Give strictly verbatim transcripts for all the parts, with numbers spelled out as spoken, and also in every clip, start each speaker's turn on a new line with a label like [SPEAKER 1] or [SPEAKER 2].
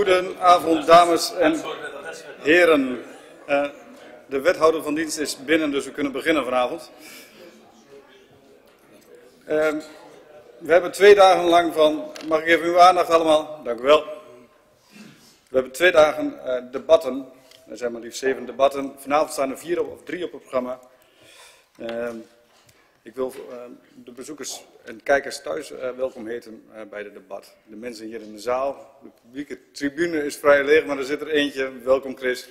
[SPEAKER 1] Goedenavond, dames en heren. Uh, de wethouder van dienst is binnen, dus we kunnen beginnen vanavond. Uh, we hebben twee dagen lang van... Mag ik even uw aandacht allemaal? Dank u wel. We hebben twee dagen uh, debatten. Er zijn maar liefst zeven debatten. Vanavond staan er vier of drie op het programma. Uh, ik wil uh, de bezoekers en kijkers thuis uh, welkom heten uh, bij het debat. De mensen hier in de zaal. De publieke tribune is vrij leeg, maar er zit er eentje. Welkom, Chris.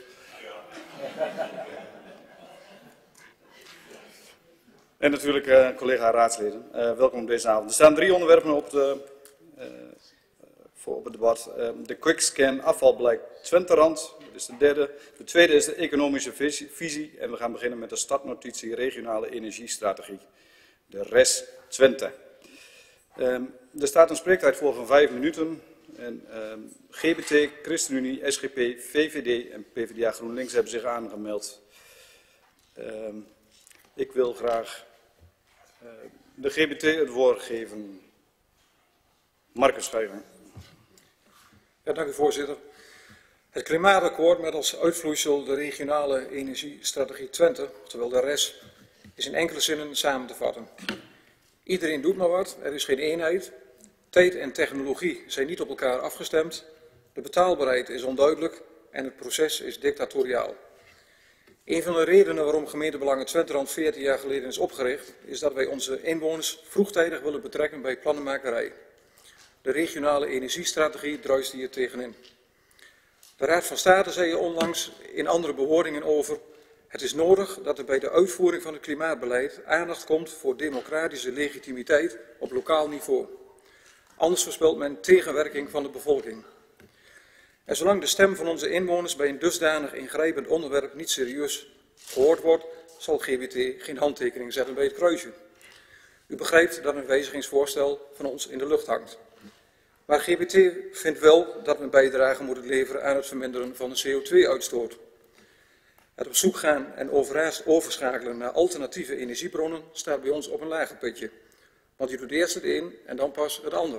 [SPEAKER 1] En natuurlijk uh, collega raadsleden. Uh, welkom op deze avond. Er staan drie onderwerpen op, de, uh, voor op het debat. Uh, de quickscan afvalbeleid Twenterand. Dat is de derde. De tweede is de economische visie. En we gaan beginnen met de startnotitie regionale energiestrategie. De R E S Twente. Um, er staat een spreektijd voor van vijf minuten. En, um, G B T, ChristenUnie, S G P, V V D en P v d A GroenLinks hebben zich aangemeld. Um, ik wil graag uh, de G B T het woord geven. Marcus Schuijgen.
[SPEAKER 2] Ja, dank u voorzitter. Het klimaatakkoord met als uitvloeisel de regionale energiestrategie Twente, oftewel de R E S, is in enkele zinnen samen te vatten. Iedereen doet maar wat, er is geen eenheid. Tijd en technologie zijn niet op elkaar afgestemd. De betaalbaarheid is onduidelijk en het proces is dictatoriaal. Een van de redenen waarom gemeentebelangen Twenterand veertien jaar geleden is opgericht, is dat wij onze inwoners vroegtijdig willen betrekken bij plannenmakerij. De regionale energiestrategie druist hier tegenin. De Raad van State zei er onlangs in andere bewoordingen over: het is nodig dat er bij de uitvoering van het klimaatbeleid aandacht komt voor democratische legitimiteit op lokaal niveau. Anders voorspelt men tegenwerking van de bevolking. En zolang de stem van onze inwoners bij een dusdanig ingrijpend onderwerp niet serieus gehoord wordt, zal G B T geen handtekening zetten bij het kruisje. U begrijpt dat een wijzigingsvoorstel van ons in de lucht hangt. Maar G B T vindt wel dat we een bijdrage moeten leveren aan het verminderen van de C O twee uitstoot. Het op zoek gaan en overschakelen naar alternatieve energiebronnen staat bij ons op een lager pitje. Want je doet eerst het een en dan pas het ander.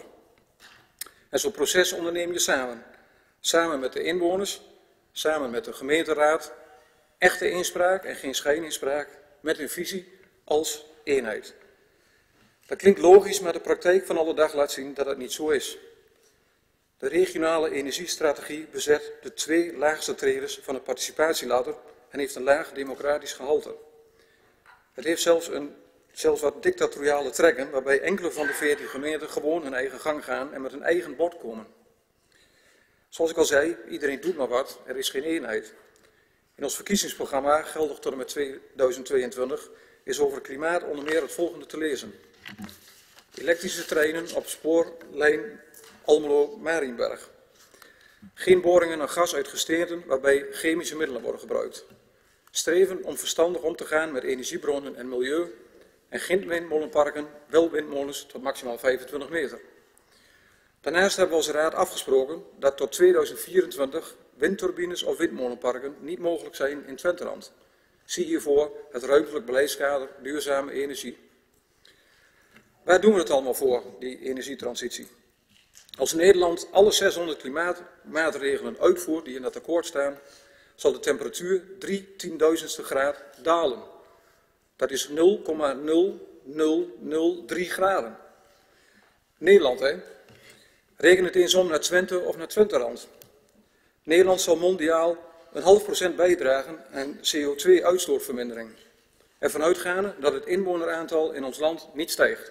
[SPEAKER 2] En zo'n proces onderneem je samen. Samen met de inwoners, samen met de gemeenteraad. Echte inspraak en geen schijninspraak, met een visie als eenheid. Dat klinkt logisch, maar de praktijk van alle dag laat zien dat het niet zo is. De regionale energiestrategie bezet de twee laagste treden van de participatieladder en heeft een laag democratisch gehalte. Het heeft zelfs, een, zelfs wat dictatoriale trekken, waarbij enkele van de veertien gemeenten gewoon hun eigen gang gaan en met een eigen bod komen. Zoals ik al zei, iedereen doet maar wat, er is geen eenheid. In ons verkiezingsprogramma, geldig tot en met tweeduizend tweeëntwintig, is over klimaat onder meer het volgende te lezen. Elektrische treinen op spoorlijn Almelo-Marienberg. Geen boringen naar gas uit gesteenten waarbij chemische middelen worden gebruikt. Streven om verstandig om te gaan met energiebronnen en milieu. En geen windmolenparken, wel windmolens tot maximaal vijfentwintig meter. Daarnaast hebben we als raad afgesproken dat tot tweeduizend vierentwintig windturbines of windmolenparken niet mogelijk zijn in Twenterand. Zie hiervoor het ruimtelijk beleidskader duurzame energie. Waar doen we het allemaal voor, die energietransitie? Als Nederland alle zeshonderd klimaatmaatregelen uitvoert die in dat akkoord staan, zal de temperatuur drie tienduizendste graad dalen. Dat is nul komma nul nul nul drie graden. Nederland, hè? Reken het eens om naar Twente of naar Twenterand. Nederland zal mondiaal een half procent bijdragen aan C O twee uitstootvermindering. Ervan uitgaande dat het inwoneraantal in ons land niet stijgt.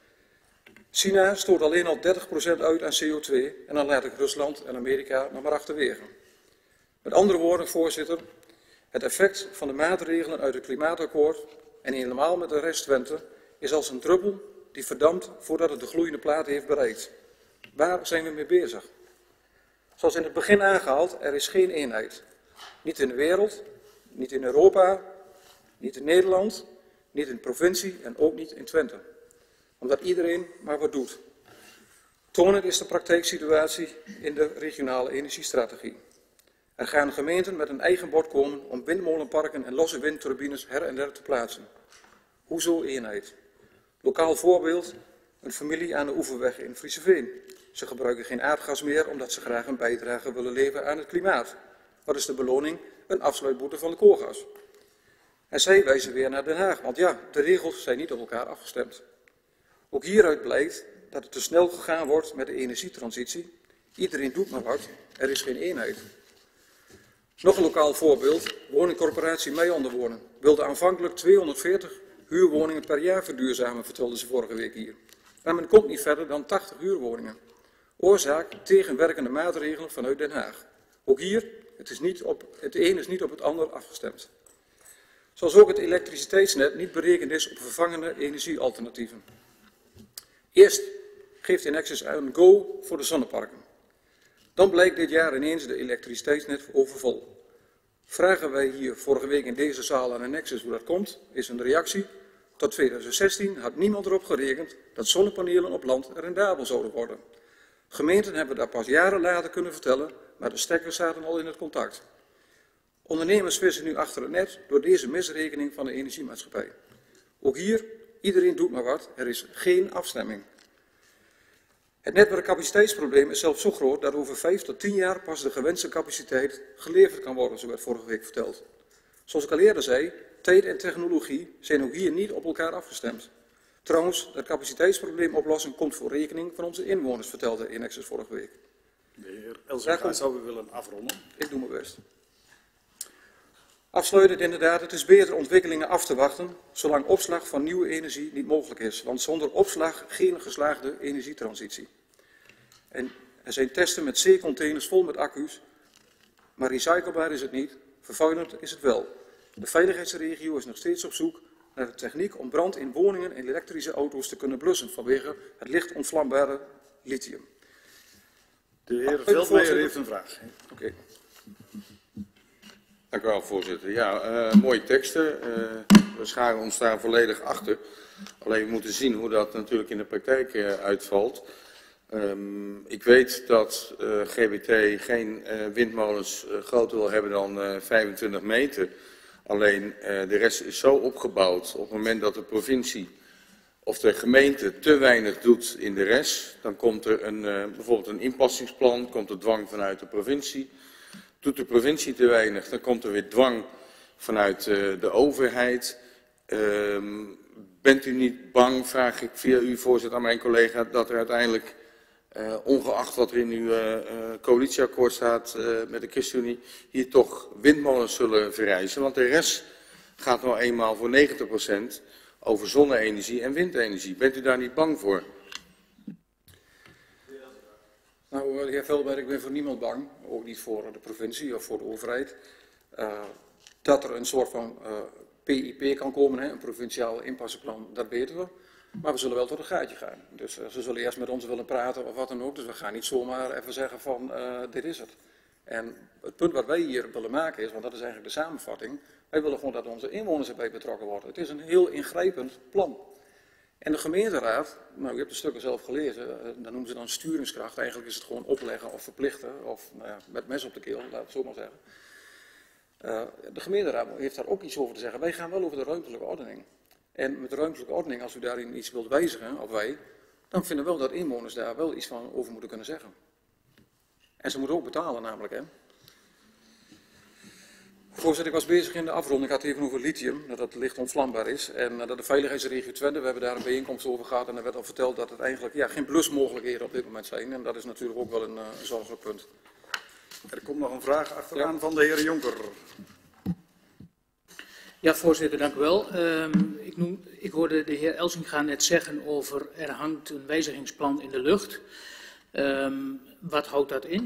[SPEAKER 2] China stoot alleen al dertig procent uit aan C O twee en dan laat ik Rusland en Amerika nog maar achterwege. Met andere woorden, voorzitter, het effect van de maatregelen uit het klimaatakkoord en helemaal met de R E S Twente is als een druppel die verdampt voordat het de gloeiende plaat heeft bereikt. Waar zijn we mee bezig? Zoals in het begin aangehaald, er is geen eenheid. Niet in de wereld, niet in Europa, niet in Nederland, niet in de provincie en ook niet in Twente. Omdat iedereen maar wat doet. Tonend is de praktijksituatie in de regionale energiestrategie. Er gaan gemeenten met een eigen bod komen om windmolenparken en losse windturbines her en der te plaatsen. Hoezo eenheid? Lokaal voorbeeld, Een familie aan de Oeverweg in Frieseveen. Ze gebruiken geen aardgas meer omdat ze graag een bijdrage willen leveren aan het klimaat. Wat is de beloning? Een afsluitboete van de koolgas. En zij wijzen weer naar Den Haag, want ja, de regels zijn niet op elkaar afgestemd. Ook hieruit blijkt dat het te snel gegaan wordt met de energietransitie. Iedereen doet maar wat, er is geen eenheid. Nog een lokaal voorbeeld, woningcorporatie Meijanderwonen wilde aanvankelijk tweehonderdveertig huurwoningen per jaar verduurzamen, vertelden ze vorige week hier. Maar men komt niet verder dan tachtig huurwoningen. Oorzaak tegenwerkende maatregelen vanuit Den Haag. Ook hier, het, is niet op, het een is niet op het ander afgestemd. Zoals ook het elektriciteitsnet niet berekend is op vervangende energiealternatieven. Eerst geeft Enexis een go voor de zonneparken. Dan blijkt dit jaar ineens de elektriciteitsnet overvol. Vragen wij hier vorige week in deze zaal aan Enexis hoe dat komt, is een reactie. Tot tweeduizend zestien had niemand erop gerekend dat zonnepanelen op land rendabel zouden worden. Gemeenten hebben dat pas jaren later kunnen vertellen, maar de stekkers zaten al in het contact. Ondernemers vissen nu achter het net door deze misrekening van de energiemaatschappij. Ook hier, iedereen doet maar wat, er is geen afstemming. Het netwerkcapaciteitsprobleem is zelfs zo groot dat over vijf tot tien jaar pas de gewenste capaciteit geleverd kan worden, zo werd vorige week verteld. Zoals ik al eerder zei, tijd en technologie zijn ook hier niet op elkaar afgestemd. Trouwens, dat capaciteitsprobleem oplossen komt voor rekening van onze inwoners, vertelde Enexis vorige week.
[SPEAKER 1] De heer Elzinga zou u willen afronden.
[SPEAKER 2] Ik doe mijn best. Afsluitend inderdaad, het is beter ontwikkelingen af te wachten, zolang opslag van nieuwe energie niet mogelijk is. Want zonder opslag geen geslaagde energietransitie. En er zijn testen met zeecontainers vol met accu's, maar recyclebaar is het niet, vervuilend is het wel. De veiligheidsregio is nog steeds op zoek naar de techniek om brand in woningen en elektrische auto's te kunnen blussen vanwege het licht ontvlambare lithium.
[SPEAKER 1] De heer Veldmeijer heeft een vraag.
[SPEAKER 2] Oké. Okay.
[SPEAKER 3] Dank u wel, voorzitter. Ja, uh, mooie teksten. Uh, we scharen ons daar volledig achter. Alleen we moeten zien hoe dat natuurlijk in de praktijk uh, uitvalt. Um, ik weet dat uh, G B T geen uh, windmolens uh, groter wil hebben dan uh, vijfentwintig meter. Alleen uh, de rest is zo opgebouwd. Op het moment dat de provincie of de gemeente te weinig doet in de rest, dan komt er een, uh, bijvoorbeeld een inpassingsplan, komt er dwang vanuit de provincie. Doet de provincie te weinig, dan komt er weer dwang vanuit uh, de overheid. Uh, bent u niet bang, vraag ik via u voorzitter aan mijn collega, dat er uiteindelijk, uh, ongeacht wat er in uw uh, coalitieakkoord staat uh, met de ChristenUnie, hier toch windmolens zullen verrijzen? Want de rest gaat nou eenmaal voor negentig procent over zonne-energie en windenergie. Bent u daar niet bang voor?
[SPEAKER 2] Nou, de heer Veldberg, ik ben voor niemand bang, ook niet voor de provincie of voor de overheid, uh, dat er een soort van uh, P I P kan komen, hè, een provinciaal inpassenplan, dat weten we. Maar we zullen wel tot een gaatje gaan. Dus uh, ze zullen eerst met ons willen praten of wat dan ook, dus we gaan niet zomaar even zeggen van uh, dit is het. En het punt wat wij hier willen maken is, want dat is eigenlijk de samenvatting, wij willen gewoon dat onze inwoners erbij betrokken worden. Het is een heel ingrijpend plan. En de gemeenteraad, nou u hebt de stukken zelf gelezen, dat noemen ze dan sturingskracht. Eigenlijk is het gewoon opleggen of verplichten, of nou ja, met mes op de keel, laat ik het zo maar zeggen. Uh, de gemeenteraad heeft daar ook iets over te zeggen. Wij gaan wel over de ruimtelijke ordening. En met de ruimtelijke ordening, als u daarin iets wilt wijzigen, of wij, dan vinden we wel dat inwoners daar wel iets van over moeten kunnen zeggen. En ze moeten ook betalen namelijk, hè. Voorzitter, ik was bezig in de afronding, ik had het even over lithium, dat het licht ontvlambaar is. En uh, dat de veiligheidsregio Twente, we hebben daar een bijeenkomst over gehad en er werd al verteld dat het eigenlijk ja, geen blusmogelijkheden op dit moment zijn. En dat is natuurlijk ook wel een, uh, een zorgelijk punt.
[SPEAKER 1] Er komt nog een vraag achteraan ja. van de heer Jonker.
[SPEAKER 4] Ja, voorzitter, dank u wel. Um, ik, noem, ik hoorde de heer Elzinga net zeggen over er hangt een wijzigingsplan in de lucht. Um, wat houdt dat in?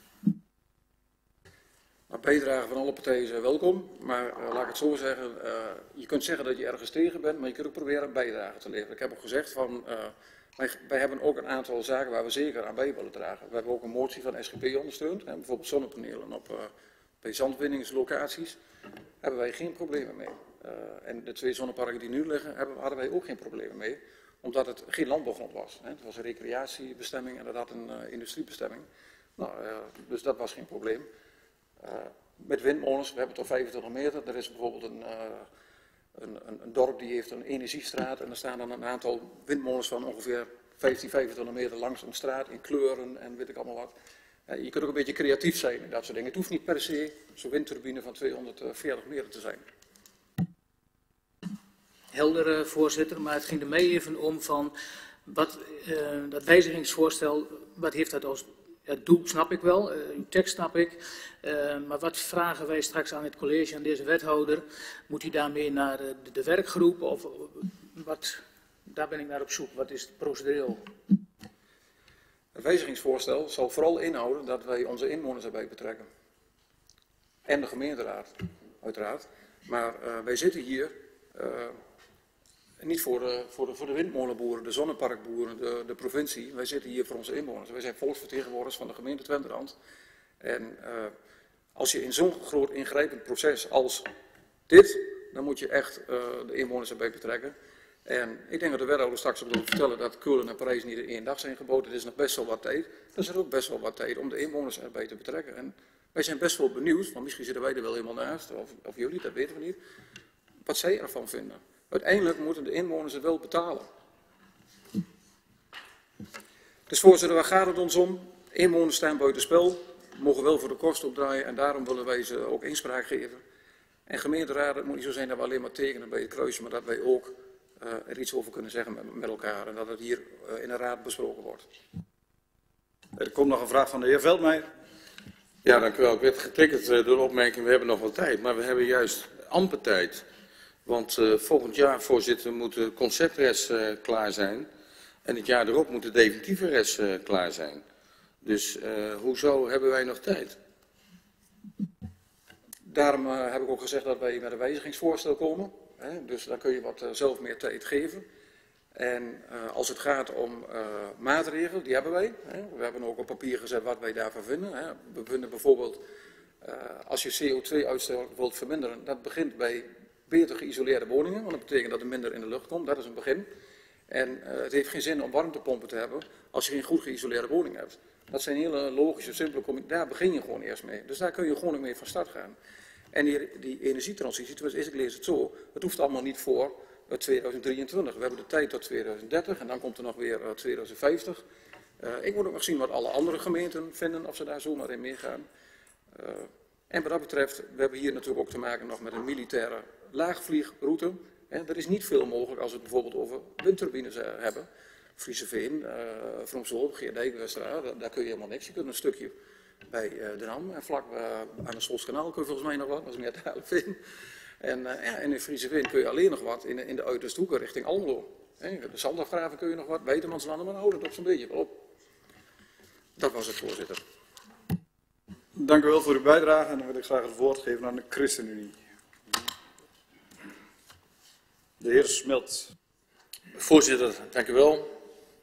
[SPEAKER 2] Nou, bijdragen van alle partijen zijn welkom, maar uh, laat ik het zo zeggen, uh, je kunt zeggen dat je ergens tegen bent, maar je kunt ook proberen een bijdrage te leveren. Ik heb ook gezegd van, uh, wij, wij hebben ook een aantal zaken waar we zeker aan bij willen dragen. We hebben ook een motie van S G P ondersteund, hè, bijvoorbeeld zonnepanelen op, uh, bij zandwinningslocaties, hebben wij geen problemen mee. Uh, en de twee zonneparken die nu liggen, hebben, hadden wij ook geen problemen mee, omdat het geen landbouwgrond was. Hè. Het was een recreatiebestemming en dat had een uh, industriebestemming, nou, uh, dus dat was geen probleem. Uh, met windmolens, we hebben tot vijfentwintig meter, er is bijvoorbeeld een, uh, een, een, een dorp die heeft een energiestraat en er staan dan een aantal windmolens van ongeveer vijftien, vijfentwintig meter langs een straat in kleuren en weet ik allemaal wat. Uh, je kunt ook een beetje creatief zijn en dat soort dingen. Het hoeft niet per se zo'n windturbine van tweehonderdveertig meter te zijn.
[SPEAKER 4] Helder, uh, voorzitter, maar het ging er mij even om van wat, uh, dat wijzigingsvoorstel, wat heeft dat als het doel, snap ik wel, uh, uw tekst snap ik, uh, maar wat vragen wij straks aan het college, aan deze wethouder? Moet hij daarmee naar uh, de, de werkgroep of uh, wat, daar ben ik naar op zoek, wat is het procedureel?
[SPEAKER 2] Het wijzigingsvoorstel zal vooral inhouden dat wij onze inwoners erbij betrekken. En de gemeenteraad, uiteraard. Maar uh, wij zitten hier uh, niet voor de, voor, de, voor de windmolenboeren, de zonneparkboeren, de, de provincie. Wij zitten hier voor onze inwoners. Wij zijn volksvertegenwoordigers van de gemeente Twenterand. En uh, als je in zo'n groot ingrijpend proces als dit, dan moet je echt uh, de inwoners erbij betrekken. En ik denk dat de wethouder straks wil vertellen dat Keulen en Parijs niet in één dag zijn gebouwd. Het is nog best wel wat tijd. Er is ook best wel wat tijd om de inwoners erbij te betrekken. En wij zijn best wel benieuwd, want misschien zitten wij er wel helemaal naast, of, of jullie, dat weten we niet, wat zij ervan vinden. Uiteindelijk moeten de inwoners het wel betalen. Dus voorzitter, waar gaat het ons om? Inwoners staan buiten spel, mogen wel voor de kosten opdraaien en daarom willen wij ze ook inspraak geven. En gemeenteraad, het moet niet zo zijn dat we alleen maar tekenen bij het kruisje, maar dat wij ook uh, er iets over kunnen zeggen met, met elkaar en dat het hier uh, in de raad besproken wordt.
[SPEAKER 1] Er komt nog een vraag van de heer Veldmeijer.
[SPEAKER 3] Ja, dank u wel. Ik werd getriggerd door de opmerking, we hebben nog wel tijd, maar we hebben juist amper tijd. Want uh, volgend jaar, voorzitter, moet de conceptres uh, klaar zijn. En het jaar erop moet de definitieve res uh, klaar zijn. Dus uh, hoezo hebben wij nog tijd?
[SPEAKER 2] Daarom uh, heb ik ook gezegd dat wij met een wijzigingsvoorstel komen. Hè? Dus dan kun je wat uh, zelf meer tijd geven. En uh, als het gaat om uh, maatregelen, die hebben wij. Hè? We hebben ook op papier gezet wat wij daarvan vinden. Hè? We vinden bijvoorbeeld, uh, als je C O twee uitstoot wilt verminderen, dat begint bij beter geïsoleerde woningen. Want dat betekent dat er minder in de lucht komt, dat is een begin. En uh, het heeft geen zin om warmtepompen te hebben als je geen goed geïsoleerde woning hebt. Dat zijn hele logische, simpele combinaties. Daar begin je gewoon eerst mee. Dus daar kun je gewoon ook mee van start gaan. En die, die energietransitie, tenminste, ik lees het zo, het hoeft allemaal niet voor tweeduizend drieëntwintig. We hebben de tijd tot tweeduizend dertig en dan komt er nog weer uh, tweeduizend vijftig. Uh, ik moet ook nog zien wat alle andere gemeenten vinden, of ze daar zomaar in meegaan. Uh, en wat dat betreft, we hebben hier natuurlijk ook te maken nog met een militaire laagvliegroute. He, er is niet veel mogelijk als we het bijvoorbeeld over windturbines uh, hebben. Frieseveen, uh, Vroomsel, Geerdijk, Westeraan, daar, daar kun je helemaal niks. Je kunt een stukje bij uh, Den Ham en vlak uh, aan het Slotskanaal kun je volgens mij nog wat, dat is meer te Haarlem. En, uh, ja, en in Frieseveen kun je alleen nog wat in, in de uiterste hoeken richting Almelo. He, de Zandafgraven kun je nog wat, Weidemannslanden, maar dan houdt het op zo'n beetje wel op. Dat was het, voorzitter.
[SPEAKER 1] Dank u wel voor uw bijdrage en dan wil ik graag het woord geven aan de ChristenUnie. De heer Smelt.
[SPEAKER 5] Voorzitter, dank u wel.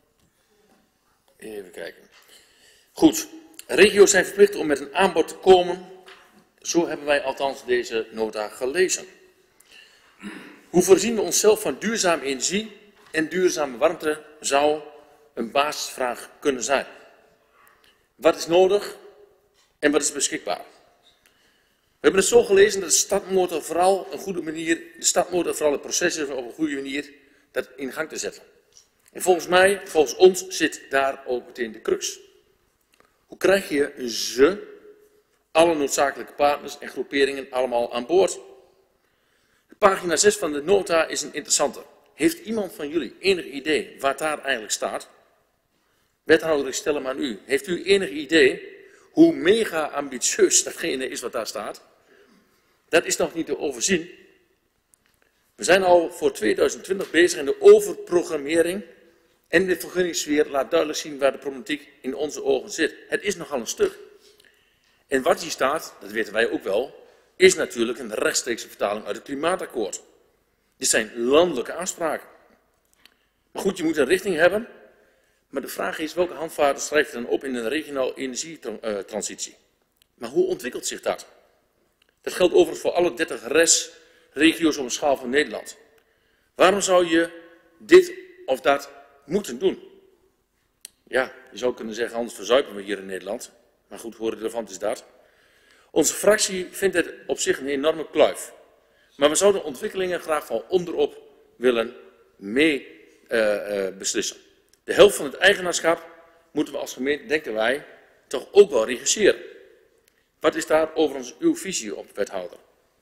[SPEAKER 5] Even kijken. Goed, regio's zijn verplicht om met een aanbod te komen. Zo hebben wij althans deze nota gelezen. Hoe voorzien we onszelf van duurzame energie en duurzame warmte zou een basisvraag kunnen zijn. Wat is nodig en wat is beschikbaar? We hebben het zo gelezen dat de stadmotor vooral een goede manier, de stadmotor vooral het proces is op een goede manier dat in gang te zetten. En volgens mij, volgens ons, zit daar ook meteen de crux. Hoe krijg je ze, alle noodzakelijke partners en groeperingen, allemaal aan boord? De pagina zes van de nota is een interessante. Heeft iemand van jullie enig idee wat daar eigenlijk staat? Wethouder, ik stel hem aan u. Heeft u enig idee hoe mega ambitieus datgene is wat daar staat? Dat is nog niet te overzien. We zijn al voor tweeduizend twintig bezig en de overprogrammering en de vergunningssfeer laat duidelijk zien waar de problematiek in onze ogen zit. Het is nogal een stuk. En wat hier staat, dat weten wij ook wel, is natuurlijk een rechtstreekse vertaling uit het klimaatakkoord. Dit zijn landelijke afspraken. Maar goed, je moet een richting hebben. Maar de vraag is, welke handvaten schrijf je dan op in een regionale energietransitie? Maar hoe ontwikkelt zich dat? Dat geldt overigens voor alle dertig R E S-regio's op een schaal van Nederland. Waarom zou je dit of dat moeten doen? Ja, je zou kunnen zeggen, anders verzuipen we hier in Nederland. Maar goed, hoe relevant is dat? Onze fractie vindt het op zich een enorme kluif. Maar we zouden ontwikkelingen graag van onderop willen mee uh, uh, beslissen. De helft van het eigenaarschap moeten we als gemeente, denken wij, toch ook wel regisseren. Wat is daar overigens uw visie op, wethouder?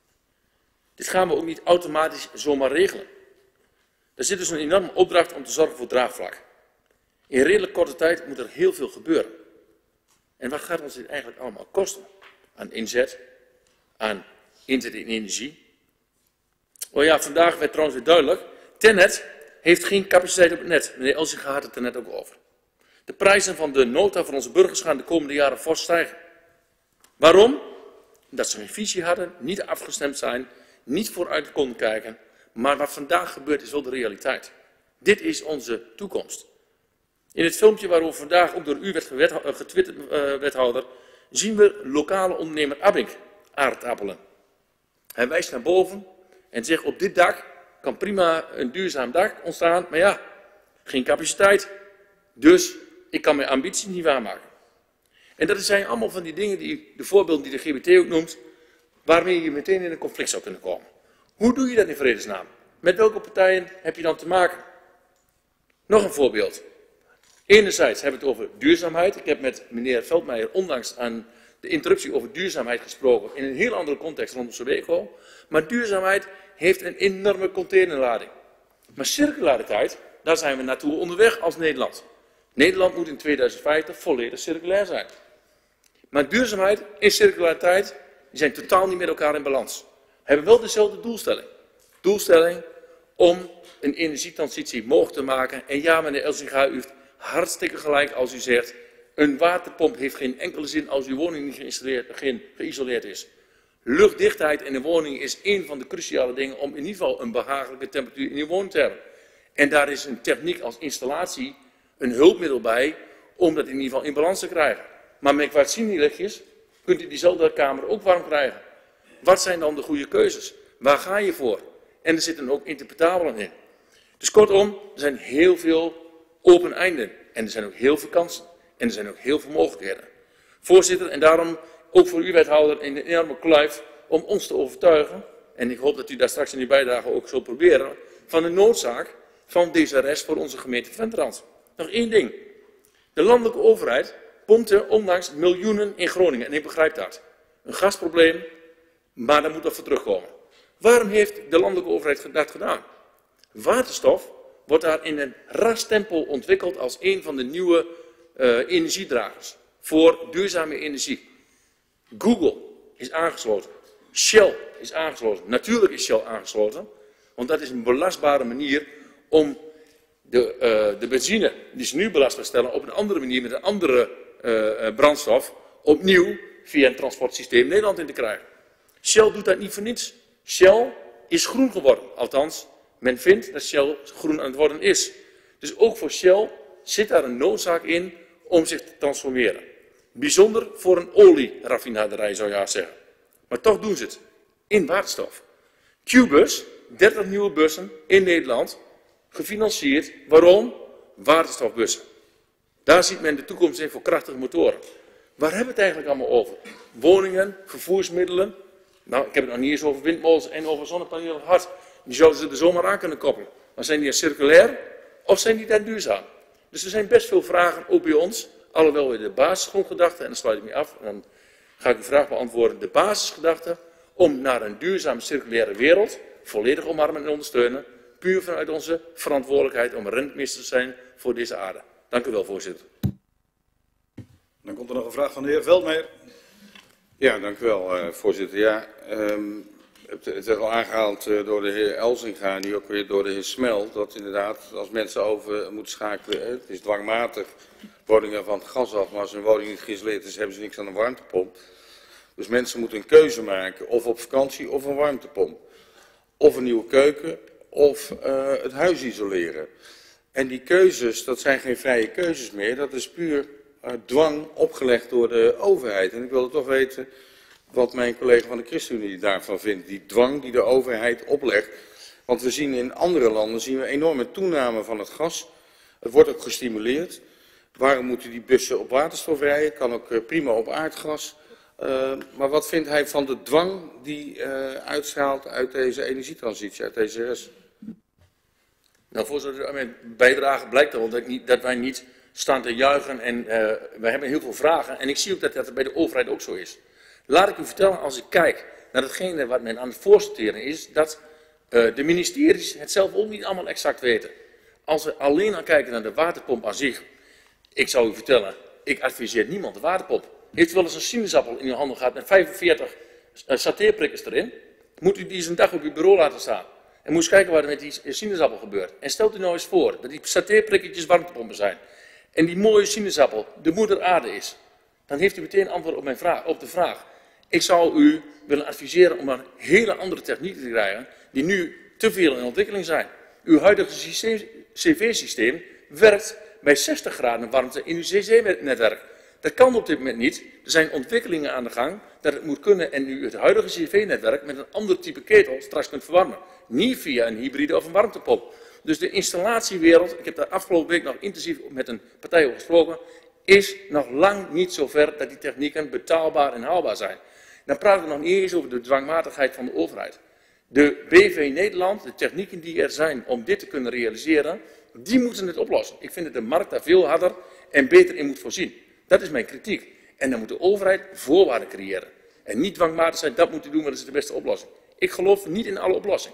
[SPEAKER 5] Dit gaan we ook niet automatisch zomaar regelen. Er zit dus een enorme opdracht om te zorgen voor draagvlak. In redelijk korte tijd moet er heel veel gebeuren. En wat gaat ons dit eigenlijk allemaal kosten? Aan inzet, aan inzet in energie. Oh ja, vandaag werd trouwens weer duidelijk, Tennet heeft geen capaciteit op het net. Meneer Elsinga had het er net ook over. De prijzen van de nota voor onze burgers gaan de komende jaren fors stijgen. Waarom? Omdat ze geen visie hadden, niet afgestemd zijn, niet vooruit konden kijken. Maar wat vandaag gebeurt is wel de realiteit. Dit is onze toekomst. In het filmpje waarover vandaag ook door u werd getwitterd, uh, wethouder, zien we lokale ondernemer Abink aardappelen. Hij wijst naar boven en zegt op dit dak kan prima een duurzaam dak ontstaan, maar ja, geen capaciteit. Dus ik kan mijn ambities niet waarmaken. En dat zijn allemaal van die dingen, die, de voorbeelden die de G B T ook noemt, waarmee je meteen in een conflict zou kunnen komen. Hoe doe je dat in vredesnaam? Met welke partijen heb je dan te maken? Nog een voorbeeld. Enerzijds hebben we het over duurzaamheid. Ik heb met meneer Veldmeijer onlangs aan de interruptie over duurzaamheid gesproken in een heel andere context rondom Soweco. Maar duurzaamheid heeft een enorme containerlading. Maar circulariteit, daar zijn we naartoe onderweg als Nederland. Nederland moet in tweeduizend vijftig volledig circulair zijn. Maar duurzaamheid en circulariteit die zijn totaal niet met elkaar in balans. Hebben wel dezelfde doelstelling. Doelstelling om een energietransitie mogelijk te maken. En ja, meneer Elsinga, u heeft hartstikke gelijk als u zegt, een waterpomp heeft geen enkele zin als uw woning niet geïnstalleerd, geen, geïsoleerd is. Luchtdichtheid in een woning is een van de cruciale dingen om in ieder geval een behagelijke temperatuur in uw woning te hebben. En daar is een techniek als installatie een hulpmiddel bij om dat in ieder geval in balans te krijgen. Maar met kwartzienlichtjes kunt u diezelfde kamer ook warm krijgen. Wat zijn dan de goede keuzes? Waar ga je voor? En er zitten ook interpretabelen in. Dus kortom, er zijn heel veel open einden. En er zijn ook heel veel kansen. En er zijn ook heel veel mogelijkheden. Voorzitter, en daarom ook voor u wethouder een enorme kluif om ons te overtuigen. En ik hoop dat u daar straks in uw bijdrage ook zult proberen. Van de noodzaak van deze rest voor onze gemeente Venterand. Nog één ding. De landelijke overheid pompte onlangs miljoenen in Groningen. En ik begrijp dat. Een gasprobleem, maar daar moet dat voor terugkomen. Waarom heeft de landelijke overheid dat gedaan? Waterstof wordt daar in een ras tempo ontwikkeld als een van de nieuwe uh, energiedragers voor duurzame energie. Google is aangesloten. Shell is aangesloten. Natuurlijk is Shell aangesloten, want dat is een belastbare manier om de, uh, de benzine die ze nu belastbaar stellen op een andere manier met een andere uh, brandstof opnieuw via een transportsysteem Nederland in te krijgen. Shell doet dat niet voor niets. Shell is groen geworden, althans men vindt dat Shell groen aan het worden is. Dus ook voor Shell zit daar een noodzaak in om zich te transformeren. Bijzonder voor een olieraffinaderij zou je haast zeggen. Maar toch doen ze het. In waterstof. Qbus, dertig nieuwe bussen in Nederland, gefinancierd. Waarom? Waterstofbussen. Daar ziet men de toekomst in voor krachtige motoren. Waar hebben we het eigenlijk allemaal over? Woningen, vervoersmiddelen. Nou, ik heb het nog niet eens over windmolens en over zonnepanelen gehad. Die zouden ze er zomaar aan kunnen koppelen. Maar zijn die dan circulair of zijn die dan duurzaam? Dus er zijn best veel vragen, ook bij ons. Alhoewel we de basisgrondgedachte, en dan sluit ik me af, en dan ga ik uw vraag beantwoorden. De basisgedachte om naar een duurzame circulaire wereld volledig omarmen en ondersteunen. Puur vanuit onze verantwoordelijkheid om rentmeester te zijn voor deze aarde. Dank u wel, voorzitter.
[SPEAKER 1] Dan komt er nog een vraag van de heer Veldmeijer.
[SPEAKER 3] Ja, dank u wel, uh, voorzitter. Ja, um, het, het werd al aangehaald uh, door de heer Elsinga en nu ook weer door de heer Smel, dat inderdaad als mensen over moeten schakelen, hè, het is dwangmatig, woningen van het gas af, maar als een woning niet geïsoleerd is, hebben ze niks aan een warmtepomp. Dus mensen moeten een keuze maken, of op vakantie of een warmtepomp. Of een nieuwe keuken, of uh, het huis isoleren. En die keuzes, dat zijn geen vrije keuzes meer, dat is puur uh, dwang opgelegd door de overheid. En ik wilde toch weten wat mijn collega van de ChristenUnie daarvan vindt. Die dwang die de overheid oplegt. Want we zien in andere landen zien we enorme toename van het gas. Het wordt ook gestimuleerd. Waarom moeten die bussen op waterstof rijden? Kan ook uh, prima op aardgas. Uh, maar wat vindt hij van de dwang die uh, uitstraalt uit deze energietransitie, uit deze rest?
[SPEAKER 5] Nou, voorzitter, uit mijn bijdrage blijkt al dat, ik niet, dat wij niet staan te juichen en uh, wij hebben heel veel vragen. En ik zie ook dat dat bij de overheid ook zo is. Laat ik u vertellen, als ik kijk naar hetgene wat men aan het voorsorteren is, dat uh, de ministeries het zelf ook niet allemaal exact weten. Als we alleen al kijken naar de waterpomp aan zich, ik zou u vertellen, ik adviseer niemand de waterpomp. Heeft u wel eens een sinaasappel in uw handen gehad met vijfenveertig uh, satéprikkers erin? Moet u die eens een dag op uw bureau laten staan? En moet eens kijken wat er met die sinaasappel gebeurt. En stelt u nou eens voor dat die satéprikkertjes warmtepompen zijn. En die mooie sinaasappel de moeder aarde is. Dan heeft u meteen antwoord op, mijn vraag, op de vraag. Ik zou u willen adviseren om een hele andere techniek te krijgen, die nu te veel in ontwikkeling zijn. Uw huidige C V-systeem werkt bij zestig graden warmte in uw C C-netwerk. Dat kan op dit moment niet. Er zijn ontwikkelingen aan de gang dat het moet kunnen en u het huidige C V-netwerk met een ander type ketel straks kunt verwarmen. Niet via een hybride of een warmtepomp. Dus de installatiewereld, ik heb daar afgelopen week nog intensief met een partij over gesproken, is nog lang niet zo ver dat die technieken betaalbaar en haalbaar zijn. Dan praten we nog niet eens over de dwangmatigheid van de overheid. De B V Nederland, de technieken die er zijn om dit te kunnen realiseren, die moeten het oplossen. Ik vind dat de markt daar veel harder en beter in moet voorzien. Dat is mijn kritiek. En dan moet de overheid voorwaarden creëren. En niet dwangmatig zijn, dat moet u doen, want dat is de beste oplossing. Ik geloof niet in alle oplossingen.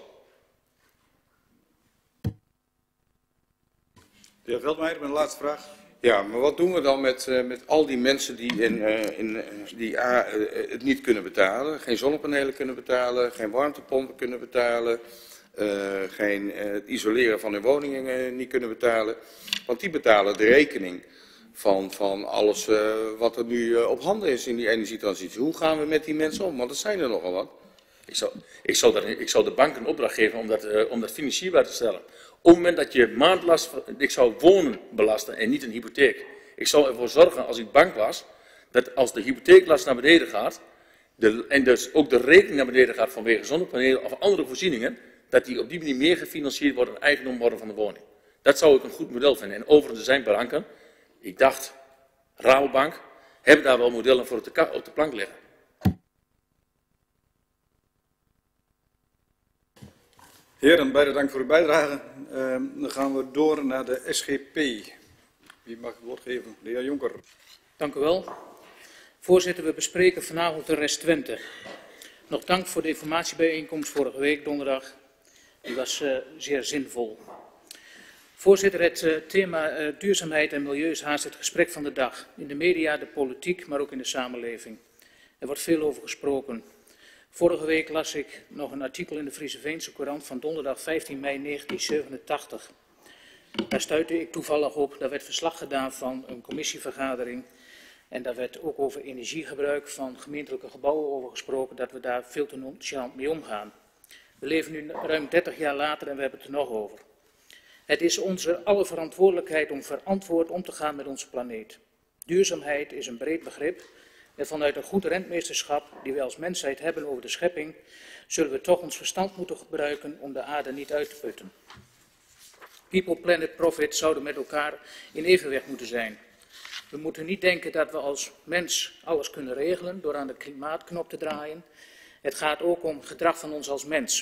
[SPEAKER 1] De heer Veldmeijer, mijn laatste vraag.
[SPEAKER 3] Ja, maar wat doen we dan met, uh, met al die mensen die, in, uh, in, uh, die A, uh, het niet kunnen betalen, geen zonnepanelen kunnen betalen, geen warmtepompen kunnen betalen, uh, geen, uh, het isoleren van hun woningen uh, niet kunnen betalen. Want die betalen de rekening van, van alles uh, wat er nu uh, op handen is in die energietransitie. Hoe gaan we met die mensen om? Want er zijn er nogal wat.
[SPEAKER 5] Ik zou, ik zou, dat, ik zou de bank een opdracht geven om dat, uh, om dat financierbaar te stellen. Op het moment dat je maandlast, ik zou wonen belasten en niet een hypotheek. Ik zou ervoor zorgen, als ik bank was, dat als de hypotheeklast naar beneden gaat, de, en dus ook de rekening naar beneden gaat vanwege zonnepanelen of andere voorzieningen, dat die op die manier meer gefinancierd worden en eigendom worden van de woning. Dat zou ik een goed model vinden. En overigens zijn banken, ik dacht, Rabobank, hebben daar wel modellen voor op de, op de plank liggen.
[SPEAKER 1] Heren, beide dank voor uw bijdrage. Uh, dan gaan we door naar de S G P. Wie mag het woord geven? De heer Jonker.
[SPEAKER 4] Dank u wel. Voorzitter, we bespreken vanavond de rest Twente. Nog dank voor de informatiebijeenkomst vorige week, donderdag. Die was uh, zeer zinvol. Voorzitter, het uh, thema uh, duurzaamheid en milieu is haast het gesprek van de dag. In de media, de politiek, maar ook in de samenleving. Er wordt veel over gesproken. Vorige week las ik nog een artikel in de Friese Veense Courant van donderdag vijftien mei negentien zevenentachtig. Daar stuitte ik toevallig op, daar werd verslag gedaan van een commissievergadering. En daar werd ook over energiegebruik van gemeentelijke gebouwen over gesproken, dat we daar veel te nonchalant mee omgaan. We leven nu ruim dertig jaar later en we hebben het er nog over. Het is onze alle verantwoordelijkheid om verantwoord om te gaan met onze planeet. Duurzaamheid is een breed begrip. En vanuit een goed rentmeesterschap die wij als mensheid hebben over de schepping, zullen we toch ons verstand moeten gebruiken om de aarde niet uit te putten. People, planet, profit zouden met elkaar in evenwicht moeten zijn. We moeten niet denken dat we als mens alles kunnen regelen door aan de klimaatknop te draaien. Het gaat ook om gedrag van ons als mens.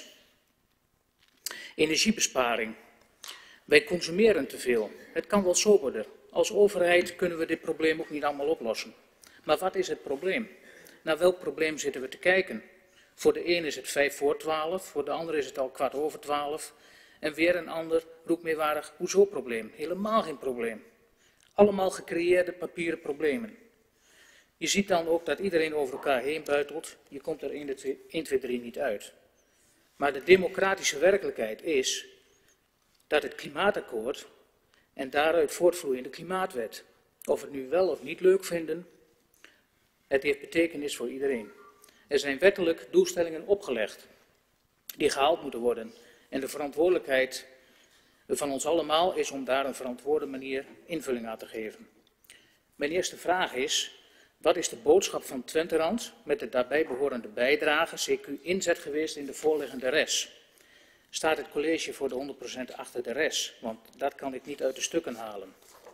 [SPEAKER 4] Energiebesparing. Wij consumeren te veel. Het kan wel soberder. Als overheid kunnen we dit probleem ook niet allemaal oplossen. Maar wat is het probleem? Naar welk probleem zitten we te kijken? Voor de een is het vijf voor twaalf, voor de ander is het al kwart over twaalf. En weer een ander roept meewarig, hoezo probleem? Helemaal geen probleem. Allemaal gecreëerde papieren problemen. Je ziet dan ook dat iedereen over elkaar heen buitelt. Je komt er één, twee, drie niet uit. Maar de democratische werkelijkheid is dat het klimaatakkoord en daaruit voortvloeiende klimaatwet, of we het nu wel of niet leuk vinden, het heeft betekenis voor iedereen. Er zijn wettelijk doelstellingen opgelegd die gehaald moeten worden. En de verantwoordelijkheid van ons allemaal is om daar een verantwoorde manier invulling aan te geven. Mijn eerste vraag is, wat is de boodschap van Twenterand met de daarbij behorende bijdrage, C Q inzet geweest in de voorliggende res? Staat het college voor de honderd procent achter de res? Want dat kan ik niet uit de stukken halen.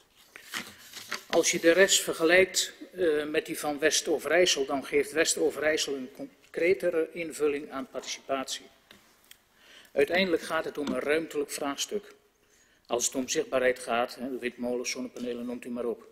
[SPEAKER 4] Als je de res vergelijkt uh, met die van West-Overijssel, dan geeft West-Overijssel een concretere invulling aan participatie. Uiteindelijk gaat het om een ruimtelijk vraagstuk. als het om zichtbaarheid gaat, hè, windmolens, zonnepanelen, noemt u maar op.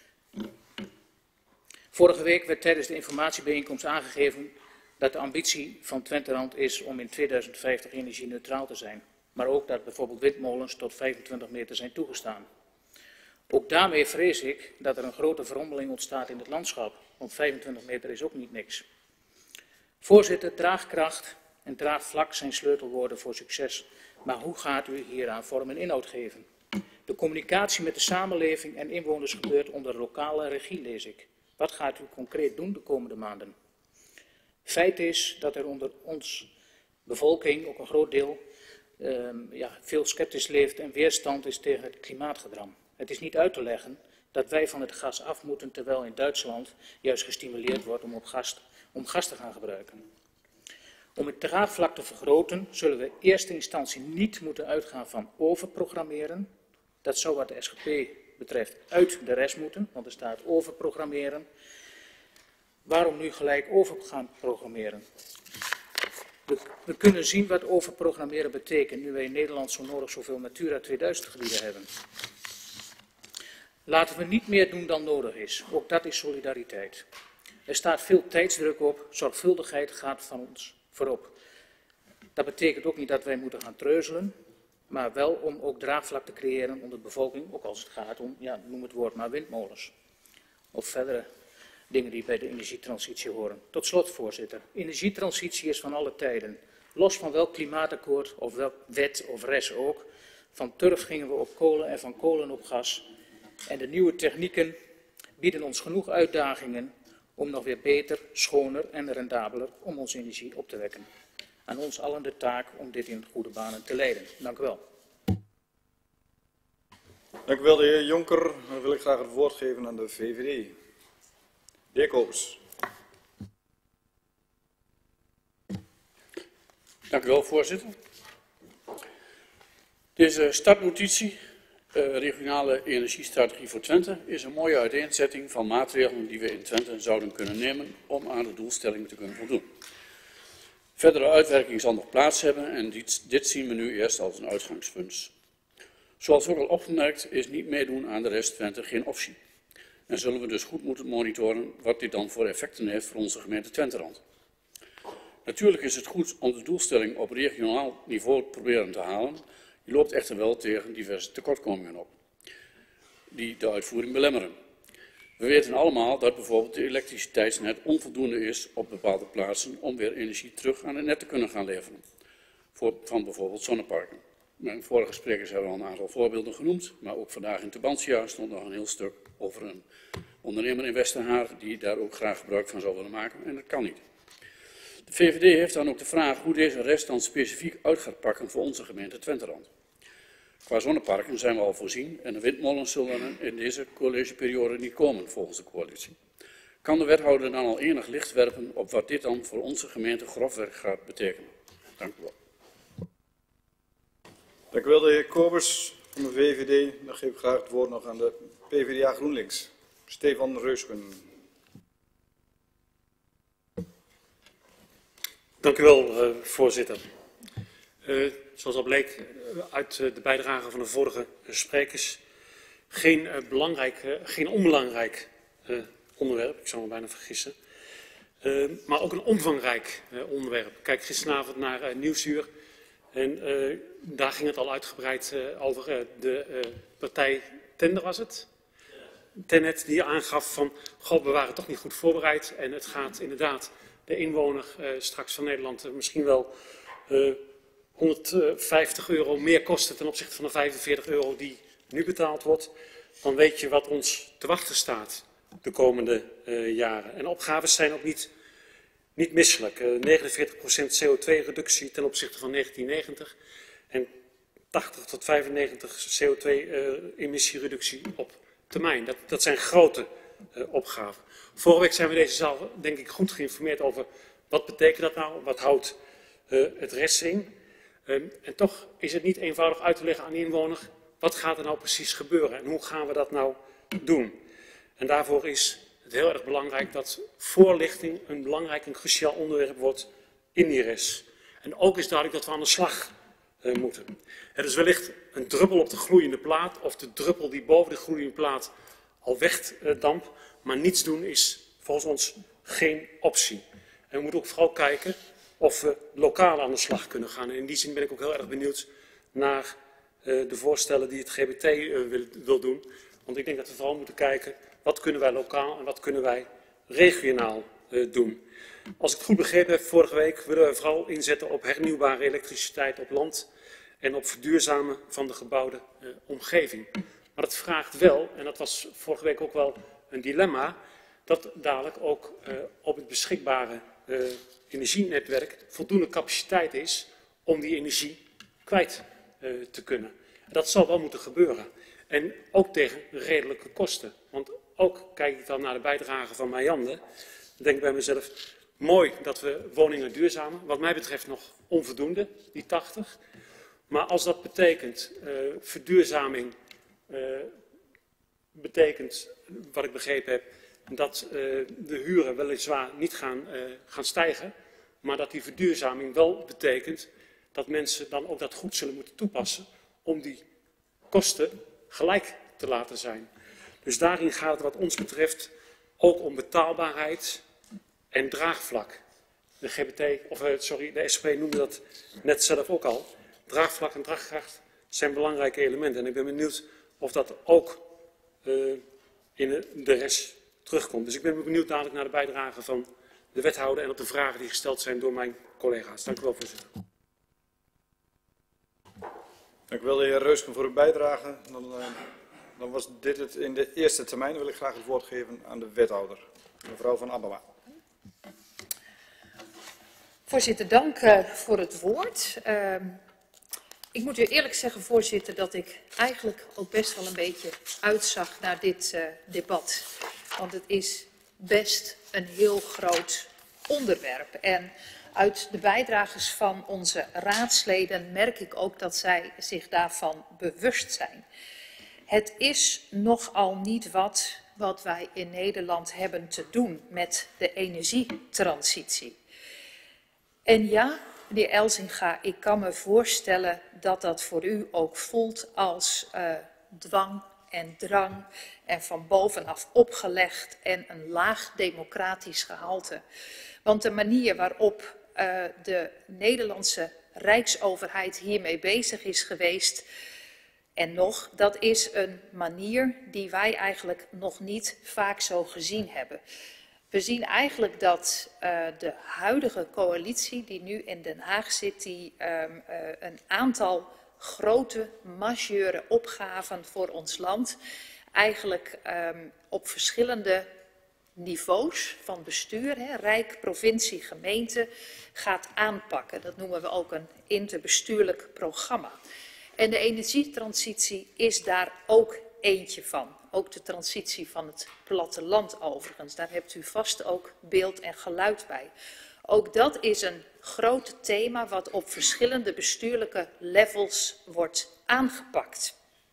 [SPEAKER 4] Vorige week werd tijdens de informatiebijeenkomst aangegeven dat de ambitie van Twenterand is om in tweeduizend vijftig energie-neutraal te zijn. Maar ook dat bijvoorbeeld windmolens tot vijfentwintig meter zijn toegestaan. Ook daarmee vrees ik dat er een grote verrommeling ontstaat in het landschap, want vijfentwintig meter is ook niet niks. Voorzitter, draagkracht en draagvlak zijn sleutelwoorden voor succes. Maar hoe gaat u hieraan vorm en inhoud geven? De communicatie met de samenleving en inwoners gebeurt onder lokale regie, lees ik. Wat gaat u concreet doen de komende maanden? Feit is dat er onder ons bevolking, ook een groot deel, uh, ja, veel sceptisch leeft en weerstand is tegen het klimaatgedram. Het is niet uit te leggen dat wij van het gas af moeten, terwijl in Duitsland juist gestimuleerd wordt om, op gas, om gas te gaan gebruiken. Om het draagvlak te vergroten, zullen we in eerste instantie niet moeten uitgaan van overprogrammeren. Dat zou wat de S G P betreft uit de rest moeten, want er staat overprogrammeren. Waarom nu gelijk over gaan programmeren? We, we kunnen zien wat overprogrammeren betekent, nu wij in Nederland zo nodig zoveel Natura tweeduizend gebieden hebben. Laten we niet meer doen dan nodig is. Ook dat is solidariteit. Er staat veel tijdsdruk op, zorgvuldigheid gaat van ons voorop. Dat betekent ook niet dat wij moeten gaan treuzelen, maar wel om ook draagvlak te creëren onder de bevolking, ook als het gaat om, ja, noem het woord maar, windmolens. Of verdere dingen die bij de energietransitie horen. Tot slot, voorzitter. Energietransitie is van alle tijden. Los van welk klimaatakkoord of welk wet of res ook. Van turf gingen we op kolen en van kolen op gas. En de nieuwe technieken bieden ons genoeg uitdagingen om nog weer beter, schoner en rendabeler om onze energie op te wekken. Aan ons allen de taak om dit in goede banen te leiden. Dank u wel.
[SPEAKER 1] Dank u wel, de heer Jonker. Dan wil ik graag het woord geven aan de V V D. De heer Kobus.
[SPEAKER 6] Dank u wel, voorzitter. Deze startnotitie, uh, regionale energiestrategie voor Twente, is een mooie uiteenzetting van maatregelen die we in Twente zouden kunnen nemen om aan de doelstelling te kunnen voldoen. Verdere uitwerking zal nog plaats hebben en dit, dit zien we nu eerst als een uitgangspunt. Zoals ook al opgemerkt is niet meedoen aan de rest Twente geen optie. En zullen we dus goed moeten monitoren wat dit dan voor effecten heeft voor onze gemeente Twenterand. Natuurlijk is het goed om de doelstelling op regionaal niveau te proberen te halen. Die loopt echter wel tegen diverse tekortkomingen op, die de uitvoering belemmeren. We weten allemaal dat bijvoorbeeld de elektriciteitsnet onvoldoende is op bepaalde plaatsen om weer energie terug aan het net te kunnen gaan leveren. Voor, van bijvoorbeeld zonneparken. Mijn vorige sprekers hebben al een aantal voorbeelden genoemd, maar ook vandaag in Tubantia stond nog een heel stuk over een ondernemer in Westerhaar die daar ook graag gebruik van zou willen maken en dat kan niet. De V V D heeft dan ook de vraag hoe deze rest dan specifiek uit gaat pakken voor onze gemeente Twenterand. Qua zonneparken zijn we al voorzien en de windmolens zullen in deze collegeperiode niet komen volgens de coalitie. Kan de wethouder dan al enig licht werpen op wat dit dan voor onze gemeente grofweg gaat betekenen? Dank u wel.
[SPEAKER 1] Dank u wel, de heer Kobus van de V V D. Dan geef ik graag het woord nog aan de P V D A GroenLinks. Stefan Reusken.
[SPEAKER 7] Dank u wel, uh, voorzitter. Uh, zoals al bleek uh, uit uh, de bijdrage van de vorige uh, sprekers, geen, uh, belangrijk, uh, geen onbelangrijk uh, onderwerp, ik zou me bijna vergissen, uh, maar ook een omvangrijk uh, onderwerp. Kijk gisteravond naar uh, Nieuwsuur en uh, daar ging het al uitgebreid uh, over uh, de uh, partij Tender was het. Tennet die aangaf van, god, we waren toch niet goed voorbereid en het gaat inderdaad de inwoner uh, straks van Nederland uh, misschien wel uh, honderdvijftig euro meer kosten ten opzichte van de vijfenveertig euro die nu betaald wordt. Dan weet je wat ons te wachten staat de komende uh, jaren. En de opgaves zijn ook niet, niet misselijk. Uh, negenenveertig procent C O twee reductie ten opzichte van negentien negentig en tachtig tot vijfennegentig C O twee emissiereductie op termijn. Dat, dat zijn grote uh, opgaven. Vorige week zijn we deze zaal denk ik goed geïnformeerd over wat betekent dat nou, wat houdt uh, het rest in. Um, en toch is het niet eenvoudig uit te leggen aan de inwoner, wat gaat er nou precies gebeuren en hoe gaan we dat nou doen. En daarvoor is het heel erg belangrijk dat voorlichting een belangrijk en cruciaal onderwerp wordt in die res. En ook is duidelijk dat we aan de slag uh, moeten. Het is wellicht een druppel op de gloeiende plaat of de druppel die boven de gloeiende plaat al wegdampt, maar niets doen is volgens ons geen optie. En we moeten ook vooral kijken of we lokaal aan de slag kunnen gaan. En in die zin ben ik ook heel erg benieuwd naar uh, de voorstellen die het G B T uh, wil, wil doen. Want ik denk dat we vooral moeten kijken, wat kunnen wij lokaal en wat kunnen wij regionaal uh, doen. Als ik het goed begrepen heb, vorige week willen we vooral inzetten op hernieuwbare elektriciteit op land en op verduurzamen van de gebouwde uh, omgeving. Maar dat vraagt wel, en dat was vorige week ook wel een dilemma, dat dadelijk ook uh, op het beschikbare uh, energienetwerk voldoende capaciteit is om die energie kwijt uh, te kunnen. En dat zal wel moeten gebeuren. En ook tegen redelijke kosten. Want ook kijk ik dan naar de bijdrage van Marianne, dan denk ik bij mezelf, mooi dat we woningen duurzamen. Wat mij betreft nog onvoldoende, die tachtig. Maar als dat betekent, uh, verduurzaming uh, betekent, wat ik begrepen heb, dat uh, de huren weliswaar niet gaan, uh, gaan stijgen, maar dat die verduurzaming wel betekent dat mensen dan ook dat goed zullen moeten toepassen om die kosten gelijk te laten zijn. Dus daarin gaat het wat ons betreft ook om betaalbaarheid en draagvlak. De G B T, of uh, sorry, de S P noemde dat net zelf ook al. Draagvlak en draagkracht zijn belangrijke elementen. En ik ben benieuwd of dat ook uh, in de rest terugkomt. Dus ik ben benieuwd dadelijk naar de bijdrage van de wethouder en op de vragen die gesteld zijn door mijn collega's. Dank u wel, voorzitter.
[SPEAKER 1] Dank u wel, de heer Reusken, voor uw bijdrage. Dan, uh, dan was dit het in de eerste termijn. Dan wil ik graag het woord geven aan de wethouder, mevrouw Van Abbema.
[SPEAKER 8] Voorzitter, dank uh, voor het woord. Uh, ik moet u eerlijk zeggen, voorzitter, dat ik eigenlijk ook best wel een beetje uitzag naar dit uh, debat. Want het is best een heel groot onderwerp. En uit de bijdrages van onze raadsleden merk ik ook dat zij zich daarvan bewust zijn. Het is nogal niet wat, wat wij in Nederland hebben te doen met de energietransitie. En ja, meneer Elzinga, ik kan me voorstellen dat dat voor u ook voelt als uh, dwang en drang en van bovenaf opgelegd en een laag democratisch gehalte. Want de manier waarop uh, de Nederlandse Rijksoverheid hiermee bezig is geweest, en nog, dat is een manier die wij eigenlijk nog niet vaak zo gezien hebben. We zien eigenlijk dat uh, de huidige coalitie die nu in Den Haag zit, die um, uh, een aantal grote majeure opgaven voor ons land eigenlijk um, op verschillende niveaus van bestuur, hè, Rijk, provincie, gemeente, gaat aanpakken. Dat noemen we ook een interbestuurlijk programma. En de energietransitie is daar ook eentje van. Ook de transitie van het platteland overigens. Daar hebt u vast ook beeld en geluid bij. Ook dat is een groot thema wat op verschillende bestuurlijke levels wordt aangepakt.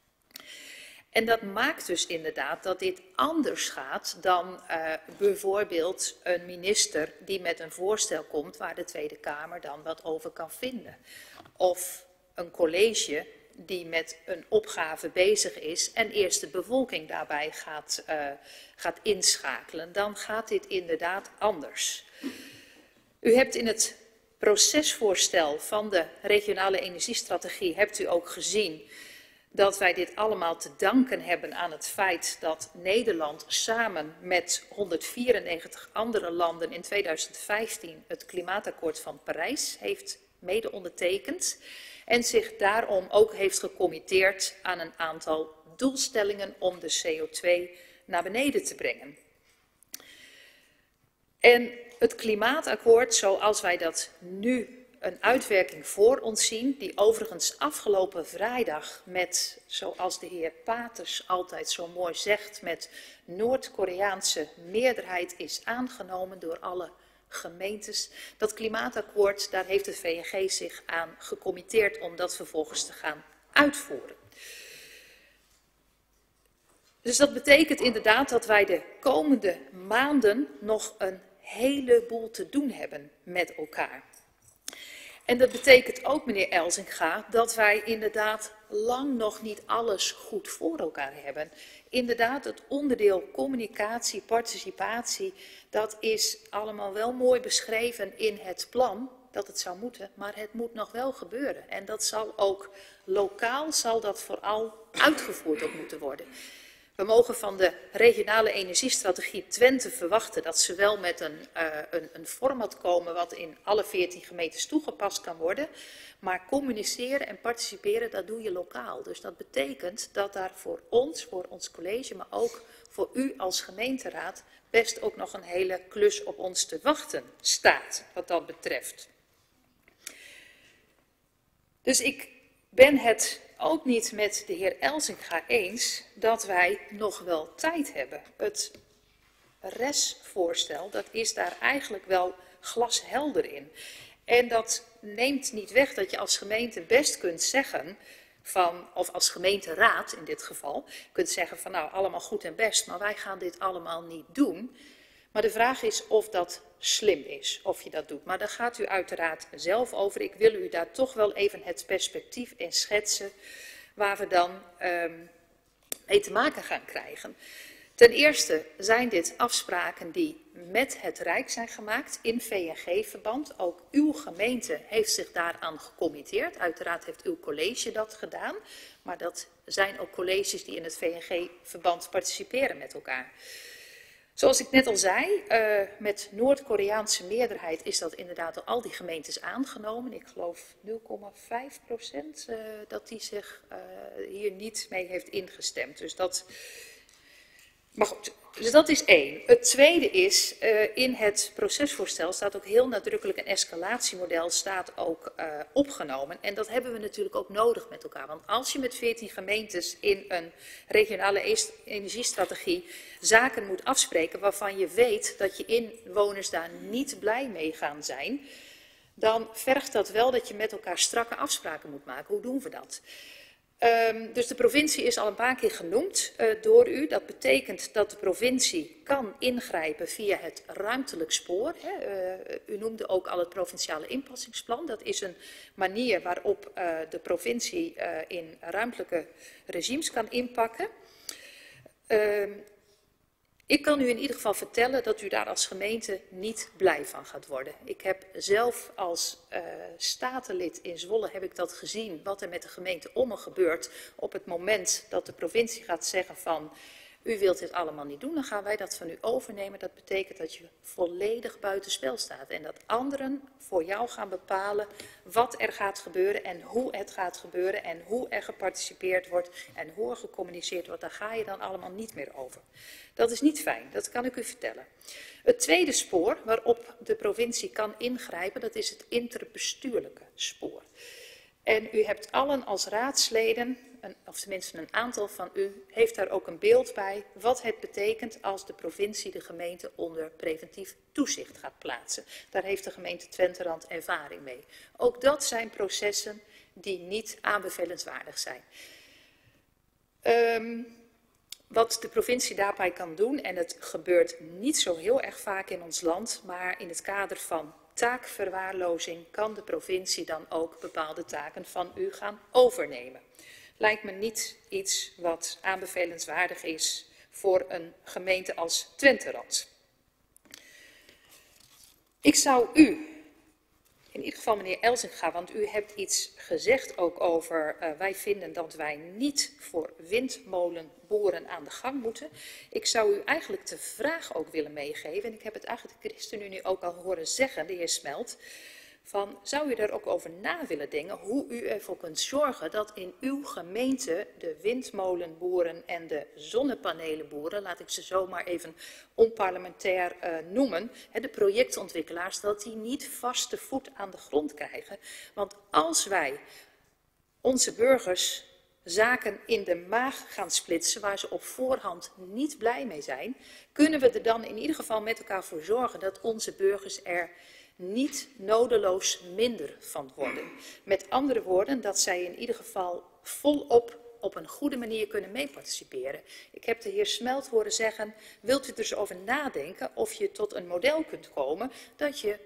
[SPEAKER 8] En dat maakt dus inderdaad dat dit anders gaat dan uh, bijvoorbeeld een minister die met een voorstel komt waar de Tweede Kamer dan wat over kan vinden. Of een college die met een opgave bezig is en eerst de bevolking daarbij gaat, uh, gaat inschakelen. Dan gaat dit inderdaad anders. U hebt in het procesvoorstel van de regionale energiestrategie, hebt u ook gezien dat wij dit allemaal te danken hebben aan het feit dat Nederland samen met honderdvierennegentig andere landen in tweeduizend vijftien het Klimaatakkoord van Parijs heeft mede ondertekend. En zich daarom ook heeft gecommitteerd aan een aantal doelstellingen om de C O twee naar beneden te brengen. En het Klimaatakkoord, zoals wij dat nu een uitwerking voor ons zien, die overigens afgelopen vrijdag met, zoals de heer Paters altijd zo mooi zegt, met Noord-Koreaanse meerderheid is aangenomen door alle gemeentes. Dat Klimaatakkoord, daar heeft het V N G zich aan gecommitteerd om dat vervolgens te gaan uitvoeren. Dus dat betekent inderdaad dat wij de komende maanden nog een heleboel te doen hebben met elkaar. En dat betekent ook, meneer Elzinga, dat wij inderdaad lang nog niet alles goed voor elkaar hebben. Inderdaad, het onderdeel communicatie, participatie, dat is allemaal wel mooi beschreven in het plan, dat het zou moeten, maar het moet nog wel gebeuren. En dat zal ook lokaal, zal dat vooral uitgevoerd ook moeten worden. We mogen van de regionale energiestrategie Twente verwachten dat ze wel met een, uh, een, een format komen wat in alle veertien gemeentes toegepast kan worden. Maar communiceren en participeren, dat doe je lokaal. Dus dat betekent dat daar voor ons, voor ons college, maar ook voor u als gemeenteraad best ook nog een hele klus op ons te wachten staat, wat dat betreft. Dus ik ben het ook niet met de heer Elzinga eens dat wij nog wel tijd hebben. Het R E S-voorstel, dat is daar eigenlijk wel glashelder in. En dat neemt niet weg dat je als gemeente best kunt zeggen van, of als gemeenteraad in dit geval, kunt zeggen van nou allemaal goed en best, maar wij gaan dit allemaal niet doen. Maar de vraag is of dat slim is, of je dat doet. Maar daar gaat u uiteraard zelf over. Ik wil u daar toch wel even het perspectief in schetsen waar we dan um, mee te maken gaan krijgen. Ten eerste zijn dit afspraken die met het Rijk zijn gemaakt in V N G-verband. Ook uw gemeente heeft zich daaraan gecommitteerd. Uiteraard heeft uw college dat gedaan. Maar dat zijn ook colleges die in het V N G-verband participeren met elkaar. Zoals ik net al zei, uh, met Noord-Koreaanse meerderheid is dat inderdaad door al die gemeentes aangenomen. Ik geloof nul komma vijf procent uh, dat die zich uh, hier niet mee heeft ingestemd. Dus dat... Maar goed, dus dat is één. Het tweede is, uh, in het procesvoorstel staat ook heel nadrukkelijk een escalatiemodel staat ook uh, opgenomen. En dat hebben we natuurlijk ook nodig met elkaar. Want als je met veertien gemeentes in een regionale energiestrategie zaken moet afspreken waarvan je weet dat je inwoners daar niet blij mee gaan zijn, dan vergt dat wel dat je met elkaar strakke afspraken moet maken. Hoe doen we dat? Um, dus de provincie is al een paar keer genoemd uh, door u. Dat betekent dat de provincie kan ingrijpen via het ruimtelijk spoor. Hè. Uh, u noemde ook al het provinciale inpassingsplan. Dat is een manier waarop uh, de provincie uh, in ruimtelijke regimes kan inpakken. Uh, Ik kan u in ieder geval vertellen dat u daar als gemeente niet blij van gaat worden. Ik heb zelf als uh, statenlid in Zwolle heb ik dat gezien, wat er met de gemeente Ommen gebeurt op het moment dat de provincie gaat zeggen van u wilt dit allemaal niet doen, dan gaan wij dat van u overnemen. Dat betekent dat je volledig buitenspel staat en dat anderen voor jou gaan bepalen wat er gaat gebeuren en hoe het gaat gebeuren en hoe er geparticipeerd wordt en hoe er gecommuniceerd wordt. Daar ga je dan allemaal niet meer over. Dat is niet fijn, dat kan ik u vertellen. Het tweede spoor waarop de provincie kan ingrijpen, dat is het interbestuurlijke spoor. En u hebt allen als raadsleden, of tenminste een aantal van u, heeft daar ook een beeld bij wat het betekent als de provincie de gemeente onder preventief toezicht gaat plaatsen. Daar heeft de gemeente Twenterand ervaring mee. Ook dat zijn processen die niet aanbevelenswaardig zijn. Um, Wat de provincie daarbij kan doen, en het gebeurt niet zo heel erg vaak in ons land, maar in het kader van taakverwaarlozing kan de provincie dan ook bepaalde taken van u gaan overnemen. Lijkt me niet iets wat aanbevelenswaardig is voor een gemeente als Twenterand. Ik zou u, in ieder geval meneer Elzinga, want u hebt iets gezegd ook over, uh, wij vinden dat wij niet voor windmolenboeren aan de gang moeten. Ik zou u eigenlijk de vraag ook willen meegeven, en ik heb het eigenlijk de ChristenUnie ook al horen zeggen, de heer Smelt, van zou u daar ook over na willen denken hoe u ervoor kunt zorgen dat in uw gemeente de windmolenboeren en de zonnepanelenboeren, laat ik ze zomaar even onparlementair uh, noemen, hè, de projectontwikkelaars, dat die niet vaste voet aan de grond krijgen. Want als wij onze burgers zaken in de maag gaan splitsen waar ze op voorhand niet blij mee zijn, kunnen we er dan in ieder geval met elkaar voor zorgen dat onze burgers er niet nodeloos minder van worden. Met andere woorden, dat zij in ieder geval volop op een goede manier kunnen meeparticiperen. Ik heb de heer Smelt horen zeggen, wilt u er eens over nadenken of je tot een model kunt komen dat je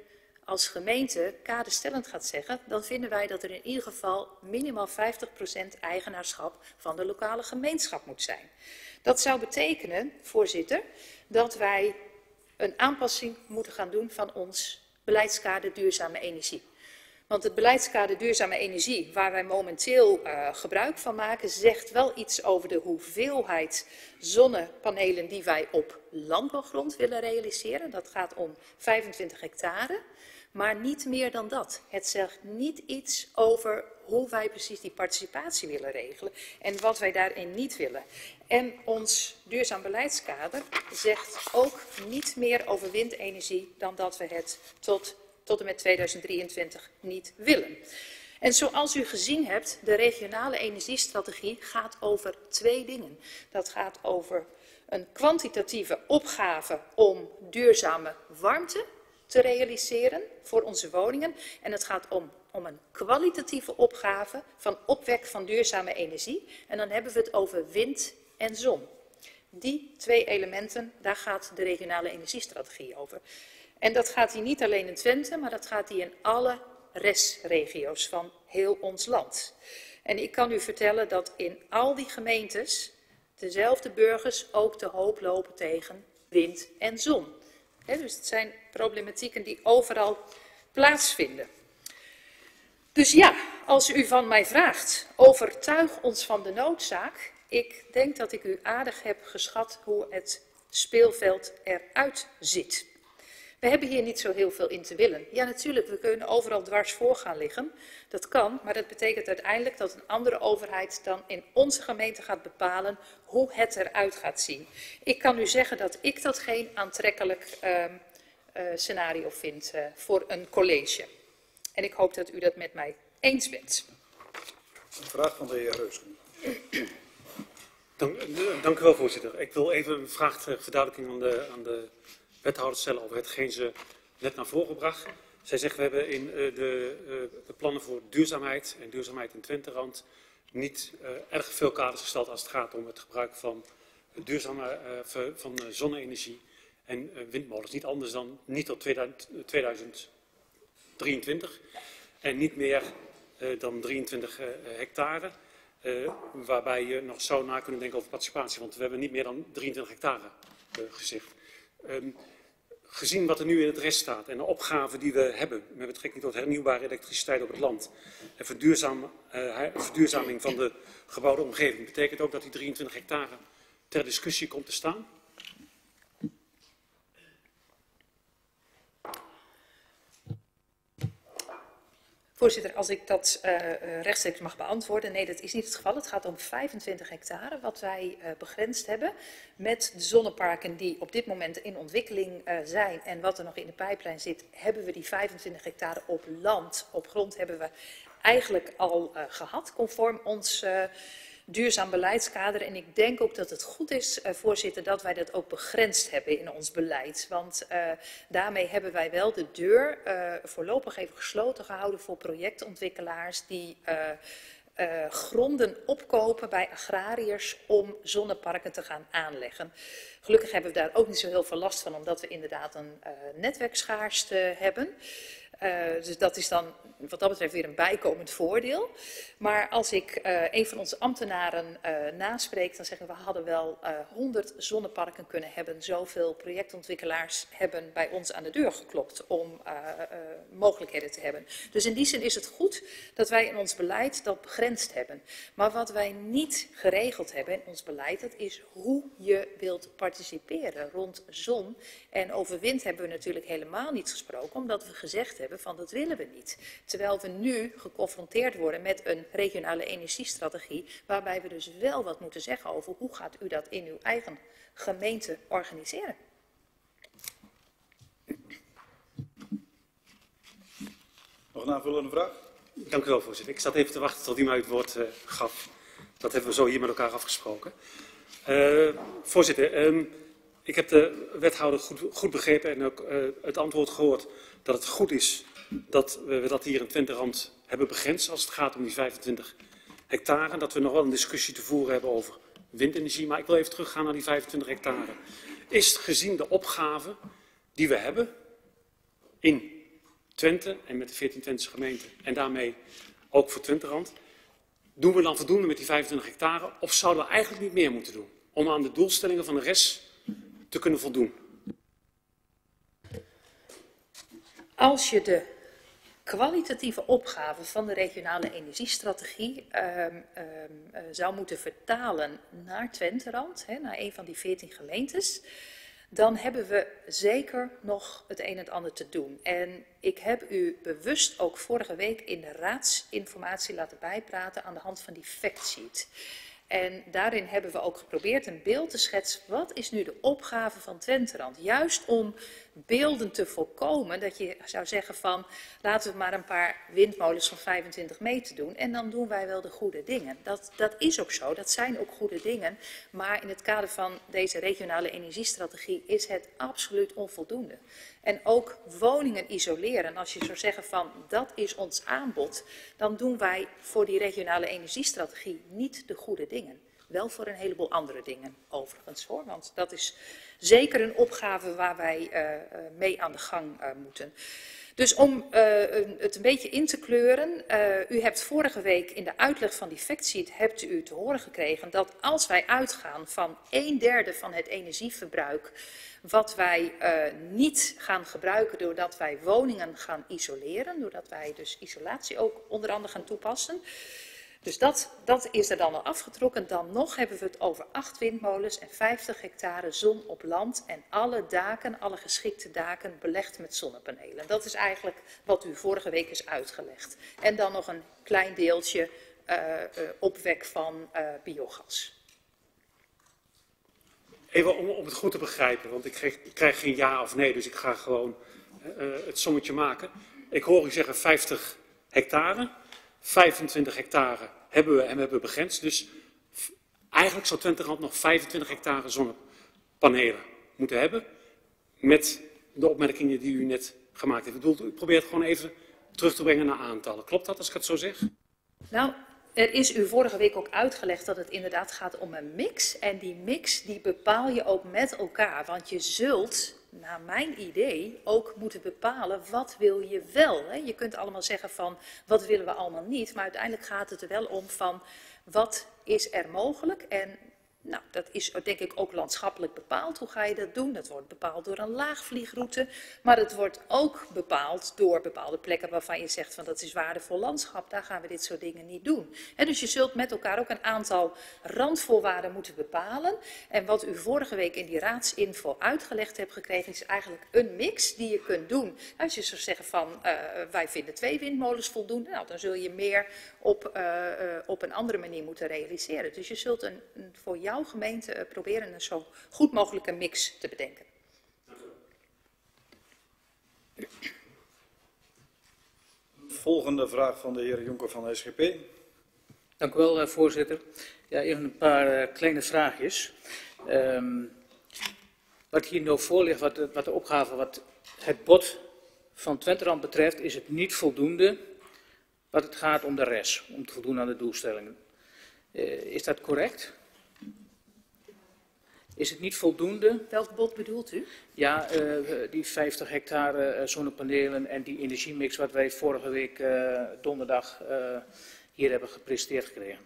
[SPEAKER 8] als gemeente kaderstellend gaat zeggen, dan vinden wij dat er in ieder geval minimaal vijftig procent eigenaarschap van de lokale gemeenschap moet zijn. Dat zou betekenen, voorzitter, dat wij een aanpassing moeten gaan doen van ons beleidskader duurzame energie. Want het beleidskader duurzame energie, waar wij momenteel uh, gebruik van maken, zegt wel iets over de hoeveelheid zonnepanelen die wij op landbouwgrond willen realiseren. Dat gaat om vijfentwintig hectare, maar niet meer dan dat. Het zegt niet iets over hoe wij precies die participatie willen regelen en wat wij daarin niet willen. En ons duurzaam beleidskader zegt ook niet meer over windenergie dan dat we het tot tot en met tweeduizend drieëntwintig niet willen. En zoals u gezien hebt, de regionale energiestrategie gaat over twee dingen. Dat gaat over een kwantitatieve opgave om duurzame warmte te realiseren voor onze woningen. En het gaat om, om een kwalitatieve opgave van opwek van duurzame energie. En dan hebben we het over wind en zon. Die twee elementen, daar gaat de regionale energiestrategie over. En dat gaat hier niet alleen in Twente, maar dat gaat hier in alle restregio's van heel ons land. En ik kan u vertellen dat in al die gemeentes dezelfde burgers ook de hoop lopen tegen wind en zon. He, dus het zijn problematieken die overal plaatsvinden. Dus ja, als u van mij vraagt, overtuig ons van de noodzaak. Ik denk dat ik u aardig heb geschat hoe het speelveld eruit ziet. We hebben hier niet zo heel veel in te willen. Ja, natuurlijk, we kunnen overal dwars voor gaan liggen. Dat kan, maar dat betekent uiteindelijk dat een andere overheid dan in onze gemeente gaat bepalen hoe het eruit gaat zien. Ik kan u zeggen dat ik dat geen aantrekkelijk uh, uh, scenario vind uh, voor een college. En ik hoop dat u dat met mij eens bent.
[SPEAKER 1] Een vraag van de heer Reusken.
[SPEAKER 7] Dank, dank u wel, voorzitter. Ik wil even een vraag ter verduidelijking aan de, aan de wethouder stellen over hetgeen ze net naar voren bracht. Zij zegt, we hebben in uh, de, uh, de plannen voor duurzaamheid en duurzaamheid in Twenterand niet uh, erg veel kaders gesteld als het gaat om het gebruik van duurzame uh, van uh, zonne-energie en uh, windmolens. Niet anders dan niet tot tweeduizend drieëntwintig en niet meer uh, dan drieëntwintig uh, hectare. Uh, waarbij je nog zou na kunnen denken over participatie, want we hebben niet meer dan drieëntwintig hectare uh, gezegd. Um, gezien wat er nu in het rest staat en de opgave die we hebben met betrekking tot hernieuwbare elektriciteit op het land en verduurzam, uh, verduurzaming van de gebouwde omgeving, betekent ook dat die drieëntwintig hectare ter discussie komt te staan?
[SPEAKER 8] Voorzitter, als ik dat uh, rechtstreeks mag beantwoorden. Nee, dat is niet het geval. Het gaat om vijfentwintig hectare wat wij uh, begrensd hebben met de zonneparken die op dit moment in ontwikkeling uh, zijn en wat er nog in de pijplijn zit, hebben we die vijfentwintig hectare op land, op grond hebben we eigenlijk al uh, gehad, conform ons uh, duurzaam beleidskader. En ik denk ook dat het goed is, uh, voorzitter, dat wij dat ook begrensd hebben in ons beleid. Want uh, daarmee hebben wij wel de deur uh, voorlopig even gesloten gehouden voor projectontwikkelaars die uh, uh, gronden opkopen bij agrariërs om zonneparken te gaan aanleggen. Gelukkig hebben we daar ook niet zo heel veel last van, omdat we inderdaad een uh, netwerkschaarste hebben. Uh, dus dat is dan wat dat betreft weer een bijkomend voordeel. Maar als ik uh, een van onze ambtenaren uh, naspreek, dan zeggen we, we hadden wel uh, honderd zonneparken kunnen hebben. Zoveel projectontwikkelaars hebben bij ons aan de deur geklopt om uh, uh, mogelijkheden te hebben. Dus in die zin is het goed dat wij in ons beleid dat begrensd hebben. Maar wat wij niet geregeld hebben in ons beleid, dat is hoe je wilt participeren rond zon. En over wind hebben we natuurlijk helemaal niet gesproken, omdat we gezegd hebben van dat willen we niet. Terwijl we nu geconfronteerd worden met een regionale energiestrategie, waarbij we dus wel wat moeten zeggen over hoe gaat u dat in uw eigen gemeente organiseren.
[SPEAKER 1] Nog een aanvullende vraag?
[SPEAKER 7] Dank u wel, voorzitter. Ik zat even te wachten tot u mij het woord uh, gaf. Dat hebben we zo hier met elkaar afgesproken. Uh, voorzitter, um, ik heb de wethouder goed, goed begrepen en ook uh, het antwoord gehoord dat het goed is dat we dat hier in Twenterand hebben begrensd als het gaat om die vijfentwintig hectare. Dat we nog wel een discussie te voeren hebben over windenergie. Maar ik wil even teruggaan naar die vijfentwintig hectare. Is gezien de opgave die we hebben in Twente en met de veertien Twentse gemeenten en daarmee ook voor Twenterand. Doen we dan voldoende met die vijfentwintig hectare of zouden we eigenlijk niet meer moeten doen om aan de doelstellingen van de rest te kunnen voldoen?
[SPEAKER 8] Als je de kwalitatieve opgave van de regionale energiestrategie uh, uh, uh, zou moeten vertalen naar Twenterand, hè, naar een van die veertien gemeentes, dan hebben we zeker nog het een en het ander te doen. En ik heb u bewust ook vorige week in de raadsinformatie laten bijpraten aan de hand van die factsheet. En daarin hebben we ook geprobeerd een beeld te schetsen. Wat is nu de opgave van Twenterand? Juist om beelden te voorkomen dat je zou zeggen van laten we maar een paar windmolens van vijfentwintig meter doen en dan doen wij wel de goede dingen. Dat, dat is ook zo, dat zijn ook goede dingen. Maar in het kader van deze regionale energiestrategie is het absoluut onvoldoende. En ook woningen isoleren. Als je zou zeggen van dat is ons aanbod, dan doen wij voor die regionale energiestrategie niet de goede dingen. Wel voor een heleboel andere dingen overigens hoor, want dat is zeker een opgave waar wij uh, mee aan de gang uh, moeten. Dus om uh, het een beetje in te kleuren, uh, u hebt vorige week in de uitleg van die factsheet hebt u te horen gekregen dat als wij uitgaan van een derde van het energieverbruik wat wij uh, niet gaan gebruiken doordat wij woningen gaan isoleren, doordat wij dus isolatie ook onder andere gaan toepassen. Dus dat, dat is er dan al afgetrokken. Dan nog hebben we het over acht windmolens en vijftig hectare zon op land en alle daken, alle geschikte daken belegd met zonnepanelen. Dat is eigenlijk wat u vorige week is uitgelegd. En dan nog een klein deeltje uh, uh, opwek van uh, biogas.
[SPEAKER 7] Even om, om het goed te begrijpen, want ik krijg, ik krijg geen ja of nee, dus ik ga gewoon uh, het sommetje maken. Ik hoor u zeggen vijftig hectare. vijfentwintig hectare hebben we en we hebben begrensd. Dus eigenlijk zou Twenterand nog vijfentwintig hectare zonnepanelen moeten hebben. Met de opmerkingen die u net gemaakt heeft. Ik bedoel, u probeert gewoon even terug te brengen naar aantallen. Klopt dat als ik het zo zeg?
[SPEAKER 8] Nou, er is u vorige week ook uitgelegd dat het inderdaad gaat om een mix. En die mix die bepaal je ook met elkaar. Want je zult, naar mijn idee, ook moeten bepalen wat wil je wel. Hè? Je kunt allemaal zeggen van wat willen we allemaal niet. Maar uiteindelijk gaat het er wel om van wat is er mogelijk. En nou, dat is denk ik ook landschappelijk bepaald. Hoe ga je dat doen? Dat wordt bepaald door een laagvliegroute. Maar het wordt ook bepaald door bepaalde plekken waarvan je zegt van dat is waardevol landschap. Daar gaan we dit soort dingen niet doen. En dus je zult met elkaar ook een aantal randvoorwaarden moeten bepalen. En wat u vorige week in die raadsinfo uitgelegd hebt gekregen is eigenlijk een mix die je kunt doen. Als je zou zeggen van uh, wij vinden twee windmolens voldoende. Nou, dan zul je meer op, uh, uh, op een andere manier moeten realiseren. Dus je zult een, een voor jouw gemeente uh, proberen een zo goed mogelijke mix te bedenken.
[SPEAKER 1] Volgende vraag van de heer Jonker van de S G P.
[SPEAKER 4] Dank u wel, uh, voorzitter. Ja, even een paar uh, kleine vraagjes. Um, wat hier nou voor ligt, wat de, wat de opgave, wat het bod van Twenterand betreft, is het niet voldoende wat het gaat om de rest, om te voldoen aan de doelstellingen. Uh, is dat correct? Is het niet voldoende?
[SPEAKER 8] Welk bod bedoelt u?
[SPEAKER 4] Ja, uh, die vijftig hectare uh, zonnepanelen en die energiemix wat wij vorige week uh, donderdag uh, hier hebben gepresenteerd gekregen.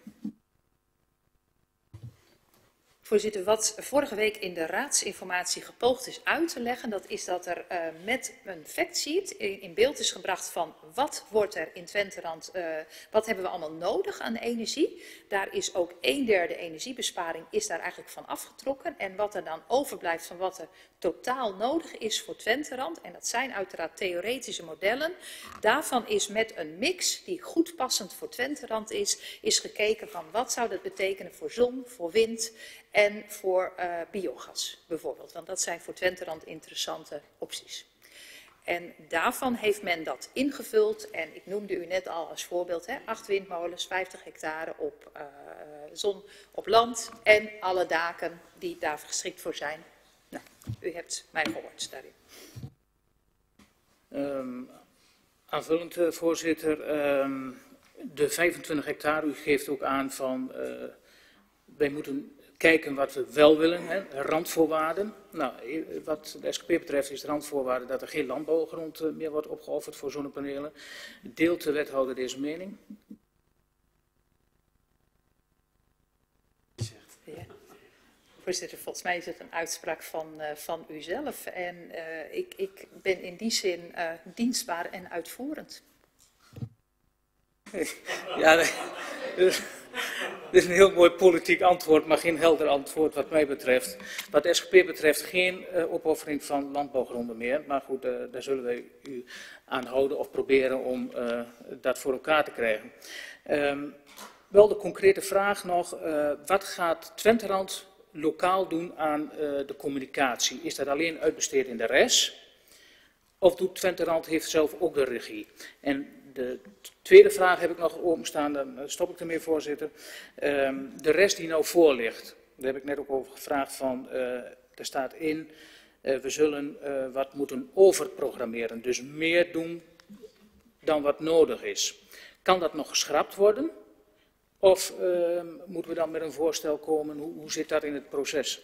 [SPEAKER 8] Voorzitter, wat vorige week in de raadsinformatie gepoogd is uit te leggen, dat is dat er uh, met een factsheet in, in beeld is gebracht van wat wordt er in Twenterand, uh, wat hebben we allemaal nodig aan energie. Daar is ook een derde energiebesparing is daar eigenlijk van afgetrokken. En wat er dan overblijft van wat er totaal nodig is voor Twenterand, en dat zijn uiteraard theoretische modellen, daarvan is met een mix die goed passend voor Twenterand is, is gekeken van wat zou dat betekenen voor zon, voor wind en voor uh, biogas bijvoorbeeld. Want dat zijn voor Twenterand interessante opties. En daarvan heeft men dat ingevuld en ik noemde u net al als voorbeeld, hè, acht windmolens, vijftig hectare op uh, zon op land en alle daken die daar geschikt voor zijn. Nou, u hebt mij gehoord daarin.
[SPEAKER 4] Um, aanvullend, uh, voorzitter, um, de vijfentwintig hectare, u geeft ook aan van, uh, wij moeten kijken wat we wel willen, hè, randvoorwaarden. Nou, wat de S K P betreft is de randvoorwaarde dat er geen landbouwgrond meer wordt opgeofferd voor zonnepanelen. Deelt de wethouder deze mening?
[SPEAKER 8] Ja. Voorzitter, volgens mij is het een uitspraak van, uh, van u zelf. En uh, ik, ik ben in die zin uh, dienstbaar en uitvoerend.
[SPEAKER 4] Ja, dit is een heel mooi politiek antwoord, maar geen helder antwoord wat mij betreft. Wat de S G P betreft geen uh, opoffering van landbouwgronden meer. Maar goed, uh, daar zullen wij u aan houden of proberen om uh, dat voor elkaar te krijgen. Um, wel de concrete vraag nog, uh, wat gaat Twenterand lokaal doen aan uh, de communicatie? Is dat alleen uitbesteed in de R E S? Of doet Twenterand heeft zelf ook de regie? En de tweede vraag heb ik nog openstaan, dan stop ik ermee, voorzitter. Um, de rest die nou voor ligt, daar heb ik net ook over gevraagd van, uh, er staat in, uh, we zullen uh, wat moeten overprogrammeren. Dus meer doen dan wat nodig is. Kan dat nog geschrapt worden? Of uh, moeten we dan met een voorstel komen? Hoe, hoe zit dat in het proces?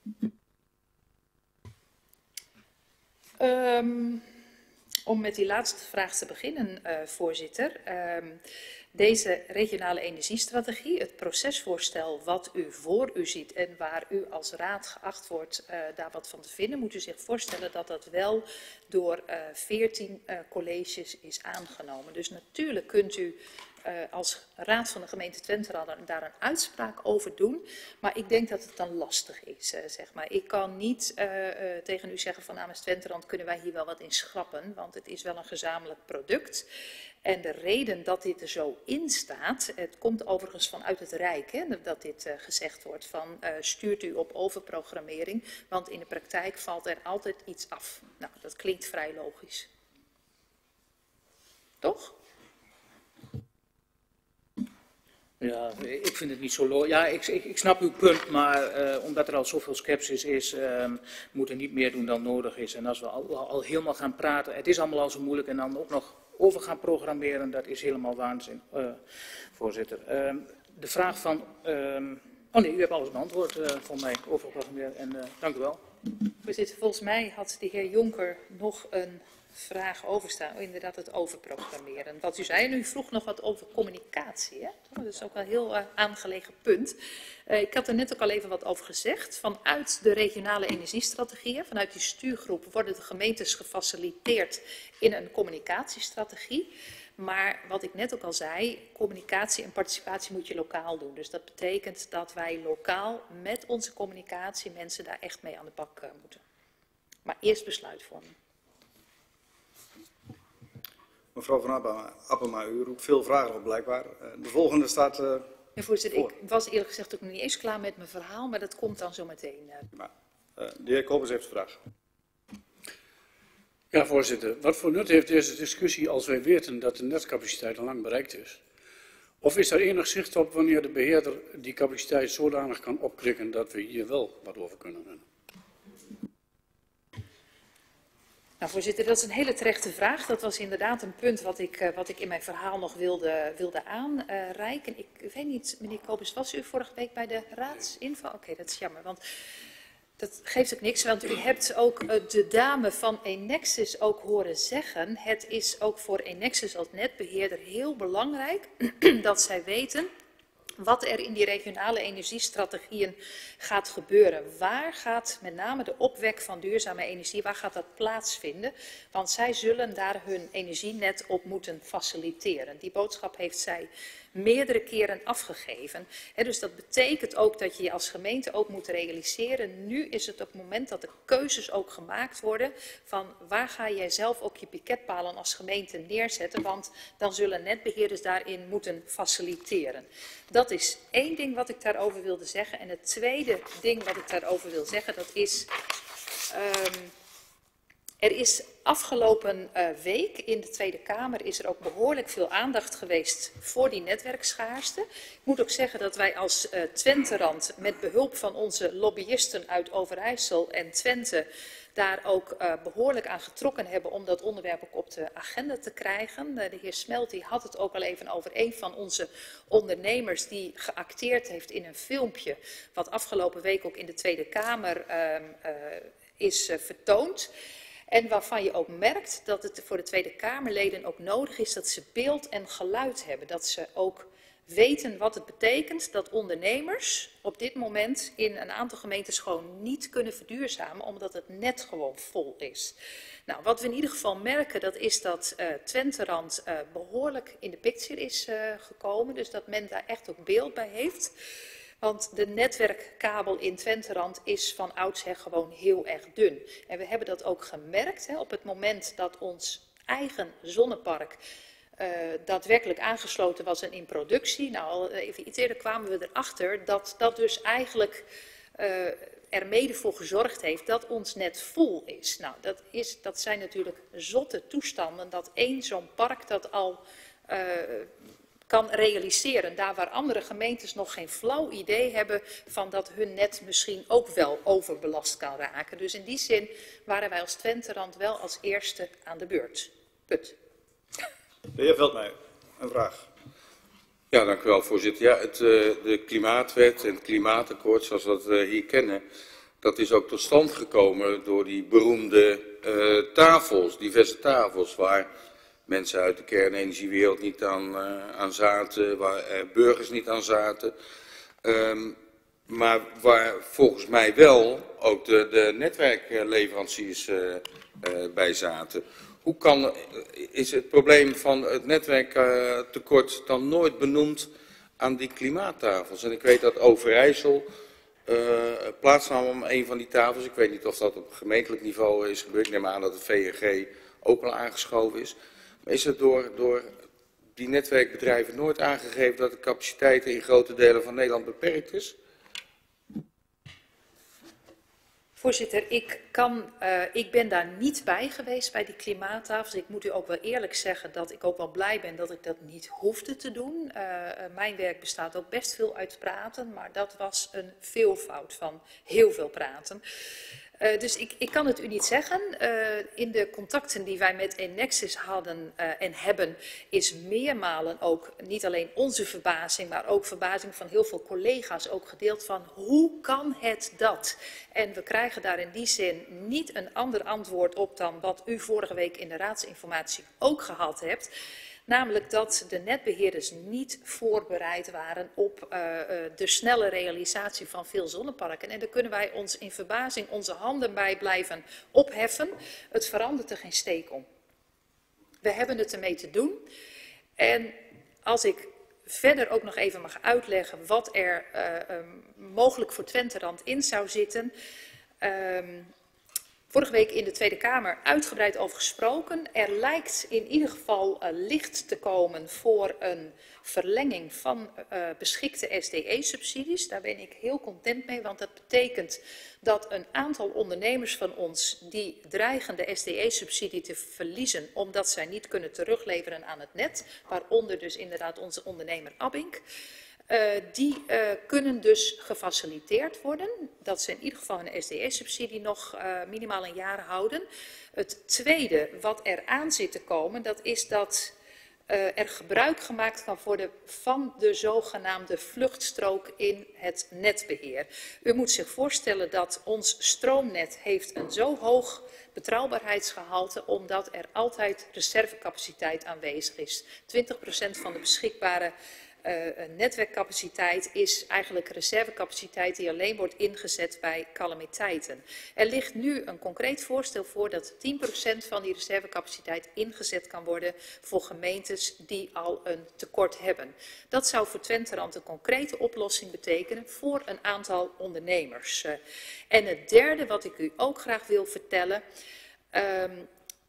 [SPEAKER 8] Um, om met die laatste vraag te beginnen, uh, voorzitter. Um, deze regionale energiestrategie, het procesvoorstel wat u voor u ziet en waar u als raad geacht wordt uh, daar wat van te vinden, moet u zich voorstellen dat dat wel door veertien uh, uh, colleges is aangenomen. Dus natuurlijk kunt u Uh, als raad van de gemeente Twenterand daar een uitspraak over doen. Maar ik denk dat het dan lastig is, uh, zeg maar. Ik kan niet uh, uh, tegen u zeggen van namens Twenterand kunnen wij hier wel wat in schrappen. Want het is wel een gezamenlijk product. En de reden dat dit er zo in staat, het komt overigens vanuit het Rijk, hè, dat dit uh, gezegd wordt, van uh, stuurt u op overprogrammering. Want in de praktijk valt er altijd iets af. Nou, dat klinkt vrij logisch. Toch?
[SPEAKER 4] Ja, ik vind het niet zo logisch. Ja, ik, ik, ik snap uw punt, maar uh, omdat er al zoveel sceptisch is, uh, moeten we niet meer doen dan nodig is. En als we al, al helemaal gaan praten, het is allemaal al zo moeilijk en dan ook nog over gaan programmeren, dat is helemaal waanzin, uh, voorzitter. Uh, de vraag van, uh, oh nee, u hebt alles beantwoord uh, voor mij over programmeren en uh, dank u wel.
[SPEAKER 8] Voorzitter, volgens mij had de heer Jonker nog een vraag overstaan. Oh, inderdaad, het overprogrammeren. Wat u zei, en u vroeg nog wat over communicatie. Hè? Dat is ook wel een heel uh, aangelegen punt. Uh, ik had er net ook al even wat over gezegd. Vanuit de regionale energiestrategieën, vanuit die stuurgroep, worden de gemeentes gefaciliteerd in een communicatiestrategie. Maar wat ik net ook al zei, communicatie en participatie moet je lokaal doen. Dus dat betekent dat wij lokaal met onze communicatie mensen daar echt mee aan de bak uh, moeten. Maar eerst besluitvorming.
[SPEAKER 1] Mevrouw Van Appelma, u roept veel vragen op blijkbaar. De volgende staat uh,
[SPEAKER 8] ja, voorzitter,
[SPEAKER 1] voor.
[SPEAKER 8] Ik was eerlijk gezegd ook nog niet eens klaar met mijn verhaal, maar dat komt dan zo meteen. Uh.
[SPEAKER 1] Uh, de heer Kobus heeft een vraag.
[SPEAKER 6] Ja, voorzitter. Wat voor nut heeft deze discussie als wij weten dat de netcapaciteit al lang bereikt is? Of is er enig zicht op wanneer de beheerder die capaciteit zodanig kan opkrikken dat we hier wel wat over kunnen winnen?
[SPEAKER 8] Nou, voorzitter, dat is een hele terechte vraag. Dat was inderdaad een punt wat ik, uh, wat ik in mijn verhaal nog wilde, wilde aanreiken. Ik weet niet, meneer Kobus, was u vorige week bij de raadsinfo? Oké, okay, dat is jammer, want dat geeft ook niks. Want u hebt ook uh, de dame van Enexis ook horen zeggen. Het is ook voor Enexis als netbeheerder heel belangrijk dat zij weten wat er in die regionale energiestrategieën gaat gebeuren. Waar gaat met name de opwek van duurzame energie, waar gaat dat plaatsvinden? Want zij zullen daar hun energienet op moeten faciliteren. Die boodschap heeft zij meerdere keren afgegeven. He, dus dat betekent ook dat je je als gemeente ook moet realiseren. Nu is het op het moment dat de keuzes ook gemaakt worden van waar ga jij zelf ook je piketpalen als gemeente neerzetten. Want dan zullen netbeheerders daarin moeten faciliteren. Dat is één ding wat ik daarover wilde zeggen. En het tweede ding wat ik daarover wil zeggen, dat is Um, Er is afgelopen uh, week in de Tweede Kamer is er ook behoorlijk veel aandacht geweest voor die netwerkschaarste. Ik moet ook zeggen dat wij als uh, Twenterand met behulp van onze lobbyisten uit Overijssel en Twente daar ook uh, behoorlijk aan getrokken hebben om dat onderwerp ook op de agenda te krijgen. Uh, de heer Smelt die had het ook al even over een van onze ondernemers die geacteerd heeft in een filmpje wat afgelopen week ook in de Tweede Kamer uh, uh, is uh, vertoond. En waarvan je ook merkt dat het voor de Tweede Kamerleden ook nodig is dat ze beeld en geluid hebben. Dat ze ook weten wat het betekent dat ondernemers op dit moment in een aantal gemeentes gewoon niet kunnen verduurzamen, omdat het net gewoon vol is. Nou, wat we in ieder geval merken, dat is dat uh, Twenterand uh, behoorlijk in de picture is uh, gekomen. Dus dat men daar echt ook beeld bij heeft. Want de netwerkkabel in Twenterand is van oudsher gewoon heel erg dun. En we hebben dat ook gemerkt hè, op het moment dat ons eigen zonnepark uh, daadwerkelijk aangesloten was en in productie. Nou, al even iets eerder kwamen we erachter dat dat dus eigenlijk uh, er mede voor gezorgd heeft dat ons net vol is. Nou, dat, is, dat zijn natuurlijk zotte toestanden dat één zo'n park dat al Uh, kan realiseren, daar waar andere gemeentes nog geen flauw idee hebben van dat hun net misschien ook wel overbelast kan raken. Dus in die zin waren wij als Twenterand wel als eerste aan de beurt. Put.
[SPEAKER 1] De heer Veldmeijer, een vraag.
[SPEAKER 3] Ja, dank u wel, voorzitter. Ja, het, uh, de klimaatwet en het klimaatakkoord, zoals we dat uh, hier kennen, dat is ook tot stand gekomen door die beroemde uh, tafels, diverse tafels, waar mensen uit de kernenergiewereld niet aan, uh, aan zaten, waar er burgers niet aan zaten. Um, maar waar volgens mij wel ook de, de netwerkleveranciers uh, uh, bij zaten. Hoe kan, is het probleem van het netwerktekort uh, dan nooit benoemd aan die klimaattafels? En ik weet dat Overijssel uh, plaatsnam om een van die tafels. Ik weet niet of dat op gemeentelijk niveau is gebeurd. Ik neem aan dat het V N G ook al aangeschoven is. Maar is het door, door die netwerkbedrijven nooit aangegeven dat de capaciteit in grote delen van Nederland beperkt is?
[SPEAKER 8] Voorzitter, ik, kan, uh, ik ben daar niet bij geweest bij die klimaattafels. Ik moet u ook wel eerlijk zeggen dat ik ook wel blij ben dat ik dat niet hoefde te doen. Uh, uh, mijn werk bestaat ook best veel uit praten, maar dat was een veelvoud van heel veel praten. Uh, dus ik, ik kan het u niet zeggen. Uh, in de contacten die wij met Enexis hadden uh, en hebben, is meermalen ook niet alleen onze verbazing, maar ook verbazing van heel veel collega's ook gedeeld van hoe kan het dat? En we krijgen daar in die zin niet een ander antwoord op dan wat u vorige week in de raadsinformatie ook gehad hebt. Namelijk dat de netbeheerders niet voorbereid waren op uh, uh, de snelle realisatie van veel zonneparken. En daar kunnen wij ons in verbazing onze handen bij blijven opheffen. Het verandert er geen steek om. We hebben het ermee te doen. En als ik verder ook nog even mag uitleggen wat er uh, um, mogelijk voor Twenterand in zou zitten. Um, Vorige week in de Tweede Kamer uitgebreid over gesproken. Er lijkt in ieder geval uh, licht te komen voor een verlenging van uh, beschikte S D E-subsidies. Daar ben ik heel content mee, want dat betekent dat een aantal ondernemers van ons die dreigen de S D E-subsidie te verliezen omdat zij niet kunnen terugleveren aan het net, waaronder dus inderdaad onze ondernemer Abink. Uh, die uh, kunnen dus gefaciliteerd worden, dat ze in ieder geval een S D E-subsidie nog uh, minimaal een jaar houden. Het tweede wat er aan zit te komen, dat is dat uh, er gebruik gemaakt kan worden van de zogenaamde vluchtstrook in het netbeheer. U moet zich voorstellen dat ons stroomnet heeft een zo hoog betrouwbaarheidsgehalte, omdat er altijd reservecapaciteit aanwezig is. twintig procent van de beschikbare Uh, netwerkcapaciteit is eigenlijk reservecapaciteit die alleen wordt ingezet bij calamiteiten. Er ligt nu een concreet voorstel voor dat tien procent van die reservecapaciteit ingezet kan worden voor gemeentes die al een tekort hebben. Dat zou voor Twenterand een concrete oplossing betekenen voor een aantal ondernemers. Uh, en het derde wat ik u ook graag wil vertellen. Um,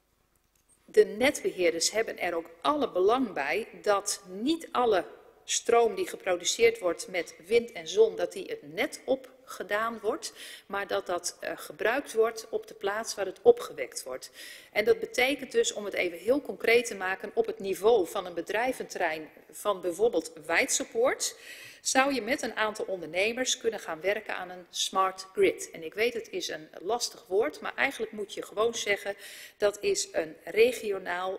[SPEAKER 8] de netbeheerders hebben er ook alle belang bij dat niet alle stroom die geproduceerd wordt met wind en zon, dat die het net op gedaan wordt, maar dat dat uh, gebruikt wordt op de plaats waar het opgewekt wordt. En dat betekent dus, om het even heel concreet te maken, op het niveau van een bedrijventerrein van bijvoorbeeld Weitsepoort, zou je met een aantal ondernemers kunnen gaan werken aan een smart grid. En ik weet, het is een lastig woord, maar eigenlijk moet je gewoon zeggen, dat is een regionaal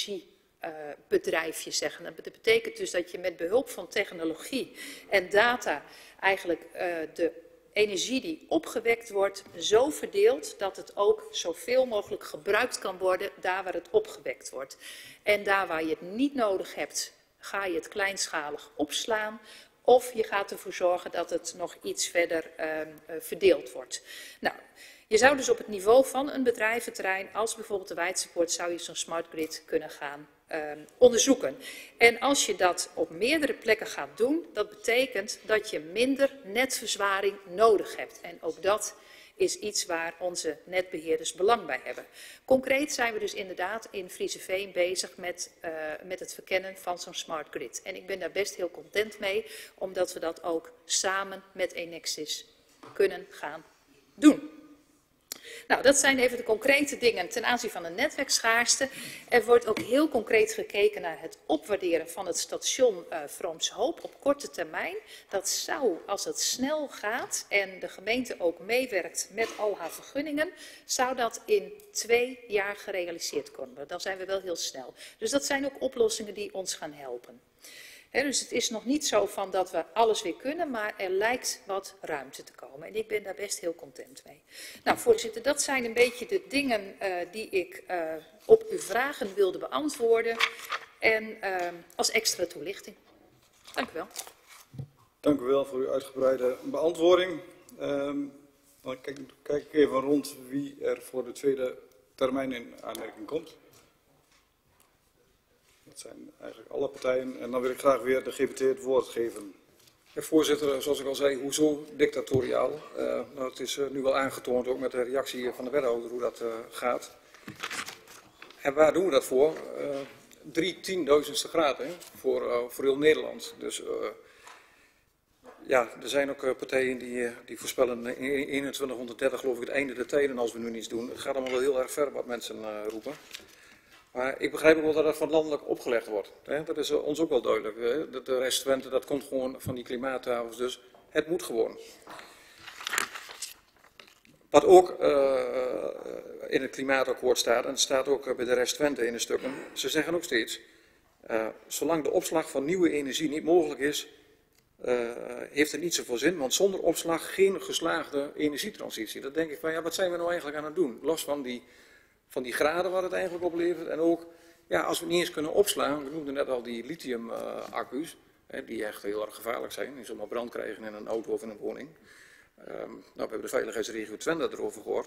[SPEAKER 8] energiebedrijfje zeggen. Dat betekent dus dat je met behulp van technologie en data eigenlijk uh, de energie die opgewekt wordt zo verdeelt dat het ook zoveel mogelijk gebruikt kan worden daar waar het opgewekt wordt. En daar waar je het niet nodig hebt, ga je het kleinschalig opslaan. Of je gaat ervoor zorgen dat het nog iets verder uh, uh, verdeeld wordt. Nou, je zou dus op het niveau van een bedrijventerrein, als bijvoorbeeld de Weitsepoort, zou je zo'n smart grid kunnen gaan uh, onderzoeken. En als je dat op meerdere plekken gaat doen, dat betekent dat je minder netverzwaring nodig hebt. En ook dat is iets waar onze netbeheerders belang bij hebben. Concreet zijn we dus inderdaad in Frieseveen bezig met, uh, met het verkennen van zo'n smart grid. En ik ben daar best heel content mee, omdat we dat ook samen met Enexis kunnen gaan doen. Nou, dat zijn even de concrete dingen ten aanzien van de netwerkschaarste. Er wordt ook heel concreet gekeken naar het opwaarderen van het station uh, Vroomshoop op korte termijn. Dat zou, als het snel gaat en de gemeente ook meewerkt met al haar vergunningen, zou dat in twee jaar gerealiseerd kunnen worden. Dan zijn we wel heel snel. Dus dat zijn ook oplossingen die ons gaan helpen. He, dus het is nog niet zo van dat we alles weer kunnen, maar er lijkt wat ruimte te komen. En ik ben daar best heel content mee. Nou, voorzitter, dat zijn een beetje de dingen uh, die ik uh, op uw vragen wilde beantwoorden. En uh, als extra toelichting. Dank u wel.
[SPEAKER 1] Dank u wel voor uw uitgebreide beantwoording. Um, dan kijk, kijk ik even rond wie er voor de tweede termijn in aanmerking komt. Dat zijn eigenlijk alle partijen. En dan wil ik graag weer de G B T het woord geven.
[SPEAKER 2] Ja, voorzitter, zoals ik al zei, hoezo dictatoriaal? Uh, nou, het is uh, nu wel aangetoond, ook met de reactie van de wethouder, hoe dat uh, gaat. En waar doen we dat voor? Uh, drie tienduizendste graden hè, voor, uh, voor heel Nederland. Dus uh, ja, er zijn ook uh, partijen die, uh, die voorspellen in eenentwintighonderddertig geloof ik het einde der tijden als we nu niets doen. Het gaat allemaal wel heel erg ver wat mensen uh, roepen. Maar ik begrijp ook wel dat dat van landelijk opgelegd wordt. Hè? Dat is uh, ons ook wel duidelijk. Hè? De, de rest Twente, dat komt gewoon van die klimaattafels, dus het moet gewoon. Wat ook uh, in het klimaatakkoord staat, en het staat ook bij de rest Twente in de stukken, ze zeggen ook steeds, uh, zolang de opslag van nieuwe energie niet mogelijk is, uh, heeft het niet zoveel zin, want zonder opslag geen geslaagde energietransitie. Dan denk ik van, ja, wat zijn we nou eigenlijk aan het doen? Los van die... van die graden wat het eigenlijk oplevert. En ook, ja, als we het niet eens kunnen opslaan, we noemden net al die lithium-accu's, uh, die echt heel erg gevaarlijk zijn. Die zomaar brand krijgen in een auto of in een woning. Um, nou, we hebben de veiligheidsregio Twente erover gehoord.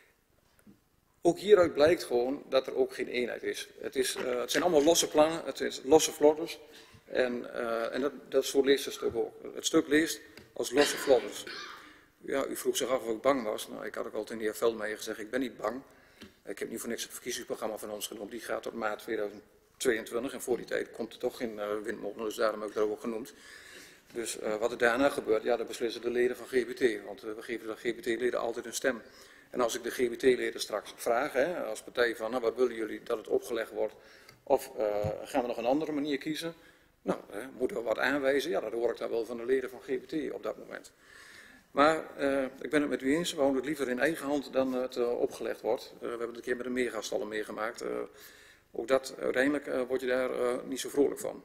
[SPEAKER 2] Ook hieruit blijkt gewoon dat er ook geen eenheid is. Het, is, uh, het zijn allemaal losse plannen, het is losse vlodders. En, uh, en dat, dat zo leest het stuk ook. Het stuk leest als losse vlodders. Ja, u vroeg zich af of ik bang was. Nou, ik had ook al tegen de heer Veldmeijer gezegd, ik ben niet bang. Ik heb niet voor niks het verkiezingsprogramma van ons genoemd. Die gaat tot maart tweeduizend tweeëntwintig en voor die tijd komt er toch geen uh, windmolen, dus daarom heb ik dat ook genoemd. Dus uh, wat er daarna gebeurt, ja, dat beslissen de leden van G B T, want uh, we geven de G B T-leden altijd een stem. En als ik de G B T-leden straks vraag, hè, als partij van, nou, wat willen jullie dat het opgelegd wordt, of uh, gaan we nog een andere manier kiezen? Nou, uh, moeten we wat aanwijzen? Ja, dat hoor ik dan wel van de leden van G B T op dat moment. Maar uh, ik ben het met u eens, we houden het liever in eigen hand dan het uh, opgelegd wordt. Uh, we hebben het een keer met de megastallen meegemaakt. Uh, ook dat, uiteindelijk uh, word je daar uh, niet zo vrolijk van.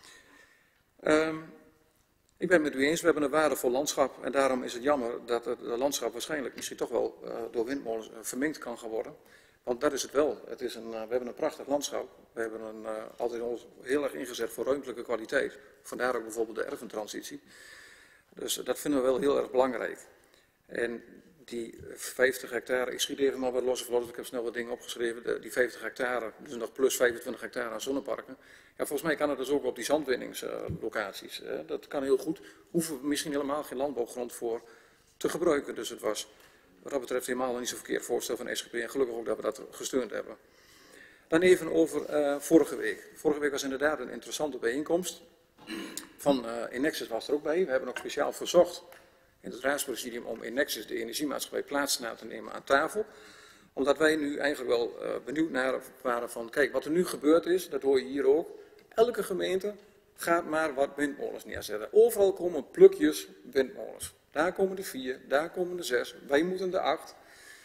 [SPEAKER 2] Uh, ik ben het met u eens, we hebben een waardevol landschap. En daarom is het jammer dat het landschap waarschijnlijk misschien toch wel uh, door windmolens uh, verminkt kan gaan worden. Want dat is het wel. Het is een, uh, we hebben een prachtig landschap. We hebben een, uh, altijd ons heel erg ingezet voor ruimtelijke kwaliteit. Vandaar ook bijvoorbeeld de erventransitie. Dus dat vinden we wel heel erg belangrijk. En die vijftig hectare, ik schiet even maar wat losse vlodders, ik heb snel wat dingen opgeschreven, de, die vijftig hectare, dus nog plus vijfentwintig hectare aan zonneparken. Ja, volgens mij kan het dus ook op die zandwinningslocaties. Uh, dat kan heel goed. Hoeven we misschien helemaal geen landbouwgrond voor te gebruiken. Dus het was wat dat betreft helemaal niet zo'n verkeerd voorstel van S G P en gelukkig ook dat we dat gesteund hebben. Dan even over uh, vorige week. Vorige week was inderdaad een interessante bijeenkomst. Van uh, Enexis was er ook bij. We hebben ook speciaal verzocht in het raadspresidium om in Nexus de energiemaatschappij plaats na te nemen aan tafel. Omdat wij nu eigenlijk wel uh, benieuwd naar waren van, kijk, wat er nu gebeurd is, dat hoor je hier ook. Elke gemeente gaat maar wat windmolens neerzetten. Overal komen plukjes windmolens. Daar komen de vier, daar komen de zes, wij moeten de acht.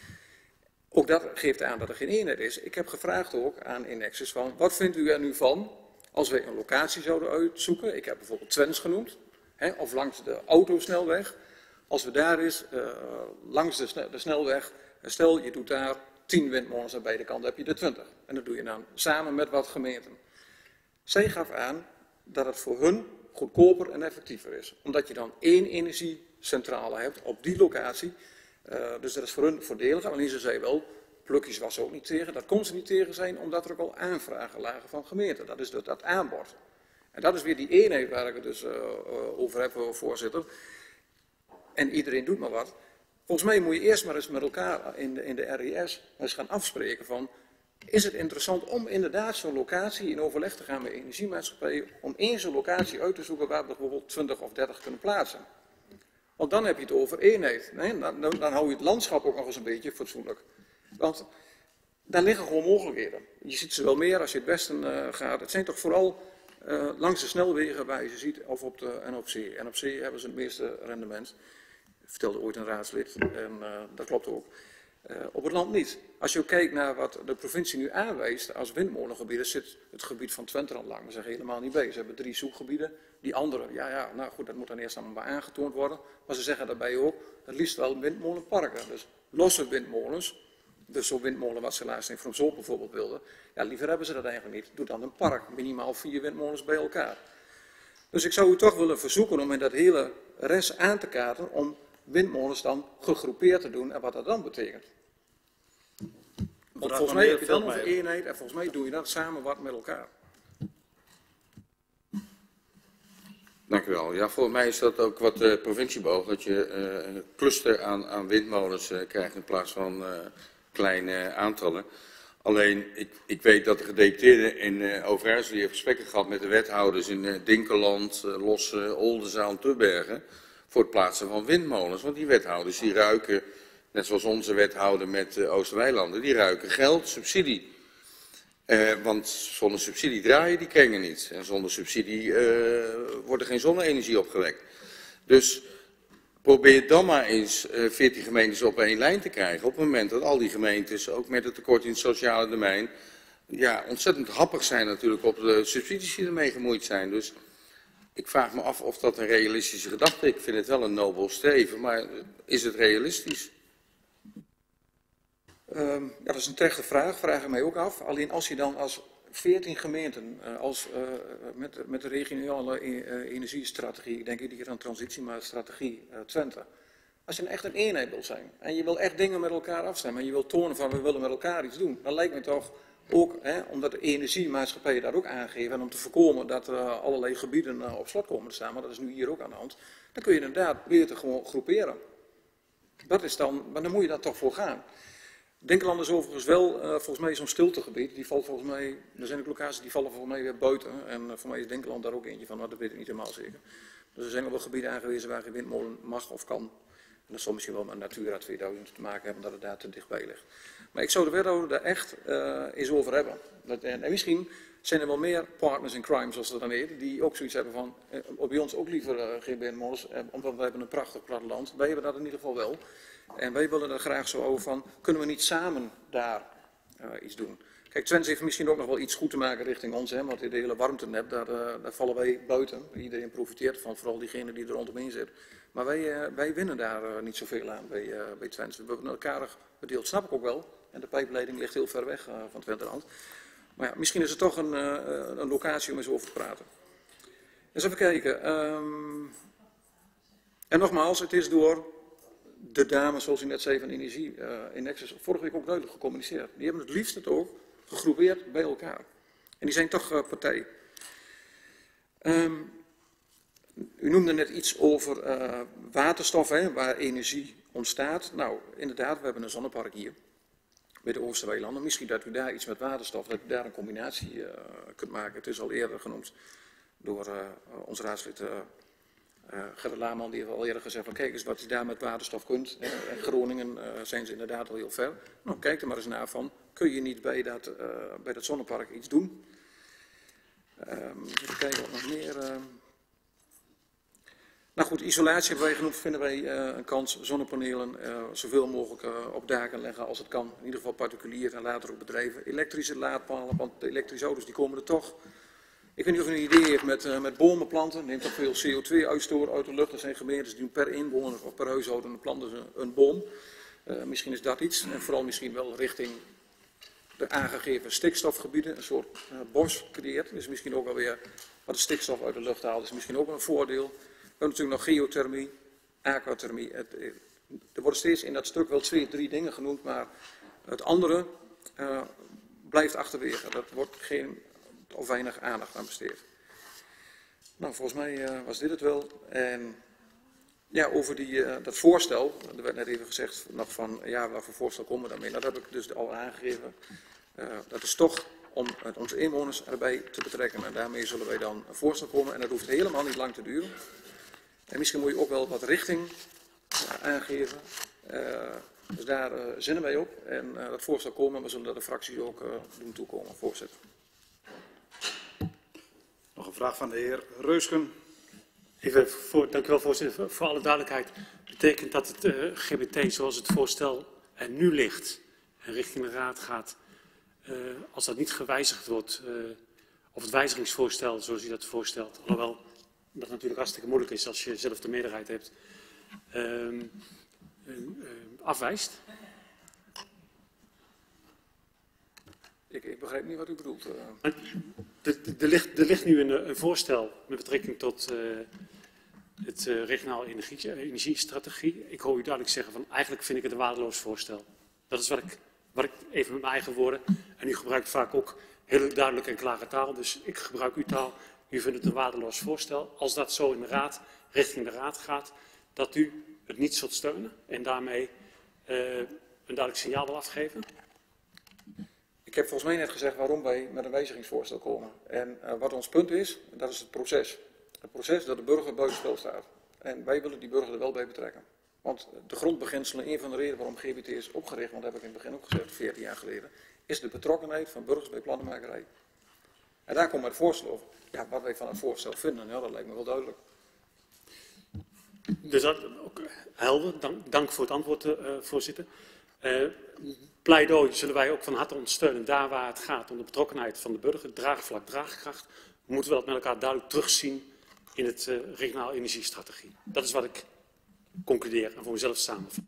[SPEAKER 2] Ook dat geeft aan dat er geen eenheid is. Ik heb gevraagd ook aan Innexus van, wat vindt u er nu van als wij een locatie zouden uitzoeken? Ik heb bijvoorbeeld Twens genoemd, hè, of langs de autosnelweg. Als we daar eens, uh, langs de, snel, de snelweg, stel je doet daar tien windmolens aan beide kanten, heb je er twintig. En dat doe je dan samen met wat gemeenten. Zij gaf aan dat het voor hun goedkoper en effectiever is. Omdat je dan één energiecentrale hebt op die locatie. Uh, dus dat is voor hun voordeliger. Alleen ze zei wel, plukjes was ze ook niet tegen. Dat kon ze niet tegen zijn, omdat er ook al aanvragen lagen van gemeenten. Dat is dus dat aanbod. En dat is weer die eenheid waar ik het dus uh, uh, over heb, voorzitter. En iedereen doet maar wat. Volgens mij moet je eerst maar eens met elkaar in de, in de R I S eens gaan afspreken van, is het interessant om inderdaad zo'n locatie in overleg te gaan met energiemaatschappijen, om één zo'n locatie uit te zoeken waar we bijvoorbeeld twintig of dertig kunnen plaatsen. Want dan heb je het over eenheid. Nee? Dan, dan, dan hou je het landschap ook nog eens een beetje fatsoenlijk. Want daar liggen gewoon mogelijkheden. Je ziet ze wel meer als je het westen uh, gaat. Het zijn toch vooral uh, langs de snelwegen waar je ze ziet, of op de en op zee. En op zee hebben ze het meeste rendement. Vertelde ooit een raadslid, en uh, dat klopt ook. Uh, op het land niet. Als je ook kijkt naar wat de provincie nu aanwijst als windmolengebieden, zit het gebied van Twente al lang. We zeggen helemaal niet bij. Ze hebben drie zoekgebieden. Die andere, ja, ja, nou goed, dat moet dan eerst allemaal maar aangetoond worden. Maar ze zeggen daarbij ook, het liefst wel windmolenparken. Dus losse windmolens. Dus zo'n windmolen wat ze laatst in Fromshoop bijvoorbeeld wilden. Ja, liever hebben ze dat eigenlijk niet. Doe dan een park, minimaal vier windmolens bij elkaar. Dus ik zou u toch willen verzoeken om in dat hele rest aan te kaarten om windmolens dan gegroepeerd te doen en wat dat dan betekent. Want volgens mij heb je dan over eenheid en volgens mij doe je dat samen wat met elkaar.
[SPEAKER 3] Dank u wel. Ja, volgens mij is dat ook wat de provincie beoogt, dat je uh, een cluster aan, aan windmolens uh, krijgt in plaats van uh, kleine aantallen. Alleen, ik, ik weet dat de gedeputeerde in uh, Overijssel heeft gesprekken gehad met de wethouders in uh, Dinkeland, uh, Lossen, Oldenzaal en Tubbergen voor het plaatsen van windmolens. Want die wethouders die ruiken, net zoals onze wethouder met uh, Oosterweilanden, die ruiken geld, subsidie. Uh, want zonder subsidie draaien die kringen niet. En zonder subsidie uh, wordt er geen zonne-energie opgewekt. Dus probeer dan maar eens uh, veertien gemeentes op één lijn te krijgen. Op het moment dat al die gemeentes, ook met het tekort in het sociale domein, ja, ontzettend happig zijn natuurlijk op de subsidies die ermee gemoeid zijn. Dus ik vraag me af of dat een realistische gedachte is. Ik vind het wel een nobel streven, maar is het realistisch?
[SPEAKER 2] Um, ja, dat is een terechte vraag, vraag ik mij ook af. Alleen als je dan als veertien gemeenten, uh, als, uh, met, met de regionale uh, energiestrategie, ik denk niet hier aan transitie, maar strategie uh, Twente. Als je echt een eenheid wil zijn en je wil echt dingen met elkaar afstemmen en je wil tonen van we willen met elkaar iets doen, dan lijkt me toch ook, hè, omdat de energiemaatschappijen daar ook aangeven en om te voorkomen dat uh, allerlei gebieden uh, op slot komen te staan, maar dat is nu hier ook aan de hand, dan kun je inderdaad beter gewoon groeperen. Dat is dan, maar dan moet je daar toch voor gaan. Dinkeland is overigens wel, uh, volgens mij zo'n stiltegebied, die valt volgens mij, er zijn ook locaties die vallen volgens mij weer buiten. En uh, voor mij is Dinkeland daar ook eentje van, maar dat weet ik niet helemaal zeker. Dus er zijn ook wel gebieden aangewezen waar geen windmolen mag of kan. En dat zal misschien wel met Natura tweeduizend te maken hebben, dat het daar te dichtbij ligt. Maar ik zou de wethouder daar echt uh, eens over hebben. Dat, en, en misschien zijn er wel meer partners in crime, zoals dat dan heet, die ook zoiets hebben van, uh, bij ons ook liever uh, geen windmolens, uh, omdat wij hebben een prachtig platteland. Wij hebben dat in ieder geval wel. En wij willen er graag zo over van, kunnen we niet samen daar uh, iets doen? Kijk, Twens heeft misschien ook nog wel iets goed te maken richting ons, hè, want de hele warmtenet, daar, uh, daar vallen wij buiten. Iedereen profiteert van, vooral diegene die er rondomheen zit. Maar wij, uh, wij winnen daar uh, niet zoveel aan bij, uh, bij Twens. We hebben elkaar bedeeld, snap ik ook wel. En de pijpleiding ligt heel ver weg uh, van Twenterand. Maar ja, misschien is het toch een, uh, een locatie om eens over te praten. Eens even kijken. Um, en nogmaals, het is door de dames, zoals u net zei, van Energie uh, in Nexus, vorige week ook duidelijk gecommuniceerd. Die hebben het liefst het ook gegroepeerd bij elkaar. En die zijn toch uh, partij. Um, u noemde net iets over uh, waterstof, hè, waar energie ontstaat. Nou, inderdaad, we hebben een zonnepark hier, bij de Oosterweilanden. Misschien dat u daar iets met waterstof, dat u daar een combinatie uh, kunt maken. Het is al eerder genoemd door uh, ons raadslid uh, Uh, Gerrit Laarman die heeft al eerder gezegd van kijk eens wat je daar met waterstof kunt. Uh, in Groningen uh, zijn ze inderdaad al heel ver. Nou, kijk er maar eens naar van, kun je niet bij dat, uh, bij dat zonnepark iets doen? Um, even kijken wat nog meer. Uh... Nou goed, isolatie hebben wij genoemd, vinden wij uh, een kans. Zonnepanelen uh, zoveel mogelijk uh, op daken leggen als het kan. In ieder geval particulier en later ook bedrijven. Elektrische laadpalen, want de elektrische auto's die komen er toch. Ik weet niet of u een idee heeft met, uh, met bomen planten. Neemt toch veel C O twee uitstoot uit de lucht. Er zijn gemeentes die doen per inwoner of per huishouden planten ze een boom. Uh, misschien is dat iets. En vooral misschien wel richting de aangegeven stikstofgebieden. Een soort uh, bos creëert. Dus misschien ook alweer wat de stikstof uit de lucht haalt. is misschien ook een voordeel. We hebben natuurlijk nog geothermie, aquathermie. Het, er worden steeds in dat stuk wel twee, drie dingen genoemd. Maar het andere uh, blijft achterwege. Dat wordt geen... of weinig aandacht aan besteed. Nou, volgens mij uh, was dit het wel. En ja, over die, uh, dat voorstel, er werd net even gezegd nog van, ja, wat voor voorstel komen we daarmee? Nou, dat heb ik dus al aangegeven. Uh, dat is toch om uh, onze inwoners erbij te betrekken. En daarmee zullen wij dan een voorstel komen. En dat hoeft helemaal niet lang te duren. En misschien moet je ook wel wat richting uh, aangeven. Uh, dus daar uh, zinnen wij op. En uh, dat voorstel komen, we zullen dat de fracties ook uh, doen toekomen, voorzitter.
[SPEAKER 1] Nog een vraag van de heer Reusken.
[SPEAKER 7] Even voor, dank u wel, voorzitter. Voor alle duidelijkheid betekent dat het uh, G B T zoals het voorstel er nu ligt en richting de raad gaat, uh, als dat niet gewijzigd wordt, uh, of het wijzigingsvoorstel zoals u dat voorstelt, alhoewel dat natuurlijk hartstikke moeilijk is als je zelf de meerderheid hebt, uh, uh, uh, afwijst?
[SPEAKER 2] Ik, ik begrijp niet wat u bedoelt. Uh.
[SPEAKER 7] Er, er, ligt, er ligt nu een, een voorstel met betrekking tot uh, het uh, regionaal energie, energiestrategie. Ik hoor u duidelijk zeggen van eigenlijk vind ik het een waardeloos voorstel. Dat is wat ik, wat ik even met mijn eigen woorden, en u gebruikt vaak ook heel duidelijk en klare taal, dus ik gebruik uw taal. U vindt het een waardeloos voorstel. Als dat zo in de raad, richting de raad gaat, dat u het niet zult steunen en daarmee uh, een duidelijk signaal wil afgeven.
[SPEAKER 2] Ik heb volgens mij net gezegd waarom wij met een wijzigingsvoorstel komen. En uh, wat ons punt is, dat is het proces. Het proces dat de burger buitenspel staat. En wij willen die burger er wel bij betrekken. Want de grondbeginselen, een van de redenen waarom G B T is opgericht, want dat heb ik in het begin ook gezegd, veertien jaar geleden, is de betrokkenheid van burgers bij plannenmakerij. En daar komt het voorstel over. Ja, wat wij van het voorstel vinden, ja, dat lijkt me wel duidelijk.
[SPEAKER 7] Dus dat ook helder. Dank, dank voor het antwoord, uh, voorzitter. Uh, pleidooi zullen wij ook van harte ondersteunen. Daar waar het gaat om de betrokkenheid van de burger, draagvlak, draagkracht, moeten we dat met elkaar duidelijk terugzien in het uh, regionaal energiestrategie. Dat is wat ik concludeer en voor mezelf samenvat.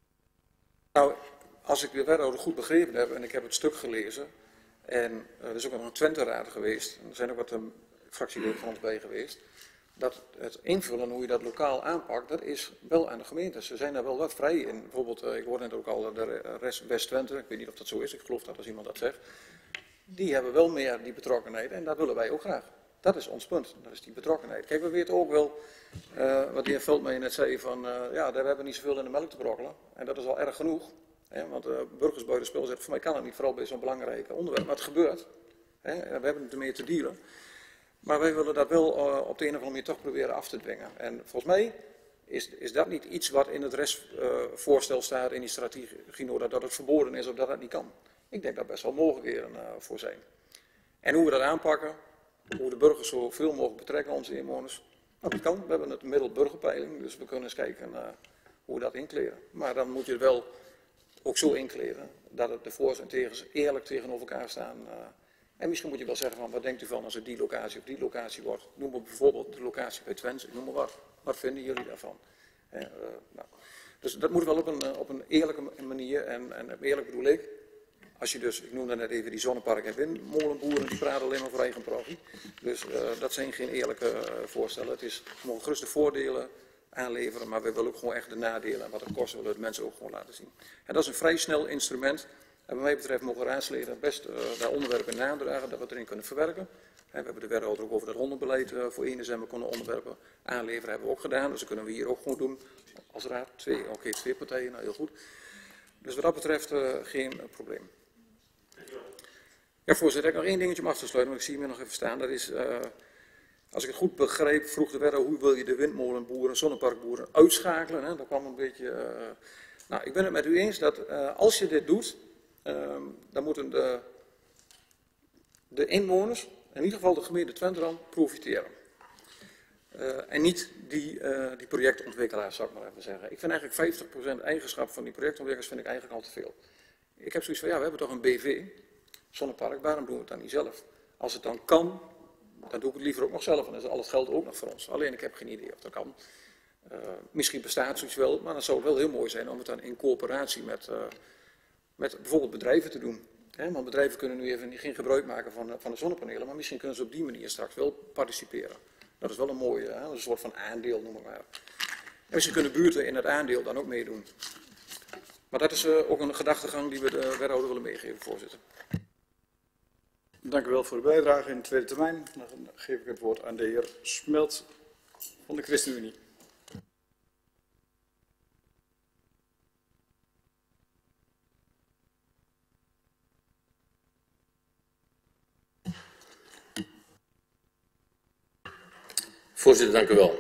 [SPEAKER 2] Nou, als ik de wethouder goed begrepen heb en ik heb het stuk gelezen, en uh, er is ook nog een Twente-raad geweest, en er zijn ook wat um, fractieleden van ons bij geweest, dat het invullen, hoe je dat lokaal aanpakt, dat is wel aan de gemeentes. Ze zijn daar wel wat vrij in. Bijvoorbeeld, uh, ik hoorde net ook al de rest West-Twente, ik weet niet of dat zo is, ik geloof dat als iemand dat zegt. Die hebben wel meer die betrokkenheid en dat willen wij ook graag. Dat is ons punt, dat is die betrokkenheid. Kijk, we weten ook wel, uh, wat de heer Veldmeijer net zei, van uh, ja, daar hebben we niet zoveel in de melk te brokkelen. En dat is al erg genoeg. Hè, want uh, burgers buitenspel zeggen, voor mij kan het niet, vooral bij zo'n belangrijk onderwerp. Maar het gebeurt. Hè, we hebben ermee te dealen. Maar wij willen dat wel uh, op de een of andere manier toch proberen af te dwingen. En volgens mij is, is dat niet iets wat in het restvoorstel uh, staat in die strategie, dat, dat het verboden is of dat het niet kan. Ik denk dat best wel mogelijkheden uh, voor zijn. En hoe we dat aanpakken, hoe we de burgers zoveel mogelijk betrekken, onze inwoners, nou, dat kan. We hebben het middel burgerpeiling, dus we kunnen eens kijken uh, hoe we dat inkleden. Maar dan moet je het wel ook zo inkleden dat het de voor's en tegens eerlijk tegenover elkaar staan. Uh, En misschien moet je wel zeggen van, wat denkt u van als het die locatie of die locatie wordt? Noem maar bijvoorbeeld de locatie bij Twents, noem maar wat. Wat vinden jullie daarvan? Eh, uh, nou. Dus dat moet wel op een, op een eerlijke manier, en, en eerlijk bedoel ik, als je dus, ik noemde net even die zonnepark- en windmolenboeren, die praten alleen maar voor eigen profie. Dus uh, dat zijn geen eerlijke uh, voorstellen. Het is, we mogen gerust de voordelen aanleveren, maar we willen ook gewoon echt de nadelen en wat het kost, willen we het mensen ook gewoon laten zien. En dat is een vrij snel instrument. En wat mij betreft mogen raadsleden best uh, daar onderwerpen in nadragen, dat we het erin kunnen verwerken. En we hebben de wethouder ook over het hondenbeleid uh, voor ene zijn, we kunnen onderwerpen aanleveren, hebben we ook gedaan. Dus dat kunnen we hier ook gewoon doen als raad. Twee, oké, okay, twee partijen, nou heel goed. Dus wat dat betreft uh, geen uh, probleem. Ja, voorzitter, ik heb nog één dingetje om af te sluiten, want ik zie hem nog even staan. Dat is, uh, Als ik het goed begreep, vroeg de wethouder hoe wil je de windmolenboeren, zonneparkboeren uitschakelen. Hè? Dat kwam een beetje... Uh, nou, ik ben het met u eens dat uh, als je dit doet, uh, dan moeten de, de inwoners, in ieder geval de gemeente Twenterand, profiteren. Uh, en niet die, uh, die projectontwikkelaars, zou ik maar even zeggen. Ik vind eigenlijk vijftig procent eigenschap van die projectontwikkelaars vind ik eigenlijk al te veel. Ik heb zoiets van, ja, we hebben toch een B V, zonnepark, waarom doen we het dan niet zelf? Als het dan kan, dan doe ik het liever ook nog zelf en dan is al het geld ook nog voor ons. Alleen ik heb geen idee of dat kan. Uh, misschien bestaat zoiets wel, maar dan zou het wel heel mooi zijn om het dan in coöperatie met, uh, met bijvoorbeeld bedrijven te doen. He, want bedrijven kunnen nu even geen gebruik maken van, van de zonnepanelen, maar misschien kunnen ze op die manier straks wel participeren. Dat is wel een mooie, hè? Een soort van aandeel, noem ik maar. En misschien kunnen buurten in het aandeel dan ook meedoen. Maar dat is uh, ook een gedachtegang die we de wethouder willen meegeven, voorzitter.
[SPEAKER 1] Dank u wel voor uw bijdrage in de tweede termijn. Dan geef ik het woord aan de heer Smelt van de ChristenUnie.
[SPEAKER 5] Voorzitter, dank u wel.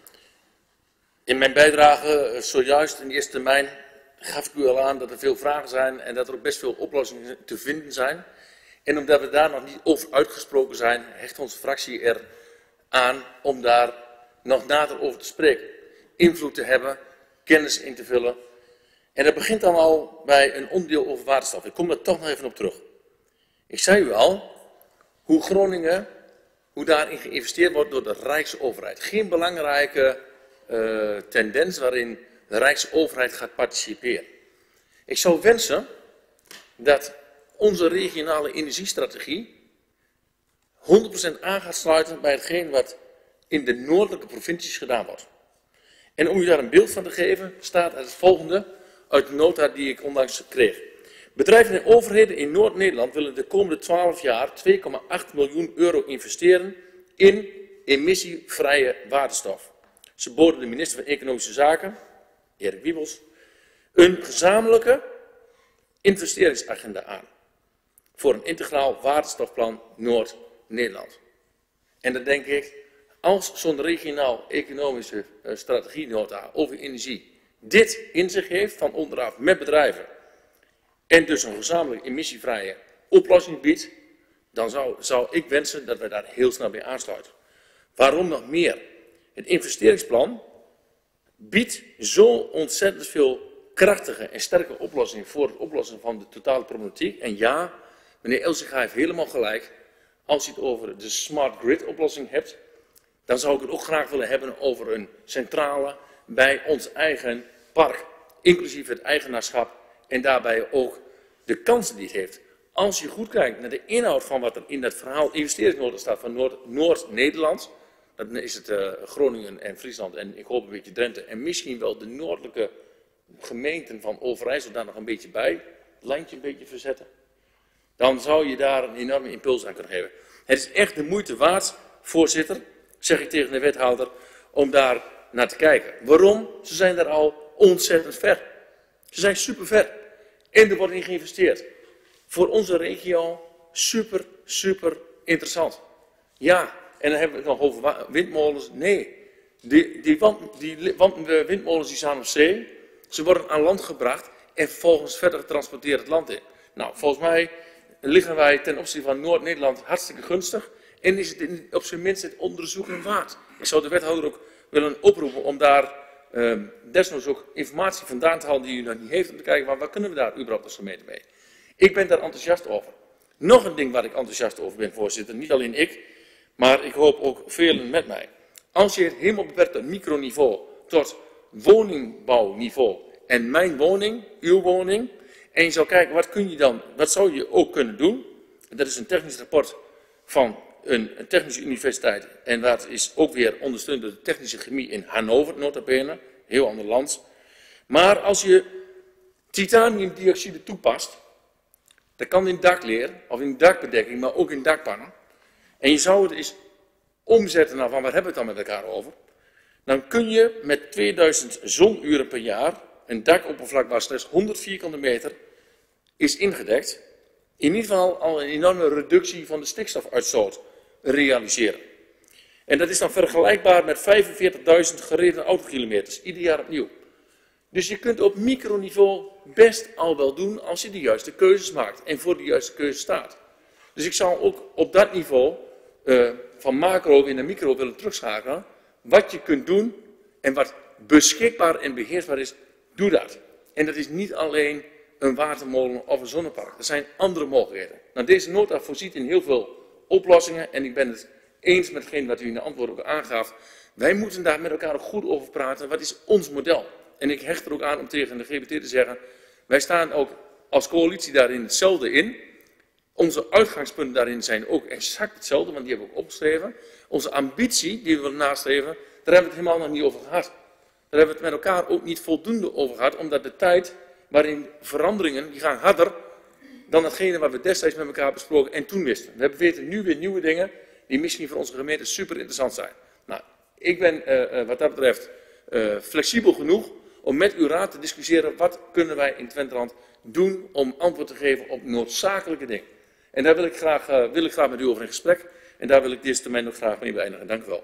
[SPEAKER 5] In mijn bijdrage zojuist in de eerste termijn gaf ik u al aan dat er veel vragen zijn en dat er ook best veel oplossingen te vinden zijn. En omdat we daar nog niet over uitgesproken zijn, hecht onze fractie er aan om daar nog nader over te spreken. Invloed te hebben, kennis in te vullen. En dat begint dan al bij een onderdeel over waterstof. Ik kom daar toch nog even op terug. Ik zei u al, hoe Groningen, hoe daarin geïnvesteerd wordt door de Rijksoverheid. Geen belangrijke uh, tendens waarin de Rijksoverheid gaat participeren. Ik zou wensen dat onze regionale energiestrategie honderd procent aan gaat sluiten bij hetgeen wat in de noordelijke provincies gedaan wordt. En om u daar een beeld van te geven, staat het volgende uit de nota die ik onlangs kreeg. Bedrijven en overheden in Noord-Nederland willen de komende twaalf jaar twee komma acht miljoen euro investeren in emissievrije waterstof. Ze boden de minister van Economische Zaken, Erik Wiebels, een gezamenlijke investeringsagenda aan voor een integraal waterstofplan Noord-Nederland. En dan denk ik, als zo'n regionaal-economische uh, strategienota over energie dit in zich heeft van onderaf met bedrijven en dus een gezamenlijk emissievrije oplossing biedt, dan zou, zou ik wensen dat wij daar heel snel bij aansluiten. Waarom nog meer? Het investeringsplan biedt zo ontzettend veel krachtige en sterke oplossingen voor het oplossen van de totale problematiek. En ja, meneer Elsinga heeft helemaal gelijk. Als je het over de smart grid oplossing hebt, dan zou ik het ook graag willen hebben over een centrale bij ons eigen park. Inclusief het eigenaarschap en daarbij ook de kansen die het heeft. Als je goed kijkt naar de inhoud van wat er in dat verhaal investeringsnota staat van Noord-Nederland, dan is het uh, Groningen en Friesland en ik hoop een beetje Drenthe en misschien wel de noordelijke gemeenten van Overijssel daar nog een beetje bij, het lijntje een beetje verzetten. Dan zou je daar een enorme impuls aan kunnen geven. Het is echt de moeite waard, voorzitter, zeg ik tegen de wethouder, om daar naar te kijken. Waarom? Ze zijn daar al ontzettend ver. Ze zijn super ver. En er wordt in geïnvesteerd. Voor onze regio super, super interessant. Ja, en dan hebben we het nog over windmolens. Nee, die, die, wand, die windmolens die staan op zee. Ze worden aan land gebracht en vervolgens verder getransporteerd het land in. Nou, volgens mij liggen wij ten opzichte van Noord-Nederland hartstikke gunstig. En is het in, op zijn minst het onderzoeken waard. Ik zou de wethouder ook willen oproepen om daar uh, desnoods ook informatie vandaan te halen die u nog niet heeft. Om te kijken, maar waar kunnen we daar überhaupt als gemeente mee? Ik ben daar enthousiast over. Nog een ding waar ik enthousiast over ben, voorzitter. Niet alleen ik, maar ik hoop ook velen met mij. Als je het helemaal beperkt tot microniveau, tot woningbouwniveau en mijn woning, uw woning, en je zou kijken, wat kun je dan, wat zou je ook kunnen doen? Dat is een technisch rapport van een, een technische universiteit en dat is ook weer ondersteund door de technische chemie in Hannover, nota bene, heel ander land. Maar als je titaniumdioxide toepast, dat kan in dakleer of in dakbedekking, maar ook in dakpannen. En je zou het eens omzetten naar van waar hebben we het dan met elkaar over? Dan kun je met tweeduizend zonuren per jaar een dakoppervlak waar slechts honderd vierkante meter is ingedekt, in ieder geval al een enorme reductie van de stikstofuitstoot realiseren. En dat is dan vergelijkbaar met vijfenveertigduizend gereden autokilometers, ieder jaar opnieuw. Dus je kunt op microniveau best al wel doen als je de juiste keuzes maakt en voor de juiste keuze staat. Dus ik zou ook op dat niveau uh, van macro weer naar micro willen terugschakelen. Wat je kunt doen en wat beschikbaar en beheersbaar is, doe dat. En dat is niet alleen een watermolen of een zonnepark. Er zijn andere mogelijkheden. Nou, deze nota voorziet in heel veel oplossingen en ik ben het eens met hetgeen wat u in de antwoorden ook aangaf. Wij moeten daar met elkaar ook goed over praten. Wat is ons model? En ik hecht er ook aan om tegen de G B T te zeggen, wij staan ook als coalitie daarin hetzelfde in. Onze uitgangspunten daarin zijn ook exact hetzelfde, want die hebben we ook opgeschreven. Onze ambitie die we willen nastreven, daar hebben we het helemaal nog niet over gehad. Daar hebben we het met elkaar ook niet voldoende over gehad, omdat de tijd waarin veranderingen, die gaan harder dan datgene wat we destijds met elkaar besproken en toen wisten. We hebben weten nu weer nieuwe dingen die misschien voor onze gemeente super interessant zijn. Nou, ik ben uh, wat dat betreft uh, flexibel genoeg om met uw raad te discussiëren wat kunnen wij in Twenteland doen om antwoord te geven op noodzakelijke dingen. En daar wil ik graag, uh, wil ik graag met u over in gesprek en daar wil ik deze termijn nog graag mee beëindigen. Dank u wel.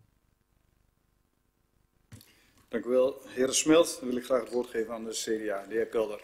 [SPEAKER 1] Dank u wel, heer Smelt. Dan wil ik graag het woord geven aan de C D A, de heer Kelder.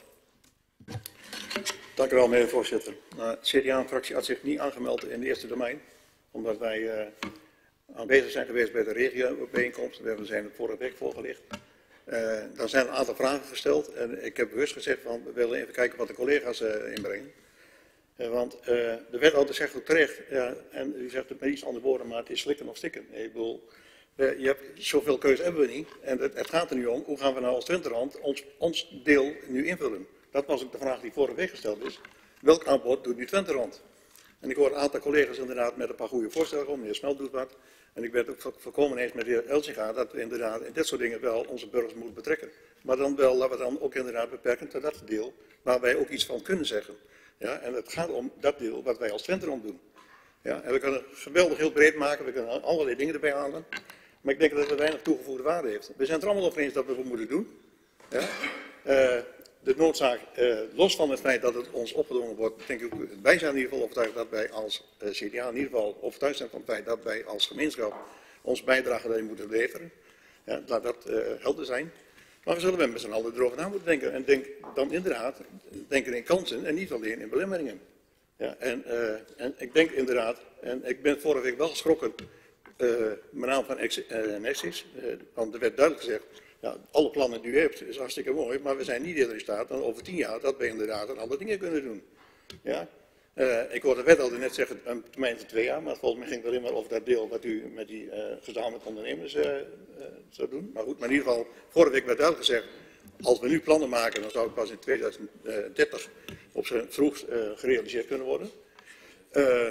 [SPEAKER 9] Dank u wel, meneer de voorzitter. Uh, de C D A-fractie had zich niet aangemeld in de eerste termijn, omdat wij uh, aanwezig zijn geweest bij de regiobijeenkomst. We zijn het vorige week voorgelegd. Uh, daar zijn een aantal vragen gesteld en ik heb bewust gezegd van we willen even kijken wat de collega's uh, inbrengen. Uh, want uh, de wethouder zegt ook terecht, uh, en u zegt het met iets andere woorden, maar het is slikken of stikken. Ik bedoel, uh, je hebt, zoveel keuze hebben we niet en het, het gaat er nu om, hoe gaan we nou als Twenterand ons, ons deel nu invullen? Dat was ook de vraag die vorige week gesteld is. Welk aanbod doet nu Twenterand? En ik hoor een aantal collega's inderdaad met een paar goede voorstellen komen, meneer Smelt doet wat. En ik ben het ook volkomen eens met de heer Elsinga dat we inderdaad in dit soort dingen wel onze burgers moeten betrekken. Maar dan wel, laten we dan ook inderdaad beperken tot dat deel waar wij ook iets van kunnen zeggen. Ja, en het gaat om dat deel wat wij als Twenteland doen. Ja, en we kunnen het geweldig heel breed maken, we kunnen allerlei dingen erbij halen. Maar ik denk dat het weinig toegevoegde waarde heeft. We zijn het er allemaal over eens dat we het moeten doen. Ja. Uh, de noodzaak, uh, los van het feit dat het ons opgedrongen wordt, denk ik, wij zijn in ieder geval overtuigd dat wij als uh, C D A in ieder geval overtuigd zijn van het feit dat wij als gemeenschap ons bijdrage daarin moeten leveren. Ja, laat dat uh, helder zijn. Maar we zullen met z'n allen erover na moeten denken. En denk dan inderdaad, denken in kansen en niet alleen in belemmeringen. Ja, en, uh, en ik denk inderdaad, en ik ben vorige week wel geschrokken, uh, met name van uh, Nexis, uh, want er werd duidelijk gezegd, ja, alle plannen die u hebt is hartstikke mooi, maar we zijn niet eerder in staat dan over tien jaar dat we inderdaad een aantal dingen kunnen doen. Ja? Uh, ik hoorde de wethouder net zeggen, een termijn van twee jaar, maar volgens mij ging het alleen maar over dat deel wat u met die uh, gezamenlijke ondernemers uh, uh, zou doen. Maar goed, maar in ieder geval, vorige week werd duidelijk gezegd, als we nu plannen maken, dan zou het pas in tweeduizend dertig op zijn vroegst uh, gerealiseerd kunnen worden. Uh,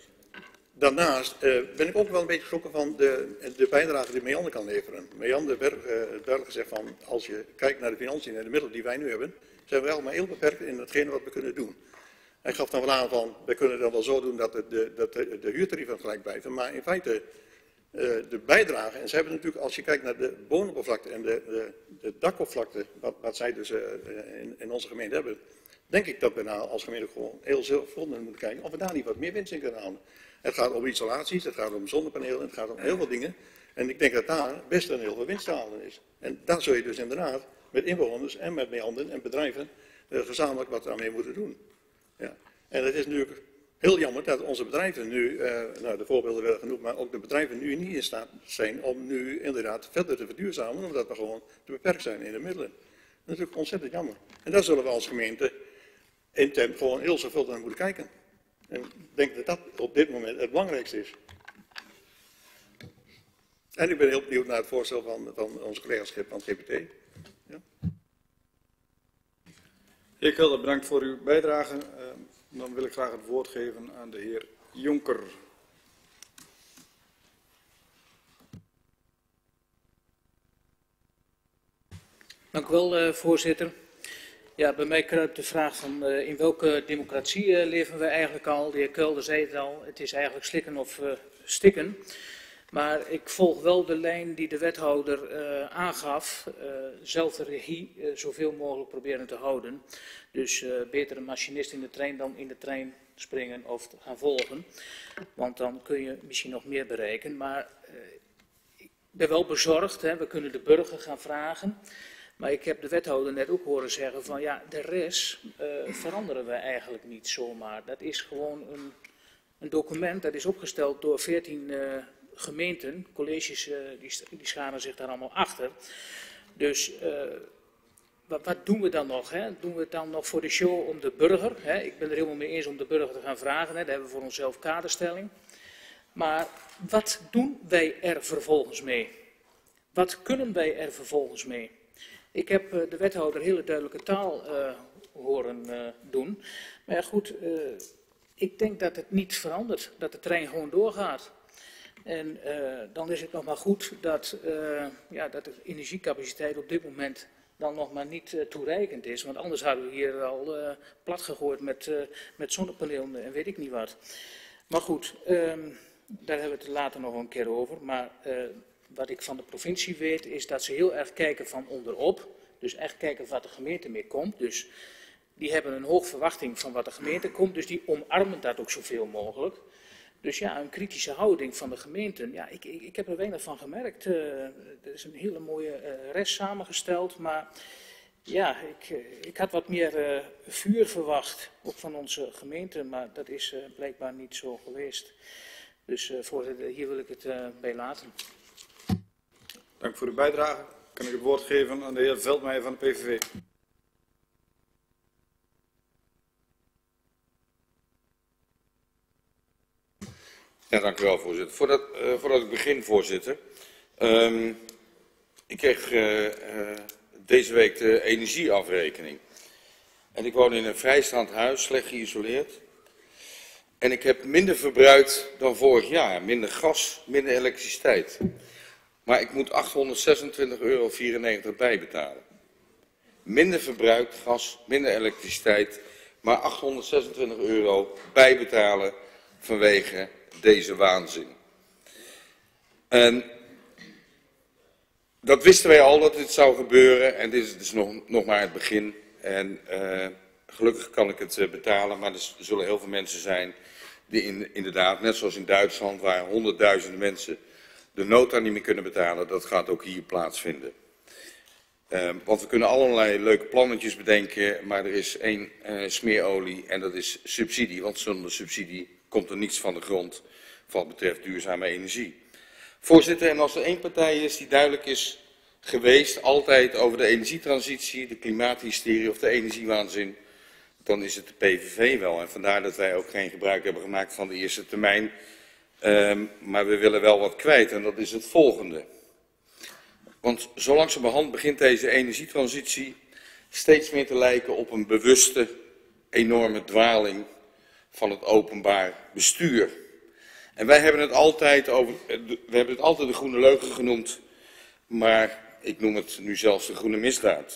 [SPEAKER 9] Daarnaast uh, ben ik ook wel een beetje geschrokken van de, de bijdrage die Meander kan leveren. Meander werd uh, duidelijk gezegd van, als je kijkt naar de financiën en de middelen die wij nu hebben, zijn we wel maar heel beperkt in hetgene wat we kunnen doen. Hij gaf dan wel aan van, we kunnen dan wel zo doen dat de, de, dat de, de huurtarieven gelijk blijven, maar in feite uh, de bijdrage, en ze hebben natuurlijk, als je kijkt naar de woonoppervlakte en de, de, de dakoppervlakte, wat, wat zij dus uh, in, in onze gemeente hebben, denk ik dat we nou als gemeente gewoon heel zorgvuldig moeten kijken of we daar niet wat meer winst in kunnen halen. Het gaat om isolaties, het gaat om zonnepanelen, het gaat om heel veel dingen. En ik denk dat daar best een heel veel winst te halen is. En daar zul je dus inderdaad met inwoners en met meanderen en bedrijven uh, gezamenlijk wat daarmee moeten doen. Ja. En het is natuurlijk heel jammer dat onze bedrijven nu, uh, nou de voorbeelden werden genoemd, maar ook de bedrijven nu niet in staat zijn om nu inderdaad verder te verduurzamen, omdat we gewoon te beperkt zijn in de middelen. Dat is natuurlijk ontzettend jammer. En daar zullen we als gemeente intern gewoon heel zorgvuldig naar moeten kijken. En ik denk dat dat op dit moment het belangrijkste is. En ik ben heel benieuwd naar het voorstel van, van onze collega's van het G B T. Ja.
[SPEAKER 1] Heer Kelder, bedankt voor uw bijdrage. Uh, dan wil ik graag het woord geven aan de heer Jonker.
[SPEAKER 4] Dank u wel, uh, voorzitter. Ja, bij mij kruipt de vraag van uh, in welke democratie uh, leven we eigenlijk al. De heer Kelder zei het al, het is eigenlijk slikken of uh, stikken. Maar ik volg wel de lijn die de wethouder uh, aangaf, uh, zelf de regie uh, zoveel mogelijk proberen te houden. Dus uh, beter een machinist in de trein dan in de trein springen of te gaan volgen. Want dan kun je misschien nog meer bereiken. Maar uh, ik ben wel bezorgd, hè. We kunnen de burger gaan vragen. Maar ik heb de wethouder net ook horen zeggen van ja, de rest uh, veranderen we eigenlijk niet zomaar. Dat is gewoon een, een document dat is opgesteld door veertien uh, gemeenten. Colleges uh, die, die scharen zich daar allemaal achter. Dus uh, wat, wat doen we dan nog? Hè? Doen we het dan nog voor de show om de burger? Hè? Ik ben er helemaal mee eens om de burger te gaan vragen. Hè? Daar hebben we voor onszelf kaderstelling. Maar wat doen wij er vervolgens mee? Wat kunnen wij er vervolgens mee? Ik heb uh, de wethouder hele duidelijke taal uh, horen uh, doen. Maar ja, goed, uh, ik denk dat het niet verandert. Dat de trein gewoon doorgaat. En uh, dan is het nog maar goed dat, uh, ja, dat de energiecapaciteit op dit moment dan nog maar niet uh, toereikend is. Want anders hadden we hier al uh, plat gegooid met, uh, met zonnepanelen en weet ik niet wat. Maar goed, um, daar hebben we het later nog een keer over. Maar uh, wat ik van de provincie weet is dat ze heel erg kijken van onderop. Dus echt kijken wat de gemeente mee komt. Dus die hebben een hoge verwachting van wat de gemeente komt. Dus die omarmen dat ook zoveel mogelijk. Dus ja, een kritische houding van de gemeenten, ja, ik, ik, ik heb er weinig van gemerkt. Uh, er is een hele mooie uh, rest samengesteld, maar ja, ik, uh, ik had wat meer uh, vuur verwacht, ook van onze gemeente, maar dat is uh, blijkbaar niet zo geweest. Dus uh, voorzitter, hier wil ik het uh, bij laten.
[SPEAKER 1] Dank voor uw bijdrage. Kan ik het woord geven aan de heer Veldmeijer van de P V V.
[SPEAKER 3] Ja, dank u wel, voorzitter. Voordat, uh, voordat ik begin, voorzitter. Um, ik kreeg uh, uh, deze week de energieafrekening. En ik woon in een vrijstaand huis, slecht geïsoleerd. En ik heb minder verbruikt dan vorig jaar. Minder gas, minder elektriciteit. Maar ik moet achthonderdzesentwintig euro vierennegentig bijbetalen. Minder verbruikt gas, minder elektriciteit. Maar achthonderdzesentwintig euro bijbetalen vanwege deze waanzin. En dat wisten wij al dat dit zou gebeuren en dit is dus nog, nog maar het begin. En uh, gelukkig kan ik het uh, betalen, maar er zullen heel veel mensen zijn die in, inderdaad, net zoals in Duitsland, waar honderdduizenden mensen de nota niet meer kunnen betalen, dat gaat ook hier plaatsvinden. Uh, want we kunnen allerlei leuke plannetjes bedenken, maar er is één uh, smeerolie en dat is subsidie, want zonder subsidie komt er niets van de grond wat betreft duurzame energie. Voorzitter, en als er één partij is die duidelijk is geweest, altijd over de energietransitie, de klimaathysterie of de energiewaanzin, dan is het de P V V wel. En vandaar dat wij ook geen gebruik hebben gemaakt van de eerste termijn. Um, maar we willen wel wat kwijt en dat is het volgende. Want zo langzamerhand begint deze energietransitie steeds meer te lijken op een bewuste, enorme dwaling van het openbaar bestuur. En wij hebben het altijd over, we hebben het altijd de groene leugen genoemd, maar ik noem het nu zelfs de groene misdaad.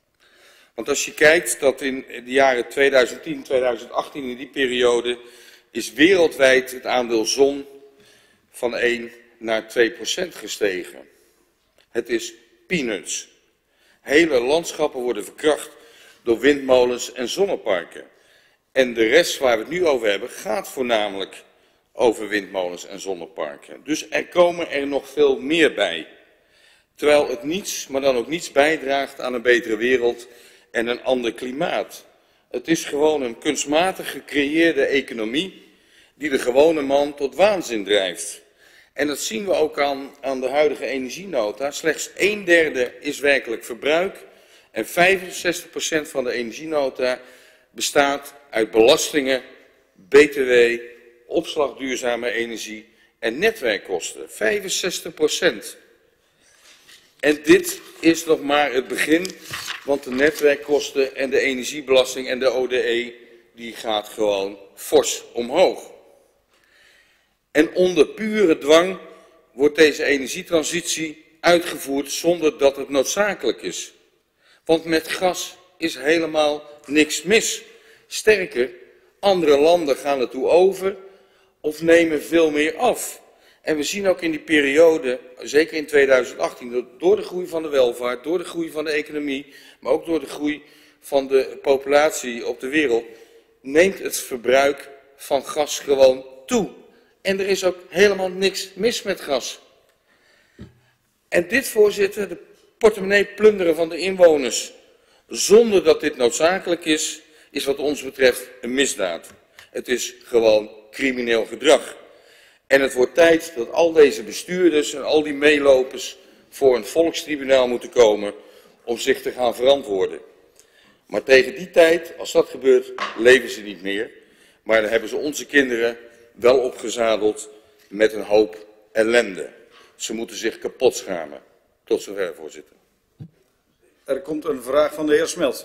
[SPEAKER 3] Want als je kijkt dat in de jaren tweeduizend tien, tweeduizend achttien, in die periode, is wereldwijd het aandeel zon van één naar twee procent gestegen. Het is peanuts. Hele landschappen worden verkracht door windmolens en zonneparken. En de rest waar we het nu over hebben, gaat voornamelijk over windmolens en zonneparken. Dus er komen er nog veel meer bij. Terwijl het niets, maar dan ook niets bijdraagt aan een betere wereld en een ander klimaat. Het is gewoon een kunstmatig gecreëerde economie die de gewone man tot waanzin drijft. En dat zien we ook aan, aan de huidige energienota. Slechts een derde is werkelijk verbruik en vijfenzestig procent van de energienota bestaat uit belastingen, B T W, opslag duurzame energie en netwerkkosten. vijfenzestig procent. En dit is nog maar het begin, want de netwerkkosten en de energiebelasting en de O D E, die gaat gewoon fors omhoog. En onder pure dwang wordt deze energietransitie uitgevoerd zonder dat het noodzakelijk is. Want met gas is helemaal niks mis. Sterker, andere landen gaan ertoe over of nemen veel meer af. En we zien ook in die periode, zeker in tweeduizend achttien, dat door de groei van de welvaart, door de groei van de economie, maar ook door de groei van de populatie op de wereld, neemt het verbruik van gas gewoon toe. En er is ook helemaal niks mis met gas. En dit, voorzitter, de portemonnee plunderen van de inwoners, zonder dat dit noodzakelijk is, is wat ons betreft een misdaad. Het is gewoon crimineel gedrag. En het wordt tijd dat al deze bestuurders en al die meelopers voor een volkstribunaal moeten komen om zich te gaan verantwoorden. Maar tegen die tijd, als dat gebeurt, leven ze niet meer. Maar dan hebben ze onze kinderen wel opgezadeld met een hoop ellende. Ze moeten zich kapot schamen. Tot zover, voorzitter.
[SPEAKER 1] Er komt een vraag van de heer Smelt.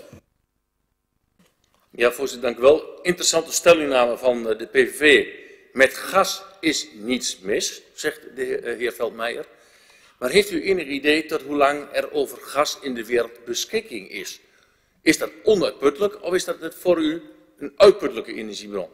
[SPEAKER 5] Ja, voorzitter, dank u wel. Interessante stellingname van de P V V. Met gas is niets mis, zegt de heer Veldmeijer. Maar heeft u enig idee tot hoe lang er over gas in de wereld beschikking is? Is dat onuitputtelijk of is dat voor u een uitputtelijke energiebron?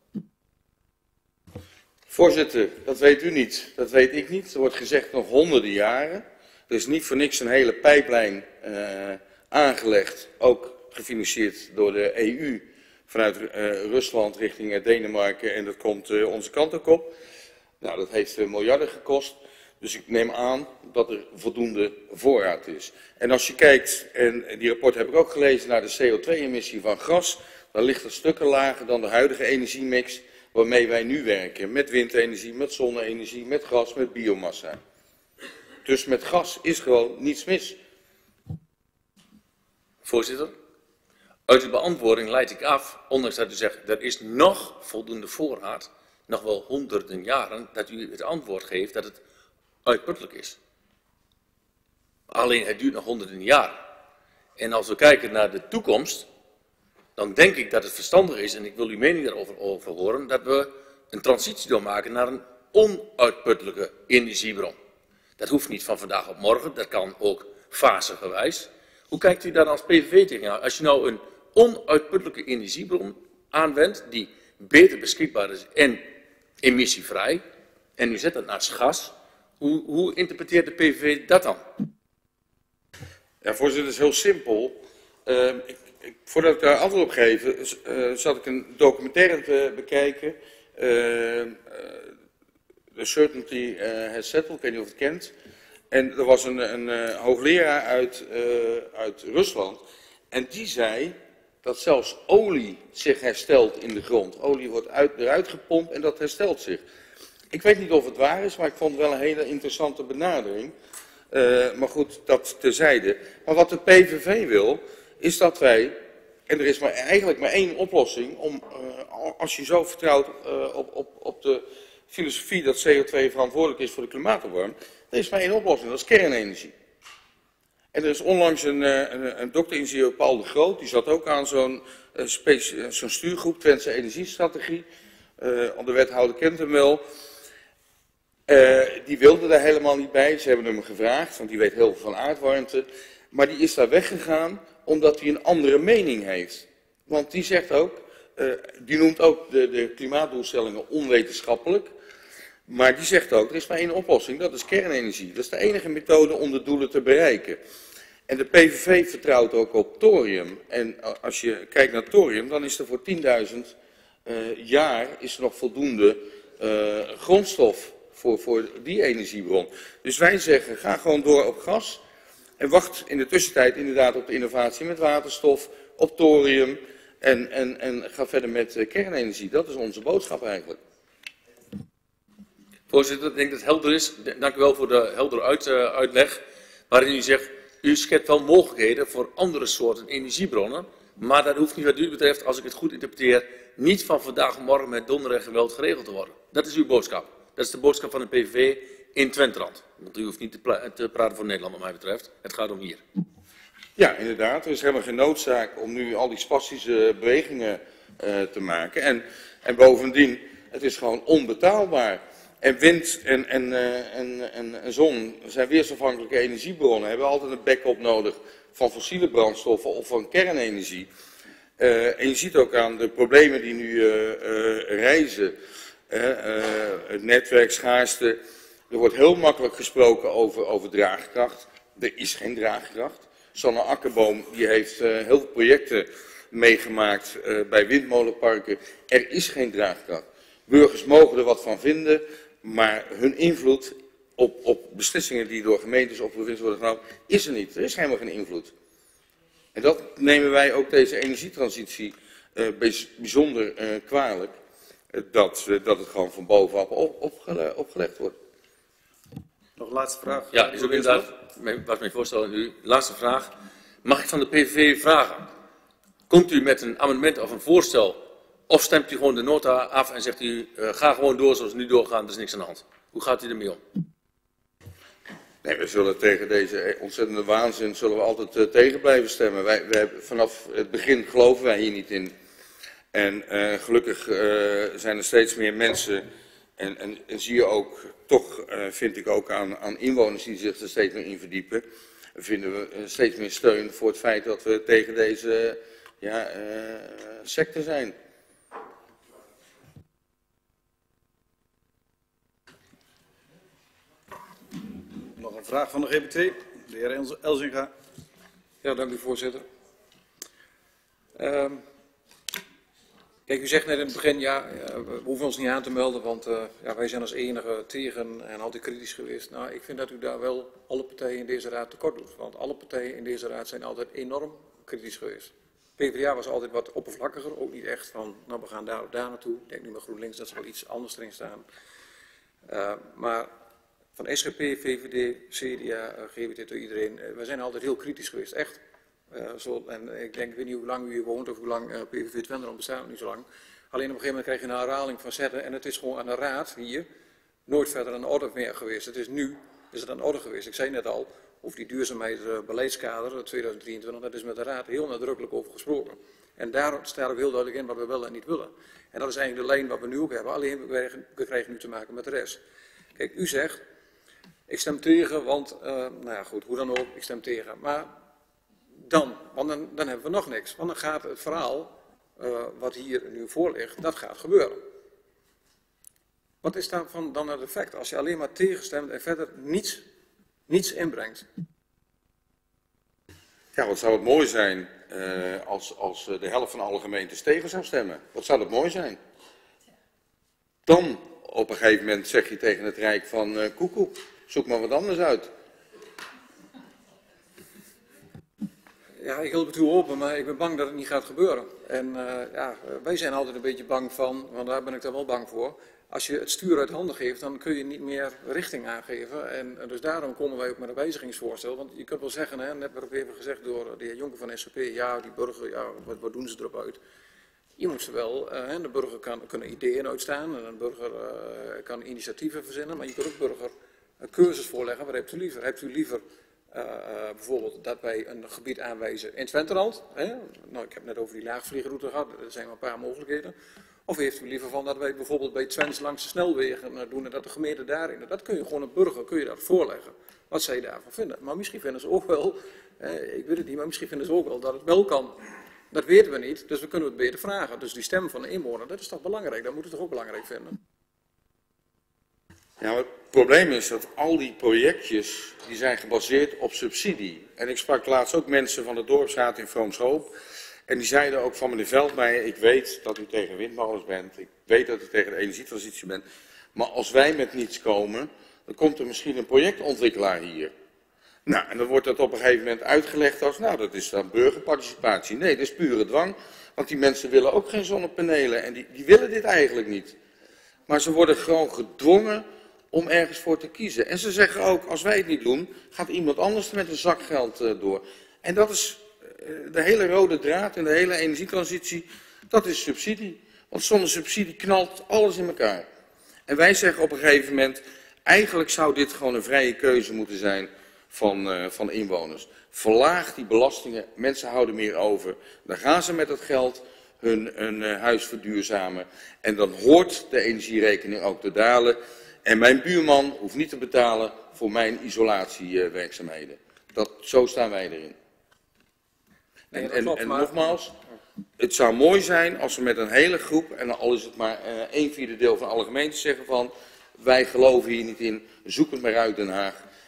[SPEAKER 3] Voorzitter, dat weet u niet. Dat weet ik niet. Er wordt gezegd nog honderden jaren. Er is niet voor niks een hele pijplijn uh, aangelegd, ook gefinancierd door de E U vanuit uh, Rusland richting uh, Denemarken en dat komt uh, onze kant ook op. Nou, dat heeft uh, miljarden gekost. Dus ik neem aan dat er voldoende voorraad is. En als je kijkt, en die rapport heb ik ook gelezen, naar de C O twee emissie van gas, dan ligt dat stukken lager dan de huidige energiemix waarmee wij nu werken. Met windenergie, met zonne-energie, met gas, met biomassa. Dus met gas is gewoon niets mis.
[SPEAKER 5] Voorzitter, uit uw beantwoording leid ik af, ondanks dat u zegt er is nog voldoende voorraad, nog wel honderden jaren, dat u het antwoord geeft dat het uitputtelijk is. Alleen het duurt nog honderden jaren. En als we kijken naar de toekomst, dan denk ik dat het verstandig is, en ik wil uw mening daarover over horen, dat we een transitie doormaken naar een onuitputtelijke energiebron. Dat hoeft niet van vandaag op morgen, dat kan ook fasegewijs. Hoe kijkt u daar als P V V tegenaan? Als je nou een onuitputtelijke energiebron aanwendt, die beter beschikbaar is en emissievrij, en u zet dat naast gas, hoe, hoe interpreteert de P V V dat dan?
[SPEAKER 3] Ja, voorzitter, dat is heel simpel. Uh, ik, ik, voordat ik daar antwoord op geef, uh, zat ik een documentaire te bekijken. Uh, uh, The Certainty uh, Has Settled, ik weet niet of je het kent. En er was een, een uh, hoogleraar uit, uh, uit Rusland. En die zei dat zelfs olie zich herstelt in de grond. Olie wordt uit, eruit gepompt en dat herstelt zich. Ik weet niet of het waar is, maar ik vond het wel een hele interessante benadering. Uh, maar goed, dat terzijde. Maar wat de P V V wil, is dat wij, en er is maar, eigenlijk maar één oplossing, om, uh, als je zo vertrouwt uh, op, op, op de filosofie dat C O twee verantwoordelijk is voor de klimaatopwarming, er is maar één oplossing, dat is kernenergie. En er is onlangs een, een, een dokter-ingenieur, Paul de Groot, die zat ook aan zo'n uh, zo'n stuurgroep, Twentse energiestrategie, uh, de wethouder kent hem wel. Uh, die wilde daar helemaal niet bij, ze hebben hem gevraagd, want die weet heel veel van aardwarmte. Maar die is daar weggegaan omdat hij een andere mening heeft. Want die zegt ook, uh, die noemt ook de, de klimaatdoelstellingen onwetenschappelijk. Maar die zegt ook, er is maar één oplossing, dat is kernenergie. Dat is de enige methode om de doelen te bereiken. En de P V V vertrouwt ook op thorium. En als je kijkt naar thorium, dan is er voor tienduizend uh, jaar is er nog voldoende uh, grondstof voor, voor die energiebron. Dus wij zeggen, ga gewoon door op gas. En wacht in de tussentijd inderdaad op de innovatie met waterstof, op thorium. En, en, en ga verder met uh, kernenergie. Dat is onze boodschap eigenlijk.
[SPEAKER 5] Voorzitter, ik denk dat het helder is. Dank u wel voor de heldere uit, uh, uitleg. Waarin u zegt, u schept wel mogelijkheden voor andere soorten energiebronnen. Maar dat hoeft niet wat u betreft, als ik het goed interpreteer, niet van vandaag op morgen met donder en geweld geregeld te worden. Dat is uw boodschap. Dat is de boodschap van de P V V in Twenterand. Want u hoeft niet te, pra te praten voor Nederland wat mij betreft. Het gaat om hier.
[SPEAKER 3] Ja, inderdaad. Er is helemaal geen noodzaak om nu al die spastische bewegingen uh, te maken. En, en bovendien, het is gewoon onbetaalbaar. En wind en, en, uh, en, en, en zon zijn weersafhankelijke energiebronnen. Hebben altijd een backup nodig van fossiele brandstoffen of van kernenergie. Uh, en je ziet ook aan de problemen die nu uh, uh, reizen. Uh, uh, het netwerk, schaarste. Er wordt heel makkelijk gesproken over, over draagkracht. Er is geen draagkracht. Sanne Akkerboom die heeft uh, heel veel projecten meegemaakt uh, bij windmolenparken. Er is geen draagkracht. Burgers mogen er wat van vinden, maar hun invloed op, op beslissingen die door gemeentes of provincies worden genomen, is er niet. Er is helemaal geen invloed. En dat nemen wij ook deze energietransitie uh, bijzonder uh, kwalijk, uh, dat, uh, dat het gewoon van bovenaf op, opgele, opgelegd wordt.
[SPEAKER 1] Nog een laatste vraag.
[SPEAKER 5] Ja, is ook inderdaad, was mijn voorstel nu. Laatste vraag. Mag ik van de P V V vragen? Komt u met een amendement of een voorstel, of stemt u gewoon de nota af en zegt u, uh, ga gewoon door zoals we nu doorgaan, er is niks aan de hand. Hoe gaat u ermee om?
[SPEAKER 3] Nee, we zullen tegen deze ontzettende waanzin zullen we altijd uh, tegen blijven stemmen. Wij, wij, vanaf het begin geloven wij hier niet in. En uh, gelukkig uh, zijn er steeds meer mensen, en, en, en zie je ook, toch uh, vind ik ook aan, aan inwoners die zich er steeds meer in verdiepen, vinden we uh, steeds meer steun voor het feit dat we tegen deze ja, uh, secte zijn.
[SPEAKER 1] Nog een vraag van de G B T, de heer Elzinga.
[SPEAKER 2] Ja, dank u voorzitter. Um, kijk, u zegt net in het begin, ja, we hoeven ons niet aan te melden, want uh, ja, wij zijn als enige tegen en altijd kritisch geweest. Nou, ik vind dat u daar wel alle partijen in deze raad tekort doet, want alle partijen in deze raad zijn altijd enorm kritisch geweest. PvdA was altijd wat oppervlakkiger, ook niet echt van, nou we gaan daar of daar naartoe. Ik denk nu met GroenLinks dat ze wel iets anders erin staan. Uh, maar van S G P, V V D, C D A, G B T, iedereen, uh, we zijn altijd heel kritisch geweest, echt. Uh, zo, en ik denk, ik weet niet hoe lang u hier woont of hoe lang uh, P V V Twente nog bestaat, nog niet zo lang. Alleen op een gegeven moment krijg je een herhaling van zetten en het is gewoon aan de raad hier nooit verder aan de orde meer geweest. Het is nu, is het aan de orde geweest. Ik zei net al, over die duurzaamheidsbeleidskader tweeduizend drieëntwintig, dat is met de raad heel nadrukkelijk over gesproken. En daar staat ook heel duidelijk in wat we wel en niet willen. En dat is eigenlijk de lijn wat we nu ook hebben, alleen we krijgen, we krijgen nu te maken met de rest. Kijk, u zegt, ik stem tegen, want, uh, nou ja goed, hoe dan ook, ik stem tegen. Maar dan, want dan, dan hebben we nog niks. Want dan gaat het verhaal, uh, wat hier nu voor ligt, dat gaat gebeuren. Wat is daarvan dan het effect als je alleen maar tegenstemt en verder niets, niets inbrengt?
[SPEAKER 3] Ja, wat zou het mooi zijn uh, als, als de helft van alle gemeentes tegen zou stemmen. Wat zou dat mooi zijn? Dan op een gegeven moment zeg je tegen het Rijk van uh, koekoe, zoek maar wat anders uit.
[SPEAKER 2] Ja, ik wil het u open, maar ik ben bang dat het niet gaat gebeuren. En uh, ja, wij zijn altijd een beetje bang van, want daar ben ik dan wel bang voor. Als je het stuur uit handen geeft, dan kun je niet meer richting aangeven. En, en dus daarom komen wij ook met een wijzigingsvoorstel. Want je kunt wel zeggen, hè, net werd ook even gezegd door de heer Jonker van S G P, ja, die burger, ja, wat, wat doen ze erop uit? Je moet ze wel, uh, de burger kan, kunnen ideeën uitstaan en een burger uh, kan initiatieven verzinnen, maar je kunt ook burger een cursus voorleggen. Wat hebt u liever? Hebt u liever uh, uh, bijvoorbeeld dat wij een gebied aanwijzen in Twenterand? Hè? Nou, ik heb net over die laagvliegroute gehad, er zijn maar een paar mogelijkheden. Of heeft u liever van dat wij bijvoorbeeld bij Twents langs de snelwegen doen en dat de gemeente daarin, dat kun je gewoon een burger, kun je dat voorleggen, wat zij daarvan vinden. Maar misschien vinden ze ook wel, eh, ik weet het niet, maar misschien vinden ze ook wel dat het wel kan. Dat weten we niet, dus we kunnen het beter vragen. Dus die stem van de inwoner, dat is toch belangrijk, dat moeten we toch ook belangrijk vinden.
[SPEAKER 3] Ja, maar het probleem is dat al die projectjes, die zijn gebaseerd op subsidie. En ik sprak laatst ook mensen van de dorpsraad in Vroomshoop. En die zeiden ook van meneer Veldmeijer, ik weet dat u tegen windmolens bent, ik weet dat u tegen de energietransitie bent. Maar als wij met niets komen, dan komt er misschien een projectontwikkelaar hier. Nou, en dan wordt dat op een gegeven moment uitgelegd als, nou, dat is dan burgerparticipatie. Nee, dat is pure dwang, want die mensen willen ook geen zonnepanelen en die, die willen dit eigenlijk niet. Maar ze worden gewoon gedwongen om ergens voor te kiezen. En ze zeggen ook, als wij het niet doen, gaat iemand anders met een zak geld uh, door. En dat is uh, de hele rode draad in de hele energietransitie, dat is subsidie. Want zonder subsidie knalt alles in elkaar. En wij zeggen op een gegeven moment, eigenlijk zou dit gewoon een vrije keuze moeten zijn van, uh, van inwoners. Verlaag die belastingen, mensen houden meer over. Dan gaan ze met dat geld hun, hun uh, huis verduurzamen. En dan hoort de energierekening ook te dalen. En mijn buurman hoeft niet te betalen voor mijn isolatiewerkzaamheden. Dat, zo staan wij erin. En, en, en nogmaals, het zou mooi zijn als we met een hele groep, en al is het maar uh, een vierde deel van alle gemeentes zeggen van, wij geloven hier niet in, zoek het maar uit Den Haag.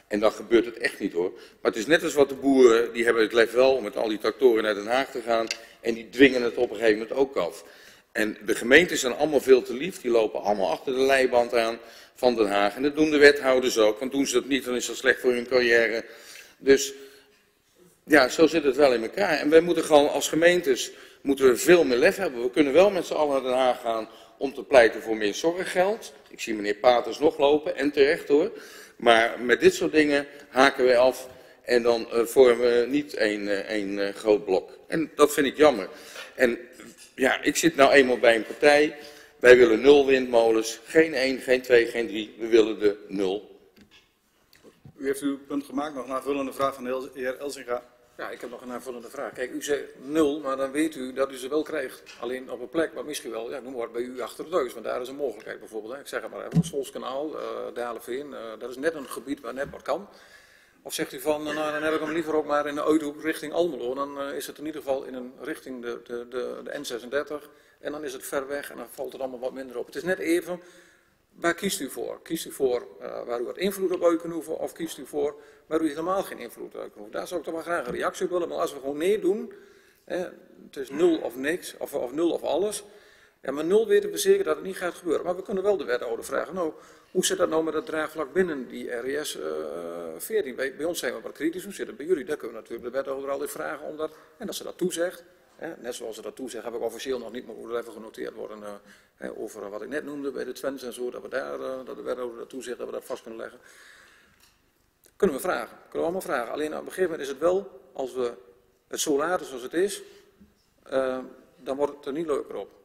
[SPEAKER 3] En dan gebeurt het echt niet hoor. Maar het is net als wat de boeren, die hebben het lef wel om met al die tractoren naar Den Haag te gaan. En die dwingen het op een gegeven moment ook af. En de gemeenten zijn allemaal veel te lief. Die lopen allemaal achter de leiband aan van Den Haag. En dat doen de wethouders ook. Want doen ze dat niet, dan is dat slecht voor hun carrière. Dus ja, zo zit het wel in elkaar. En wij moeten gewoon als gemeentes moeten we veel meer lef hebben. We kunnen wel met z'n allen naar Den Haag gaan om te pleiten voor meer zorggeld. Ik zie meneer Paters nog lopen, en terecht hoor. Maar met dit soort dingen haken wij af en dan uh, vormen we niet een, een uh, groot blok. En dat vind ik jammer. En ja, ik zit nou eenmaal bij een partij. Wij willen nul windmolens. Geen één, geen twee, geen drie. We willen de nul.
[SPEAKER 1] U heeft uw punt gemaakt. Nog een aanvullende vraag van de heer Elzinga.
[SPEAKER 2] Ja, ik heb nog een aanvullende vraag. Kijk, u zegt nul, maar dan weet u dat u ze wel krijgt. Alleen op een plek, maar misschien wel, ja, noem maar bij u achter de huis. Want daar is een mogelijkheid bijvoorbeeld. Hè. Ik zeg het maar even, Solskanaal, uh, Dalenveen. Uh, dat is net een gebied waar net wat kan. Of zegt u van, nou, dan heb ik hem liever ook maar in de uithoek richting Almelo. Dan uh, is het in ieder geval in een richting de, de, de, de N zesendertig. En dan is het ver weg en dan valt het allemaal wat minder op. Het is net even, waar kiest u voor? Kiest u voor uh, waar u wat invloed op uit kunt oefenen? Of kiest u voor waar u helemaal geen invloed op uit kunt oefenen? Daar zou ik toch wel graag een reactie op willen. Maar als we gewoon nee doen, hè, het is nul of niks, of, of nul of alles. Ja, maar nul weten we zeker dat het niet gaat gebeuren. Maar we kunnen wel de wethouder vragen, nou, hoe zit dat nou met het draagvlak binnen die R I S veertien? Uh, bij, bij ons zijn we wat kritisch, hoe zit het bij jullie? Daar kunnen we natuurlijk de wethouder altijd vragen om dat, en als ze dat toezegt. Hè, net zoals ze dat toezegt, heb ik officieel nog niet, maar moet er even genoteerd worden uh, hè, over uh, wat ik net noemde bij de Twents en zo, dat we daar, uh, dat de wethouder dat toezegt, dat we dat vast kunnen leggen. Kunnen we vragen, kunnen we allemaal vragen. Alleen op een gegeven moment is het wel, als we het zo laten zoals het is, uh, dan wordt het er niet leuker op.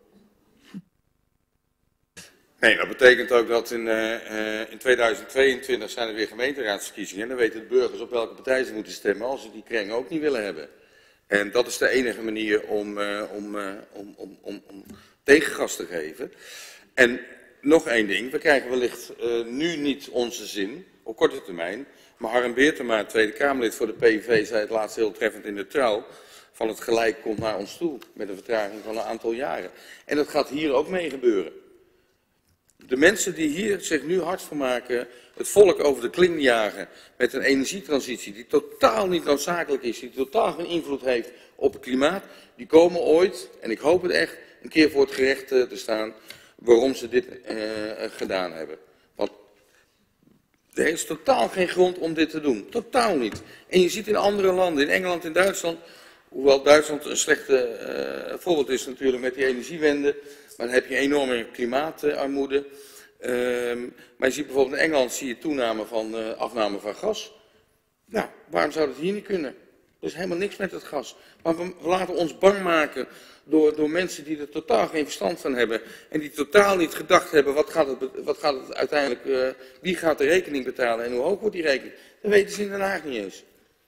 [SPEAKER 3] Nee, dat betekent ook dat in, uh, uh, in tweeduizend tweeëntwintig zijn er weer gemeenteraadsverkiezingen. En dan weten de burgers op welke partij ze moeten stemmen als ze die kring ook niet willen hebben. En dat is de enige manier om, uh, om, uh, om, om, om, om tegengas te geven. En nog één ding, we krijgen wellicht uh, nu niet onze zin, op korte termijn. Maar Harm Beertema, Tweede Kamerlid voor de P V V, zei het laatst heel treffend in de Trouw. Van het gelijk komt naar ons toe, met een vertraging van een aantal jaren. En dat gaat hier ook mee gebeuren. De mensen die hier zich nu hard voor maken, het volk over de kling jagen met een energietransitie die totaal niet noodzakelijk is, die totaal geen invloed heeft op het klimaat, die komen ooit, en ik hoop het echt, een keer voor het gerecht te staan waarom ze dit uh, gedaan hebben. Want er is totaal geen grond om dit te doen. Totaal niet. En je ziet in andere landen, in Engeland en Duitsland, hoewel Duitsland een slechte uh, voorbeeld is natuurlijk met die energiewende, maar dan heb je enorme klimaatarmoede. Uh, maar je ziet bijvoorbeeld in Engeland zie je toename van uh, afname van gas. Nou, waarom zou dat hier niet kunnen? Er is helemaal niks met het gas. Maar we, we laten ons bang maken door, door mensen die er totaal geen verstand van hebben. En die totaal niet gedacht hebben, wat gaat het, wat gaat het uiteindelijk, uh, wie gaat de rekening betalen en hoe hoog wordt die rekening? Dat weten ze in Den Haag niet eens.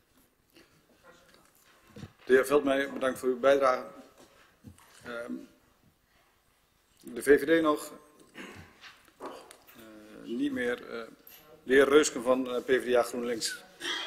[SPEAKER 1] De heer Veldmeijer, bedankt voor uw bijdrage. Uh, de V V D nog. Uh, niet meer. Uh, de heer Reusken van uh, P v d A GroenLinks.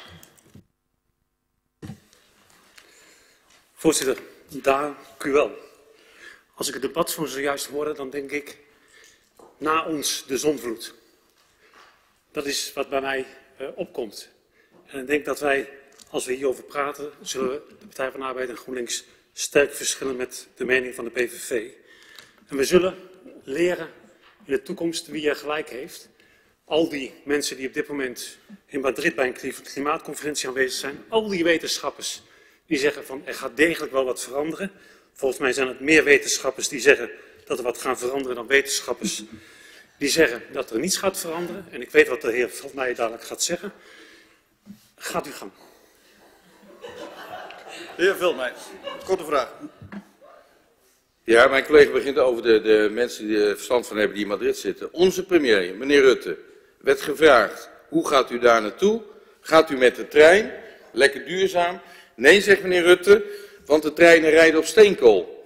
[SPEAKER 7] Voorzitter, dank u wel. Als ik het debat zo zojuist hoorde, dan denk ik, na ons de zonvloed. Dat is wat bij mij uh, opkomt. En ik denk dat wij, als we hierover praten, zullen de Partij van de Arbeid en GroenLinks sterk verschillen met de mening van de P V V. En we zullen leren in de toekomst wie er gelijk heeft. Al die mensen die op dit moment in Madrid bij een klimaatconferentie aanwezig zijn, al die wetenschappers die zeggen van er gaat degelijk wel wat veranderen. Volgens mij zijn het meer wetenschappers die zeggen dat er wat gaat veranderen dan wetenschappers die zeggen dat er niets gaat veranderen. En ik weet wat de heer Veldmeijer dadelijk gaat zeggen. Gaat u gang.
[SPEAKER 1] De heer Veldmeijer, korte vraag.
[SPEAKER 3] Ja, mijn collega begint over de, de mensen die er verstand van hebben die in Madrid zitten. Onze premier, meneer Rutte, werd gevraagd, hoe gaat u daar naartoe? Gaat u met de trein? Lekker duurzaam? Nee, zegt meneer Rutte, want de treinen rijden op steenkool.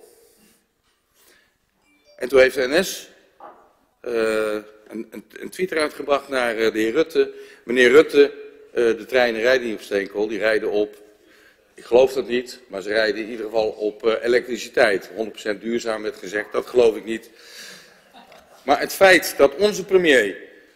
[SPEAKER 3] En toen heeft de N S uh, een, een, een tweet uitgebracht naar uh, de heer Rutte. Meneer Rutte, uh, de treinen rijden niet op steenkool, die rijden op, ik geloof dat niet, maar ze rijden in ieder geval op uh, elektriciteit. honderd procent duurzaam werd gezegd, dat geloof ik niet. Maar het feit dat onze premier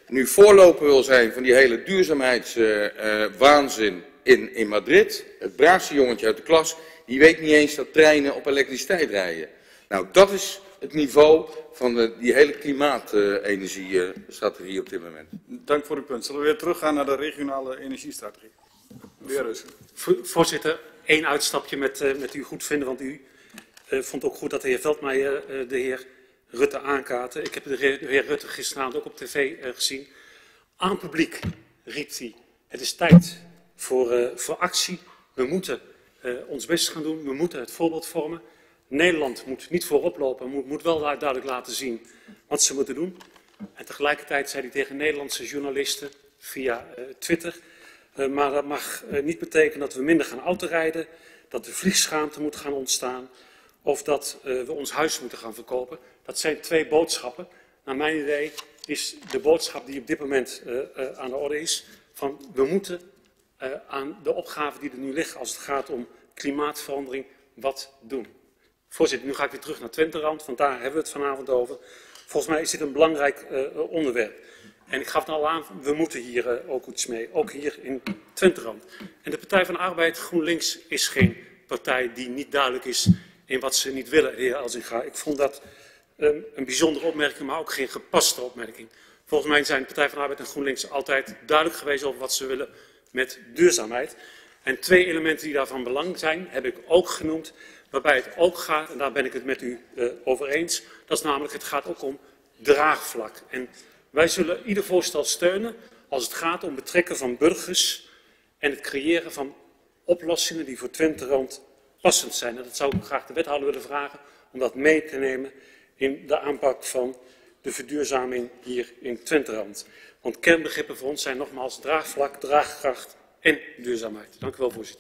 [SPEAKER 3] nu voorloper wil zijn van die hele duurzaamheidswaanzin uh, in, in Madrid. Het braafste jongetje uit de klas, die weet niet eens dat treinen op elektriciteit rijden. Nou, dat is het niveau van de, die hele klimaatenergiestrategie uh, op dit moment.
[SPEAKER 1] Dank voor uw punt. Zullen we weer teruggaan naar de regionale energiestrategie? De heer Reuschen.
[SPEAKER 7] Voorzitter, één uitstapje met, uh, met u goed vinden, want u uh, vond ook goed dat de heer Veldmeijer uh, de heer Rutte aankaartte. Ik heb de heer, de heer Rutte gisteravond ook op tv uh, gezien. Aan publiek riep hij, het is tijd voor, uh, voor actie. We moeten uh, ons best gaan doen, we moeten het voorbeeld vormen. Nederland moet niet voorop lopen, moet, moet wel duidelijk laten zien wat ze moeten doen. En tegelijkertijd zei hij tegen Nederlandse journalisten via uh, Twitter, uh, maar dat mag uh, niet betekenen dat we minder gaan autorijden, dat er vliegschaamte moet gaan ontstaan of dat uh, we ons huis moeten gaan verkopen. Dat zijn twee boodschappen. Naar mijn idee is de boodschap die op dit moment uh, uh, aan de orde is, van we moeten uh, aan de opgaven die er nu liggen als het gaat om klimaatverandering wat doen. Voorzitter, nu ga ik weer terug naar Twenterand, want daar hebben we het vanavond over. Volgens mij is dit een belangrijk uh, onderwerp. En ik gaf het al aan, we moeten hier uh, ook iets mee, ook hier in Twenterand. En de Partij van de Arbeid, GroenLinks, is geen partij die niet duidelijk is in wat ze niet willen, de heer Elzinga. Ik vond dat um, een bijzondere opmerking, maar ook geen gepaste opmerking. Volgens mij zijn de Partij van de Arbeid en GroenLinks altijd duidelijk geweest over wat ze willen met duurzaamheid. En twee elementen die daarvan belang zijn, heb ik ook genoemd. Waarbij het ook gaat, en daar ben ik het met u uh, over eens, dat is namelijk, het gaat ook om draagvlak. En wij zullen ieder voorstel steunen als het gaat om betrekken van burgers en het creëren van oplossingen die voor Twenterand passend zijn. En dat zou ik graag de wethouder willen vragen om dat mee te nemen in de aanpak van de verduurzaming hier in Twenterand. Want kernbegrippen voor ons zijn nogmaals draagvlak, draagkracht en duurzaamheid. Dank u wel, voorzitter.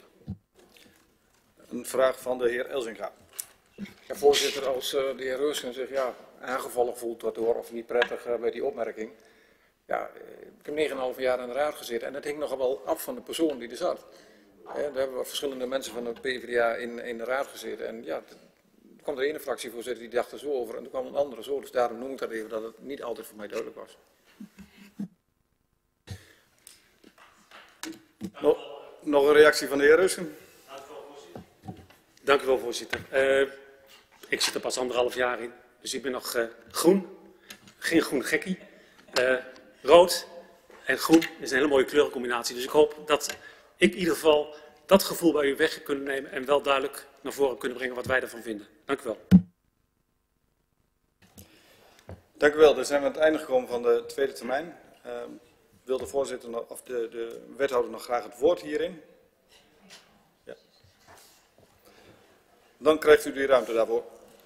[SPEAKER 1] Een vraag van de heer Elzinga.
[SPEAKER 2] Ja, voorzitter, als uh, de heer Reuschen zich ja, aangevallen voelt daardoor of niet prettig uh, bij die opmerking. Ja, ik heb negen komma vijf jaar in de raad gezeten en dat hing nogal wel af van de persoon die er zat. Ja, daar hebben we verschillende mensen van de P v d A in, in de raad gezeten. En ja, er kwam de ene fractievoorzitter die dacht er zo over en er kwam een andere zo. Dus daarom noem ik dat even dat het niet altijd voor mij duidelijk was.
[SPEAKER 1] Nog, nog een reactie van de heer Reuschen?
[SPEAKER 7] Dank u wel, voorzitter. Uh, ik zit er pas anderhalf jaar in, dus ik ben nog uh, groen. Geen groen gekkie. Uh, rood en groen is een hele mooie kleurencombinatie. Dus ik hoop dat ik in ieder geval dat gevoel bij u weg heb kunnen nemen en wel duidelijk naar voren kunnen brengen wat wij ervan vinden. Dank u wel.
[SPEAKER 1] Dank u wel. Dan zijn we aan het einde gekomen van de tweede termijn. Uh, wil de voorzitter nog, of de, de wethouder nog graag het woord hierin? Ja. Dan krijgt u die ruimte daarvoor.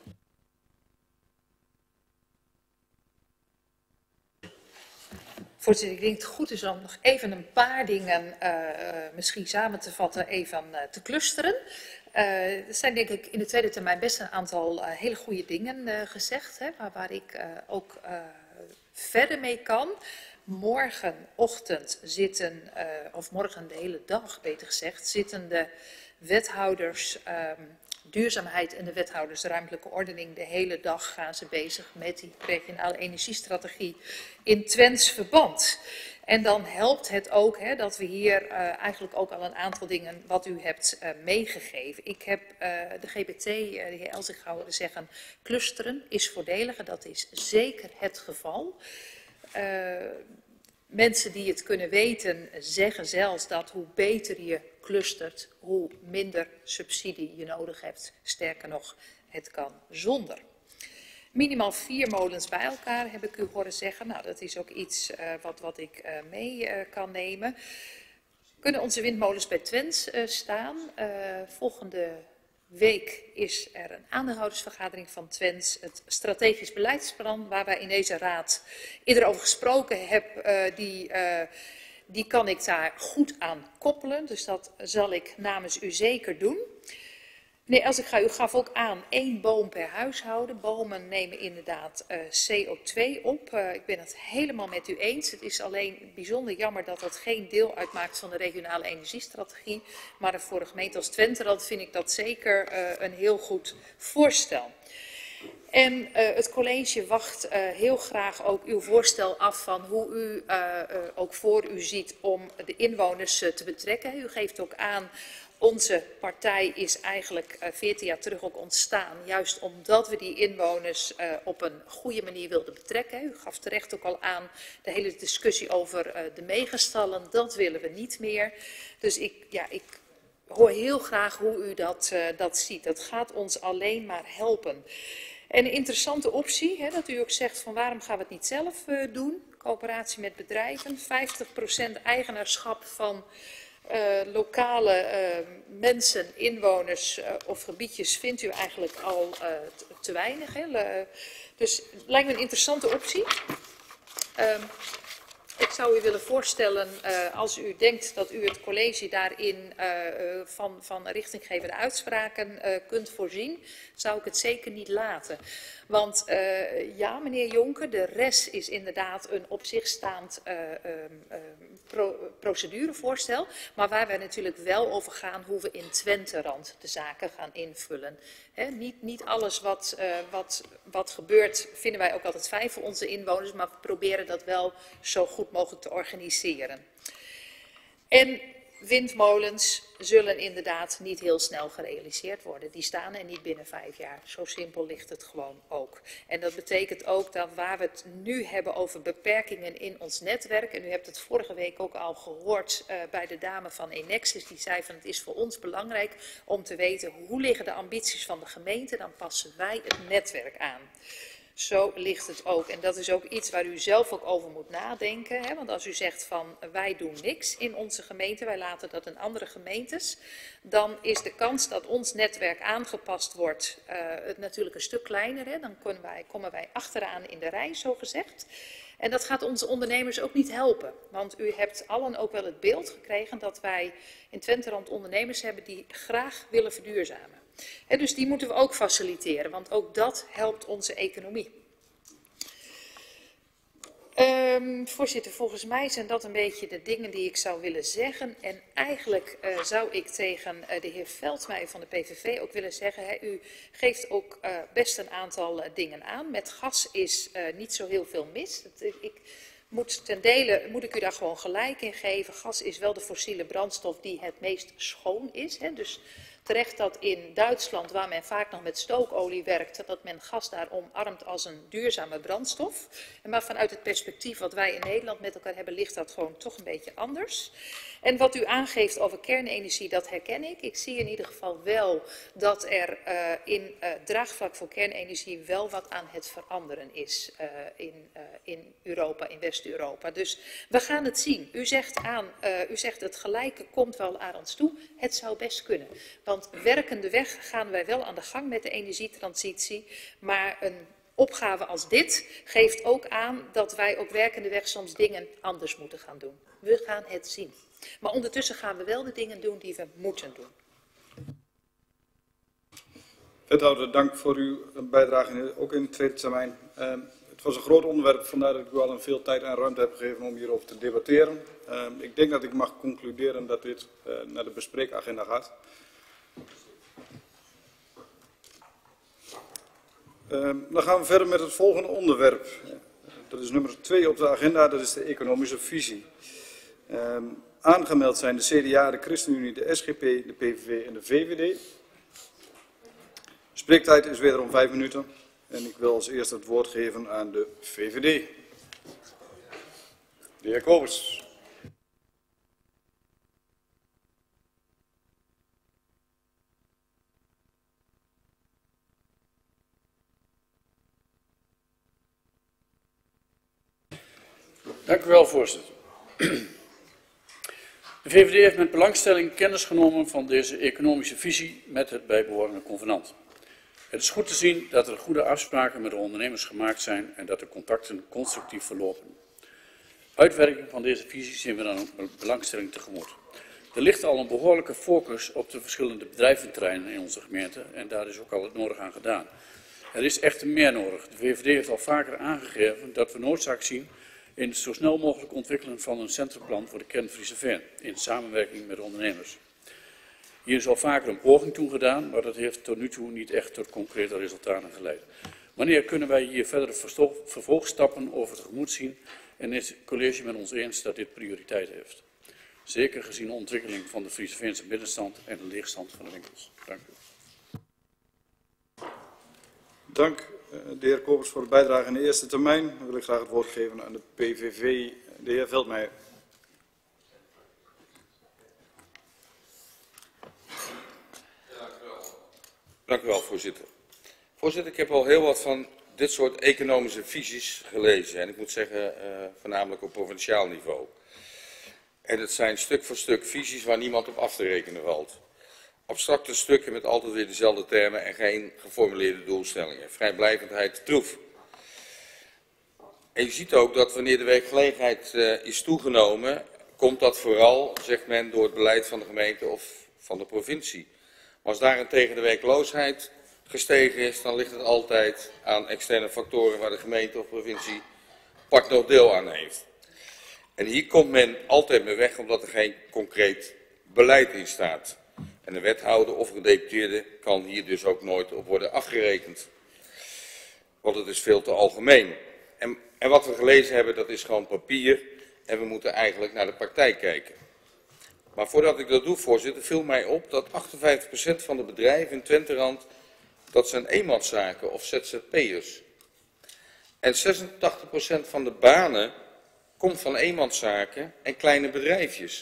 [SPEAKER 8] Voorzitter, ik denk dat het goed is om nog even een paar dingen uh, misschien samen te vatten, even uh, te clusteren. Uh, er zijn denk ik in de tweede termijn best een aantal uh, hele goede dingen uh, gezegd, hè, maar waar ik uh, ook uh, verder mee kan. Morgenochtend zitten, uh, of morgen de hele dag beter gezegd, zitten de wethouders um, duurzaamheid en de wethouders ruimtelijke ordening. De hele dag gaan ze bezig met die regionale energiestrategie in Twents verband. En dan helpt het ook hè, dat we hier uh, eigenlijk ook al een aantal dingen wat u hebt uh, meegegeven. Ik heb uh, de G B T, uh, de heer Elzinga, horen zeggen, clusteren is voordeliger. Dat is zeker het geval. Uh, mensen die het kunnen weten zeggen zelfs dat hoe beter je clustert, hoe minder subsidie je nodig hebt. Sterker nog, het kan zonder. Minimaal vier molens bij elkaar heb ik u horen zeggen. Nou, dat is ook iets uh, wat, wat ik uh, mee uh, kan nemen. Kunnen onze windmolens bij Twents uh, staan? Uh, volgende week is er een aandeelhoudersvergadering van Twents. Het strategisch beleidsplan waar wij in deze raad eerder over gesproken hebben, uh, die... Uh, Die kan ik daar goed aan koppelen, dus dat zal ik namens u zeker doen. Nee, als ik ga, u gaf ook aan één boom per huishouden. Bomen nemen inderdaad uh, C O twee op. Uh, ik ben het helemaal met u eens. Het is alleen bijzonder jammer dat dat geen deel uitmaakt van de regionale energiestrategie. Maar voor een gemeente als Twenterand vind ik dat zeker uh, een heel goed voorstel. En uh, het college wacht uh, heel graag ook uw voorstel af van hoe u uh, uh, ook voor u ziet om de inwoners uh, te betrekken. U geeft ook aan, onze partij is eigenlijk uh, veertien jaar terug ook ontstaan, juist omdat we die inwoners uh, op een goede manier wilden betrekken. U gaf terecht ook al aan de hele discussie over uh, de megastallen, dat willen we niet meer. Dus ik, ja, ik hoor heel graag hoe u dat, uh, dat ziet. Dat gaat ons alleen maar helpen. En een interessante optie, hè, dat u ook zegt van waarom gaan we het niet zelf uh, doen? Coöperatie met bedrijven, vijftig procent eigenaarschap van uh, lokale uh, mensen, inwoners uh, of gebiedjes vindt u eigenlijk al uh, te, te weinig. Hè? Uh, dus het lijkt me een interessante optie. Uh, Ik zou u willen voorstellen, uh, als u denkt dat u het college daarin uh, van, van richtinggevende uitspraken uh, kunt voorzien, zou ik het zeker niet laten. Want uh, ja, meneer Jonker, de res is inderdaad een op zich staand uh, um, um, pro procedurevoorstel. Maar waar we natuurlijk wel over gaan hoe we in Twenterand de zaken gaan invullen. He, niet, niet alles wat, uh, wat, wat gebeurt vinden wij ook altijd fijn voor onze inwoners, maar we proberen dat wel zo goed mogelijk te organiseren. En windmolens zullen inderdaad niet heel snel gerealiseerd worden. Die staan er niet binnen vijf jaar. Zo simpel ligt het gewoon ook. En dat betekent ook dat waar we het nu hebben over beperkingen in ons netwerk, en u hebt het vorige week ook al gehoord uh, bij de dame van Enexis, die zei van het is voor ons belangrijk om te weten hoe liggen de ambities van de gemeente, dan passen wij het netwerk aan. Zo ligt het ook. En dat is ook iets waar u zelf ook over moet nadenken. Hè? Want als u zegt van wij doen niks in onze gemeente, wij laten dat in andere gemeentes, dan is de kans dat ons netwerk aangepast wordt uh, het natuurlijk een stuk kleiner. Hè? Dan kunnen wij, komen wij achteraan in de rij, zo gezegd. En dat gaat onze ondernemers ook niet helpen. Want u hebt allen ook wel het beeld gekregen dat wij in Twenterand ondernemers hebben die graag willen verduurzamen. He, dus die moeten we ook faciliteren, want ook dat helpt onze economie. Um, voorzitter, volgens mij zijn dat een beetje de dingen die ik zou willen zeggen. En eigenlijk uh, zou ik tegen uh, de heer Veldmeijer van de P V V ook willen zeggen, he, u geeft ook uh, best een aantal uh, dingen aan. Met gas is uh, niet zo heel veel mis. Dat, ik, ik moet ten dele, moet ik u daar gewoon gelijk in geven. Gas is wel de fossiele brandstof die het meest schoon is. He, dus terecht dat in Duitsland, waar men vaak nog met stookolie werkt, dat men gas daar omarmt als een duurzame brandstof. Maar vanuit het perspectief wat wij in Nederland met elkaar hebben, ligt dat gewoon toch een beetje anders. En wat u aangeeft over kernenergie, dat herken ik. Ik zie in ieder geval wel dat er uh, in uh, draagvlak voor kernenergie wel wat aan het veranderen is uh, in, uh, in Europa, in West-Europa. Dus we gaan het zien. U zegt, aan, uh, u zegt het gelijke komt wel aan ons toe. Het zou best kunnen. Want werkende weg gaan wij wel aan de gang met de energietransitie, maar een opgave als dit geeft ook aan dat wij op werkende weg soms dingen anders moeten gaan doen. We gaan het zien. Maar ondertussen gaan we wel de dingen doen die we moeten doen.
[SPEAKER 1] Wethouder, dank voor uw bijdrage, ook in de tweede termijn. Uh, het was een groot onderwerp, vandaar dat ik u al een veel tijd en ruimte heb gegeven om hierover te debatteren. Uh, ik denk dat ik mag concluderen dat dit uh, naar de bespreekagenda gaat. Uh, dan gaan we verder met het volgende onderwerp. Dat is nummer twee op de agenda, dat is de economische visie. Uh, aangemeld zijn de C D A, de ChristenUnie, de S G P, de P V V en de V V D. Spreektijd is wederom vijf minuten. En ik wil als eerste het woord geven aan de V V D. De heer Kobus.
[SPEAKER 6] Dank u wel, voorzitter. De V V D heeft met belangstelling kennis genomen van deze economische visie met het bijbehorende convenant. Het is goed te zien dat er goede afspraken met de ondernemers gemaakt zijn en dat de contacten constructief verlopen. Uitwerking van deze visie zien we dan ook met belangstelling tegemoet. Er ligt al een behoorlijke focus op de verschillende bedrijventerreinen in onze gemeente en daar is ook al het nodige aan gedaan. Er is echter meer nodig. De V V D heeft al vaker aangegeven dat we noodzaak zien in het zo snel mogelijk ontwikkelen van een centrumplan voor de kern Friese Veen, in samenwerking met de ondernemers. Hier is al vaker een poging toe gedaan, maar dat heeft tot nu toe niet echt tot concrete resultaten geleid. Wanneer kunnen wij hier verdere vervolgstappen over tegemoet zien en is het college met ons eens dat dit prioriteit heeft? Zeker gezien de ontwikkeling van de Friese middenstand en de leegstand van de winkels. Dank u.
[SPEAKER 1] Dank de heer Kopers voor de bijdrage in de eerste termijn. Dan wil ik graag het woord geven aan de P V V, de heer Veldmeijer.
[SPEAKER 3] Dank u wel, voorzitter. Voorzitter, ik heb al heel wat van dit soort economische visies gelezen. En ik moet zeggen, uh, voornamelijk op provinciaal niveau. En het zijn stuk voor stuk visies waar niemand op af te rekenen valt. Abstracte stukken met altijd weer dezelfde termen en geen geformuleerde doelstellingen. Vrijblijvendheid troef. En je ziet ook dat wanneer de werkgelegenheid uh, is toegenomen, komt dat vooral, zegt men, door het beleid van de gemeente of van de provincie. Maar als daarentegen de werkloosheid gestegen is, dan ligt het altijd aan externe factoren waar de gemeente of provincie pak nog deel aan heeft. En hier komt men altijd mee weg omdat er geen concreet beleid in staat. En een wethouder of een gedeputeerde kan hier dus ook nooit op worden afgerekend. Want het is veel te algemeen. En, en wat we gelezen hebben, dat is gewoon papier. En we moeten eigenlijk naar de praktijk kijken. Maar voordat ik dat doe, voorzitter, viel mij op dat achtenvijftig procent van de bedrijven in Twenterand, dat zijn eenmanszaken of Z Z P'ers. En zesentachtig procent van de banen komt van eenmanszaken en kleine bedrijfjes.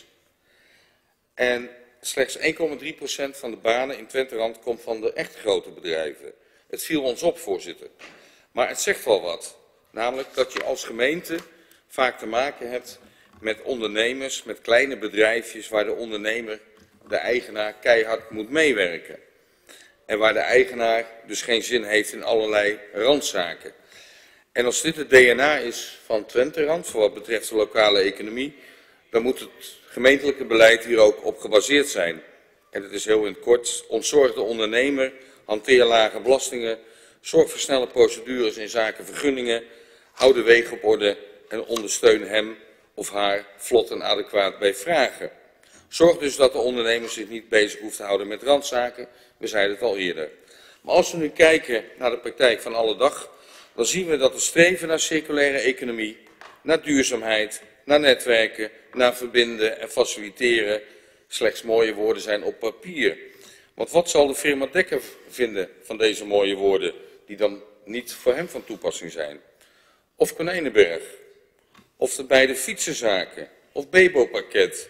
[SPEAKER 3] En slechts één komma drie procent van de banen in Twenterand komt van de echt grote bedrijven. Het viel ons op, voorzitter. Maar het zegt wel wat. Namelijk dat je als gemeente vaak te maken hebt met ondernemers, met kleine bedrijfjes waar de ondernemer, de eigenaar, keihard moet meewerken. En waar de eigenaar dus geen zin heeft in allerlei randzaken. En als dit het D N A is van Twenterand, voor wat betreft de lokale economie, dan moet het gemeentelijke beleid hier ook op gebaseerd zijn. En het is heel in het kort, ontzorg de ondernemer, hanteer lage belastingen, zorg voor snelle procedures in zaken vergunningen, hou de wegen op orde en ondersteun hem of haar vlot en adequaat bij vragen. Zorg dus dat de ondernemer zich niet bezig hoeft te houden met randzaken, we zeiden het al eerder. Maar als we nu kijken naar de praktijk van alle dag, dan zien we dat het streven naar circulaire economie, naar duurzaamheid, naar netwerken, naar verbinden en faciliteren slechts mooie woorden zijn op papier. Want wat zal de firma Dekker vinden van deze mooie woorden, die dan niet voor hem van toepassing zijn? Of Konijnenberg, of de beide fietsenzaken, of Bebo-pakket.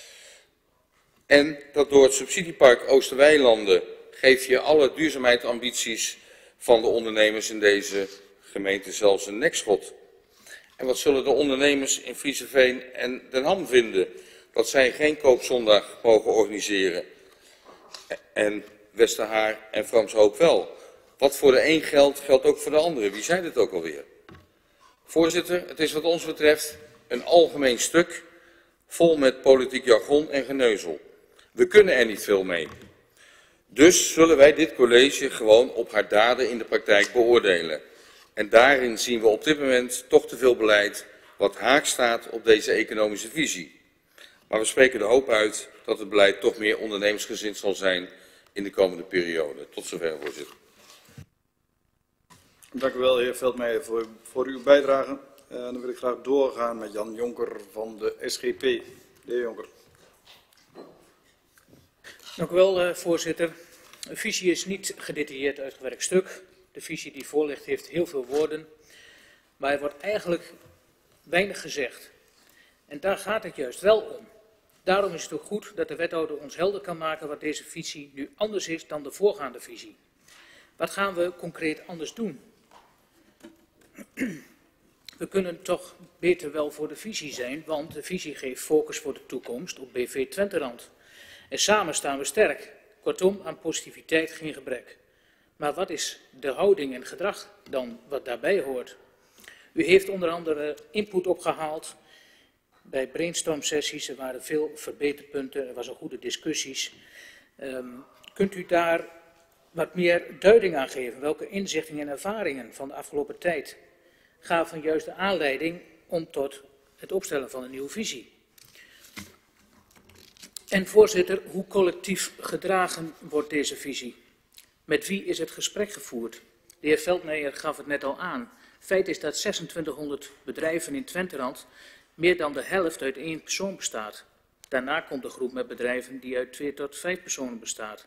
[SPEAKER 3] En dat door het subsidiepark Oosterweilanden geef je alle duurzaamheidsambities van de ondernemers in deze gemeente zelfs een nekschot. En wat zullen de ondernemers in Frieseveen en Den Ham vinden? Dat zij geen koopzondag mogen organiseren. En Westerhaar en Framshoop wel. Wat voor de een geldt, geldt ook voor de andere. Wie zei dit ook alweer? Voorzitter, het is wat ons betreft een algemeen stuk vol met politiek jargon en geneuzel. We kunnen er niet veel mee. Dus zullen wij dit college gewoon op haar daden in de praktijk beoordelen. En daarin zien we op dit moment toch te veel beleid wat haak staat op deze economische visie. Maar we spreken de hoop uit dat het beleid toch meer ondernemersgezind zal zijn in de komende periode. Tot zover, voorzitter.
[SPEAKER 1] Dank u wel, heer Veldmeijer, voor, voor uw bijdrage. Uh, dan wil ik graag doorgaan met Jan Jonker van de S G P. De heer Jonker.
[SPEAKER 4] Dank u wel, uh, voorzitter. Een visie is niet gedetailleerd uitgewerkt stuk. De visie die voor ligt heeft heel veel woorden, maar er wordt eigenlijk weinig gezegd. En daar gaat het juist wel om. Daarom is het ook goed dat de wethouder ons helder kan maken wat deze visie nu anders is dan de voorgaande visie. Wat gaan we concreet anders doen? We kunnen toch beter wel voor de visie zijn, want de visie geeft focus voor de toekomst op B V Twenterand. En samen staan we sterk. Kortom, aan positiviteit geen gebrek. Maar wat is de houding en gedrag dan wat daarbij hoort? U heeft onder andere input opgehaald bij brainstorm-sessies. Er waren veel verbeterpunten, er was een goede discussies. Um, kunt u daar wat meer duiding aan geven? Welke inzichten en ervaringen van de afgelopen tijd gaven juist de aanleiding om tot het opstellen van een nieuwe visie? En voorzitter, hoe collectief gedragen wordt deze visie? Met wie is het gesprek gevoerd? De heer Veldmeijer gaf het net al aan. Feit is dat zesentwintighonderd bedrijven in Twenterand meer dan de helft uit één persoon bestaat. Daarna komt de groep met bedrijven die uit twee tot vijf personen bestaat.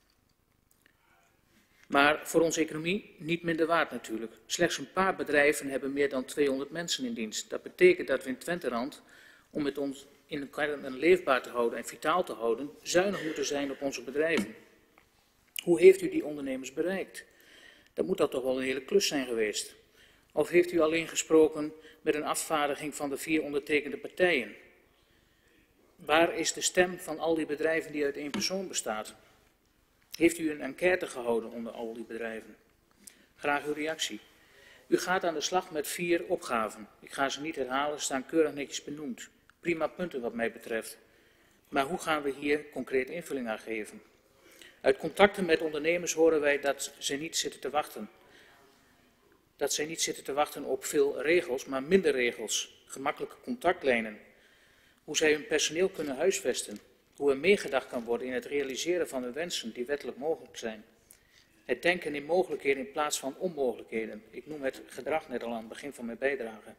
[SPEAKER 4] Maar voor onze economie niet minder waard natuurlijk. Slechts een paar bedrijven hebben meer dan tweehonderd mensen in dienst. Dat betekent dat we in Twenterand, om het ons in een kern leefbaar te houden en vitaal te houden, zuinig moeten zijn op onze bedrijven. Hoe heeft u die ondernemers bereikt? Dat moet dat toch wel een hele klus zijn geweest. Of heeft u alleen gesproken met een afvaardiging van de vier ondertekende partijen? Waar is de stem van al die bedrijven die uit één persoon bestaat? Heeft u een enquête gehouden onder al die bedrijven? Graag uw reactie. U gaat aan de slag met vier opgaven. Ik ga ze niet herhalen, staan keurig netjes benoemd. Prima punten wat mij betreft. Maar hoe gaan we hier concreet invulling aan geven? Uit contacten met ondernemers horen wij dat ze niet zitten te wachten. Dat zij niet zitten te wachten op veel regels, maar minder regels. Gemakkelijke contactlijnen. Hoe zij hun personeel kunnen huisvesten. Hoe er meegedacht kan worden in het realiseren van hun wensen die wettelijk mogelijk zijn. Het denken in mogelijkheden in plaats van onmogelijkheden. Ik noem het gedrag net al aan het begin van mijn bijdrage.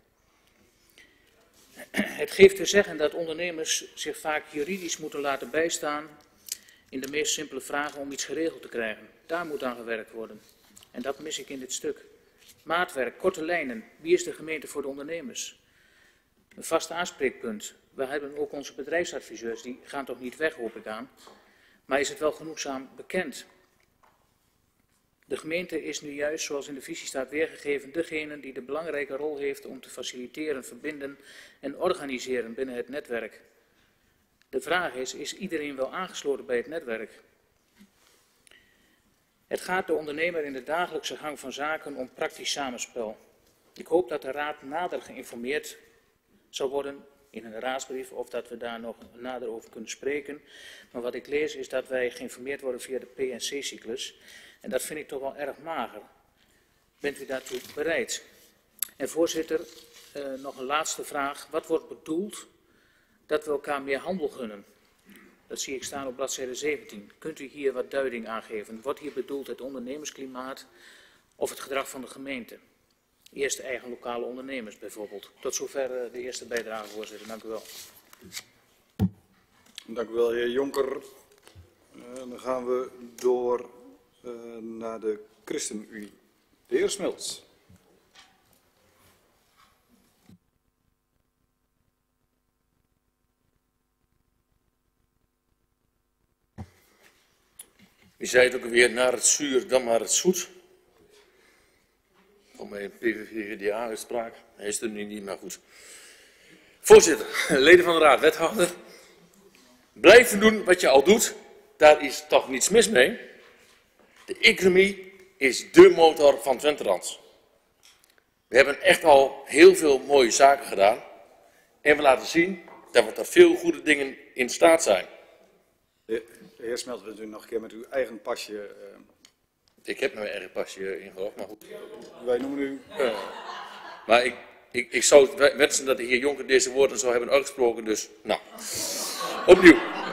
[SPEAKER 4] Het geeft te zeggen dat ondernemers zich vaak juridisch moeten laten bijstaan in de meest simpele vragen om iets geregeld te krijgen. Daar moet aan gewerkt worden. En dat mis ik in dit stuk. Maatwerk, korte lijnen. Wie is de gemeente voor de ondernemers? Een vast aanspreekpunt. We hebben ook onze bedrijfsadviseurs, die gaan toch niet weg, hoop ik aan. Maar is het wel genoegzaam bekend? De gemeente is nu juist, zoals in de visie staat weergegeven, degene die de belangrijke rol heeft om te faciliteren, verbinden en organiseren binnen het netwerk. De vraag is, is iedereen wel aangesloten bij het netwerk? Het gaat de ondernemer in de dagelijkse gang van zaken om praktisch samenspel. Ik hoop dat de Raad nader geïnformeerd zal worden in een raadsbrief of dat we daar nog nader over kunnen spreken. Maar wat ik lees is dat wij geïnformeerd worden via de P en C-cyclus. En dat vind ik toch wel erg mager. Bent u daartoe bereid? En voorzitter, uh, nog een laatste vraag. Wat wordt bedoeld dat we elkaar meer handel gunnen? Dat zie ik staan op bladzijde zeventien. Kunt u hier wat duiding aangeven? Wordt hier bedoeld het ondernemersklimaat of het gedrag van de gemeente? Eerst eigen lokale ondernemers bijvoorbeeld. Tot zover uh, de eerste bijdrage, voorzitter. Dank u wel.
[SPEAKER 1] Dank u wel, heer Jonker. Uh, dan gaan we door uh, naar de ChristenUnie. De heer Smilts.
[SPEAKER 5] Wie zei het ook alweer, naar het zuur dan maar het zoet. Voor mijn P V V G D A-uitspraak. Hij is er nu niet, maar goed. Voorzitter, leden van de raad, wethouder. Blijven doen wat je al doet, daar is toch niets mis mee. De economie is dé motor van Twenterand. We hebben echt al heel veel mooie zaken gedaan. En we laten zien dat we er veel goede dingen in staat zijn.
[SPEAKER 1] De heer Smelt, wilt u nog een keer met uw eigen pasje... Uh...
[SPEAKER 5] Ik heb mijn eigen pasje ingelogd, maar goed.
[SPEAKER 1] Wij noemen u... Uh...
[SPEAKER 5] Maar ik, ik, ik zou wensen dat de heer Jonker deze woorden zou hebben uitgesproken, dus nou. Opnieuw.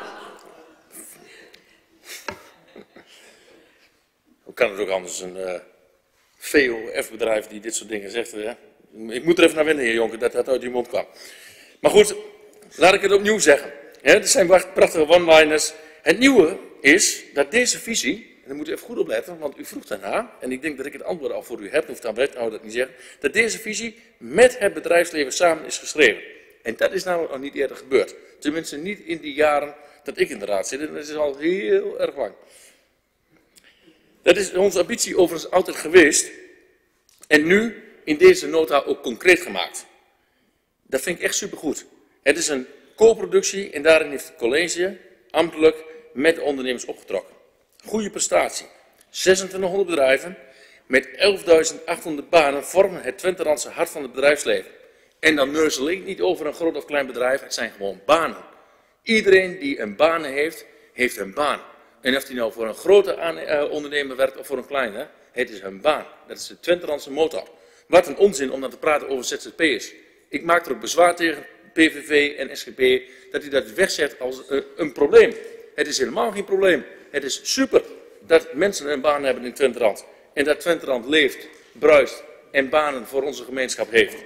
[SPEAKER 5] Hoe kan het ook anders, een uh, V O F-bedrijf die dit soort dingen zegt. Hè? Ik moet er even naar wennen, heer Jonker, dat dat uit uw mond kwam. Maar goed, laat ik het opnieuw zeggen. Hè, dit zijn prachtige one-liners. Het nieuwe is dat deze visie, en daar moet u even goed op letten, want u vroeg daarna, en ik denk dat ik het antwoord al voor u heb, hoeft aan wethouder dat niet zeggen, dat deze visie met het bedrijfsleven samen is geschreven. En dat is namelijk nog niet eerder gebeurd. Tenminste niet in die jaren dat ik in de raad zit, en dat is al heel erg lang. Dat is onze ambitie overigens altijd geweest, en nu in deze nota ook concreet gemaakt. Dat vind ik echt supergoed. Het is een co-productie en daarin heeft het college ambtelijk met de ondernemers opgetrokken. Goede prestatie. zesentwintighonderd bedrijven met elfduizend achthonderd banen vormen het Twenterandse hart van het bedrijfsleven. En dan neuzel ik niet over een groot of klein bedrijf, het zijn gewoon banen. Iedereen die een baan heeft, heeft een baan. En of die nou voor een grote ondernemer werkt of voor een kleine, het is een baan. Dat is de Twenterandse motor. Wat een onzin om dan te praten over Z Z P'ers. Ik maak er ook bezwaar tegen, P V V en S G P, dat u dat wegzet als uh, een probleem. Het is helemaal geen probleem. Het is super dat mensen een baan hebben in Twenterand. En dat Twenterand leeft, bruist en banen voor onze gemeenschap heeft.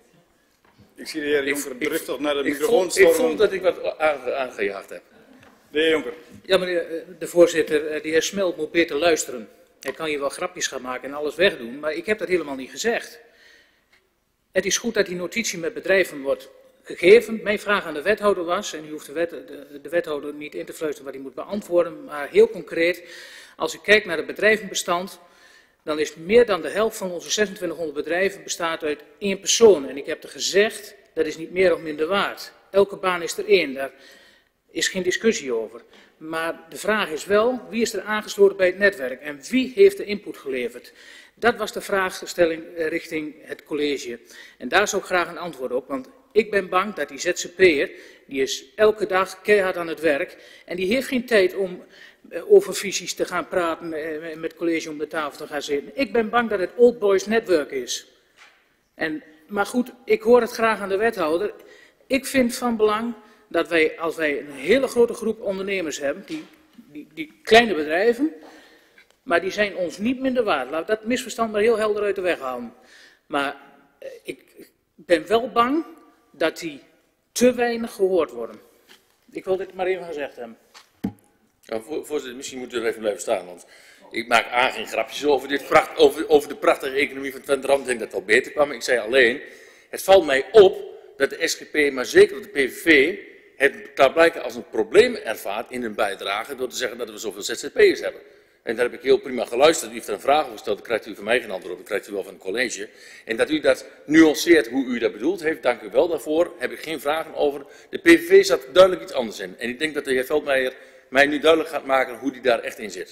[SPEAKER 1] Ik zie de heer Jonker
[SPEAKER 5] Ik-
[SPEAKER 1] driftig naar de
[SPEAKER 5] Ik
[SPEAKER 1] microfoon
[SPEAKER 5] voel, ik voel
[SPEAKER 1] stormen.
[SPEAKER 5] dat ik wat aange- aangejaagd heb.
[SPEAKER 1] De heer Jonker.
[SPEAKER 4] Ja, meneer eh, de voorzitter, eh, de heer Smelt moet beter luisteren. Hij kan hier wel grapjes gaan maken en alles wegdoen, maar ik heb dat helemaal niet gezegd. Het is goed dat die notitie met bedrijven wordt gegeven. Mijn vraag aan de wethouder was, en u hoeft de, wet, de, de wethouder niet in te fluisteren wat hij moet beantwoorden, maar heel concreet, als ik kijk naar het bedrijvenbestand, dan is meer dan de helft van onze zesentwintighonderd bedrijven bestaat uit één persoon. En ik heb er gezegd, dat is niet meer of minder waard. Elke baan is er één, daar is geen discussie over. Maar de vraag is wel, wie is er aangesloten bij het netwerk en wie heeft de input geleverd? Dat was de vraagstelling richting het college. En daar zou ik graag een antwoord op, want ik ben bang dat die Z Z P'er, die is elke dag keihard aan het werk en die heeft geen tijd om over visies te gaan praten, met het college om de tafel te gaan zitten. Ik ben bang dat het Old Boys Network is. En, maar goed, ik hoor het graag aan de wethouder. Ik vind van belang dat wij, als wij een hele grote groep ondernemers hebben, die, die, die kleine bedrijven, maar die zijn ons niet minder waard. Laat dat misverstand maar heel helder uit de weg halen. Maar eh, ik ben wel bang dat die te weinig gehoord worden. Ik wil dit maar even gezegd hebben.
[SPEAKER 5] Nou, voor, voorzitter, misschien moet u er even blijven staan, want ik maak aan geen grapjes over, dit pracht, over, over de prachtige economie van Twenterand. Ik denk dat het wel beter kwam. Ik zei alleen, het valt mij op dat de S G P, maar zeker de P V V, het klaarblijkelijk als een probleem ervaart in hun bijdrage door te zeggen dat we zoveel Z Z P'ers hebben. En daar heb ik heel prima geluisterd. U heeft er een vraag over gesteld, dan krijgt u van mij geen antwoord op, dat krijgt u wel van het college. En dat u dat nuanceert hoe u dat bedoeld heeft, dank u wel daarvoor. Heb ik geen vragen over. De P V V zat duidelijk iets anders in. En ik denk dat de heer Veldmeijer mij nu duidelijk gaat maken hoe die daar echt in zit.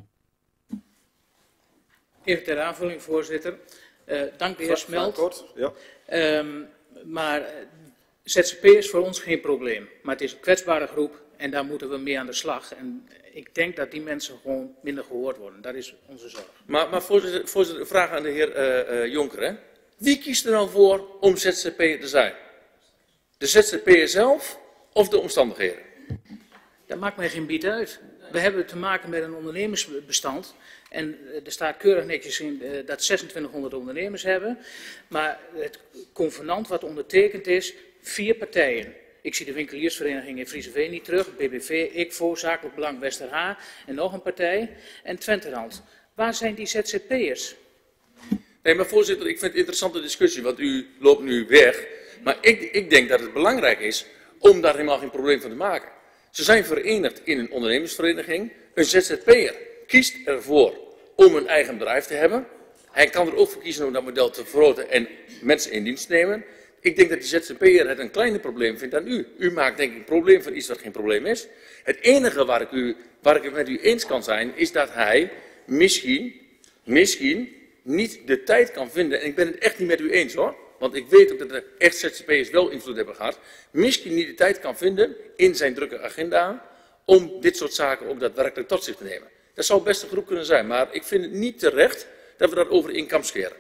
[SPEAKER 4] Even ter aanvulling, voorzitter. Uh, dank de heer Smelt.
[SPEAKER 1] Kort, ja.
[SPEAKER 4] Um, maar Z Z P is voor ons geen probleem. Maar het is een kwetsbare groep en daar moeten we mee aan de slag. En ik denk dat die mensen gewoon minder gehoord worden. Dat is onze zorg.
[SPEAKER 5] Maar, maar voorzitter, voorzitter, een vraag aan de heer uh, uh, Jonker. Hè? Wie kiest er nou voor om Z Z P'er te zijn? De Z Z P'er zelf of de omstandigheden?
[SPEAKER 4] Dat maakt mij geen bied uit. We hebben te maken met een ondernemersbestand. En er staat keurig netjes in uh, dat zesentwintighonderd ondernemers hebben. Maar het convenant wat ondertekend is, vier partijen. Ik zie de winkeliersvereniging in Frieseveen niet terug, B B V, I C V O, Zakelijk Belang Westerha en nog een partij. En Twenterand. Waar zijn die Z Z P'ers?
[SPEAKER 5] Nee, maar voorzitter, ik vind het een interessante discussie, want u loopt nu weg. Maar ik, ik denk dat het belangrijk is om daar helemaal geen probleem van te maken. Ze zijn verenigd in een ondernemersvereniging. Een Z Z P'er kiest ervoor om een eigen bedrijf te hebben. Hij kan er ook voor kiezen om dat model te vergroten en mensen in dienst te nemen. Ik denk dat de Z Z P'er het een kleiner probleem vindt dan u. U maakt denk ik een probleem van iets wat geen probleem is. Het enige waar ik, u, waar ik het met u eens kan zijn, is dat hij misschien, misschien niet de tijd kan vinden. En ik ben het echt niet met u eens hoor. Want ik weet ook dat er echt Z Z P'ers wel invloed hebben gehad. Misschien niet de tijd kan vinden in zijn drukke agenda om dit soort zaken ook daadwerkelijk tot zich te nemen. Dat zou best een groep kunnen zijn, maar ik vind het niet terecht dat we dat over één kam scheren.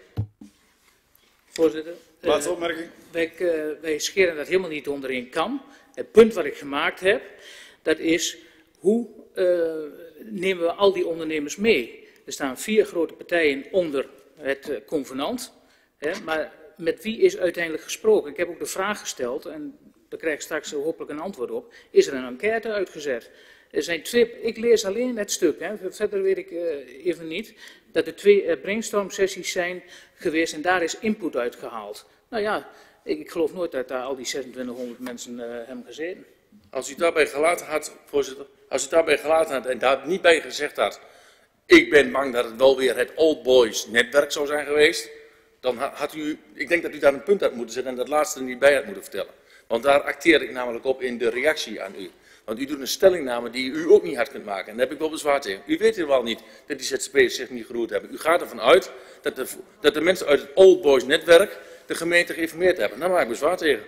[SPEAKER 4] Voorzitter.
[SPEAKER 1] Laatste
[SPEAKER 4] uh,
[SPEAKER 1] opmerking.
[SPEAKER 4] Wij, uh, wij scheren dat helemaal niet onder één kam. Het punt wat ik gemaakt heb, dat is hoe uh, nemen we al die ondernemers mee? Er staan vier grote partijen onder het uh, convenant, hè, maar met wie is uiteindelijk gesproken? Ik heb ook de vraag gesteld, en daar krijg ik straks hopelijk een antwoord op. Is er een enquête uitgezet? Er zijn twee, ik lees alleen het stuk, hè, verder weet ik uh, even niet, dat er twee uh, brainstorm sessies zijn geweest en daar is input uitgehaald. Nou ja, ik, ik geloof nooit dat daar al die zesentwintighonderd mensen uh, hebben gezeten.
[SPEAKER 5] Als u daarbij gelaten had, voorzitter, als u daarbij gelaten had en daar niet bij gezegd had, ik ben bang dat het wel weer het Old Boys netwerk zou zijn geweest, dan had u, ik denk dat u daar een punt had moeten zetten en dat laatste er niet bij had moeten vertellen. Want daar acteer ik namelijk op in de reactie aan u. Want u doet een stellingname die u ook niet had kunt maken. En daar heb ik wel bezwaar tegen. U weet helemaal niet dat die Z Z P'ers zich niet geroerd hebben. U gaat ervan uit dat de, dat de mensen uit het Old Boys netwerk de gemeente geïnformeerd hebben. Daar maak ik bezwaar tegen.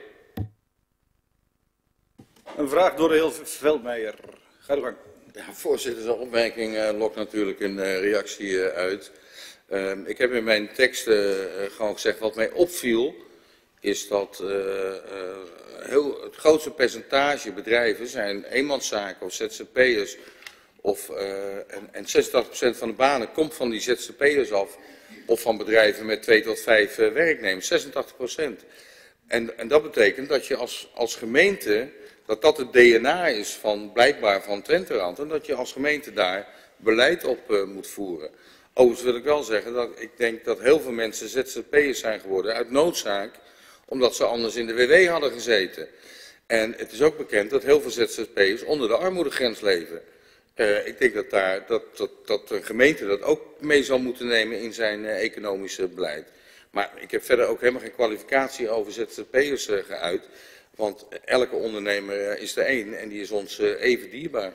[SPEAKER 1] Een vraag door de heer Veldmeijer. Ga de gang.
[SPEAKER 3] Ja, voorzitter, zijn opmerking uh, lokt natuurlijk een uh, reactie uh, uit. Uh, ik heb in mijn tekst uh, gewoon gezegd wat mij opviel is dat uh, uh, heel, het grootste percentage bedrijven zijn eenmanszaken of Z Z P'ers. Of, uh, en, en zesentachtig procent van de banen komt van die Z Z P'ers af. Of van bedrijven met twee tot vijf uh, werknemers, zesentachtig procent. En, en dat betekent dat je als, als gemeente, dat dat het D N A is van, blijkbaar van Twenterand. En dat je als gemeente daar beleid op uh, moet voeren. Overigens wil ik wel zeggen dat ik denk dat heel veel mensen Z Z P'ers zijn geworden uit noodzaak, omdat ze anders in de W W hadden gezeten. En het is ook bekend dat heel veel Z Z P'ers onder de armoedegrens leven. Uh, ik denk dat, daar, dat, dat, dat een gemeente dat ook mee zal moeten nemen in zijn uh, economische beleid. Maar ik heb verder ook helemaal geen kwalificatie over Z Z P'ers uh, geuit. Want elke ondernemer uh, is er één en die is ons uh, even dierbaar.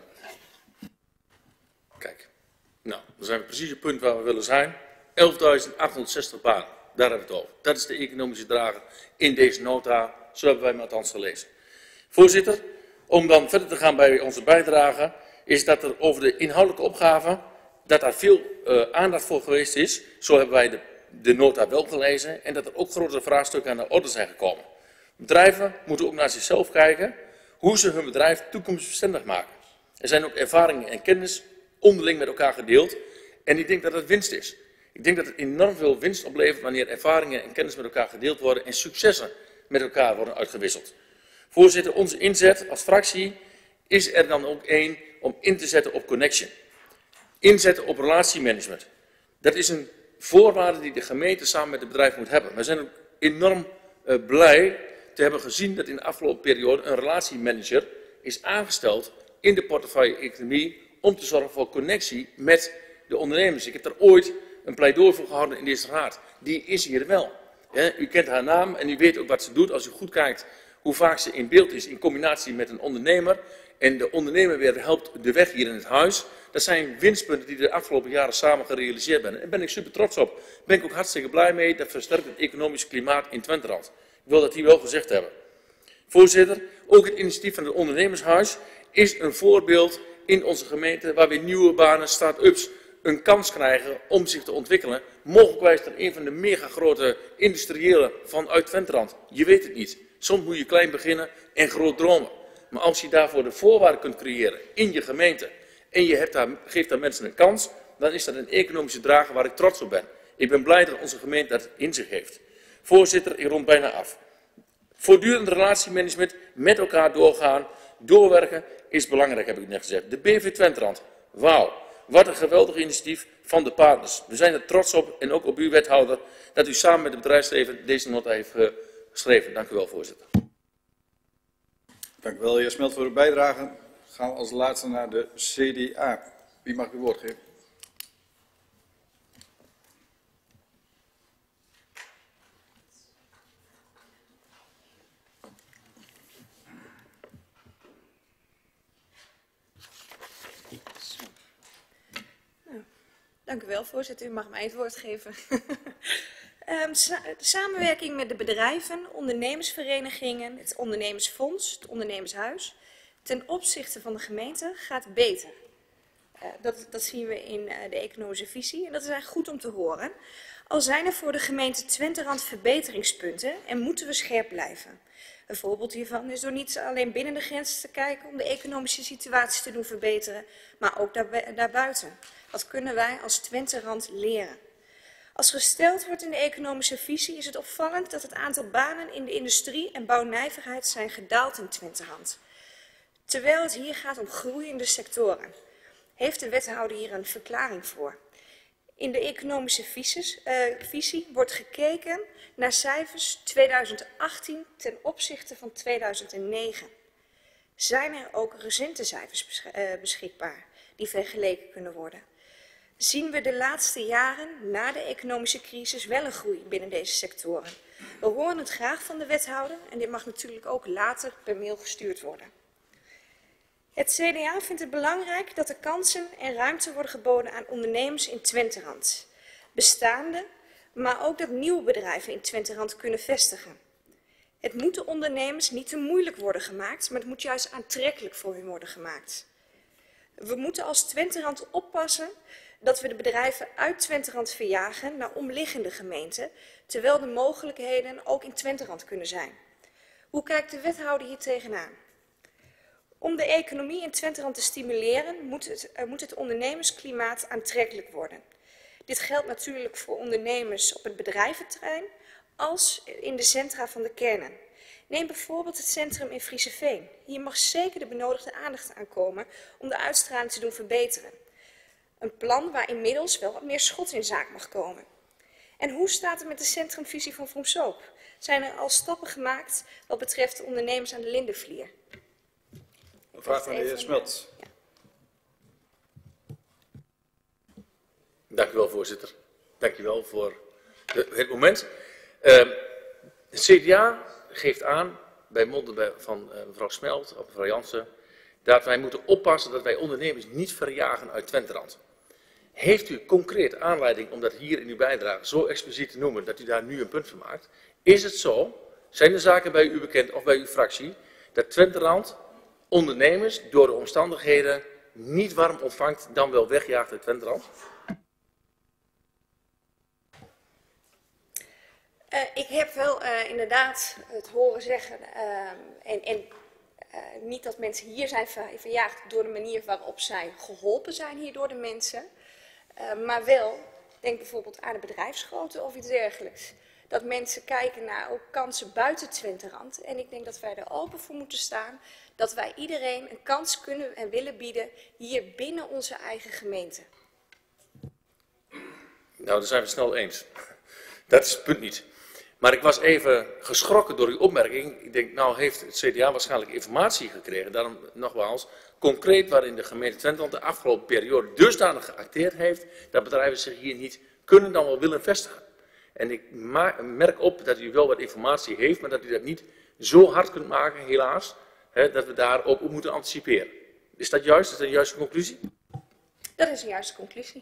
[SPEAKER 5] Kijk, nou, dan zijn we precies het punt waar we willen zijn. elfduizend achthonderdzestig banen, daar hebben we het over. Dat is de economische drager in deze nota, zo hebben wij hem althans gelezen. Voorzitter, om dan verder te gaan bij onze bijdrage, is dat er over de inhoudelijke opgave, dat daar veel uh, aandacht voor geweest is. Zo hebben wij de, de nota wel gelezen en dat er ook grotere vraagstukken aan de orde zijn gekomen. Bedrijven moeten ook naar zichzelf kijken hoe ze hun bedrijf toekomstbestendig maken. Er zijn ook ervaringen en kennis onderling met elkaar gedeeld en ik denk dat het winst is. Ik denk dat het enorm veel winst oplevert wanneer ervaringen en kennis met elkaar gedeeld worden en successen met elkaar worden uitgewisseld. Voorzitter, onze inzet als fractie is er dan ook één om in te zetten op connection. Inzetten op relatiemanagement. Dat is een voorwaarde die de gemeente samen met het bedrijf moet hebben. We zijn ook enorm uh, blij te hebben gezien dat in de afgelopen periode een relatiemanager is aangesteld in de portefeuille economie om te zorgen voor connectie met de ondernemers. Ik heb daar ooit een pleidooi voor gehouden in deze raad. Die is hier wel. Ja, u kent haar naam en u weet ook wat ze doet. Als u goed kijkt hoe vaak ze in beeld is in combinatie met een ondernemer. En de ondernemer weer helpt de weg hier in het huis. Dat zijn winstpunten die de afgelopen jaren samen gerealiseerd zijn. En daar ben ik super trots op. Daar ben ik ook hartstikke blij mee. Dat versterkt het economische klimaat in Twenterand. Ik wil dat hier wel gezegd hebben. Voorzitter, ook het initiatief van het ondernemershuis is een voorbeeld in onze gemeente waar weer nieuwe banen, start-ups, een kans krijgen om zich te ontwikkelen. Mogelijkwijs er een van de megagrote industriële vanuit Twenterand. Je weet het niet. Soms moet je klein beginnen en groot dromen. Maar als je daarvoor de voorwaarden kunt creëren in je gemeente en je hebt daar, geeft daar mensen een kans, dan is dat een economische drager waar ik trots op ben. Ik ben blij dat onze gemeente dat in zich heeft. Voorzitter, ik rond bijna af. Voortdurend relatiemanagement, met elkaar doorgaan, doorwerken is belangrijk, heb ik net gezegd. De B V Twenterand, wauw, wat een geweldig initiatief van de partners. We zijn er trots op en ook op uw wethouder dat u samen met het bedrijfsleven deze nota heeft geschreven. Dank u wel, voorzitter.
[SPEAKER 1] Dank u wel, heer Smelt, voor uw bijdrage. Gaan we als laatste naar de C D A. Wie mag u woord geven?
[SPEAKER 10] Dank u wel, voorzitter. U mag mij het woord geven. um, sa de samenwerking met de bedrijven, ondernemersverenigingen, het ondernemersfonds, het ondernemershuis, ten opzichte van de gemeente gaat beter. Uh, dat, dat zien we in uh, de economische visie en dat is eigenlijk goed om te horen. Al zijn er voor de gemeente Twenterand verbeteringspunten en moeten we scherp blijven. Een voorbeeld hiervan is door niet alleen binnen de grens te kijken om de economische situatie te doen verbeteren, maar ook daar, daarbuiten. Wat kunnen wij als Twenterand leren? Als gesteld wordt in de economische visie is het opvallend dat het aantal banen in de industrie en bouwnijverheid zijn gedaald in Twenterand. Terwijl het hier gaat om groeiende sectoren. Heeft de wethouder hier een verklaring voor? In de economische visies, uh, visie wordt gekeken naar cijfers tweeduizend achttien ten opzichte van tweeduizend negen. Zijn er ook recente cijfers besch uh, beschikbaar die vergeleken kunnen worden? Zien we de laatste jaren na de economische crisis wel een groei binnen deze sectoren? We horen het graag van de wethouder en dit mag natuurlijk ook later per mail gestuurd worden. Het C D A vindt het belangrijk dat er kansen en ruimte worden geboden aan ondernemers in Twenterand. Bestaande, maar ook dat nieuwe bedrijven in Twenterand kunnen vestigen. Het moet de ondernemers niet te moeilijk worden gemaakt, maar het moet juist aantrekkelijk voor hen worden gemaakt. We moeten als Twenterand oppassen dat we de bedrijven uit Twenterand verjagen naar omliggende gemeenten, terwijl de mogelijkheden ook in Twenterand kunnen zijn. Hoe kijkt de wethouder hier tegenaan? Om de economie in Twenterand te stimuleren moet het, uh, moet het ondernemersklimaat aantrekkelijk worden. Dit geldt natuurlijk voor ondernemers op het bedrijventerrein als in de centra van de kernen. Neem bijvoorbeeld het centrum in Frieseveen. Hier mag zeker de benodigde aandacht aan komen om de uitstraling te doen verbeteren. Een plan waar inmiddels wel wat meer schot in zaak mag komen. En hoe staat het met de centrumvisie van Vroomsoop? Zijn er al stappen gemaakt wat betreft de ondernemers aan de Lindenvlier?
[SPEAKER 1] Een vraag van de heer Smelt.
[SPEAKER 10] Ja.
[SPEAKER 5] Dank u wel, voorzitter. Dank u wel voor de, het moment. Uh, het C D A geeft aan, bij monden van uh, mevrouw Smelt of mevrouw Jansen, dat wij moeten oppassen dat wij ondernemers niet verjagen uit Twenterand. Heeft u concreet aanleiding om dat hier in uw bijdrage zo expliciet te noemen, dat u daar nu een punt van maakt? Is het zo, zijn de zaken bij u bekend of bij uw fractie, dat Twenterand ondernemers door de omstandigheden niet warm ontvangt, dan wel wegjaagt uit Twenterand?
[SPEAKER 10] Uh, ik heb wel uh, inderdaad het horen zeggen, uh, en, en uh, niet dat mensen hier zijn ver, verjaagd door de manier waarop zij geholpen zijn hier door de mensen, uh, maar wel, denk bijvoorbeeld aan de bedrijfsgrootte of iets dergelijks. Dat mensen kijken naar ook kansen buiten Twenterand. En ik denk dat wij er open voor moeten staan, dat wij iedereen een kans kunnen en willen bieden hier binnen onze eigen gemeente.
[SPEAKER 5] Nou, daar zijn we het snel eens. Dat is het punt niet. Maar ik was even geschrokken door uw opmerking. Ik denk, nou heeft het C D A waarschijnlijk informatie gekregen. Daarom nogmaals, concreet waarin de gemeente Twenterand de afgelopen periode dusdanig geacteerd heeft, dat bedrijven zich hier niet kunnen dan wel willen vestigen. En ik merk op dat u wel wat informatie heeft, maar dat u dat niet zo hard kunt maken, helaas, hè, dat we daar ook op moeten anticiperen. Is dat juist? Is dat een juiste conclusie?
[SPEAKER 10] Dat is een juiste conclusie.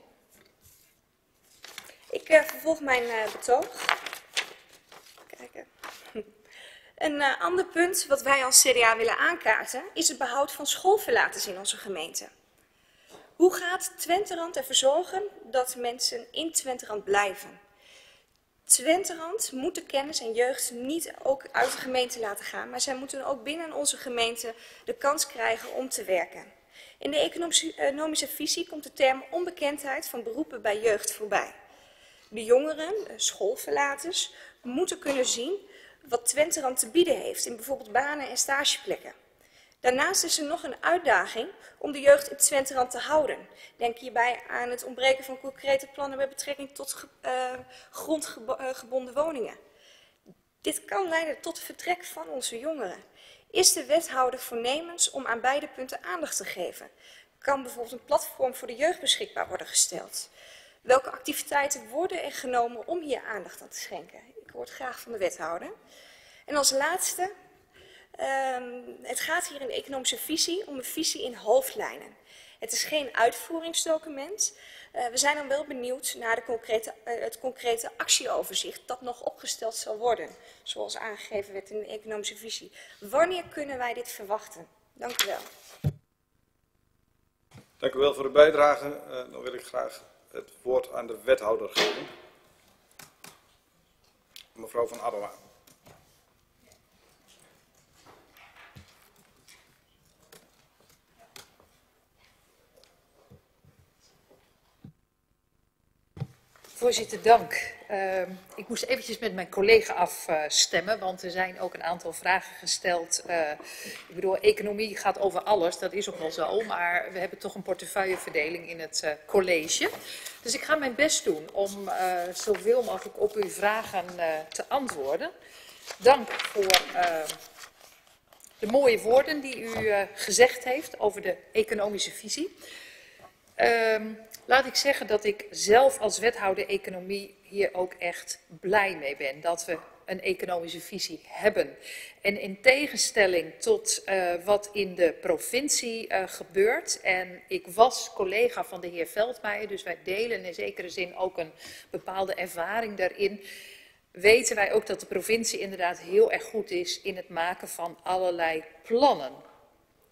[SPEAKER 10] Ik uh, vervolg mijn uh, betoog. Kijken. Een uh, ander punt wat wij als C D A willen aankaarten is het behoud van schoolverlaters in onze gemeente. Hoe gaat Twenterand ervoor zorgen dat mensen in Twenterand blijven? Twenterand moet de kennis en jeugd niet ook uit de gemeente laten gaan, maar zij moeten ook binnen onze gemeente de kans krijgen om te werken. In de economische, economische visie komt de term onbekendheid van beroepen bij jeugd voorbij. De jongeren, schoolverlaters, moeten kunnen zien wat Twenterand te bieden heeft in bijvoorbeeld banen en stageplekken. Daarnaast is er nog een uitdaging om de jeugd in Twenterand te houden. Denk hierbij aan het ontbreken van concrete plannen met betrekking tot uh, grondgebonden woningen. Dit kan leiden tot vertrek van onze jongeren. Is de wethouder voornemens om aan beide punten aandacht te geven? Kan bijvoorbeeld een platform voor de jeugd beschikbaar worden gesteld? Welke activiteiten worden er genomen om hier aandacht aan te schenken? Ik hoor het graag van de wethouder. En als laatste, um, het gaat hier in de economische visie om een visie in hoofdlijnen. Het is geen uitvoeringsdocument. Uh, we zijn dan wel benieuwd naar de concrete, uh, het concrete actieoverzicht dat nog opgesteld zal worden, zoals aangegeven werd in de economische visie. Wanneer kunnen wij dit verwachten? Dank u wel.
[SPEAKER 1] Dank u wel voor de bijdrage. Uh, dan wil ik graag het woord aan de wethouder geven. Mevrouw van Addema.
[SPEAKER 8] Voorzitter, dank. Uh, ik moest eventjes met mijn collega afstemmen, uh, want er zijn ook een aantal vragen gesteld. Uh, ik bedoel, economie gaat over alles, dat is ook wel zo, maar we hebben toch een portefeuilleverdeling in het uh, college. Dus ik ga mijn best doen om uh, zoveel mogelijk op uw vragen uh, te antwoorden. Dank voor uh, de mooie woorden die u uh, gezegd heeft over de economische visie. Uh, Laat ik zeggen dat ik zelf als wethouder economie hier ook echt blij mee ben. Dat we een economische visie hebben. En in tegenstelling tot uh, wat in de provincie uh, gebeurt. En ik was collega van de heer Veldmeijer, dus wij delen in zekere zin ook een bepaalde ervaring daarin. Weten wij ook dat de provincie inderdaad heel erg goed is in het maken van allerlei plannen.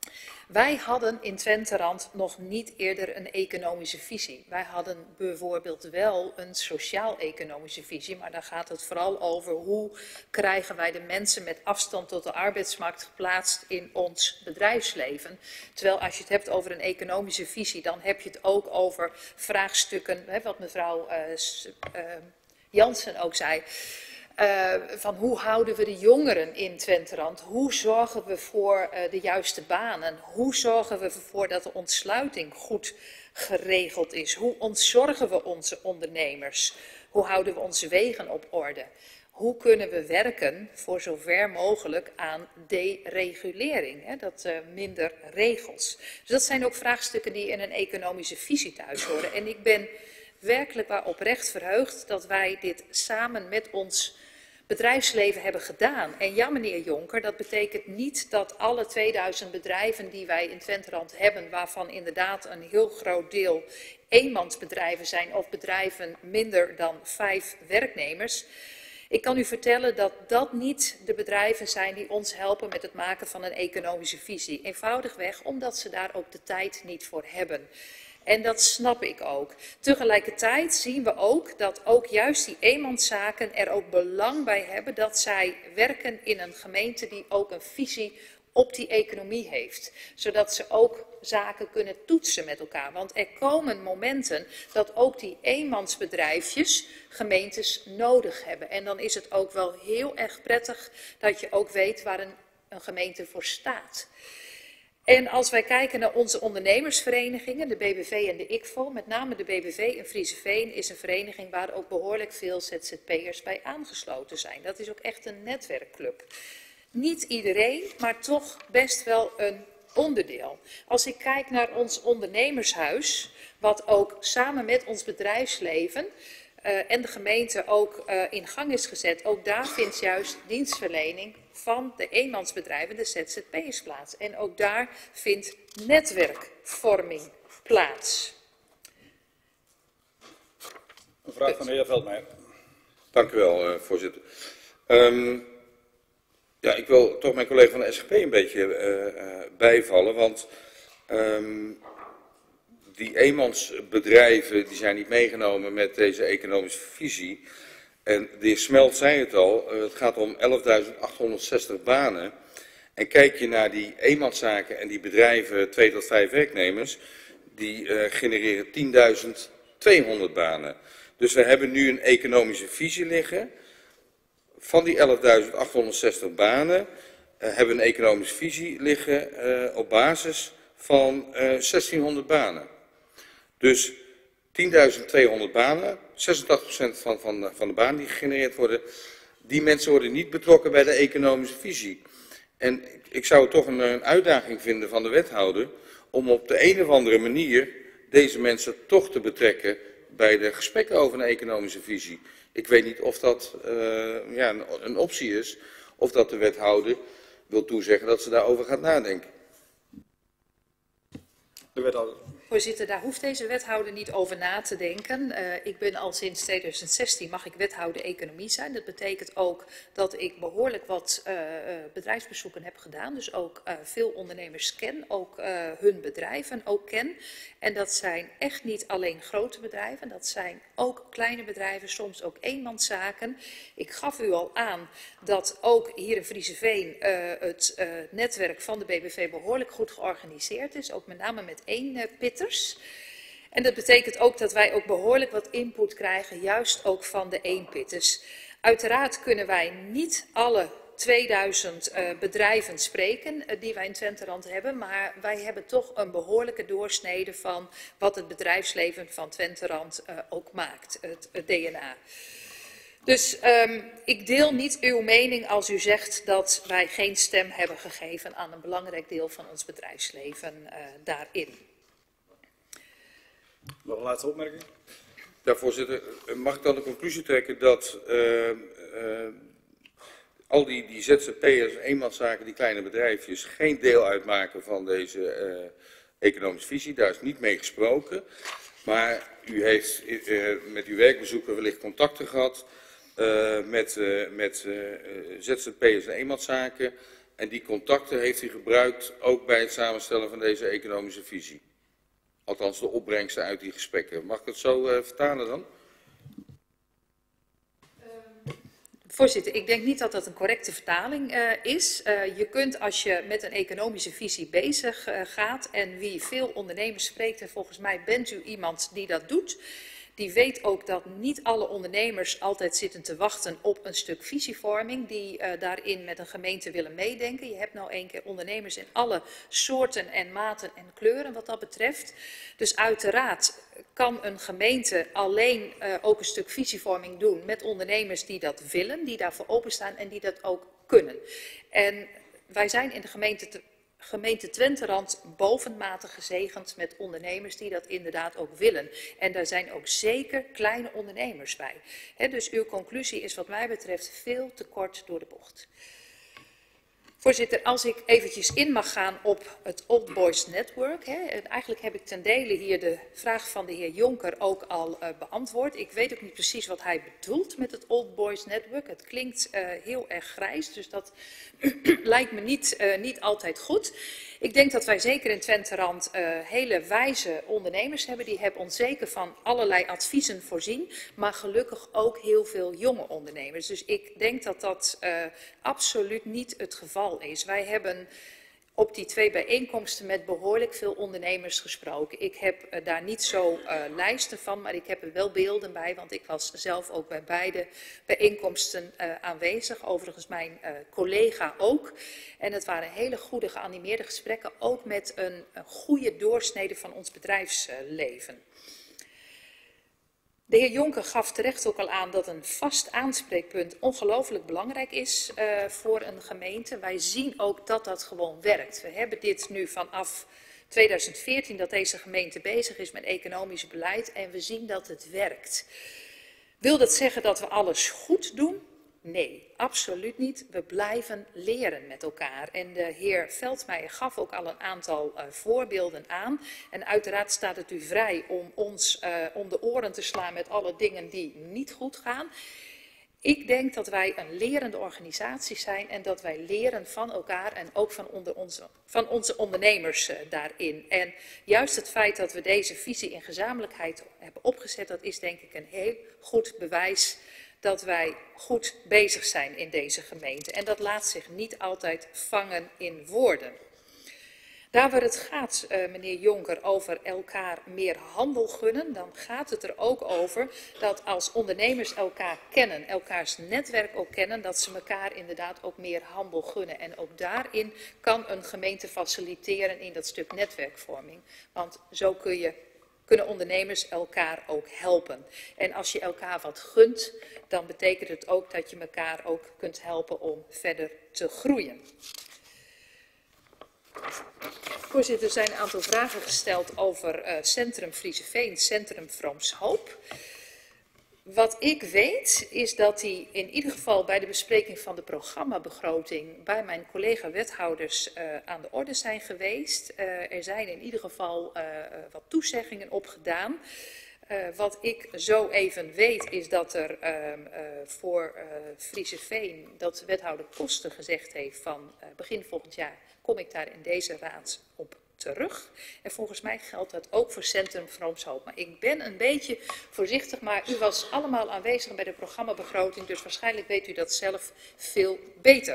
[SPEAKER 8] Wij hadden in Twenterand nog niet eerder een economische visie. Wij hadden bijvoorbeeld wel een sociaal-economische visie, maar daar gaat het vooral over hoe krijgen wij de mensen met afstand tot de arbeidsmarkt geplaatst in ons bedrijfsleven. Terwijl als je het hebt over een economische visie, dan heb je het ook over vraagstukken, hè, wat mevrouw uh, uh, Jansen ook zei. Uh, van hoe houden we de jongeren in Twenterand? Hoe zorgen we voor uh, de juiste banen? Hoe zorgen we ervoor dat de ontsluiting goed geregeld is? Hoe ontzorgen we onze ondernemers? Hoe houden we onze wegen op orde? Hoe kunnen we werken voor zover mogelijk aan deregulering? Hè? Dat uh, minder regels. Dus dat zijn ook vraagstukken die in een economische visie thuis horen. En ik ben werkelijk waar oprecht verheugd dat wij dit samen met ons bedrijfsleven hebben gedaan. En ja, meneer Jonker, dat betekent niet dat alle tweeduizend bedrijven die wij in Twenterand hebben, waarvan inderdaad een heel groot deel eenmansbedrijven zijn of bedrijven minder dan vijf werknemers. Ik kan u vertellen dat dat niet de bedrijven zijn die ons helpen met het maken van een economische visie. Eenvoudigweg omdat ze daar ook de tijd niet voor hebben. En dat snap ik ook. Tegelijkertijd zien we ook dat ook juist die eenmanszaken er ook belang bij hebben dat zij werken in een gemeente die ook een visie op die economie heeft. Zodat ze ook zaken kunnen toetsen met elkaar. Want er komen momenten dat ook die eenmansbedrijfjes gemeentes nodig hebben. En dan is het ook wel heel erg prettig dat je ook weet waar een, een gemeente voor staat. En als wij kijken naar onze ondernemersverenigingen, de B B V en de I C V O, met name de B B V in Frieseveen is een vereniging waar ook behoorlijk veel Z Z P'ers bij aangesloten zijn. Dat is ook echt een netwerkclub. Niet iedereen, maar toch best wel een onderdeel. Als ik kijk naar ons ondernemershuis, wat ook samen met ons bedrijfsleven uh, en de gemeente ook uh, in gang is gezet, ook daar vindt juist dienstverlening van de eenmansbedrijven, de Z Z P'ers plaats. En ook daar vindt netwerkvorming plaats.
[SPEAKER 1] Een vraag van de heer Veldmeijer.
[SPEAKER 3] Dank u wel, uh, voorzitter. Um, ja, ik wil toch mijn collega van de S G P een beetje uh, uh, bijvallen, want um, die eenmansbedrijven die zijn niet meegenomen met deze economische visie. En de heer Smelt zei het al, uh, het gaat om elfduizend achthonderdzestig banen. En kijk je naar die eenmanszaken en die bedrijven, twee tot vijf werknemers, die uh, genereren tienduizend tweehonderd banen. Dus we hebben nu een economische visie liggen. Van die elfduizend achthonderdzestig banen uh, hebben we een economische visie liggen uh, op basis van uh, zestienhonderd banen. Dus tienduizend tweehonderd banen, zesentachtig procent van, van, van de banen die gegenereerd worden, die mensen worden niet betrokken bij de economische visie. En ik zou het toch een, een uitdaging vinden van de wethouder om op de een of andere manier deze mensen toch te betrekken bij de gesprekken over een economische visie. Ik weet niet of dat uh, ja, een, een optie is, of dat de wethouder wil toezeggen dat ze daarover gaat nadenken.
[SPEAKER 1] De wethouder.
[SPEAKER 8] Voorzitter, daar hoeft deze wethouder niet over na te denken. Uh, ik ben al sinds tweeduizend zestien mag ik wethouder economie zijn. Dat betekent ook dat ik behoorlijk wat uh, bedrijfsbezoeken heb gedaan. Dus ook uh, veel ondernemers ken, ook uh, hun bedrijven ook ken. En dat zijn echt niet alleen grote bedrijven, dat zijn ook kleine bedrijven, soms ook eenmanszaken. Ik gaf u al aan dat ook hier in Frieseveen uh, het uh, netwerk van de B B V behoorlijk goed georganiseerd is. Ook met name met één uh, pitters. En dat betekent ook dat wij ook behoorlijk wat input krijgen, juist ook van de eenpitters. Uiteraard kunnen wij niet alle tweeduizend uh, bedrijven spreken uh, die wij in Twenterand hebben, maar wij hebben toch een behoorlijke doorsnede van wat het bedrijfsleven van Twenterand uh, ook maakt, het, het D N A. Dus um, ik deel niet uw mening als u zegt dat wij geen stem hebben gegeven aan een belangrijk deel van ons bedrijfsleven uh, daarin.
[SPEAKER 1] Nog een laatste opmerking?
[SPEAKER 3] Ja, voorzitter. Mag ik dan de conclusie trekken dat uh, uh, al die, die Z Z P'ers, eenmanszaken, die kleine bedrijfjes, geen deel uitmaken van deze uh, economische visie? Daar is niet mee gesproken. Maar u heeft uh, met uw werkbezoeken wellicht contacten gehad uh, met, uh, met uh, Z Z P'ers en eenmanszaken. En die contacten heeft hij gebruikt ook bij het samenstellen van deze economische visie. Althans de opbrengsten uit die gesprekken. Mag ik het zo uh, vertalen dan?
[SPEAKER 8] Voorzitter, ik denk niet dat dat een correcte vertaling uh, is. Uh, je kunt als je met een economische visie bezig uh, gaat en wie veel ondernemers spreekt, en volgens mij bent u iemand die dat doet, die weet ook dat niet alle ondernemers altijd zitten te wachten op een stuk visievorming, die uh, daarin met een gemeente willen meedenken. Je hebt nou één keer ondernemers in alle soorten en maten en kleuren wat dat betreft. Dus uiteraard kan een gemeente alleen uh, ook een stuk visievorming doen met ondernemers die dat willen, die daarvoor openstaan en die dat ook kunnen. En wij zijn in de gemeente te Gemeente Twenterand bovenmatig gezegend met ondernemers die dat inderdaad ook willen. En daar zijn ook zeker kleine ondernemers bij. He, dus uw conclusie is wat mij betreft veel te kort door de bocht. Voorzitter, als ik eventjes in mag gaan op het Old Boys Network. Hè, en eigenlijk heb ik ten dele hier de vraag van de heer Jonker ook al uh, beantwoord. Ik weet ook niet precies wat hij bedoelt met het Old Boys Network. Het klinkt uh, heel erg grijs, dus dat lijkt me niet, uh, niet altijd goed. Ik denk dat wij zeker in Twenterand uh, hele wijze ondernemers hebben. Die hebben ons zeker van allerlei adviezen voorzien, maar gelukkig ook heel veel jonge ondernemers. Dus ik denk dat dat uh, absoluut niet het geval is. Wij hebben op die twee bijeenkomsten met behoorlijk veel ondernemers gesproken. Ik heb uh, daar niet zo uh, lijsten van, maar ik heb er wel beelden bij, want ik was zelf ook bij beide bijeenkomsten uh, aanwezig. Overigens mijn uh, collega ook. En het waren hele goede geanimeerde gesprekken, ook met een, een goede doorsnede van ons bedrijfsleven. De heer Jonker gaf terecht ook al aan dat een vast aanspreekpunt ongelooflijk belangrijk is uh, voor een gemeente. Wij zien ook dat dat gewoon werkt. We hebben dit nu vanaf tweeduizend veertien dat deze gemeente bezig is met economisch beleid en we zien dat het werkt. Wil dat zeggen dat we alles goed doen? Nee, absoluut niet. We blijven leren met elkaar. En de heer Veldmeijer gaf ook al een aantal uh, voorbeelden aan. En uiteraard staat het u vrij om ons uh, om de oren te slaan met alle dingen die niet goed gaan. Ik denk dat wij een lerende organisatie zijn en dat wij leren van elkaar en ook van, onder onze, van onze ondernemers uh, daarin. En juist het feit dat we deze visie in gezamenlijkheid hebben opgezet, dat is denk ik een heel goed bewijs dat wij goed bezig zijn in deze gemeente. En dat laat zich niet altijd vangen in woorden. Daar waar het gaat, uh, meneer Jonker, over elkaar meer handel gunnen, dan gaat het er ook over dat als ondernemers elkaar kennen, elkaars netwerk ook kennen, dat ze elkaar inderdaad ook meer handel gunnen. En ook daarin kan een gemeente faciliteren in dat stuk netwerkvorming. Want zo kun je kunnen ondernemers elkaar ook helpen. En als je elkaar wat gunt, dan betekent het ook dat je elkaar ook kunt helpen om verder te groeien. Voorzitter, er zijn een aantal vragen gesteld over uh, Centrum Frieseveen, Centrum Vroomshoop. Wat ik weet is dat die in ieder geval bij de bespreking van de programmabegroting bij mijn collega-wethouders uh, aan de orde zijn geweest. Uh, er zijn in ieder geval uh, wat toezeggingen op gedaan. Uh, wat ik zo even weet is dat er uh, uh, voor uh, Frieseveen, dat wethouder Koster gezegd heeft van uh, begin volgend jaar kom ik daar in deze raad op terug. En volgens mij geldt dat ook voor Centrum Vroomshoop. Maar ik ben een beetje voorzichtig, maar u was allemaal aanwezig bij de programmabegroting, dus waarschijnlijk weet u dat zelf veel beter.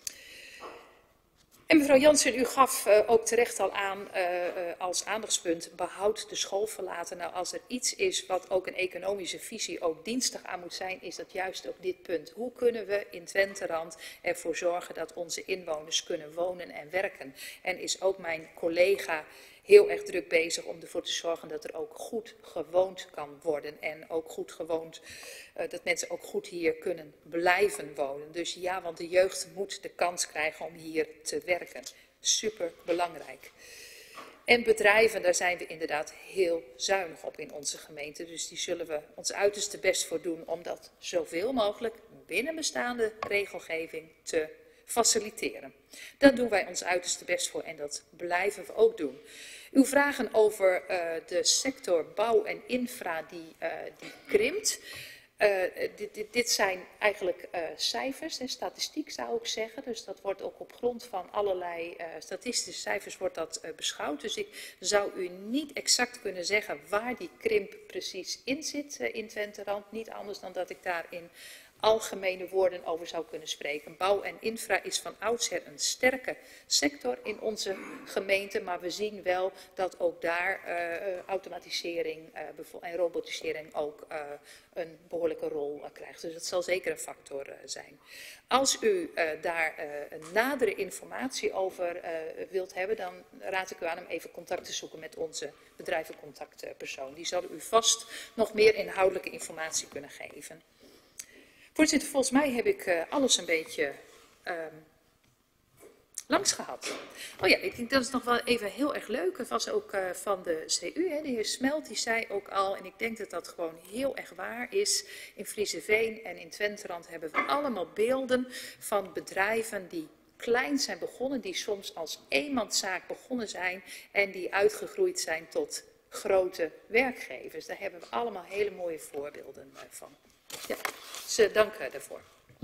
[SPEAKER 8] En mevrouw Jansen, u gaf uh, ook terecht al aan uh, uh, als aandachtspunt behoud de school verlaten. Nou, als er iets is wat ook een economische visie ook dienstig aan moet zijn, is dat juist ook dit punt. Hoe kunnen we in Twenterand ervoor zorgen dat onze inwoners kunnen wonen en werken? En is ook mijn collega heel erg druk bezig om ervoor te zorgen dat er ook goed gewoond kan worden. En ook goed gewoond, uh, dat mensen ook goed hier kunnen blijven wonen. Dus ja, want de jeugd moet de kans krijgen om hier te werken. Super belangrijk. En bedrijven, daar zijn we inderdaad heel zuinig op in onze gemeente. Dus die zullen we ons uiterste best voor doen om dat zoveel mogelijk binnen bestaande regelgeving te faciliteren. Daar doen wij ons uiterste best voor en dat blijven we ook doen. Uw vragen over uh, de sector bouw en infra die, uh, die krimpt. Uh, dit, dit, dit zijn eigenlijk uh, cijfers en statistiek zou ik zeggen. Dus dat wordt ook op grond van allerlei uh, statistische cijfers wordt dat uh, beschouwd. Dus ik zou u niet exact kunnen zeggen waar die krimp precies in zit uh, in Twenterand. Niet anders dan dat ik daar in algemene woorden over zou kunnen spreken. Bouw en infra is van oudsher een sterke sector in onze gemeente, maar we zien wel dat ook daar uh, automatisering uh, en robotisering ook uh, een behoorlijke rol uh, krijgt. Dus dat zal zeker een factor uh, zijn. Als u uh, daar uh, een nadere informatie over uh, wilt hebben, dan raad ik u aan om even contact te zoeken met onze bedrijvencontactpersoon. Die zal u vast nog meer inhoudelijke informatie kunnen geven. Voorzitter, volgens mij heb ik uh, alles een beetje uh, langs gehad. Oh ja, ik denk dat is nog wel even heel erg leuk. Het was ook uh, van de C U, hè, de heer Smelt, die zei ook al, en ik denk dat dat gewoon heel erg waar is. In Frieseveen en in Twenterand hebben we allemaal beelden van bedrijven die klein zijn begonnen, die soms als eenmanszaak begonnen zijn en die uitgegroeid zijn tot grote werkgevers. Daar hebben we allemaal hele mooie voorbeelden uh, van. Ja, dus uh, dank uh, daarvoor.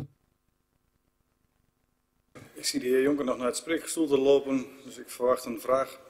[SPEAKER 1] Ik zie de heer Jonker nog naar het spreekgestoelte lopen, dus ik verwacht een vraag.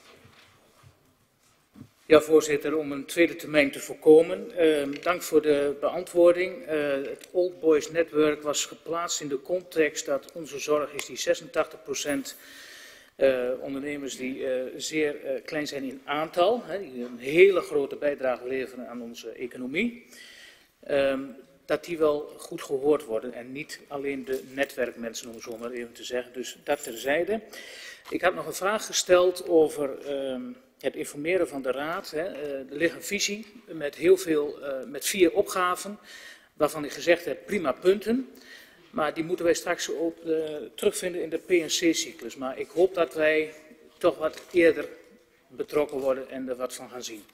[SPEAKER 4] Ja, voorzitter, om een tweede termijn te voorkomen. Uh, dank voor de beantwoording. Uh, het Old Boys Network was geplaatst in de context dat onze zorg is die zesentachtig procent uh, ondernemers die uh, zeer uh, klein zijn in aantal, hè, die een hele grote bijdrage leveren aan onze economie. Um, dat die wel goed gehoord worden en niet alleen de netwerkmensen, om het zo maar even te zeggen. Dus dat terzijde. Ik had nog een vraag gesteld over um, het informeren van de Raad. Hè. Uh, er ligt een visie met, heel veel, uh, met vier opgaven, waarvan ik gezegd heb prima punten. Maar die moeten wij straks ook uh, terugvinden in de P en C-cyclus. Maar ik hoop dat wij toch wat eerder betrokken worden en er wat van gaan zien.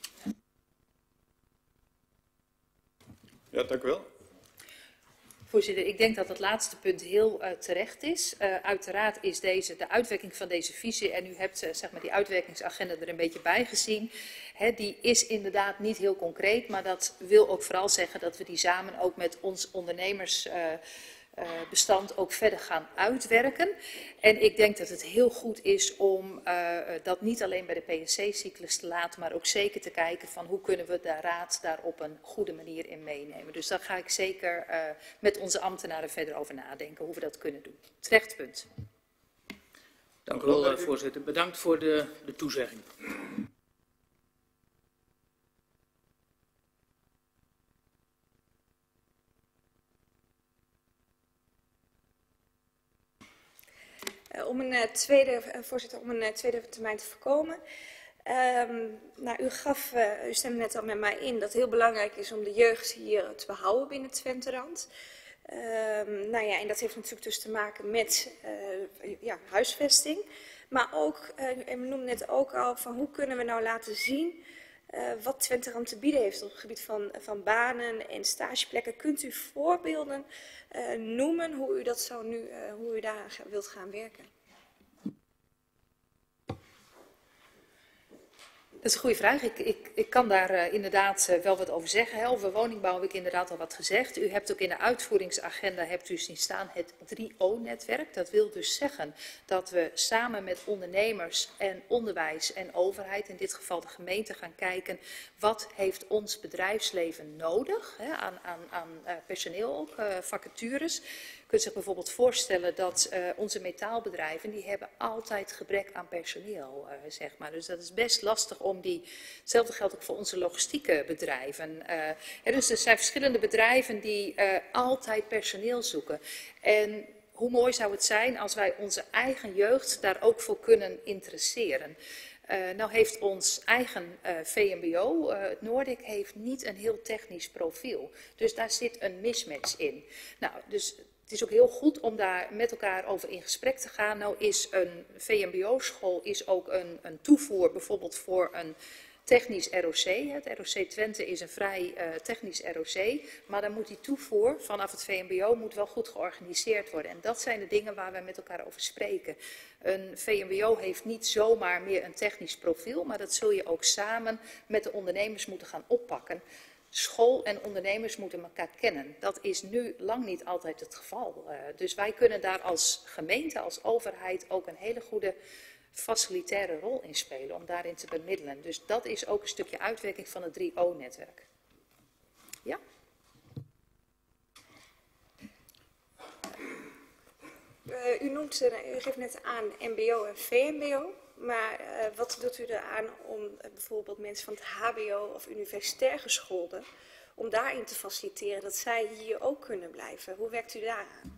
[SPEAKER 1] Ja, dank u wel.
[SPEAKER 8] Voorzitter, ik denk dat het laatste punt heel uh, terecht is. Uh, uiteraard is deze, de uitwerking van deze visie, en u hebt uh, zeg maar die uitwerkingsagenda er een beetje bij gezien, hè, die is inderdaad niet heel concreet, maar dat wil ook vooral zeggen dat we die samen ook met ons ondernemers uh, Uh, bestand ook verder gaan uitwerken. En ik denk dat het heel goed is om uh, dat niet alleen bij de P en C-cyclus te laten, maar ook zeker te kijken van hoe kunnen we de Raad daar op een goede manier in meenemen. Dus daar ga ik zeker uh, met onze ambtenaren verder over nadenken hoe we dat kunnen doen. Terecht punt.
[SPEAKER 4] Dank u wel, voorzitter. Bedankt voor de, de toezegging.
[SPEAKER 10] Uh, om een uh, tweede, uh, voorzitter, om een uh, tweede termijn te voorkomen. Um, nou, u gaf, uh, u stemde net al met mij in dat het heel belangrijk is om de jeugd hier te behouden binnen Twenterand. Um, nou ja, en dat heeft natuurlijk dus te maken met uh, ja, huisvesting. Maar ook, uh, en we noemden net ook al, van hoe kunnen we nou laten zien uh, wat Twenterand te bieden heeft op het gebied van, van banen en stageplekken. Kunt u voorbeelden uh, noemen hoe u dat zo nu, uh, hoe u daar wilt gaan werken?
[SPEAKER 8] Dat is een goede vraag. Ik, ik, ik kan daar uh, inderdaad uh, wel wat over zeggen. Hè. Over woningbouw heb ik inderdaad al wat gezegd. U hebt ook in de uitvoeringsagenda hebt u zien staan het drie O-netwerk. Dat wil dus zeggen dat we samen met ondernemers en onderwijs en overheid, in dit geval de gemeente, gaan kijken wat heeft ons bedrijfsleven nodig hè, aan, aan, aan uh, personeel, ook uh, vacatures. Je kunt zich bijvoorbeeld voorstellen dat uh, onze metaalbedrijven, die hebben altijd gebrek aan personeel, uh, zeg maar. Dus dat is best lastig om die, hetzelfde geldt ook voor onze logistieke bedrijven. Uh, hè, dus er zijn verschillende bedrijven die uh, altijd personeel zoeken. En hoe mooi zou het zijn als wij onze eigen jeugd daar ook voor kunnen interesseren. Uh, nou heeft ons eigen uh, V M B O, uh, het Noordic, heeft niet een heel technisch profiel. Dus daar zit een mismatch in. Nou, dus het is ook heel goed om daar met elkaar over in gesprek te gaan. Nou is een V M B O-school is ook een, een toevoer bijvoorbeeld voor een technisch R O C. Het R O C Twente is een vrij uh, technisch R O C. Maar dan moet die toevoer vanaf het V M B O moet wel goed georganiseerd worden. En dat zijn de dingen waar we met elkaar over spreken. Een V M B O heeft niet zomaar meer een technisch profiel. Maar dat zul je ook samen met de ondernemers moeten gaan oppakken. school en ondernemers moeten elkaar kennen. Dat is nu lang niet altijd het geval. Uh, dus wij kunnen daar als gemeente, als overheid ook een hele goede facilitaire rol in spelen om daarin te bemiddelen. Dus dat is ook een stukje uitwerking van het drie O netwerk. Ja?
[SPEAKER 10] Uh, u, noemt, uh, u geeft net aan M B O en V M B O. Maar uh, wat doet u eraan om uh, bijvoorbeeld mensen van het H B O of universitair gescholden, om daarin te faciliteren dat zij hier ook kunnen blijven? Hoe werkt u daaraan?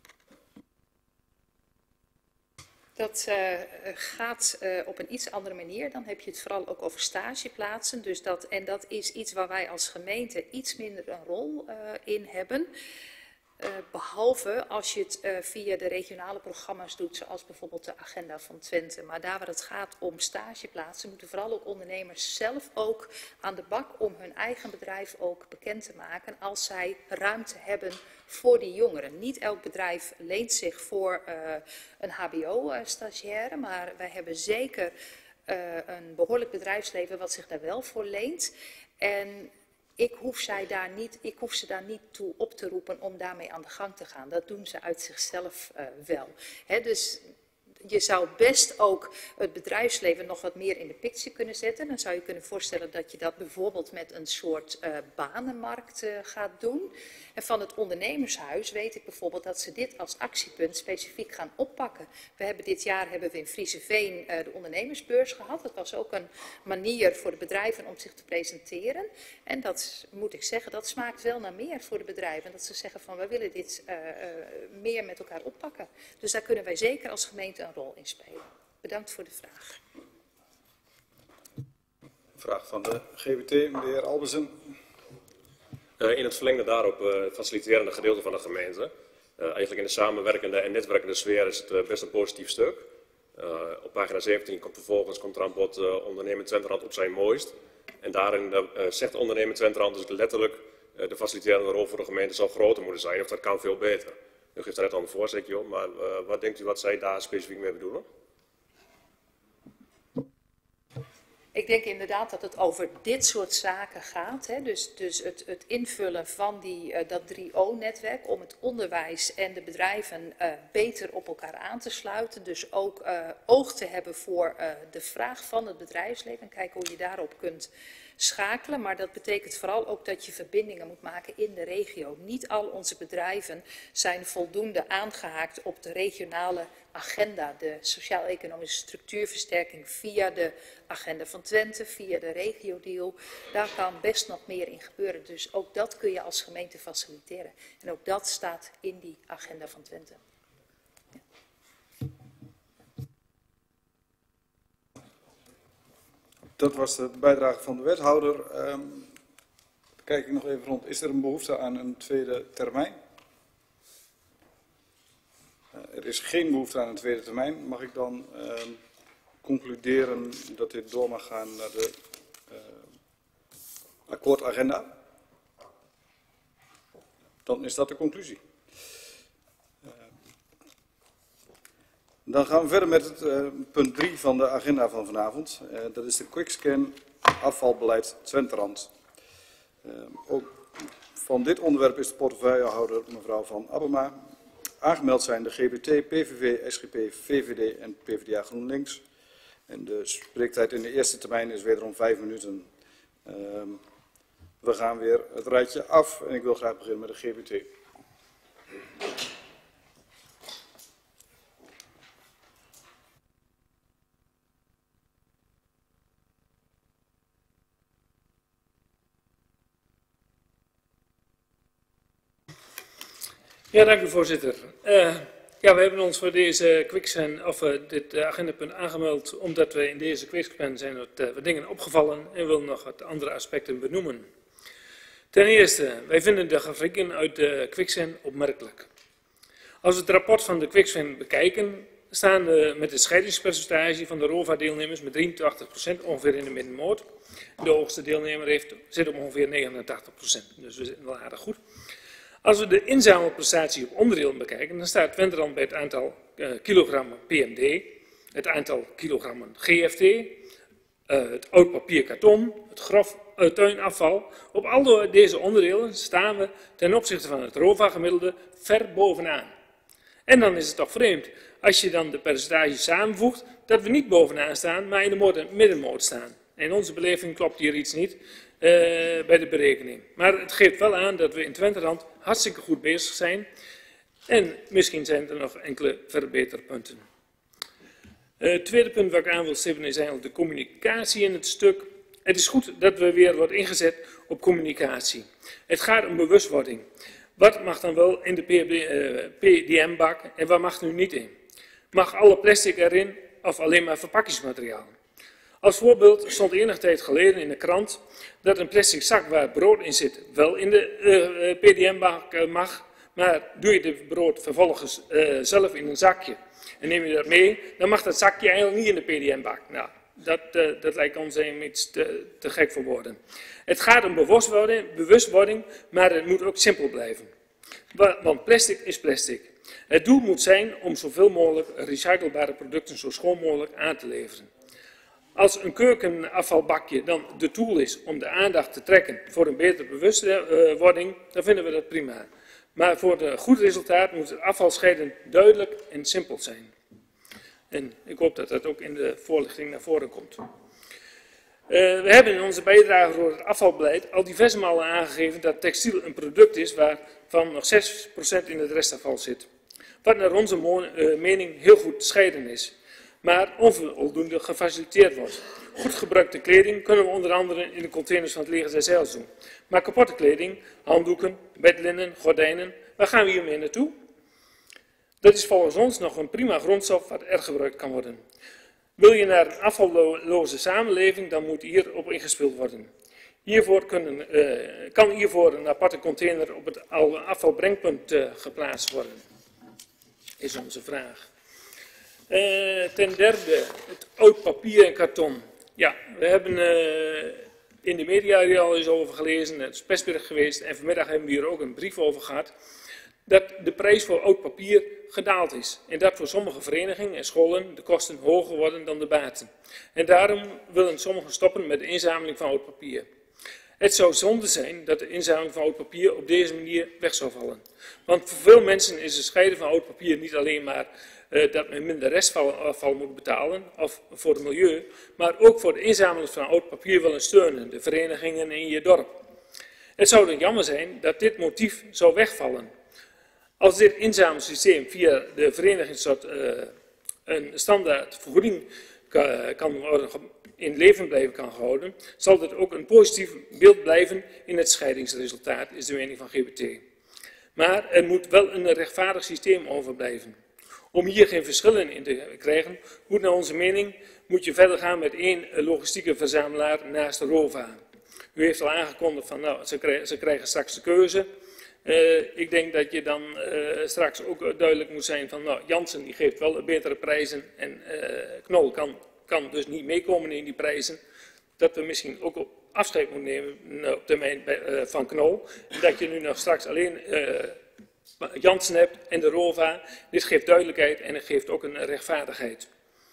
[SPEAKER 8] Dat uh, gaat uh, op een iets andere manier. Dan heb je het vooral ook over stageplaatsen. Dus dat, en dat is iets waar wij als gemeente iets minder een rol uh, in hebben. Uh, behalve als je het uh, via de regionale programma's doet, zoals bijvoorbeeld de Agenda van Twente. Maar daar waar het gaat om stageplaatsen, moeten vooral ook ondernemers zelf ook aan de bak om hun eigen bedrijf ook bekend te maken als zij ruimte hebben voor die jongeren. Niet elk bedrijf leent zich voor uh, een H B O-stagiaire, maar wij hebben zeker uh, een behoorlijk bedrijfsleven wat zich daar wel voor leent. En Ik hoef, zij daar niet, ik hoef ze daar niet toe op te roepen om daarmee aan de gang te gaan. Dat doen ze uit zichzelf uh, wel. He, dus je zou best ook het bedrijfsleven nog wat meer in de picture kunnen zetten. Dan zou je kunnen voorstellen dat je dat bijvoorbeeld met een soort uh, banenmarkt uh, gaat doen. En van het ondernemershuis weet ik bijvoorbeeld dat ze dit als actiepunt specifiek gaan oppakken. We hebben dit jaar hebben we in Frieseveen uh, de ondernemersbeurs gehad. Dat was ook een manier voor de bedrijven om zich te presenteren. En dat moet ik zeggen, dat smaakt wel naar meer voor de bedrijven. Dat ze zeggen van we willen dit uh, uh, meer met elkaar oppakken. Dus daar kunnen wij zeker als gemeente een rol in spelen. Bedankt voor de vraag.
[SPEAKER 1] Vraag van de G W T, meneer Albersen.
[SPEAKER 11] Uh, in het verlengde daarop uh, het faciliterende gedeelte van de gemeente. Uh, eigenlijk in de samenwerkende en netwerkende sfeer is het uh, best een positief stuk. Uh, op pagina zeventien komt vervolgens komt er aan bod uh, ondernemen Twenterand op zijn mooist. En daarin uh, zegt ondernemen Twenterand dus letterlijk uh, de faciliterende rol voor de gemeente zal groter moeten zijn of dat kan veel beter. U geeft daar net al een voorzetje op, maar uh, wat denkt u wat zij daar specifiek mee bedoelen?
[SPEAKER 8] Ik denk inderdaad dat het over dit soort zaken gaat. Hè? Dus, dus het, het invullen van die, uh, dat drie O netwerk om het onderwijs en de bedrijven uh, beter op elkaar aan te sluiten. Dus ook uh, oog te hebben voor uh, de vraag van het bedrijfsleven en kijken hoe je daarop kunt schakelen. Maar dat betekent vooral ook dat je verbindingen moet maken in de regio. Niet al onze bedrijven zijn voldoende aangehaakt op de regionale agenda, de sociaal-economische structuurversterking via de Agenda van Twente, via de regio-deal. Daar kan best nog meer in gebeuren. Dus ook dat kun je als gemeente faciliteren. En ook dat staat in die Agenda van Twente. Ja.
[SPEAKER 1] Dat was de bijdrage van de wethouder. Um, kijk ik nog even rond. Is er een behoefte aan een tweede termijn? Uh, er is geen behoefte aan een tweede termijn. Mag ik dan uh, concluderen dat dit door mag gaan naar de uh, akkoordagenda? Dan is dat de conclusie. Uh, dan gaan we verder met het uh, punt drie van de agenda van vanavond. Uh, dat is de quickscan afvalbeleid Twenterand. Uh, ook van dit onderwerp is de portefeuillehouder mevrouw Van Abbema. Aangemeld zijn de G B T, P V V, S G P, V V D en P V D A GroenLinks. En de spreektijd in de eerste termijn is wederom vijf minuten. Uh, we gaan weer het rijtje af en ik wil graag beginnen met de G B T.
[SPEAKER 7] Ja, dank u voorzitter. Uh, ja, we hebben ons voor deze quickscan, of uh, dit uh, agendapunt aangemeld, omdat we in deze quickscan zijn wat, uh, wat dingen opgevallen en willen nog wat andere aspecten benoemen. Ten eerste, wij vinden de grafieken uit de quickscan opmerkelijk. Als we het rapport van de quickscan bekijken, staan we met het scheidingspercentage van de R O V A-deelnemers met drieëntachtig procent ongeveer in de middenmoot. De hoogste deelnemer heeft, zit op ongeveer negenentachtig procent, dus we zitten wel aardig goed. Als we de inzamelprestatie op onderdelen bekijken, dan staat Twenterand bij het aantal uh, kilogrammen P M D, het aantal kilogrammen G F T,
[SPEAKER 12] uh, het oud papier karton, het grof uh, tuinafval. Op al deze onderdelen staan we ten opzichte van het ROVA-gemiddelde ver bovenaan. En dan is het toch vreemd, als je dan de percentages samenvoegt, dat we niet bovenaan staan, maar in de middenmoot staan. In onze beleving klopt hier iets niet uh, bij de berekening. Maar het geeft wel aan dat we in Twenterand hartstikke goed bezig zijn. En misschien zijn er nog enkele verbeterpunten. Uh, het tweede punt wat ik aan wil stippen is eigenlijk de communicatie in het stuk. Het is goed dat we weer worden ingezet op communicatie. Het gaat om bewustwording. Wat mag dan wel in de P D M-bak en wat mag er nu niet in? Mag alle plastic erin of alleen maar verpakkingsmateriaal? Als voorbeeld stond enige tijd geleden in de krant dat een plastic zak waar brood in zit wel in de uh, P D M-bak uh, mag, maar doe je het brood vervolgens uh, zelf in een zakje en neem je dat mee, dan mag dat zakje eigenlijk niet in de P D M-bak. Nou, dat, uh, dat lijkt ons een iets te, te gek voor woorden. Het gaat om bewustwording, bewustwording, maar het moet ook simpel blijven. Want plastic is plastic. Het doel moet zijn om zoveel mogelijk recyclebare producten zo schoon mogelijk aan te leveren. Als een keukenafvalbakje dan de tool is om de aandacht te trekken voor een betere bewustwording, dan vinden we dat prima. Maar voor een goed resultaat moet het afvalscheiden duidelijk en simpel zijn. En ik hoop dat dat ook in de voorlichting naar voren komt. Uh, we hebben in onze bijdrage voor het afvalbeleid al diverse malen aangegeven dat textiel een product is waarvan nog zes procent in het restafval zit. Wat naar onze uh, mening heel goed te scheiden is, maar onvoldoende gefaciliteerd wordt. Goed gebruikte kleding kunnen we onder andere in de containers van het leger des Heils doen. Maar kapotte kleding, handdoeken, bedlinnen, gordijnen, waar gaan we hiermee naartoe? Dat is volgens ons nog een prima grondstof wat er gebruikt kan worden. Wil je naar een afvalloze samenleving, dan moet hierop ingespeeld worden. Hiervoor kunnen, uh, kan hiervoor een aparte container op het afvalbrengpunt uh, geplaatst worden, is onze vraag. Uh, ten derde, het oud papier en karton. Ja, we hebben uh, in de media hier al eens over gelezen, het is persbericht geweest en vanmiddag hebben we hier ook een brief over gehad, dat de prijs voor oud papier gedaald is. En dat voor sommige verenigingen en scholen de kosten hoger worden dan de baten. En daarom willen sommigen stoppen met de inzameling van oud papier. Het zou zonde zijn dat de inzameling van oud papier op deze manier weg zou vallen. Want voor veel mensen is het scheiden van oud papier niet alleen maar uh, dat men minder restafval moet betalen, of voor het milieu, maar ook voor de inzameling van oud papier willen steunen, de verenigingen in je dorp. Het zou dan jammer zijn dat dit motief zou wegvallen. Als dit inzamelsysteem via de vereniging tot uh, een standaard vergoeding kan, kan worden, in leven blijven kan gehouden, zal dit ook een positief beeld blijven in het scheidingsresultaat, is de mening van G B T. Maar er moet wel een rechtvaardig systeem overblijven. Om hier geen verschillen in te krijgen, moet naar onze mening moet je verder gaan met één logistieke verzamelaar naast de ROVA. U heeft al aangekondigd van, nou, ze krijgen, ze krijgen straks de keuze. Uh, ik denk dat je dan uh, straks ook duidelijk moet zijn van, nou, Janssen die geeft wel betere prijzen en uh, Knol kan, kan dus niet meekomen in die prijzen. Dat we misschien ook op afscheid moeten nemen op termijn bij, uh, van Knol. En dat je nu nog straks alleen uh, Janssen hebt en de ROVA. Dit geeft duidelijkheid en het geeft ook een rechtvaardigheid.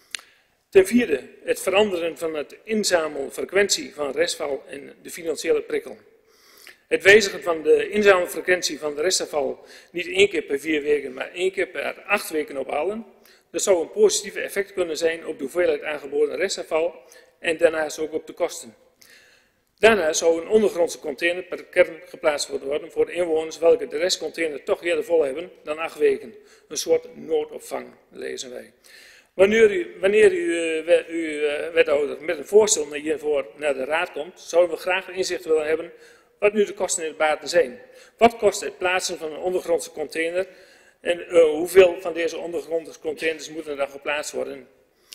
[SPEAKER 12] Ten vierde, het veranderen van het inzamelfrequentie van restafval en de financiële prikkel. Het wijzigen van de inzamelfrequentie van de restafval niet één keer per vier weken, maar één keer per acht weken op allen. Dat zou een positief effect kunnen zijn op de hoeveelheid aangeboden restafval en daarnaast ook op de kosten. Daarnaast zou een ondergrondse container per kern geplaatst worden voor de inwoners welke de restcontainer toch eerder vol hebben dan acht weken. Een soort noodopvang, lezen wij. Wanneer u, wanneer u, uh, u uh, wethouder met een voorstel hiervoor naar de raad komt, zouden we graag inzicht willen hebben wat nu de kosten en de baten zijn. Wat kost het plaatsen van een ondergrondse container en uh, hoeveel van deze ondergrondse containers moeten er dan geplaatst worden?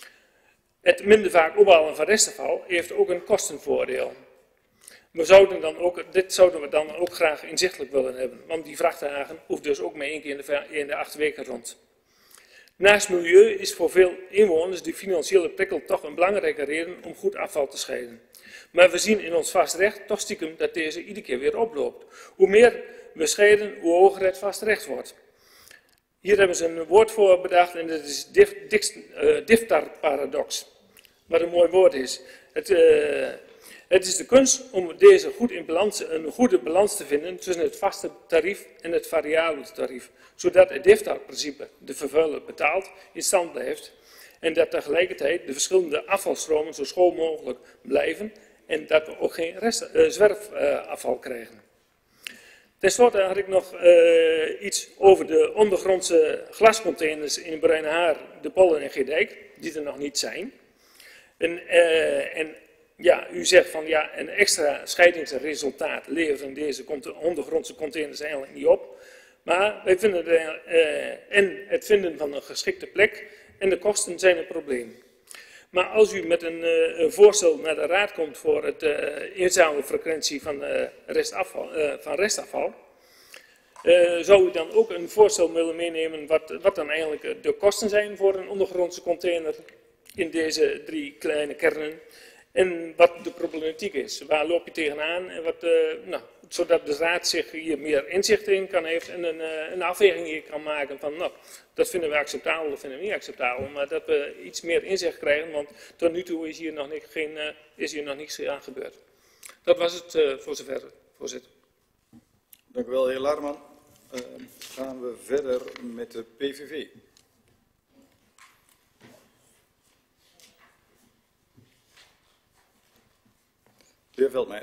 [SPEAKER 12] Het minder vaak ophalen van restafval heeft ook een kostenvoordeel. We zouden dan ook, dit zouden we dan ook graag inzichtelijk willen hebben, want die vrachtwagen hoeft dus ook maar één keer in de, in de acht weken rond. Naast milieu is voor veel inwoners de financiële prikkel toch een belangrijke reden om goed afval te scheiden. Maar we zien in ons vastrecht toch stiekem dat deze iedere keer weer oploopt. Hoe meer we scheiden, hoe hoger het vastrecht wordt. Hier hebben ze een woord voor bedacht en dat is dif, dif, uh, diftarparadox. Wat een mooi woord is. Het, uh, het is de kunst om deze goed in balans, een goede balans te vinden tussen het vaste tarief en het variabele tarief. Zodat het D I F T A-principe, de vervuiler betaalt, in stand blijft. En dat tegelijkertijd de verschillende afvalstromen zo schoon mogelijk blijven. En dat we ook geen rest, uh, zwerfafval uh, krijgen. Ten slotte had ik nog uh, iets over de ondergrondse glascontainers in Bruinhaar, De Pollen en Geerdijk, die er nog niet zijn. En, uh, en ja, u zegt van ja, een extra scheidingsresultaat leveren deze ondergrondse containers eigenlijk niet op. Maar wij vinden de, uh, en het vinden van een geschikte plek en de kosten zijn een probleem. Maar als u met een, uh, een voorstel naar de raad komt voor het uh, inzamelfrequentie van, uh, restafval, uh, van restafval, uh, zou u dan ook een voorstel willen meenemen wat, wat dan eigenlijk de kosten zijn voor een ondergrondse container in deze drie kleine kernen en wat de problematiek is. Waar loop je tegenaan en wat, uh, nou, zodat de raad zich hier meer inzicht in kan heeft en een, uh, een afweging hier kan maken van nou, dat vinden we acceptabel, dat vinden we niet acceptabel, maar dat we iets meer inzicht krijgen, want tot nu toe is hier nog, niet, geen, uh, is hier nog niets aan gebeurd. Dat was het uh, voor zover, voorzitter.
[SPEAKER 1] Dank u wel, heer Laarman. Uh, gaan we verder met de P V V. De heer Veldmeijer.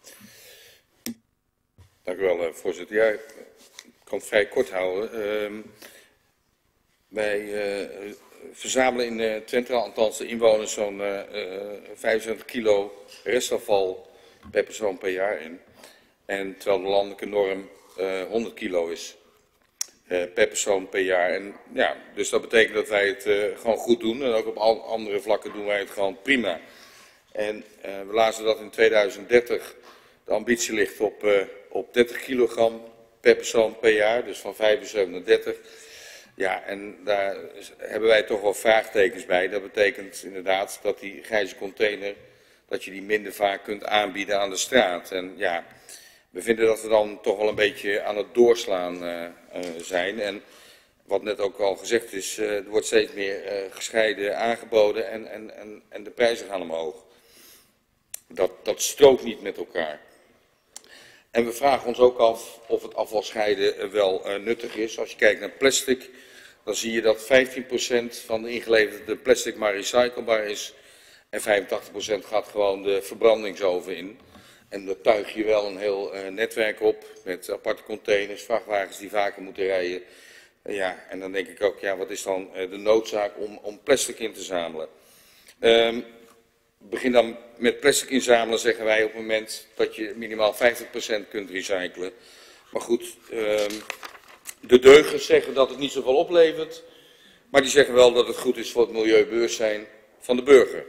[SPEAKER 3] Dank u wel, voorzitter. Ja, ik kan het vrij kort houden. Uh, wij uh, verzamelen in uh, Twente, althans de inwoners, zo'n uh, vijfenzwintig kilo restafval per persoon per jaar in. En terwijl de landelijke norm uh, honderd kilo is uh, per persoon per jaar. En, ja, dus dat betekent dat wij het uh, gewoon goed doen. En ook op al andere vlakken doen wij het gewoon prima. En uh, we lazen dat in tweeduizend dertig de ambitie ligt op, uh, op dertig kilogram per persoon per jaar, dus van vijfenzeventig naar dertig. Ja, en daar hebben wij toch wel vraagtekens bij. Dat betekent inderdaad dat die grijze container, dat je die minder vaak kunt aanbieden aan de straat. En ja, we vinden dat we dan toch wel een beetje aan het doorslaan uh, uh, zijn. En wat net ook al gezegd is, uh, er wordt steeds meer uh, gescheiden aangeboden en, en, en, en de prijzen gaan omhoog. Dat, dat strookt niet met elkaar. En we vragen ons ook af of het afvalscheiden wel uh, nuttig is. Als je kijkt naar plastic, dan zie je dat vijftien procent van de ingeleverde plastic maar recyclebaar is. En vijfentachtig procent gaat gewoon de verbrandingsoven in. En daar tuig je wel een heel uh, netwerk op met aparte containers, vrachtwagens die vaker moeten rijden. Uh, ja, en dan denk ik ook, ja, wat is dan uh, de noodzaak om, om plastic in te zamelen? Um, Begin dan met plastic inzamelen, zeggen wij, op het moment dat je minimaal vijftig procent kunt recyclen. Maar goed, um, de deugers zeggen dat het niet zoveel oplevert, maar die zeggen wel dat het goed is voor het milieubewustzijn van de burger.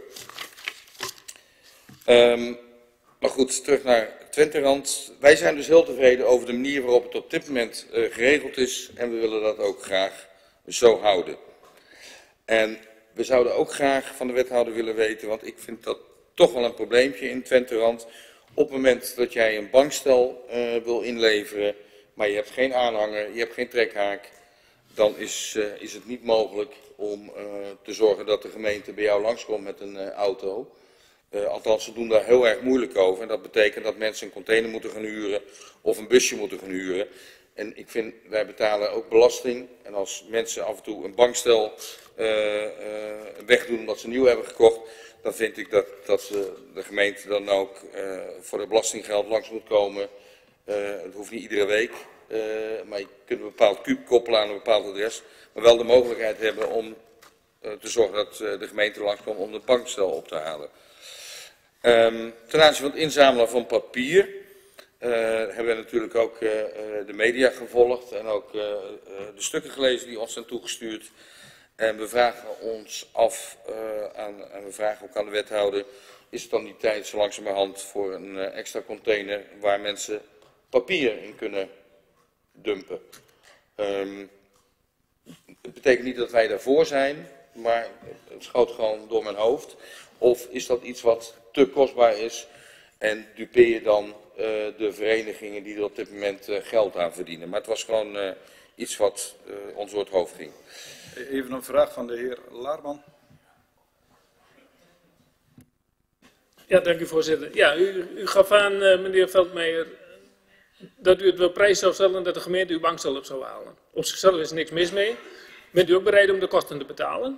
[SPEAKER 3] Um, maar goed, terug naar Twenterand. Wij zijn dus heel tevreden over de manier waarop het op dit moment uh, geregeld is en we willen dat ook graag zo houden. En we zouden ook graag van de wethouder willen weten, want ik vind dat toch wel een probleempje in Twenterand. Op het moment dat jij een bankstel uh, wil inleveren, maar je hebt geen aanhanger, je hebt geen trekhaak, dan is, uh, is het niet mogelijk om uh, te zorgen dat de gemeente bij jou langskomt met een uh, auto. Uh, althans, ze doen daar heel erg moeilijk over. En dat betekent dat mensen een container moeten gaan huren of een busje moeten gaan huren. En ik vind, wij betalen ook belasting. En als mensen af en toe een bankstel uh, uh, wegdoen omdat ze nieuw hebben gekocht, dan vind ik dat, dat ze, de gemeente dan ook uh, voor de belastinggeld langs moet komen. Uh, het hoeft niet iedere week, uh, maar je kunt een bepaald kuub koppelen aan een bepaald adres. Maar wel de mogelijkheid hebben om uh, te zorgen dat uh, de gemeente langskomt om de bankstel op te halen. Um, ten aanzien van het inzamelen van papier uh, hebben we natuurlijk ook uh, de media gevolgd en ook uh, uh, de stukken gelezen die ons zijn toegestuurd. En we vragen ons af, uh, aan, en we vragen ook aan de wethouder, is het dan niet tijd zo langzamerhand voor een uh, extra container waar mensen papier in kunnen dumpen? Um, het betekent niet dat wij daarvoor zijn, maar het schoot gewoon door mijn hoofd. Of is dat iets wat te kostbaar is en dupeer je dan uh, de verenigingen die er op dit moment uh, geld aan verdienen. Maar het was gewoon uh, iets wat uh, ons door het hoofd ging.
[SPEAKER 1] Even een vraag van de heer Laarman.
[SPEAKER 12] Ja, dank u voorzitter. Ja, u, u gaf aan, uh, meneer Veldmeijer, dat u het wel prijs zou stellen en dat de gemeente uw bankstel op zou halen. Op zichzelf is er niks mis mee. Bent u ook bereid om de kosten te betalen?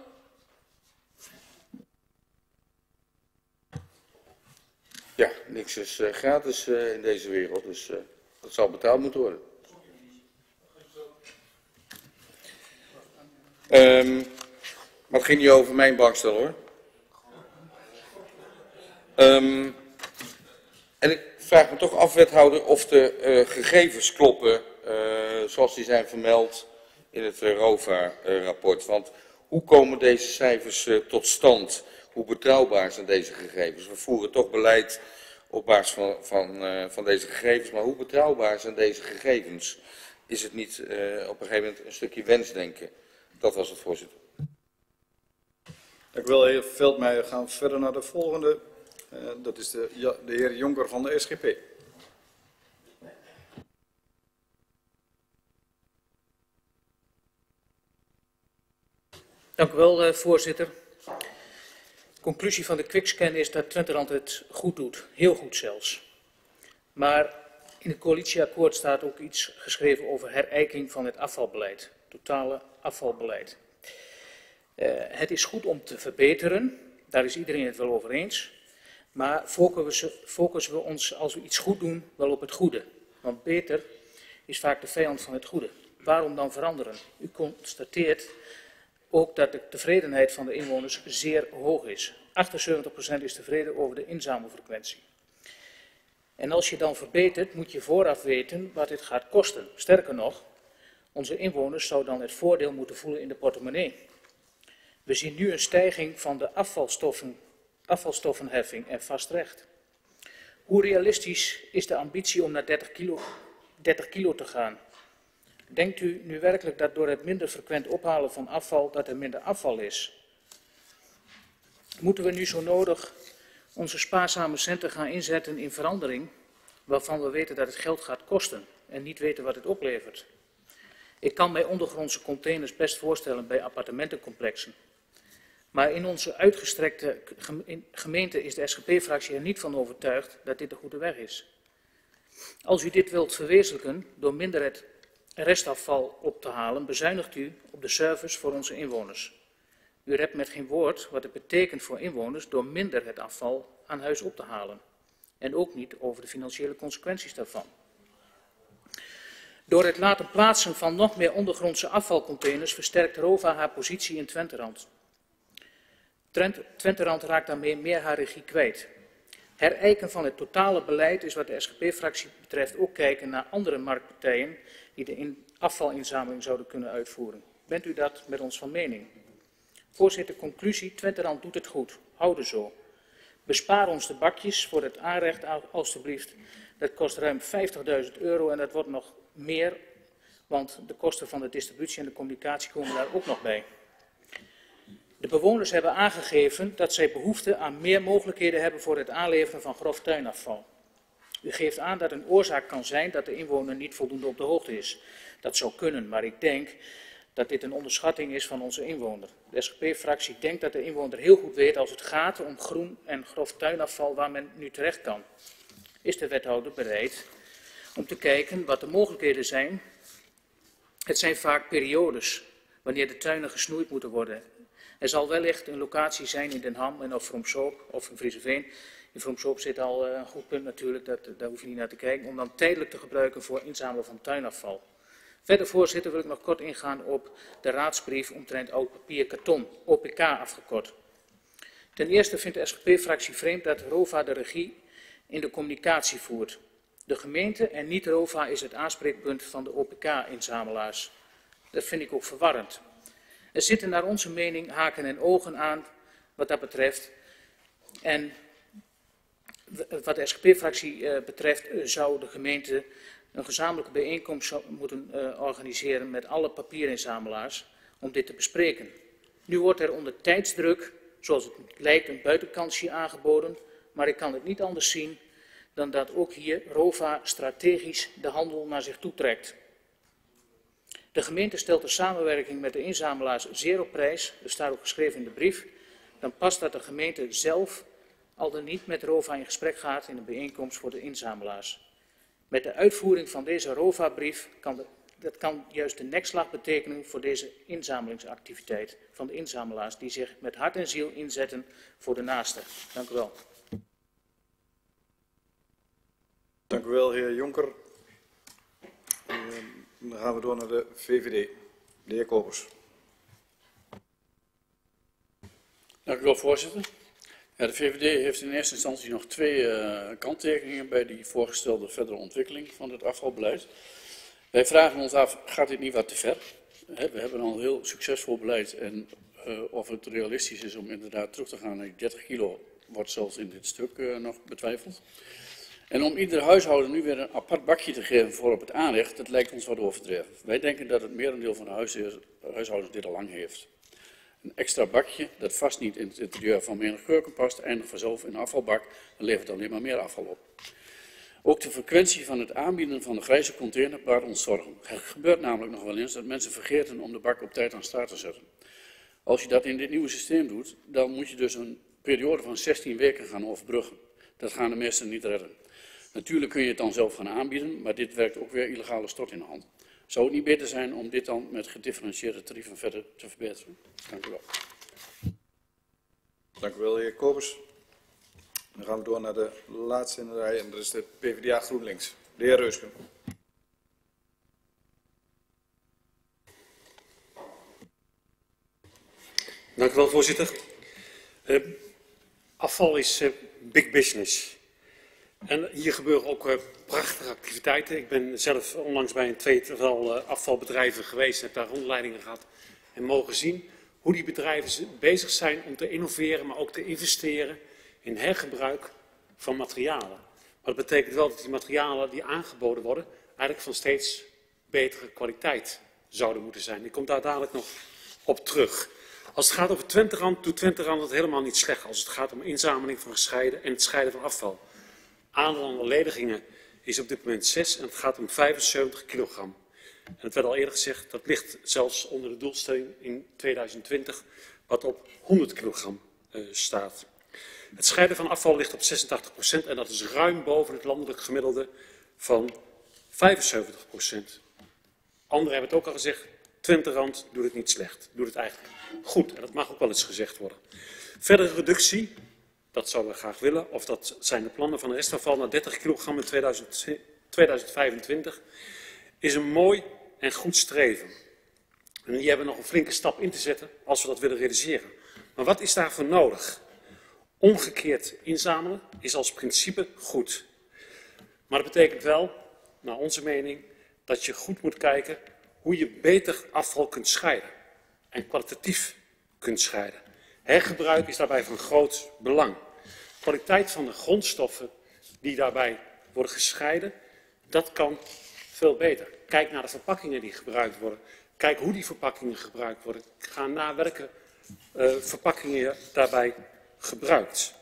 [SPEAKER 3] Ja, niks is uh, gratis uh, in deze wereld, dus uh, dat zal betaald moeten worden. Um, maar het ging niet over mijn bankstel hoor. Um, en ik vraag me toch af, wethouder, of de uh, gegevens kloppen uh, zoals die zijn vermeld in het uh, ROVA-rapport. Want hoe komen deze cijfers uh, tot stand? Hoe betrouwbaar zijn deze gegevens? We voeren toch beleid op basis van, van, uh, van deze gegevens, maar hoe betrouwbaar zijn deze gegevens? Is het niet uh, op een gegeven moment een stukje wensdenken? Dat was het, voorzitter.
[SPEAKER 1] Dank u wel, heer Veldmeijer. We gaan verder naar de volgende. Uh, dat is de, ja, de heer Jonker van de S G P.
[SPEAKER 4] Dank u wel, uh, voorzitter. De conclusie van de quickscan is dat Twenterand het goed doet, heel goed zelfs. Maar in het coalitieakkoord staat ook iets geschreven over herijking van het afvalbeleid, totale afvalbeleid. Uh, het is goed om te verbeteren, daar is iedereen het wel over eens. Maar focussen we, focussen we ons, als we iets goed doen, wel op het goede. Want beter is vaak de vijand van het goede. Waarom dan veranderen? U constateert ook dat de tevredenheid van de inwoners zeer hoog is. achtenzeventig procent is tevreden over de inzamelfrequentie. En als je dan verbetert, moet je vooraf weten wat dit gaat kosten. Sterker nog, onze inwoners zouden dan het voordeel moeten voelen in de portemonnee. We zien nu een stijging van de afvalstoffen, afvalstoffenheffing en vast recht. Hoe realistisch is de ambitie om naar dertig kilo, dertig kilo te gaan? Denkt u nu werkelijk dat door het minder frequent ophalen van afval, dat er minder afval is? Moeten we nu zo nodig onze spaarzame centen gaan inzetten in verandering, waarvan we weten dat het geld gaat kosten en niet weten wat het oplevert? Ik kan mij ondergrondse containers best voorstellen bij appartementencomplexen. Maar in onze uitgestrekte gemeente is de S G P-fractie er niet van overtuigd dat dit de goede weg is. Als u dit wilt verwezenlijken door minder het restafval op te halen, bezuinigt u op de service voor onze inwoners. U rept met geen woord wat het betekent voor inwoners door minder het afval aan huis op te halen. En ook niet over de financiële consequenties daarvan. Door het laten plaatsen van nog meer ondergrondse afvalcontainers versterkt ROVA haar positie in Twenterand. Twenterand raakt daarmee meer haar regie kwijt. Herijken van het totale beleid is wat de S G P-fractie betreft ook kijken naar andere marktpartijen die de afvalinzameling zouden kunnen uitvoeren. Bent u dat met ons van mening? Voorzitter, conclusie, Twenterand doet het goed. Houden zo. Bespaar ons de bakjes voor het aanrecht alstublieft. Dat kost ruim vijftigduizend euro en dat wordt nog meer, want de kosten van de distributie en de communicatie komen daar ook nog bij. De bewoners hebben aangegeven dat zij behoefte aan meer mogelijkheden hebben voor het aanleveren van grof tuinafval. U geeft aan dat een oorzaak kan zijn dat de inwoner niet voldoende op de hoogte is. Dat zou kunnen, maar ik denk dat dit een onderschatting is van onze inwoner. De S G P-fractie denkt dat de inwoner heel goed weet als het gaat om groen en grof tuinafval waar men nu terecht kan. Is de wethouder bereid om te kijken wat de mogelijkheden zijn? Het zijn vaak periodes wanneer de tuinen gesnoeid moeten worden. Er zal wellicht een locatie zijn in Den Ham en of Vroomsoop of in Vriezeveen. In Vroomsoop zit al een goed punt natuurlijk, dat, daar hoef je niet naar te kijken, om dan tijdelijk te gebruiken voor inzamelen van tuinafval. Verder, voorzitter, wil ik nog kort ingaan op de raadsbrief omtrent oud papier karton, O P K afgekort. Ten eerste vindt de S G P-fractie vreemd dat ROVA de regie in de communicatie voert. De gemeente en niet ROVA is het aanspreekpunt van de O P K-inzamelaars. Dat vind ik ook verwarrend. Er zitten naar onze mening haken en ogen aan wat dat betreft. En wat de S G P-fractie betreft zou de gemeente een gezamenlijke bijeenkomst moeten uh, organiseren met alle papierinzamelaars om dit te bespreken. Nu wordt er onder tijdsdruk, zoals het lijkt, een buitenkansje aangeboden, maar ik kan het niet anders zien dan dat ook hier ROVA strategisch de handel naar zich toe trekt. De gemeente stelt de samenwerking met de inzamelaars zeer op prijs, dat staat ook geschreven in de brief. Dan past dat de gemeente zelf al dan niet met ROVA in gesprek gaat in een bijeenkomst voor de inzamelaars. Met de uitvoering van deze ROVA-brief kan de, dat kan juist de nekslag betekenen voor deze inzamelingsactiviteit van de inzamelaars die zich met hart en ziel inzetten voor de naaste. Dank u wel.
[SPEAKER 1] Dank u wel, heer Jonker. Uh, dan gaan we door naar de V V D. De heer Kopers.
[SPEAKER 6] Dank u wel, voorzitter. Ja, de V V D heeft in eerste instantie nog twee uh, kanttekeningen bij die voorgestelde verdere ontwikkeling van het afvalbeleid. Wij vragen ons af, gaat dit niet wat te ver? He, we hebben al een heel succesvol beleid en uh, of het realistisch is om inderdaad terug te gaan naar die dertig kilo, wordt zelfs in dit stuk uh, nog betwijfeld. En om ieder huishouden nu weer een apart bakje te geven voor op het aanrecht, dat lijkt ons wat overdreven. Wij denken dat het merendeel van de huishoudens dit al lang heeft. Een extra bakje dat vast niet in het interieur van menig keuken past, eindigt vanzelf in een afvalbak en levert alleen maar meer afval op. Ook de frequentie van het aanbieden van de grijze container baart ons zorgen. Het gebeurt namelijk nog wel eens dat mensen vergeten om de bak op tijd aan start te zetten. Als je dat in dit nieuwe systeem doet, dan moet je dus een periode van zestien weken gaan overbruggen. Dat gaan de meesten niet redden. Natuurlijk kun je het dan zelf gaan aanbieden, maar dit werkt ook weer illegale stort in de hand. Zou het niet beter zijn om dit dan met gedifferentieerde tarieven verder te verbeteren? Dank u wel.
[SPEAKER 1] Dank u wel, heer Kopers. Dan gaan we door naar de laatste in de rij en dat is de P V D A GroenLinks. De heer Reusken.
[SPEAKER 7] Dank u wel, voorzitter. Uh, afval is uh, big business. En hier gebeuren ook uh, prachtige activiteiten. Ik ben zelf onlangs bij een tweetal uh, afvalbedrijven geweest, heb daar rondleidingen gehad en mogen zien hoe die bedrijven bezig zijn om te innoveren, maar ook te investeren in hergebruik van materialen. Maar dat betekent wel dat die materialen die aangeboden worden eigenlijk van steeds betere kwaliteit zouden moeten zijn. Ik kom daar dadelijk nog op terug. Als het gaat over Twente Rand, doet Twente Rand het helemaal niet slecht als het gaat om inzameling van gescheiden en het scheiden van afval. Aantal ledigingen is op dit moment zes en het gaat om vijfenzeventig kilogram. En het werd al eerder gezegd, dat ligt zelfs onder de doelstelling in tweeduizend twintig, wat op honderd kilogram uh, staat. Het scheiden van afval ligt op zesentachtig procent en dat is ruim boven het landelijk gemiddelde van vijfenzeventig procent. Anderen hebben het ook al gezegd, Twente Rand doet het niet slecht, doet het eigenlijk goed. En dat mag ook wel eens gezegd worden. Verdere reductie, dat zouden we graag willen, of dat zijn de plannen van de restafval naar dertig kilogram in tweeduizend vijfentwintig, is een mooi en goed streven. En hier hebben we nog een flinke stap in te zetten als we dat willen realiseren. Maar wat is daarvoor nodig? Omgekeerd inzamelen is als principe goed. Maar dat betekent wel, naar onze mening, dat je goed moet kijken hoe je beter afval kunt scheiden. En kwalitatief kunt scheiden. Hergebruik is daarbij van groot belang. De kwaliteit van de grondstoffen die daarbij worden gescheiden, dat kan veel beter. Kijk naar de verpakkingen die gebruikt worden. Kijk hoe die verpakkingen gebruikt worden. Ga naar welke uh, verpakkingen je daarbij gebruikt.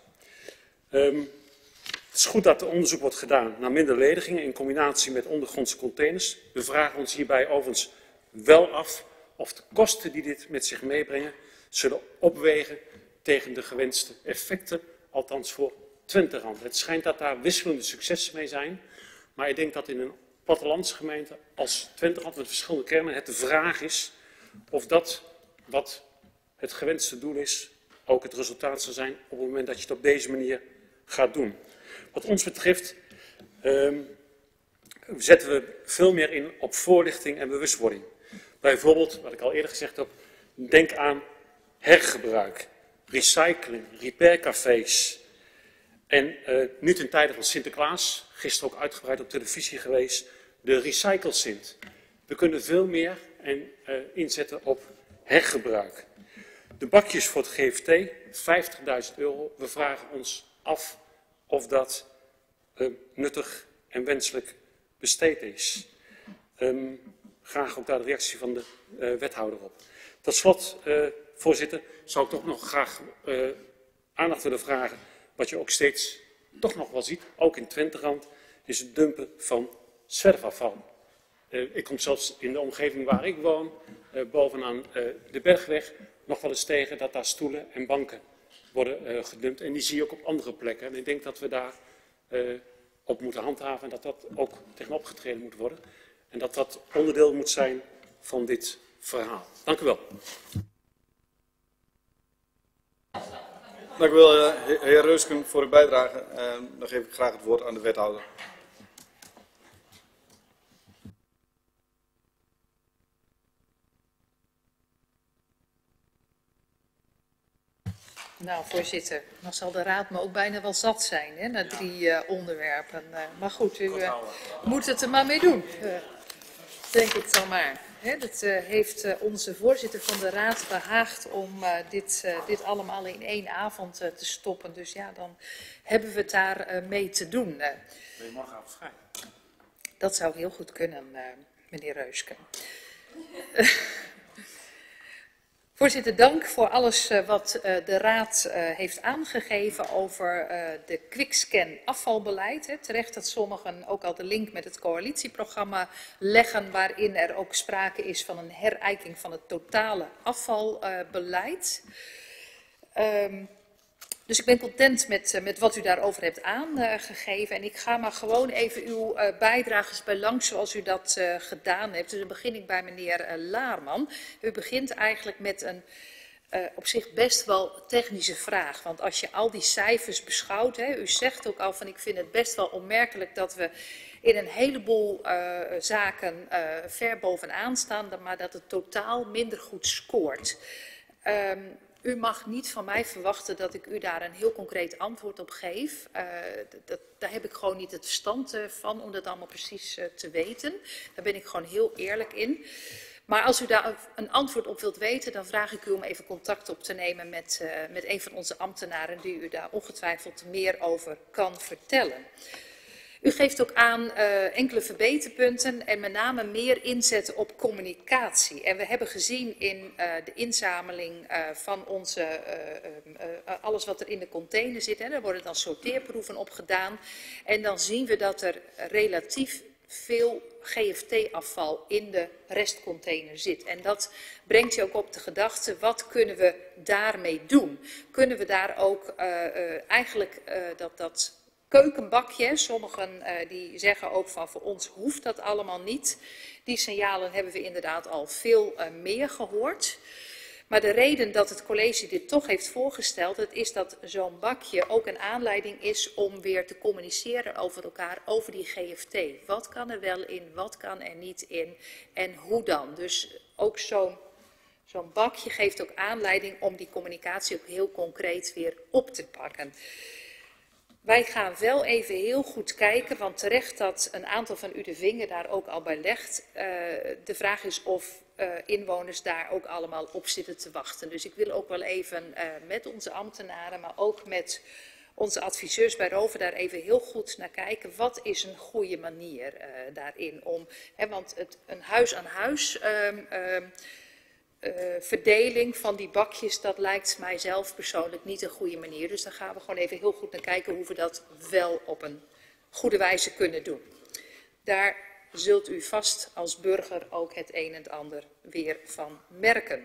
[SPEAKER 7] Um, het is goed dat er onderzoek wordt gedaan naar minder ledigingen in combinatie met ondergrondse containers. We vragen ons hierbij overigens wel af of de kosten die dit met zich meebrengen zullen opwegen tegen de gewenste effecten, althans voor Twente Rand. Het schijnt dat daar wisselende successen mee zijn, maar ik denk dat in een plattelandsgemeente als Twente Rand met verschillende kernen het de vraag is of dat wat het gewenste doel is ook het resultaat zal zijn op het moment dat je het op deze manier gaat doen. Wat ons betreft um, zetten we veel meer in op voorlichting en bewustwording. Bijvoorbeeld, wat ik al eerder gezegd heb, denk aan hergebruik, recycling, repaircafés. En uh, nu ten tijde van Sinterklaas, gisteren ook uitgebreid op televisie geweest, de Recyclesint. We kunnen veel meer en, uh, inzetten op hergebruik. De bakjes voor het G F T, vijftigduizend euro. We vragen ons af of dat uh, nuttig en wenselijk besteed is. Um, graag ook daar de reactie van de uh, wethouder op. Tot slot, uh, voorzitter, zou ik toch nog graag uh, aandacht willen vragen. Wat je ook steeds toch nog wel ziet, ook in Twente Rand, is het dumpen van zwerfafval. Uh, ik kom zelfs in de omgeving waar ik woon, uh, bovenaan uh, de Bergweg, nog wel eens tegen dat daar stoelen en banken worden uh, gedumpt. En die zie je ook op andere plekken. En ik denk dat we daar uh, op moeten handhaven en dat dat ook tegenop getreden moet worden. En dat dat onderdeel moet zijn van dit verhaal. Dank u wel.
[SPEAKER 1] Dank u wel, heer Reusken, voor uw bijdrage. Uh, dan geef ik graag het woord aan de wethouder.
[SPEAKER 8] Nou, voorzitter, dan zal de raad me ook bijna wel zat zijn, hè, na drie uh, onderwerpen. Uh, maar goed, u uh, moet het er maar mee doen, uh, denk ik dan maar. Hè, dat uh, heeft uh, onze voorzitter van de raad behaagd om uh, dit, uh, dit allemaal in één avond uh, te stoppen. Dus ja, dan hebben we het daar uh, mee te doen. Uh,
[SPEAKER 7] ben je morgenavond vrij?
[SPEAKER 8] Dat zou heel goed kunnen, uh, meneer Reusken. Voorzitter, dank voor alles uh, wat uh, de Raad uh, heeft aangegeven over uh, de quickscan afvalbeleid. Hè. Terecht dat sommigen ook al de link met het coalitieprogramma leggen, waarin er ook sprake is van een herijking van het totale afvalbeleid. Uh, um, Dus ik ben content met, met wat u daarover hebt aangegeven. En ik ga maar gewoon even uw uh, bijdrages bij langs zoals u dat uh, gedaan hebt. Dus dan begin ik bij meneer uh, Laarman. U begint eigenlijk met een uh, op zich best wel technische vraag. Want als je al die cijfers beschouwt, hè, u zegt ook al van ik vind het best wel opmerkelijk dat we in een heleboel uh, zaken uh, ver bovenaan staan, maar dat het totaal minder goed scoort. Um, U mag niet van mij verwachten dat ik u daar een heel concreet antwoord op geef. Uh, dat, daar heb ik gewoon niet het verstand uh, van om dat allemaal precies uh, te weten. Daar ben ik gewoon heel eerlijk in. Maar als u daar een antwoord op wilt weten, dan vraag ik u om even contact op te nemen met, uh, met een van onze ambtenaren die u daar ongetwijfeld meer over kan vertellen. U geeft ook aan uh, enkele verbeterpunten en met name meer inzetten op communicatie. En we hebben gezien in uh, de inzameling uh, van onze, uh, uh, uh, alles wat er in de container zit. Hè, daar worden dan sorteerproeven op gedaan. En dan zien we dat er relatief veel G F T-afval in de restcontainer zit. En dat brengt je ook op de gedachte, wat kunnen we daarmee doen? Kunnen we daar ook uh, uh, eigenlijk uh, dat... dat keukenbakje, sommigen uh, die zeggen ook van voor ons hoeft dat allemaal niet. Die signalen hebben we inderdaad al veel uh, meer gehoord. Maar de reden dat het college dit toch heeft voorgesteld, het is dat zo'n bakje ook een aanleiding is om weer te communiceren over elkaar, over die G F T. Wat kan er wel in, wat kan er niet in en hoe dan? Dus ook zo'n zo'n bakje geeft ook aanleiding om die communicatie ook heel concreet weer op te pakken. Wij gaan wel even heel goed kijken, want terecht dat een aantal van u de vinger daar ook al bij legt. Uh, de vraag is of uh, inwoners daar ook allemaal op zitten te wachten. Dus ik wil ook wel even uh, met onze ambtenaren, maar ook met onze adviseurs bij Rover daar even heel goed naar kijken. Wat is een goede manier uh, daarin om, hè, want het, een huis aan huis... Um, um, Uh, verdeling van die bakjes, dat lijkt mij zelf persoonlijk niet een goede manier. Dus daar gaan we gewoon even heel goed naar kijken hoe we dat wel op een goede wijze kunnen doen. Daar zult u vast als burger ook het een en het ander weer van merken.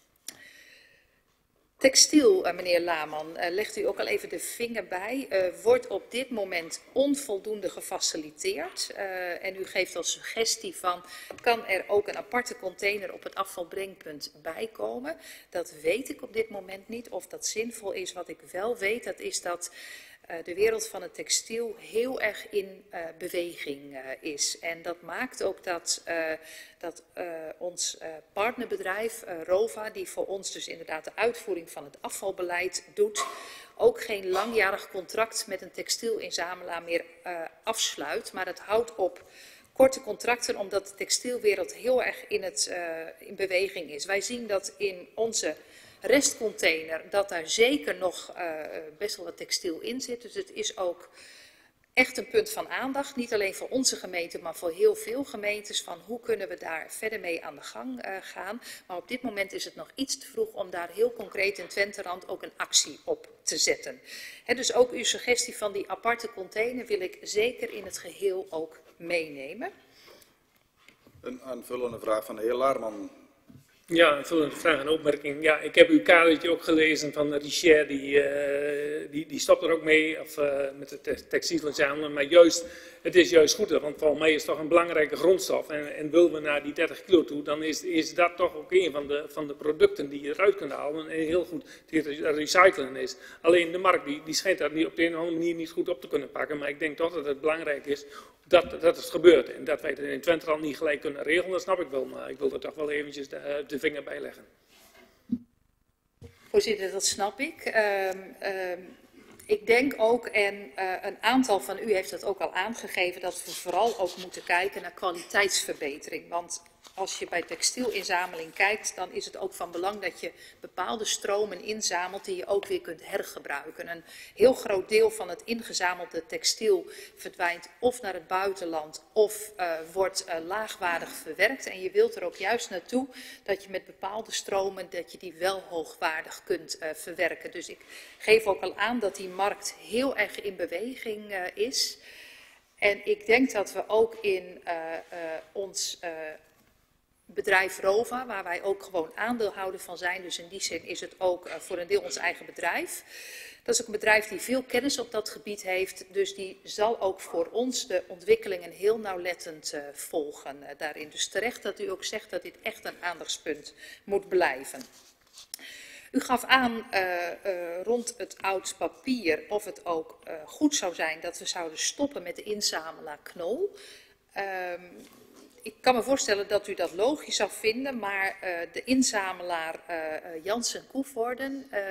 [SPEAKER 8] Textiel, uh, meneer Laarman, uh, legt u ook al even de vinger bij, uh, wordt op dit moment onvoldoende gefaciliteerd. Uh, en u geeft als suggestie van, kan er ook een aparte container op het afvalbrengpunt bijkomen? Dat weet ik op dit moment niet of dat zinvol is. Wat ik wel weet, dat is dat uh, de wereld van het textiel heel erg in uh, beweging uh, is. En dat maakt ook dat... Uh, dat uh, ons uh, partnerbedrijf uh, Rova, die voor ons dus inderdaad de uitvoering van het afvalbeleid doet, ook geen langjarig contract met een textielinzamelaar meer uh, afsluit. Maar dat houdt op korte contracten, omdat de textielwereld heel erg in, het, uh, in beweging is. Wij zien dat in onze restcontainer, dat daar zeker nog uh, best wel wat textiel in zit. Dus het is ook echt een punt van aandacht, niet alleen voor onze gemeente, maar voor heel veel gemeentes, van hoe kunnen we daar verder mee aan de gang uh, gaan. Maar op dit moment is het nog iets te vroeg om daar heel concreet in Twenterand ook een actie op te zetten. He, dus ook uw suggestie van die aparte container wil ik zeker in het geheel ook meenemen.
[SPEAKER 1] Een aanvullende vraag van de heer Laarman.
[SPEAKER 12] Ja, een vullende vraag en opmerking. Ja, ik heb uw kadertje ook gelezen van Richard, die, uh, die, die stopt er ook mee, of uh, met het textielinzamelen. Maar juist, het is juist goed, want volgens mij is het toch een belangrijke grondstof. En, en willen we naar die dertig kilo toe, dan is, is dat toch ook een van de, van de producten die je eruit kunt halen en heel goed te recyclen is. Alleen de markt die, die schijnt dat niet op de een of andere manier niet goed op te kunnen pakken. Maar ik denk toch dat het belangrijk is dat, dat het gebeurt. En dat wij het in Twente al niet gelijk kunnen regelen, dat snap ik wel. Maar ik wil er toch wel eventjes de, de vinger bij leggen.
[SPEAKER 8] Voorzitter, dat snap ik. Uh, uh, ik denk ook, en uh, een aantal van u heeft dat ook al aangegeven, dat we vooral ook moeten kijken naar kwaliteitsverbetering. Want als je bij textielinzameling kijkt, dan is het ook van belang dat je bepaalde stromen inzamelt die je ook weer kunt hergebruiken. Een heel groot deel van het ingezamelde textiel verdwijnt of naar het buitenland of uh, wordt uh, laagwaardig verwerkt. En je wilt er ook juist naartoe dat je met bepaalde stromen dat je die wel hoogwaardig kunt uh, verwerken. Dus ik geef ook al aan dat die markt heel erg in beweging uh, is. En ik denk dat we ook in uh, uh, ons uh, bedrijf ROVA, waar wij ook gewoon aandeelhouder van zijn, dus in die zin is het ook uh, voor een deel ons eigen bedrijf. Dat is ook een bedrijf die veel kennis op dat gebied heeft, dus die zal ook voor ons de ontwikkelingen heel nauwlettend uh, volgen uh, daarin. Dus terecht dat u ook zegt dat dit echt een aandachtspunt moet blijven. U gaf aan uh, uh, rond het oud papier of het ook uh, goed zou zijn dat we zouden stoppen met de inzamelaar Knol. Uh, Ik kan me voorstellen dat u dat logisch zou vinden, maar uh, de inzamelaar uh, uh, Janssen Koevoorden, uh,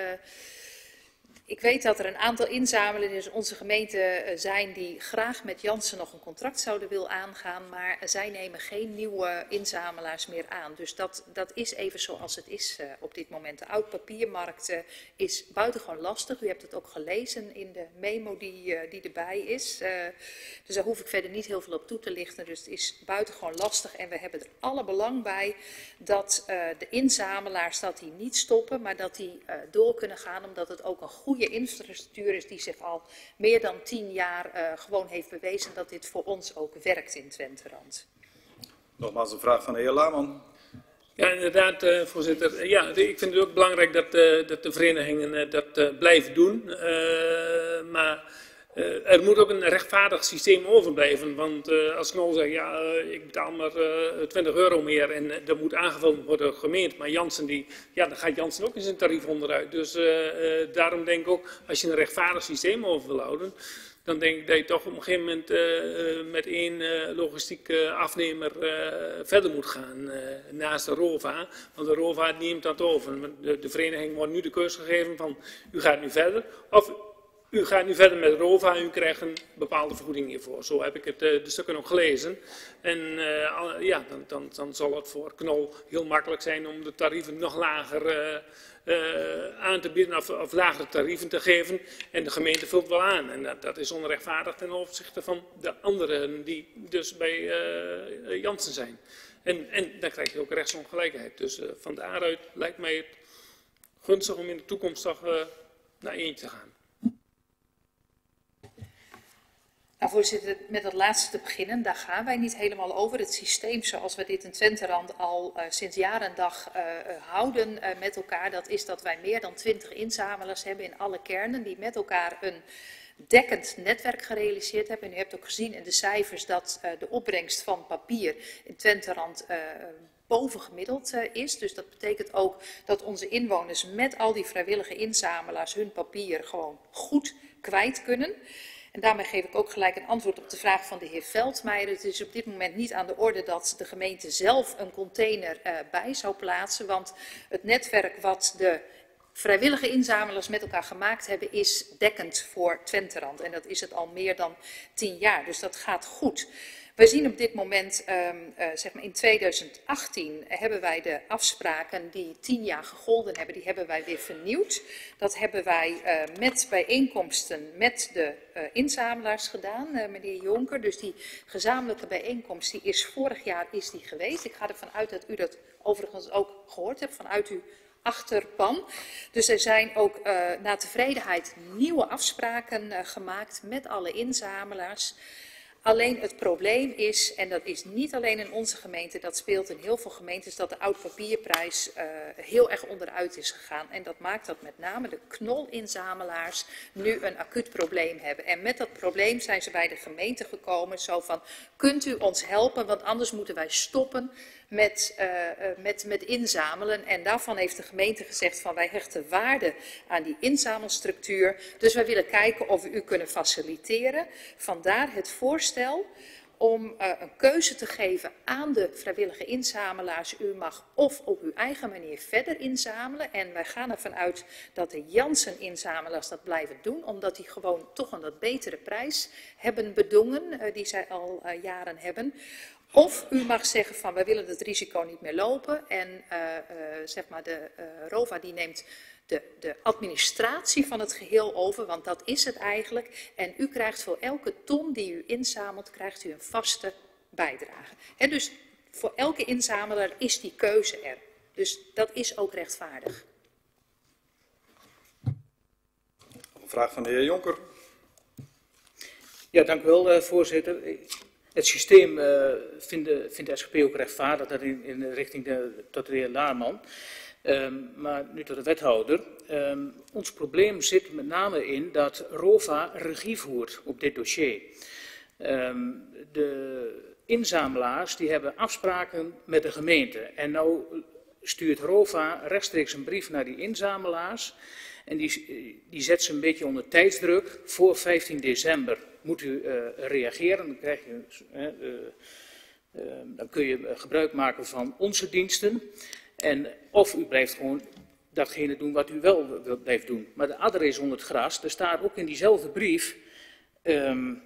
[SPEAKER 8] ik weet dat er een aantal inzamelaars in onze gemeente uh, zijn die graag met Janssen nog een contract zouden willen aangaan, maar uh, zij nemen geen nieuwe inzamelaars meer aan. Dus dat, dat is even zoals het is uh, op dit moment. De oud-papiermarkt uh, is buitengewoon lastig. U hebt het ook gelezen in de memo die, uh, die erbij is. Uh, dus daar hoef ik verder niet heel veel op toe te lichten. Dus het is buitengewoon lastig en we hebben er alle belang bij dat uh, de inzamelaars dat die niet stoppen, maar dat die uh, door kunnen gaan, omdat het ook een goede infrastructuur is die zich al meer dan tien jaar uh, gewoon heeft bewezen dat dit voor ons ook werkt in Twenterand.
[SPEAKER 1] Nogmaals een vraag van de heer Laarman.
[SPEAKER 12] Ja, inderdaad, uh, voorzitter. Ja, ik vind het ook belangrijk dat, uh, dat de verenigingen uh, dat uh, blijven doen. Uh, maar uh, er moet ook een rechtvaardig systeem overblijven. Want uh, als Knol zegt, ja, uh, ik betaal maar uh, twintig euro meer en uh, dat moet aangevuld worden door de gemeente. Maar Janssen, die, ja, dan gaat Janssen ook in zijn tarief onderuit. Dus uh, uh, daarom denk ik ook, als je een rechtvaardig systeem over wil houden, dan denk ik dat je toch op een gegeven moment uh, met één uh, logistieke afnemer uh, verder moet gaan uh, naast de ROVA. Want de ROVA neemt dat over. De, de vereniging wordt nu de keuze gegeven van u gaat nu verder of u gaat nu verder met ROVA en u krijgt een bepaalde vergoeding hiervoor. Zo heb ik het, uh, de stukken ook gelezen. En uh, ja, dan, dan, dan zal het voor Knol heel makkelijk zijn om de tarieven nog lager uh, uh, aan te bieden of, of lagere tarieven te geven. En de gemeente vult wel aan. En dat, dat is onrechtvaardig ten opzichte van de anderen die dus bij uh, Janssen zijn. En, en dan krijg je ook rechtsongelijkheid. Dus uh, van daaruit lijkt mij het gunstig om in de toekomst toch uh, naar eentje te gaan.
[SPEAKER 8] Nou, voorzitter, met dat laatste te beginnen, daar gaan wij niet helemaal over. Het systeem zoals we dit in Twenterand al uh, sinds jaar en dag uh, houden uh, met elkaar, dat is dat wij meer dan twintig inzamelaars hebben in alle kernen die met elkaar een dekkend netwerk gerealiseerd hebben. En u hebt ook gezien in de cijfers dat uh, de opbrengst van papier in Twenterand uh, bovengemiddeld uh, is. Dus dat betekent ook dat onze inwoners met al die vrijwillige inzamelaars hun papier gewoon goed kwijt kunnen. En daarmee geef ik ook gelijk een antwoord op de vraag van de heer Veldmeijer. Het is op dit moment niet aan de orde dat de gemeente zelf een container uh, bij zou plaatsen. Want het netwerk wat de vrijwillige inzamelaars met elkaar gemaakt hebben is dekkend voor Twenterand. En dat is het al meer dan tien jaar. Dus dat gaat goed. Wij zien op dit moment, um, uh, zeg maar in tweeduizend achttien, hebben wij de afspraken die tien jaar gegolden hebben, die hebben wij weer vernieuwd. Dat hebben wij uh, met bijeenkomsten met de uh, inzamelaars gedaan, uh, meneer Jonker. Dus die gezamenlijke bijeenkomst die is vorig jaar is die geweest. Ik ga ervan uit dat u dat overigens ook gehoord hebt vanuit uw achterban. Dus er zijn ook uh, naar tevredenheid nieuwe afspraken uh, gemaakt met alle inzamelaars. Alleen het probleem is, en dat is niet alleen in onze gemeente, dat speelt in heel veel gemeentes, dat de oud-papierprijs uh, heel erg onderuit is gegaan. En dat maakt dat met name de knolinzamelaars nu een acuut probleem hebben. En met dat probleem zijn ze bij de gemeente gekomen, zo van, kunt u ons helpen, want anders moeten wij stoppen met, uh, uh, met, met inzamelen. En daarvan heeft de gemeente gezegd van, wij hechten waarde aan die inzamelstructuur. Dus wij willen kijken of we u kunnen faciliteren. Vandaar het voorstel om uh, een keuze te geven aan de vrijwillige inzamelaars. U mag of op uw eigen manier verder inzamelen. En wij gaan ervan uit dat de Janssen-inzamelaars dat blijven doen, omdat die gewoon toch een wat betere prijs hebben bedongen, uh, die zij al uh, jaren hebben. Of u mag zeggen van, wij willen het risico niet meer lopen en uh, uh, zeg maar de uh, ROVA die neemt de, de administratie van het geheel over, want dat is het eigenlijk. En u krijgt voor elke ton die u inzamelt, krijgt u een vaste bijdrage. En dus voor elke inzamelaar is die keuze er. Dus dat is ook rechtvaardig.
[SPEAKER 1] Een vraag van de heer Jonker.
[SPEAKER 4] Ja, dank u wel, uh, voorzitter. Het systeem uh, vindt, de, vindt de S G P ook rechtvaardig, dat in, in de richting de, tot de heer Laarman. Um, maar nu tot de wethouder. Um, ons probleem zit met name in dat ROVA regie voert op dit dossier. Um, de inzamelaars die hebben afspraken met de gemeente. En nou stuurt ROVA rechtstreeks een brief naar die inzamelaars. En die, die zet ze een beetje onder tijdsdruk. Voor vijftien december moet u uh, reageren. Dan, krijg je, uh, uh, uh, dan kun je gebruik maken van onze diensten. En of u blijft gewoon datgene doen wat u wel wilt blijft doen. Maar de adder is onder het gras. Er staat ook in diezelfde brief um,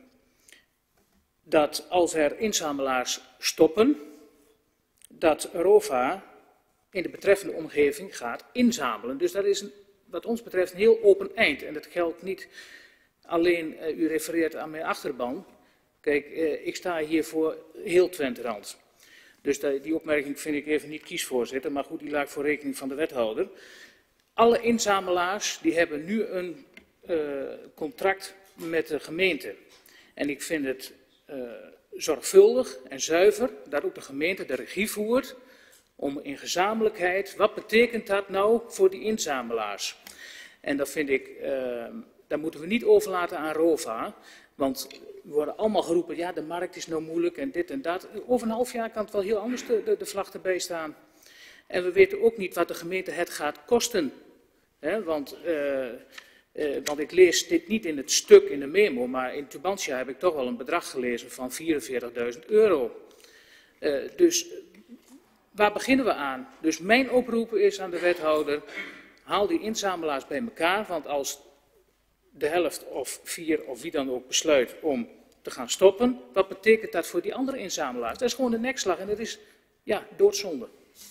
[SPEAKER 4] dat als er inzamelaars stoppen, dat ROVA in de betreffende omgeving gaat inzamelen. Dus dat is een, wat ons betreft een heel open eind. En dat geldt niet alleen, uh, u refereert aan mijn achterban. Kijk, uh, ik sta hier voor heel Twenterand. Dus die opmerking vind ik even niet kiesvoorzitter, maar goed, die laat ik voor rekening van de wethouder. Alle inzamelaars die hebben nu een uh, contract met de gemeente. En ik vind het uh, zorgvuldig en zuiver dat ook de gemeente de regie voert om in gezamenlijkheid, wat betekent dat nou voor die inzamelaars? En dat vind ik, uh, dat moeten we niet overlaten aan ROVA, want we worden allemaal geroepen, ja, de markt is nou moeilijk en dit en dat. Over een half jaar kan het wel heel anders de, de, de vlag erbij staan. En we weten ook niet wat de gemeente het gaat kosten. He, want, uh, uh, want ik lees dit niet in het stuk in de memo, maar in Tubantia heb ik toch wel een bedrag gelezen van vierenveertigduizend euro. Uh, dus waar beginnen we aan? Dus mijn oproep is aan de wethouder, haal die inzamelaars bij elkaar, want als de helft of vier of wie dan ook besluit om te gaan stoppen, wat betekent dat voor die andere inzamelaars? Dat is gewoon de nekslag en dat is, ja, doodzonde.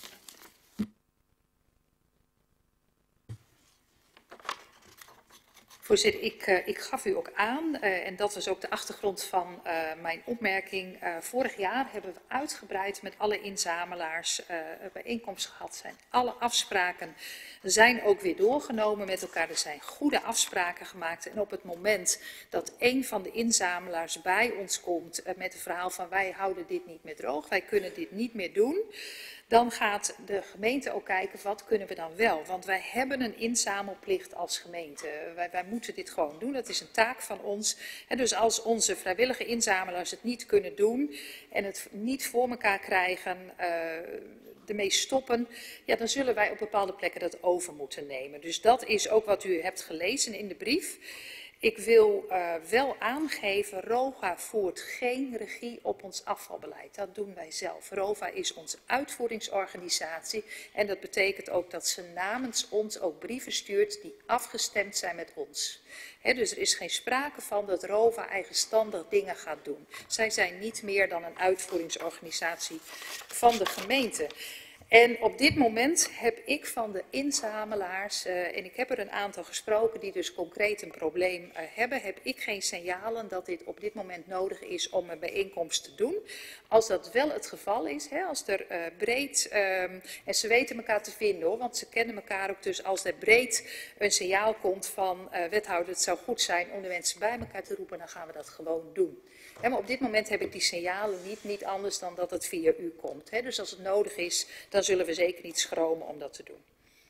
[SPEAKER 8] Voorzitter, ik, uh, ik gaf u ook aan, uh, en dat was ook de achtergrond van uh, mijn opmerking. Uh, vorig jaar hebben we uitgebreid met alle inzamelaars uh, bijeenkomst gehad. Zijn alle afspraken zijn ook weer doorgenomen met elkaar. Er zijn goede afspraken gemaakt. En op het moment dat een van de inzamelaars bij ons komt uh, met het verhaal van wij houden dit niet meer droog, wij kunnen dit niet meer doen, dan gaat de gemeente ook kijken wat kunnen we dan wel. Want wij hebben een inzamelplicht als gemeente. Wij, wij moeten dit gewoon doen, dat is een taak van ons. En dus als onze vrijwillige inzamelaars het niet kunnen doen en het niet voor elkaar krijgen, uh, ermee stoppen, ja, dan zullen wij op bepaalde plekken dat over moeten nemen. Dus dat is ook wat u hebt gelezen in de brief. Ik wil uh, wel aangeven, ROVA voert geen regie op ons afvalbeleid. Dat doen wij zelf. ROVA is onze uitvoeringsorganisatie en dat betekent ook dat ze namens ons ook brieven stuurt die afgestemd zijn met ons. He, dus er is geen sprake van dat ROVA eigenstandig dingen gaat doen. Zij zijn niet meer dan een uitvoeringsorganisatie van de gemeente. En op dit moment heb ik van de inzamelaars, uh, en ik heb er een aantal gesproken die dus concreet een probleem uh, hebben, heb ik geen signalen dat dit op dit moment nodig is om een bijeenkomst te doen. Als dat wel het geval is, hè, als er uh, breed, um, en ze weten elkaar te vinden hoor, want ze kennen elkaar ook, dus als er breed een signaal komt van uh, wethouder, het zou goed zijn om de mensen bij elkaar te roepen, dan gaan we dat gewoon doen. Ja, maar op dit moment heb ik die signalen niet, niet anders dan dat het via u komt. Hè. Dus als het nodig is, dan zullen we zeker niet schromen om dat te doen.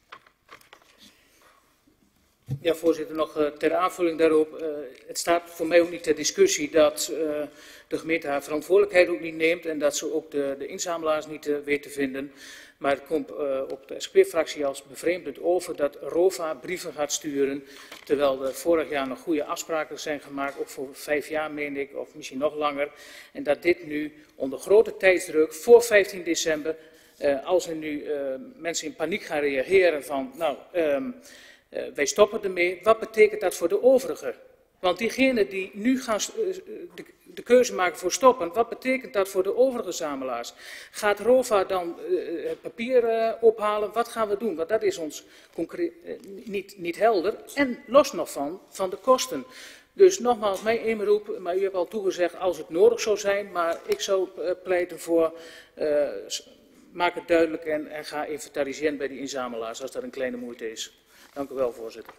[SPEAKER 4] Ja, voorzitter, nog uh, ter aanvulling daarop. Uh, het staat voor mij ook niet ter discussie dat uh, de gemeente haar verantwoordelijkheid ook niet neemt en dat ze ook de, de inzamelaars niet uh, weet te vinden. Maar het komt uh, op de S G P-fractie als bevreemdend over dat ROVA brieven gaat sturen, terwijl er vorig jaar nog goede afspraken zijn gemaakt, ook voor vijf jaar meen ik, of misschien nog langer. En dat dit nu onder grote tijdsdruk voor vijftien december, uh, als er nu uh, mensen in paniek gaan reageren van, nou, um, uh, wij stoppen ermee, wat betekent dat voor de overigen? Want diegenen die nu gaan uh, de, de keuze maken voor stoppen, wat betekent dat voor de overige zamelaars? Gaat ROVA dan uh, het papier uh, ophalen? Wat gaan we doen? Want dat is ons concreet, uh, niet, niet helder. En los nog van, van de kosten. Dus nogmaals, mijn inroep, maar u hebt al toegezegd als het nodig zou zijn, maar ik zou uh, pleiten voor, uh, maak het duidelijk en, en ga inventariseren bij die inzamelaars als dat een kleine moeite is. Dank u wel, voorzitter.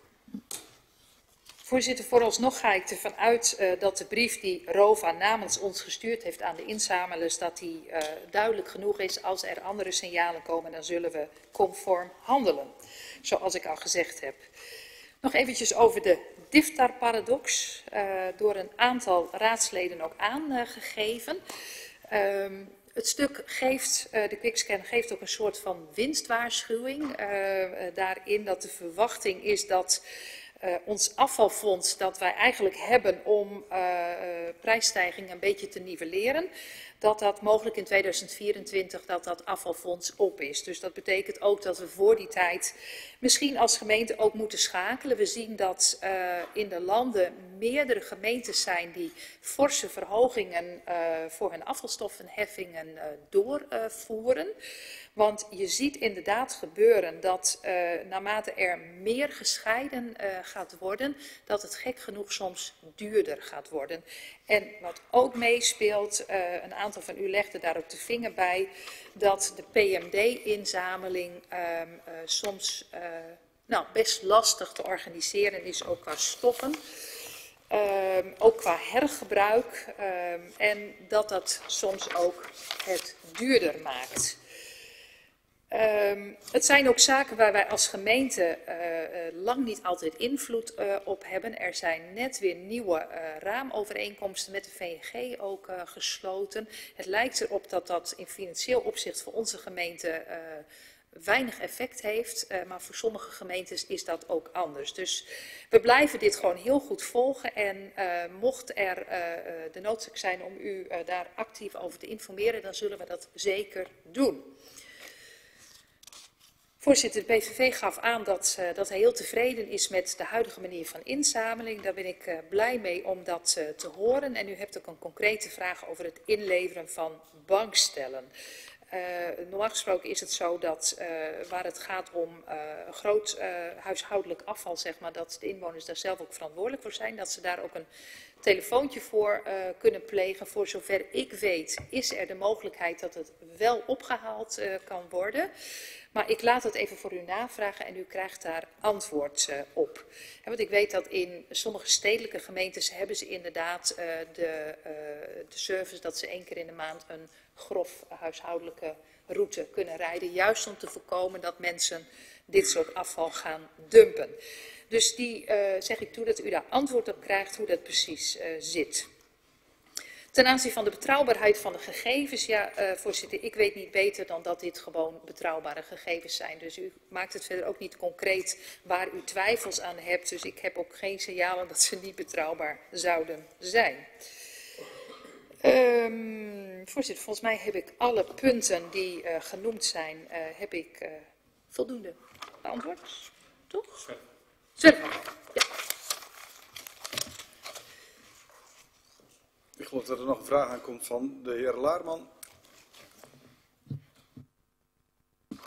[SPEAKER 8] Voorzitter, vooralsnog ga ik ervan uit uh, dat de brief die ROVA namens ons gestuurd heeft aan de inzamelaars, dat die uh, duidelijk genoeg is. Als er andere signalen komen, dan zullen we conform handelen, zoals ik al gezegd heb. Nog eventjes over de Diftar-paradox, uh, door een aantal raadsleden ook aangegeven. Uh, Het stuk geeft, uh, de quickscan geeft ook een soort van winstwaarschuwing. Uh, uh, daarin dat de verwachting is dat uh, ons afvalfonds dat wij eigenlijk hebben om uh, uh, prijsstijgingen een beetje te nivelleren, dat dat mogelijk in tweeduizend vierentwintig dat dat afvalfonds op is. Dus dat betekent ook dat we voor die tijd misschien als gemeente ook moeten schakelen. We zien dat uh, in de landen meerdere gemeentes zijn die forse verhogingen uh, voor hun afvalstoffenheffingen uh, doorvoeren. Uh, Want je ziet inderdaad gebeuren dat uh, naarmate er meer gescheiden uh, gaat worden, dat het gek genoeg soms duurder gaat worden. En wat ook meespeelt, uh, een aantal van u legde daar ook de vinger bij, dat de P M D-inzameling uh, uh, soms uh, nou, best lastig te organiseren is, ook qua stoffen. Uh, ook qua hergebruik uh, en dat dat soms ook het duurder maakt. Um, het zijn ook zaken waar wij als gemeente uh, uh, lang niet altijd invloed uh, op hebben. Er zijn net weer nieuwe uh, raamovereenkomsten met de V N G ook uh, gesloten. Het lijkt erop dat dat in financieel opzicht voor onze gemeente uh, weinig effect heeft, uh, maar voor sommige gemeentes is dat ook anders. Dus we blijven dit gewoon heel goed volgen en uh, mocht er uh, de noodzaak zijn om u uh, daar actief over te informeren, dan zullen we dat zeker doen. Voorzitter, de P V V gaf aan dat, uh, dat hij heel tevreden is met de huidige manier van inzameling. Daar ben ik uh, blij mee om dat uh, te horen. En u hebt ook een concrete vraag over het inleveren van bankstellen. Uh, normaal gesproken is het zo dat uh, waar het gaat om uh, groot uh, huishoudelijk afval, zeg maar, dat de inwoners daar zelf ook verantwoordelijk voor zijn. Dat ze daar ook een telefoontje voor uh, kunnen plegen. Voor zover ik weet is er de mogelijkheid dat het wel opgehaald uh, kan worden. Maar ik laat het even voor u navragen en u krijgt daar antwoord uh, op. En want ik weet dat in sommige stedelijke gemeentes hebben ze inderdaad uh, de, uh, de service dat ze één keer in de maand een grof huishoudelijke route kunnen rijden. Juist om te voorkomen dat mensen dit soort afval gaan dumpen. Dus die uh, zeg ik toe dat u daar antwoord op krijgt hoe dat precies uh, zit. Ten aanzien van de betrouwbaarheid van de gegevens, ja, uh, voorzitter, ik weet niet beter dan dat dit gewoon betrouwbare gegevens zijn. Dus u maakt het verder ook niet concreet waar u twijfels aan hebt. Dus ik heb ook geen signalen dat ze niet betrouwbaar zouden zijn. Um, voorzitter, volgens mij heb ik alle punten die uh, genoemd zijn, uh, heb ik uh, voldoende beantwoord. Toch? Zwerver. Ja.
[SPEAKER 1] Ik geloof dat er nog een vraag aankomt van de heer Laarman.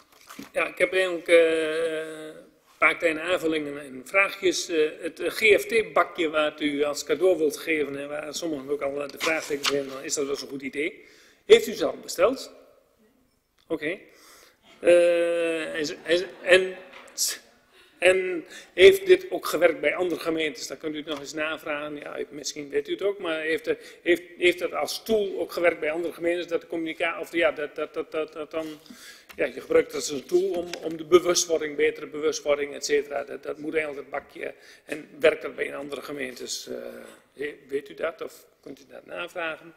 [SPEAKER 12] Ja, ik heb eigenlijk uh, een paar kleine aanvullingen en vraagjes. Uh, het G F T-bakje wat u als cadeau wilt geven en waar sommigen ook al de vraagtekens hebben, is dat wel een goed idee. Heeft u ze al besteld? Oké. Okay. Uh, en, en, en heeft dit ook gewerkt bij andere gemeentes? Dat kunt u nog eens navragen. Ja, misschien weet u het ook, maar heeft, heeft, heeft dat als tool ook gewerkt bij andere gemeentes? Dat de communicatie, of ja, dat, dat, dat, dat, dat dan, ja, je gebruikt dat als een tool om, om de bewustwording, betere bewustwording, et cetera. Dat, dat moet eigenlijk het bakje. En werkt dat bij andere gemeentes? Uh, weet u dat of kunt u dat navragen?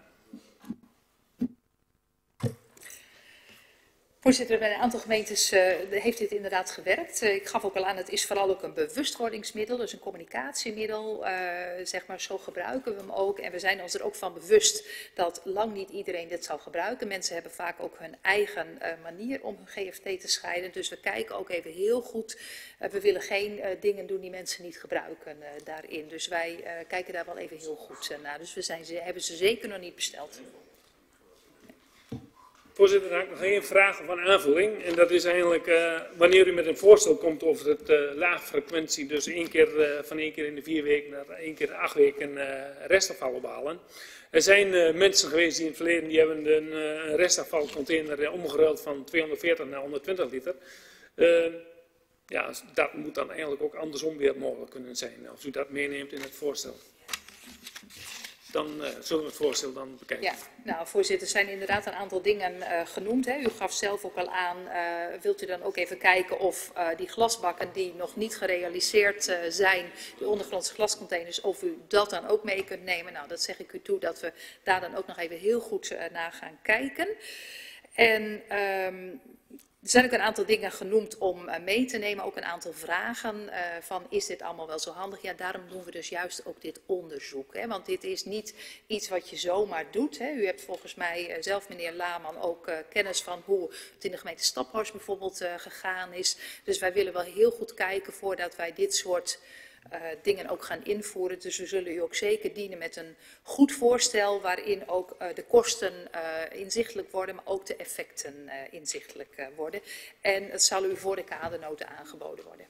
[SPEAKER 8] Voorzitter, bij een aantal gemeentes uh, heeft dit inderdaad gewerkt. Uh, ik gaf ook al aan, het is vooral ook een bewustwordingsmiddel, dus een communicatiemiddel. Uh, zeg maar, zo gebruiken we hem ook. En we zijn ons er ook van bewust dat lang niet iedereen dit zal gebruiken. Mensen hebben vaak ook hun eigen uh, manier om hun G F T te scheiden. Dus we kijken ook even heel goed. Uh, we willen geen uh, dingen doen die mensen niet gebruiken uh, daarin. Dus wij uh, kijken daar wel even heel goed uh, naar. Dus we zijn, ze hebben ze zeker nog niet besteld.
[SPEAKER 12] Voorzitter, dan heb ik nog één vraag of een aanvulling. En dat is eigenlijk uh, wanneer u met een voorstel komt over het uh, laagfrequentie, dus één keer, uh, van één keer in de vier weken naar één keer in de acht weken uh, restafval ophalen. Er zijn uh, mensen geweest die in het verleden die hebben een, uh, een restafvalcontainer uh, omgeruild van tweehonderdveertig naar honderdtwintig liter. Uh, ja, dat moet dan eigenlijk ook andersom weer mogelijk kunnen zijn, als u dat meeneemt in het voorstel. Dan uh, zullen we het voorstel dan bekijken.
[SPEAKER 8] Ja, nou voorzitter, er zijn inderdaad een aantal dingen uh, genoemd. Hè. U gaf zelf ook al aan, uh, wilt u dan ook even kijken of uh, die glasbakken die nog niet gerealiseerd uh, zijn, die ondergrondse glascontainers, of u dat dan ook mee kunt nemen. Nou, dat zeg ik u toe, dat we daar dan ook nog even heel goed uh, naar gaan kijken. En um, er zijn ook een aantal dingen genoemd om uh, mee te nemen, ook een aantal vragen uh, van is dit allemaal wel zo handig? Ja, daarom doen we dus juist ook dit onderzoek. Hè? Want dit is niet iets wat je zomaar doet. Hè? U hebt volgens mij uh, zelf, meneer Laman, ook uh, kennis van hoe het in de gemeente Staphorst bijvoorbeeld uh, gegaan is. Dus wij willen wel heel goed kijken voordat wij dit soort Uh, dingen ook gaan invoeren. Dus we zullen u ook zeker dienen met een goed voorstel waarin ook uh, de kosten uh, inzichtelijk worden, maar ook de effecten uh, inzichtelijk uh, worden. En het zal u voor de kadernoten aangeboden worden.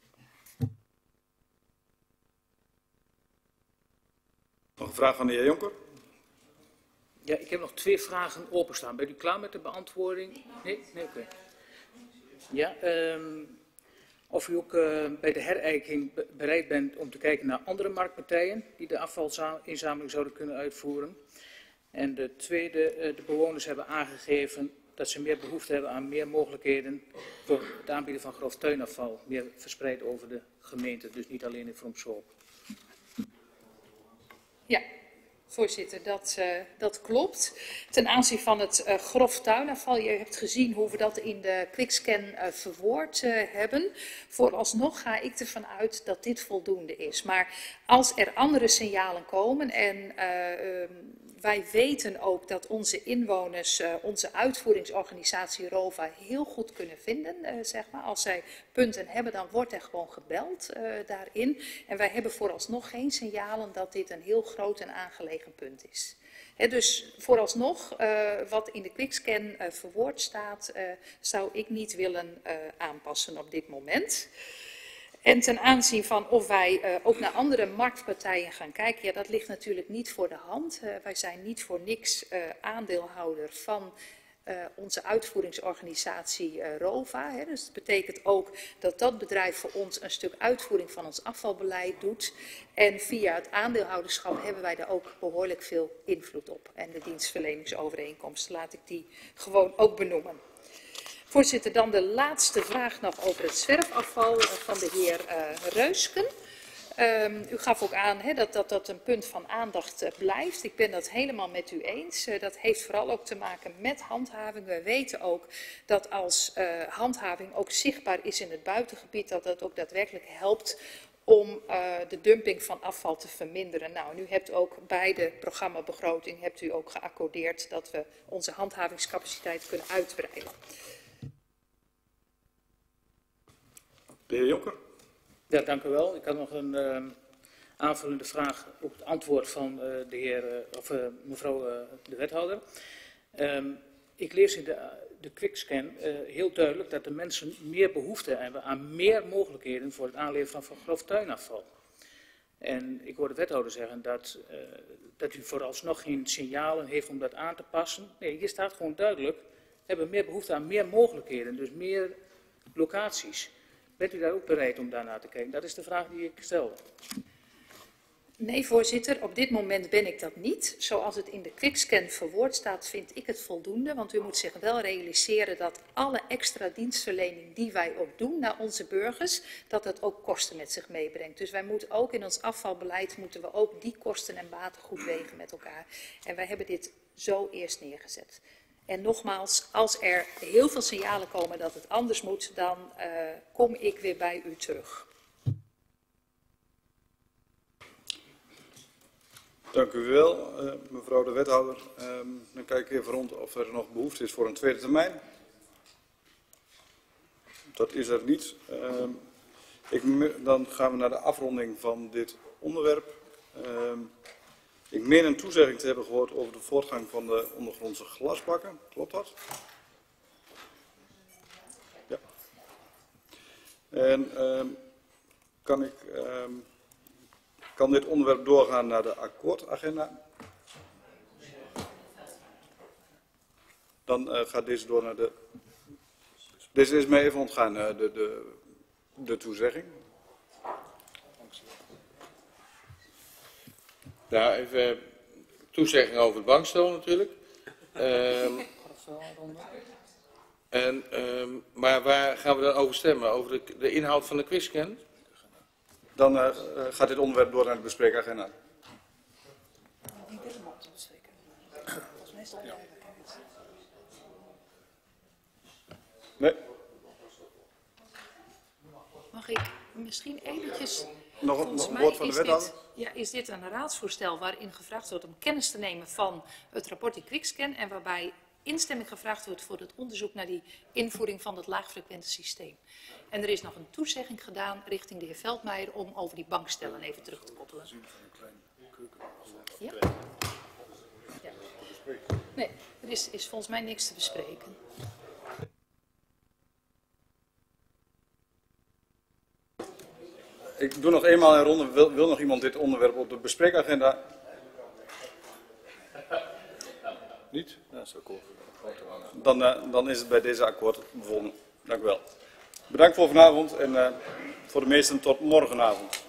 [SPEAKER 1] Nog een vraag van de heer Jonker?
[SPEAKER 4] Ja, ik heb nog twee vragen openstaan. Bent u klaar met de beantwoording? Nee? Nee, oké. Okay. Ja, um, Of u ook uh, bij de herijking bereid bent om te kijken naar andere marktpartijen die de afvalinzameling zouden kunnen uitvoeren. En de tweede, uh, de bewoners hebben aangegeven dat ze meer behoefte hebben aan meer mogelijkheden voor het aanbieden van grof tuinafval, meer verspreid over de gemeente, dus niet alleen in Vroomshoop.
[SPEAKER 8] Ja. Voorzitter, dat, uh, dat klopt. Ten aanzien van het uh, grof tuinafval, je hebt gezien hoe we dat in de quickscan uh, verwoord uh, hebben. Vooralsnog ga ik ervan uit dat dit voldoende is. Maar als er andere signalen komen en uh, uh, wij weten ook dat onze inwoners uh, onze uitvoeringsorganisatie ROVA heel goed kunnen vinden. Uh, zeg maar. Als zij punten hebben, dan wordt er gewoon gebeld uh, daarin. En wij hebben vooralsnog geen signalen dat dit een heel groot en aangelegen punt is. He, dus vooralsnog, uh, wat in de quickscan uh, verwoord staat, uh, zou ik niet willen uh, aanpassen op dit moment. En ten aanzien van of wij uh, ook naar andere marktpartijen gaan kijken, ja, dat ligt natuurlijk niet voor de hand. Uh, wij zijn niet voor niks uh, aandeelhouder van uh, onze uitvoeringsorganisatie uh, ROVA. Hè. Dus dat betekent ook dat dat bedrijf voor ons een stuk uitvoering van ons afvalbeleid doet. En via het aandeelhouderschap hebben wij daar ook behoorlijk veel invloed op. En de dienstverleningsovereenkomst, laat ik die gewoon ook benoemen. Voorzitter, dan de laatste vraag nog over het zwerfafval van de heer uh, Reusken. Um, u gaf ook aan he, dat, dat dat een punt van aandacht uh, blijft. Ik ben dat helemaal met u eens. Uh, dat heeft vooral ook te maken met handhaving. We weten ook dat als uh, handhaving ook zichtbaar is in het buitengebied, dat dat ook daadwerkelijk helpt om uh, de dumping van afval te verminderen. Nou, en u hebt ook bij de programmabegroting hebt u ook geaccordeerd dat we onze handhavingscapaciteit kunnen uitbreiden.
[SPEAKER 1] De heer Jonker.
[SPEAKER 4] Ja, dank u wel. Ik had nog een uh, aanvullende vraag op het antwoord van uh, de heer, uh, of, uh, mevrouw uh, de wethouder. Um, ik lees in de, de quickscan uh, heel duidelijk dat de mensen meer behoefte hebben aan meer mogelijkheden voor het aanleveren van grof tuinafval. En ik hoor de wethouder zeggen dat, uh, dat u vooralsnog geen signalen heeft om dat aan te passen. Nee, hier staat gewoon duidelijk, we hebben meer behoefte aan meer mogelijkheden, dus meer locaties. Bent u daar ook bereid om daarnaar te kijken? Dat is de vraag die ik stel.
[SPEAKER 8] Nee, voorzitter, op dit moment ben ik dat niet. Zoals het in de quickscan verwoord staat, vind ik het voldoende. Want u moet zich wel realiseren dat alle extra dienstverlening die wij ook doen naar onze burgers, dat dat ook kosten met zich meebrengt. Dus wij moeten ook in ons afvalbeleid, moeten we ook die kosten en baten goed wegen met elkaar. En wij hebben dit zo eerst neergezet. En nogmaals, als er heel veel signalen komen dat het anders moet, dan uh, kom ik weer bij u terug.
[SPEAKER 1] Dank u wel, uh, mevrouw de wethouder. Um, dan kijk ik even rond of er nog behoefte is voor een tweede termijn. Dat is er niet. Um, ik, dan gaan we naar de afronding van dit onderwerp. Um, ik meen een toezegging te hebben gehoord over de voortgang van de ondergrondse glasbakken. Klopt dat? Ja. En um, kan ik... Um, Kan dit onderwerp doorgaan naar de akkoordagenda? Dan uh, gaat deze door naar de... Deze is mij even ontgaan, uh, de, de, de toezegging.
[SPEAKER 3] Ja, even toezegging over het bankstel natuurlijk. Um, en, um, maar waar gaan we dan over stemmen? Over de, de inhoud van de quizscan?
[SPEAKER 1] Dan uh, gaat dit onderwerp door naar de bespreekagenda. Nee.
[SPEAKER 8] Mag ik misschien eventjes...
[SPEAKER 1] Nog een, nog een woord van de wethouder?
[SPEAKER 8] Ja, is dit een raadsvoorstel waarin gevraagd wordt om kennis te nemen van het rapport in quickscan en waarbij instemming gevraagd wordt voor het onderzoek naar die invoering van het laagfrequente systeem. En er is nog een toezegging gedaan richting de heer Veldmeijer om over die bankstellen even terug te koppelen. Ja? Ja. Nee, er is, is volgens mij niks te bespreken.
[SPEAKER 1] Ik doe nog eenmaal een ronde. Wil, wil nog iemand dit onderwerp op de bespreekagenda? Niet? Ja, is akkoord. Dan, uh, dan is het bij deze akkoord bevonden. Dank u wel. Bedankt voor vanavond en uh, voor de meesten tot morgenavond.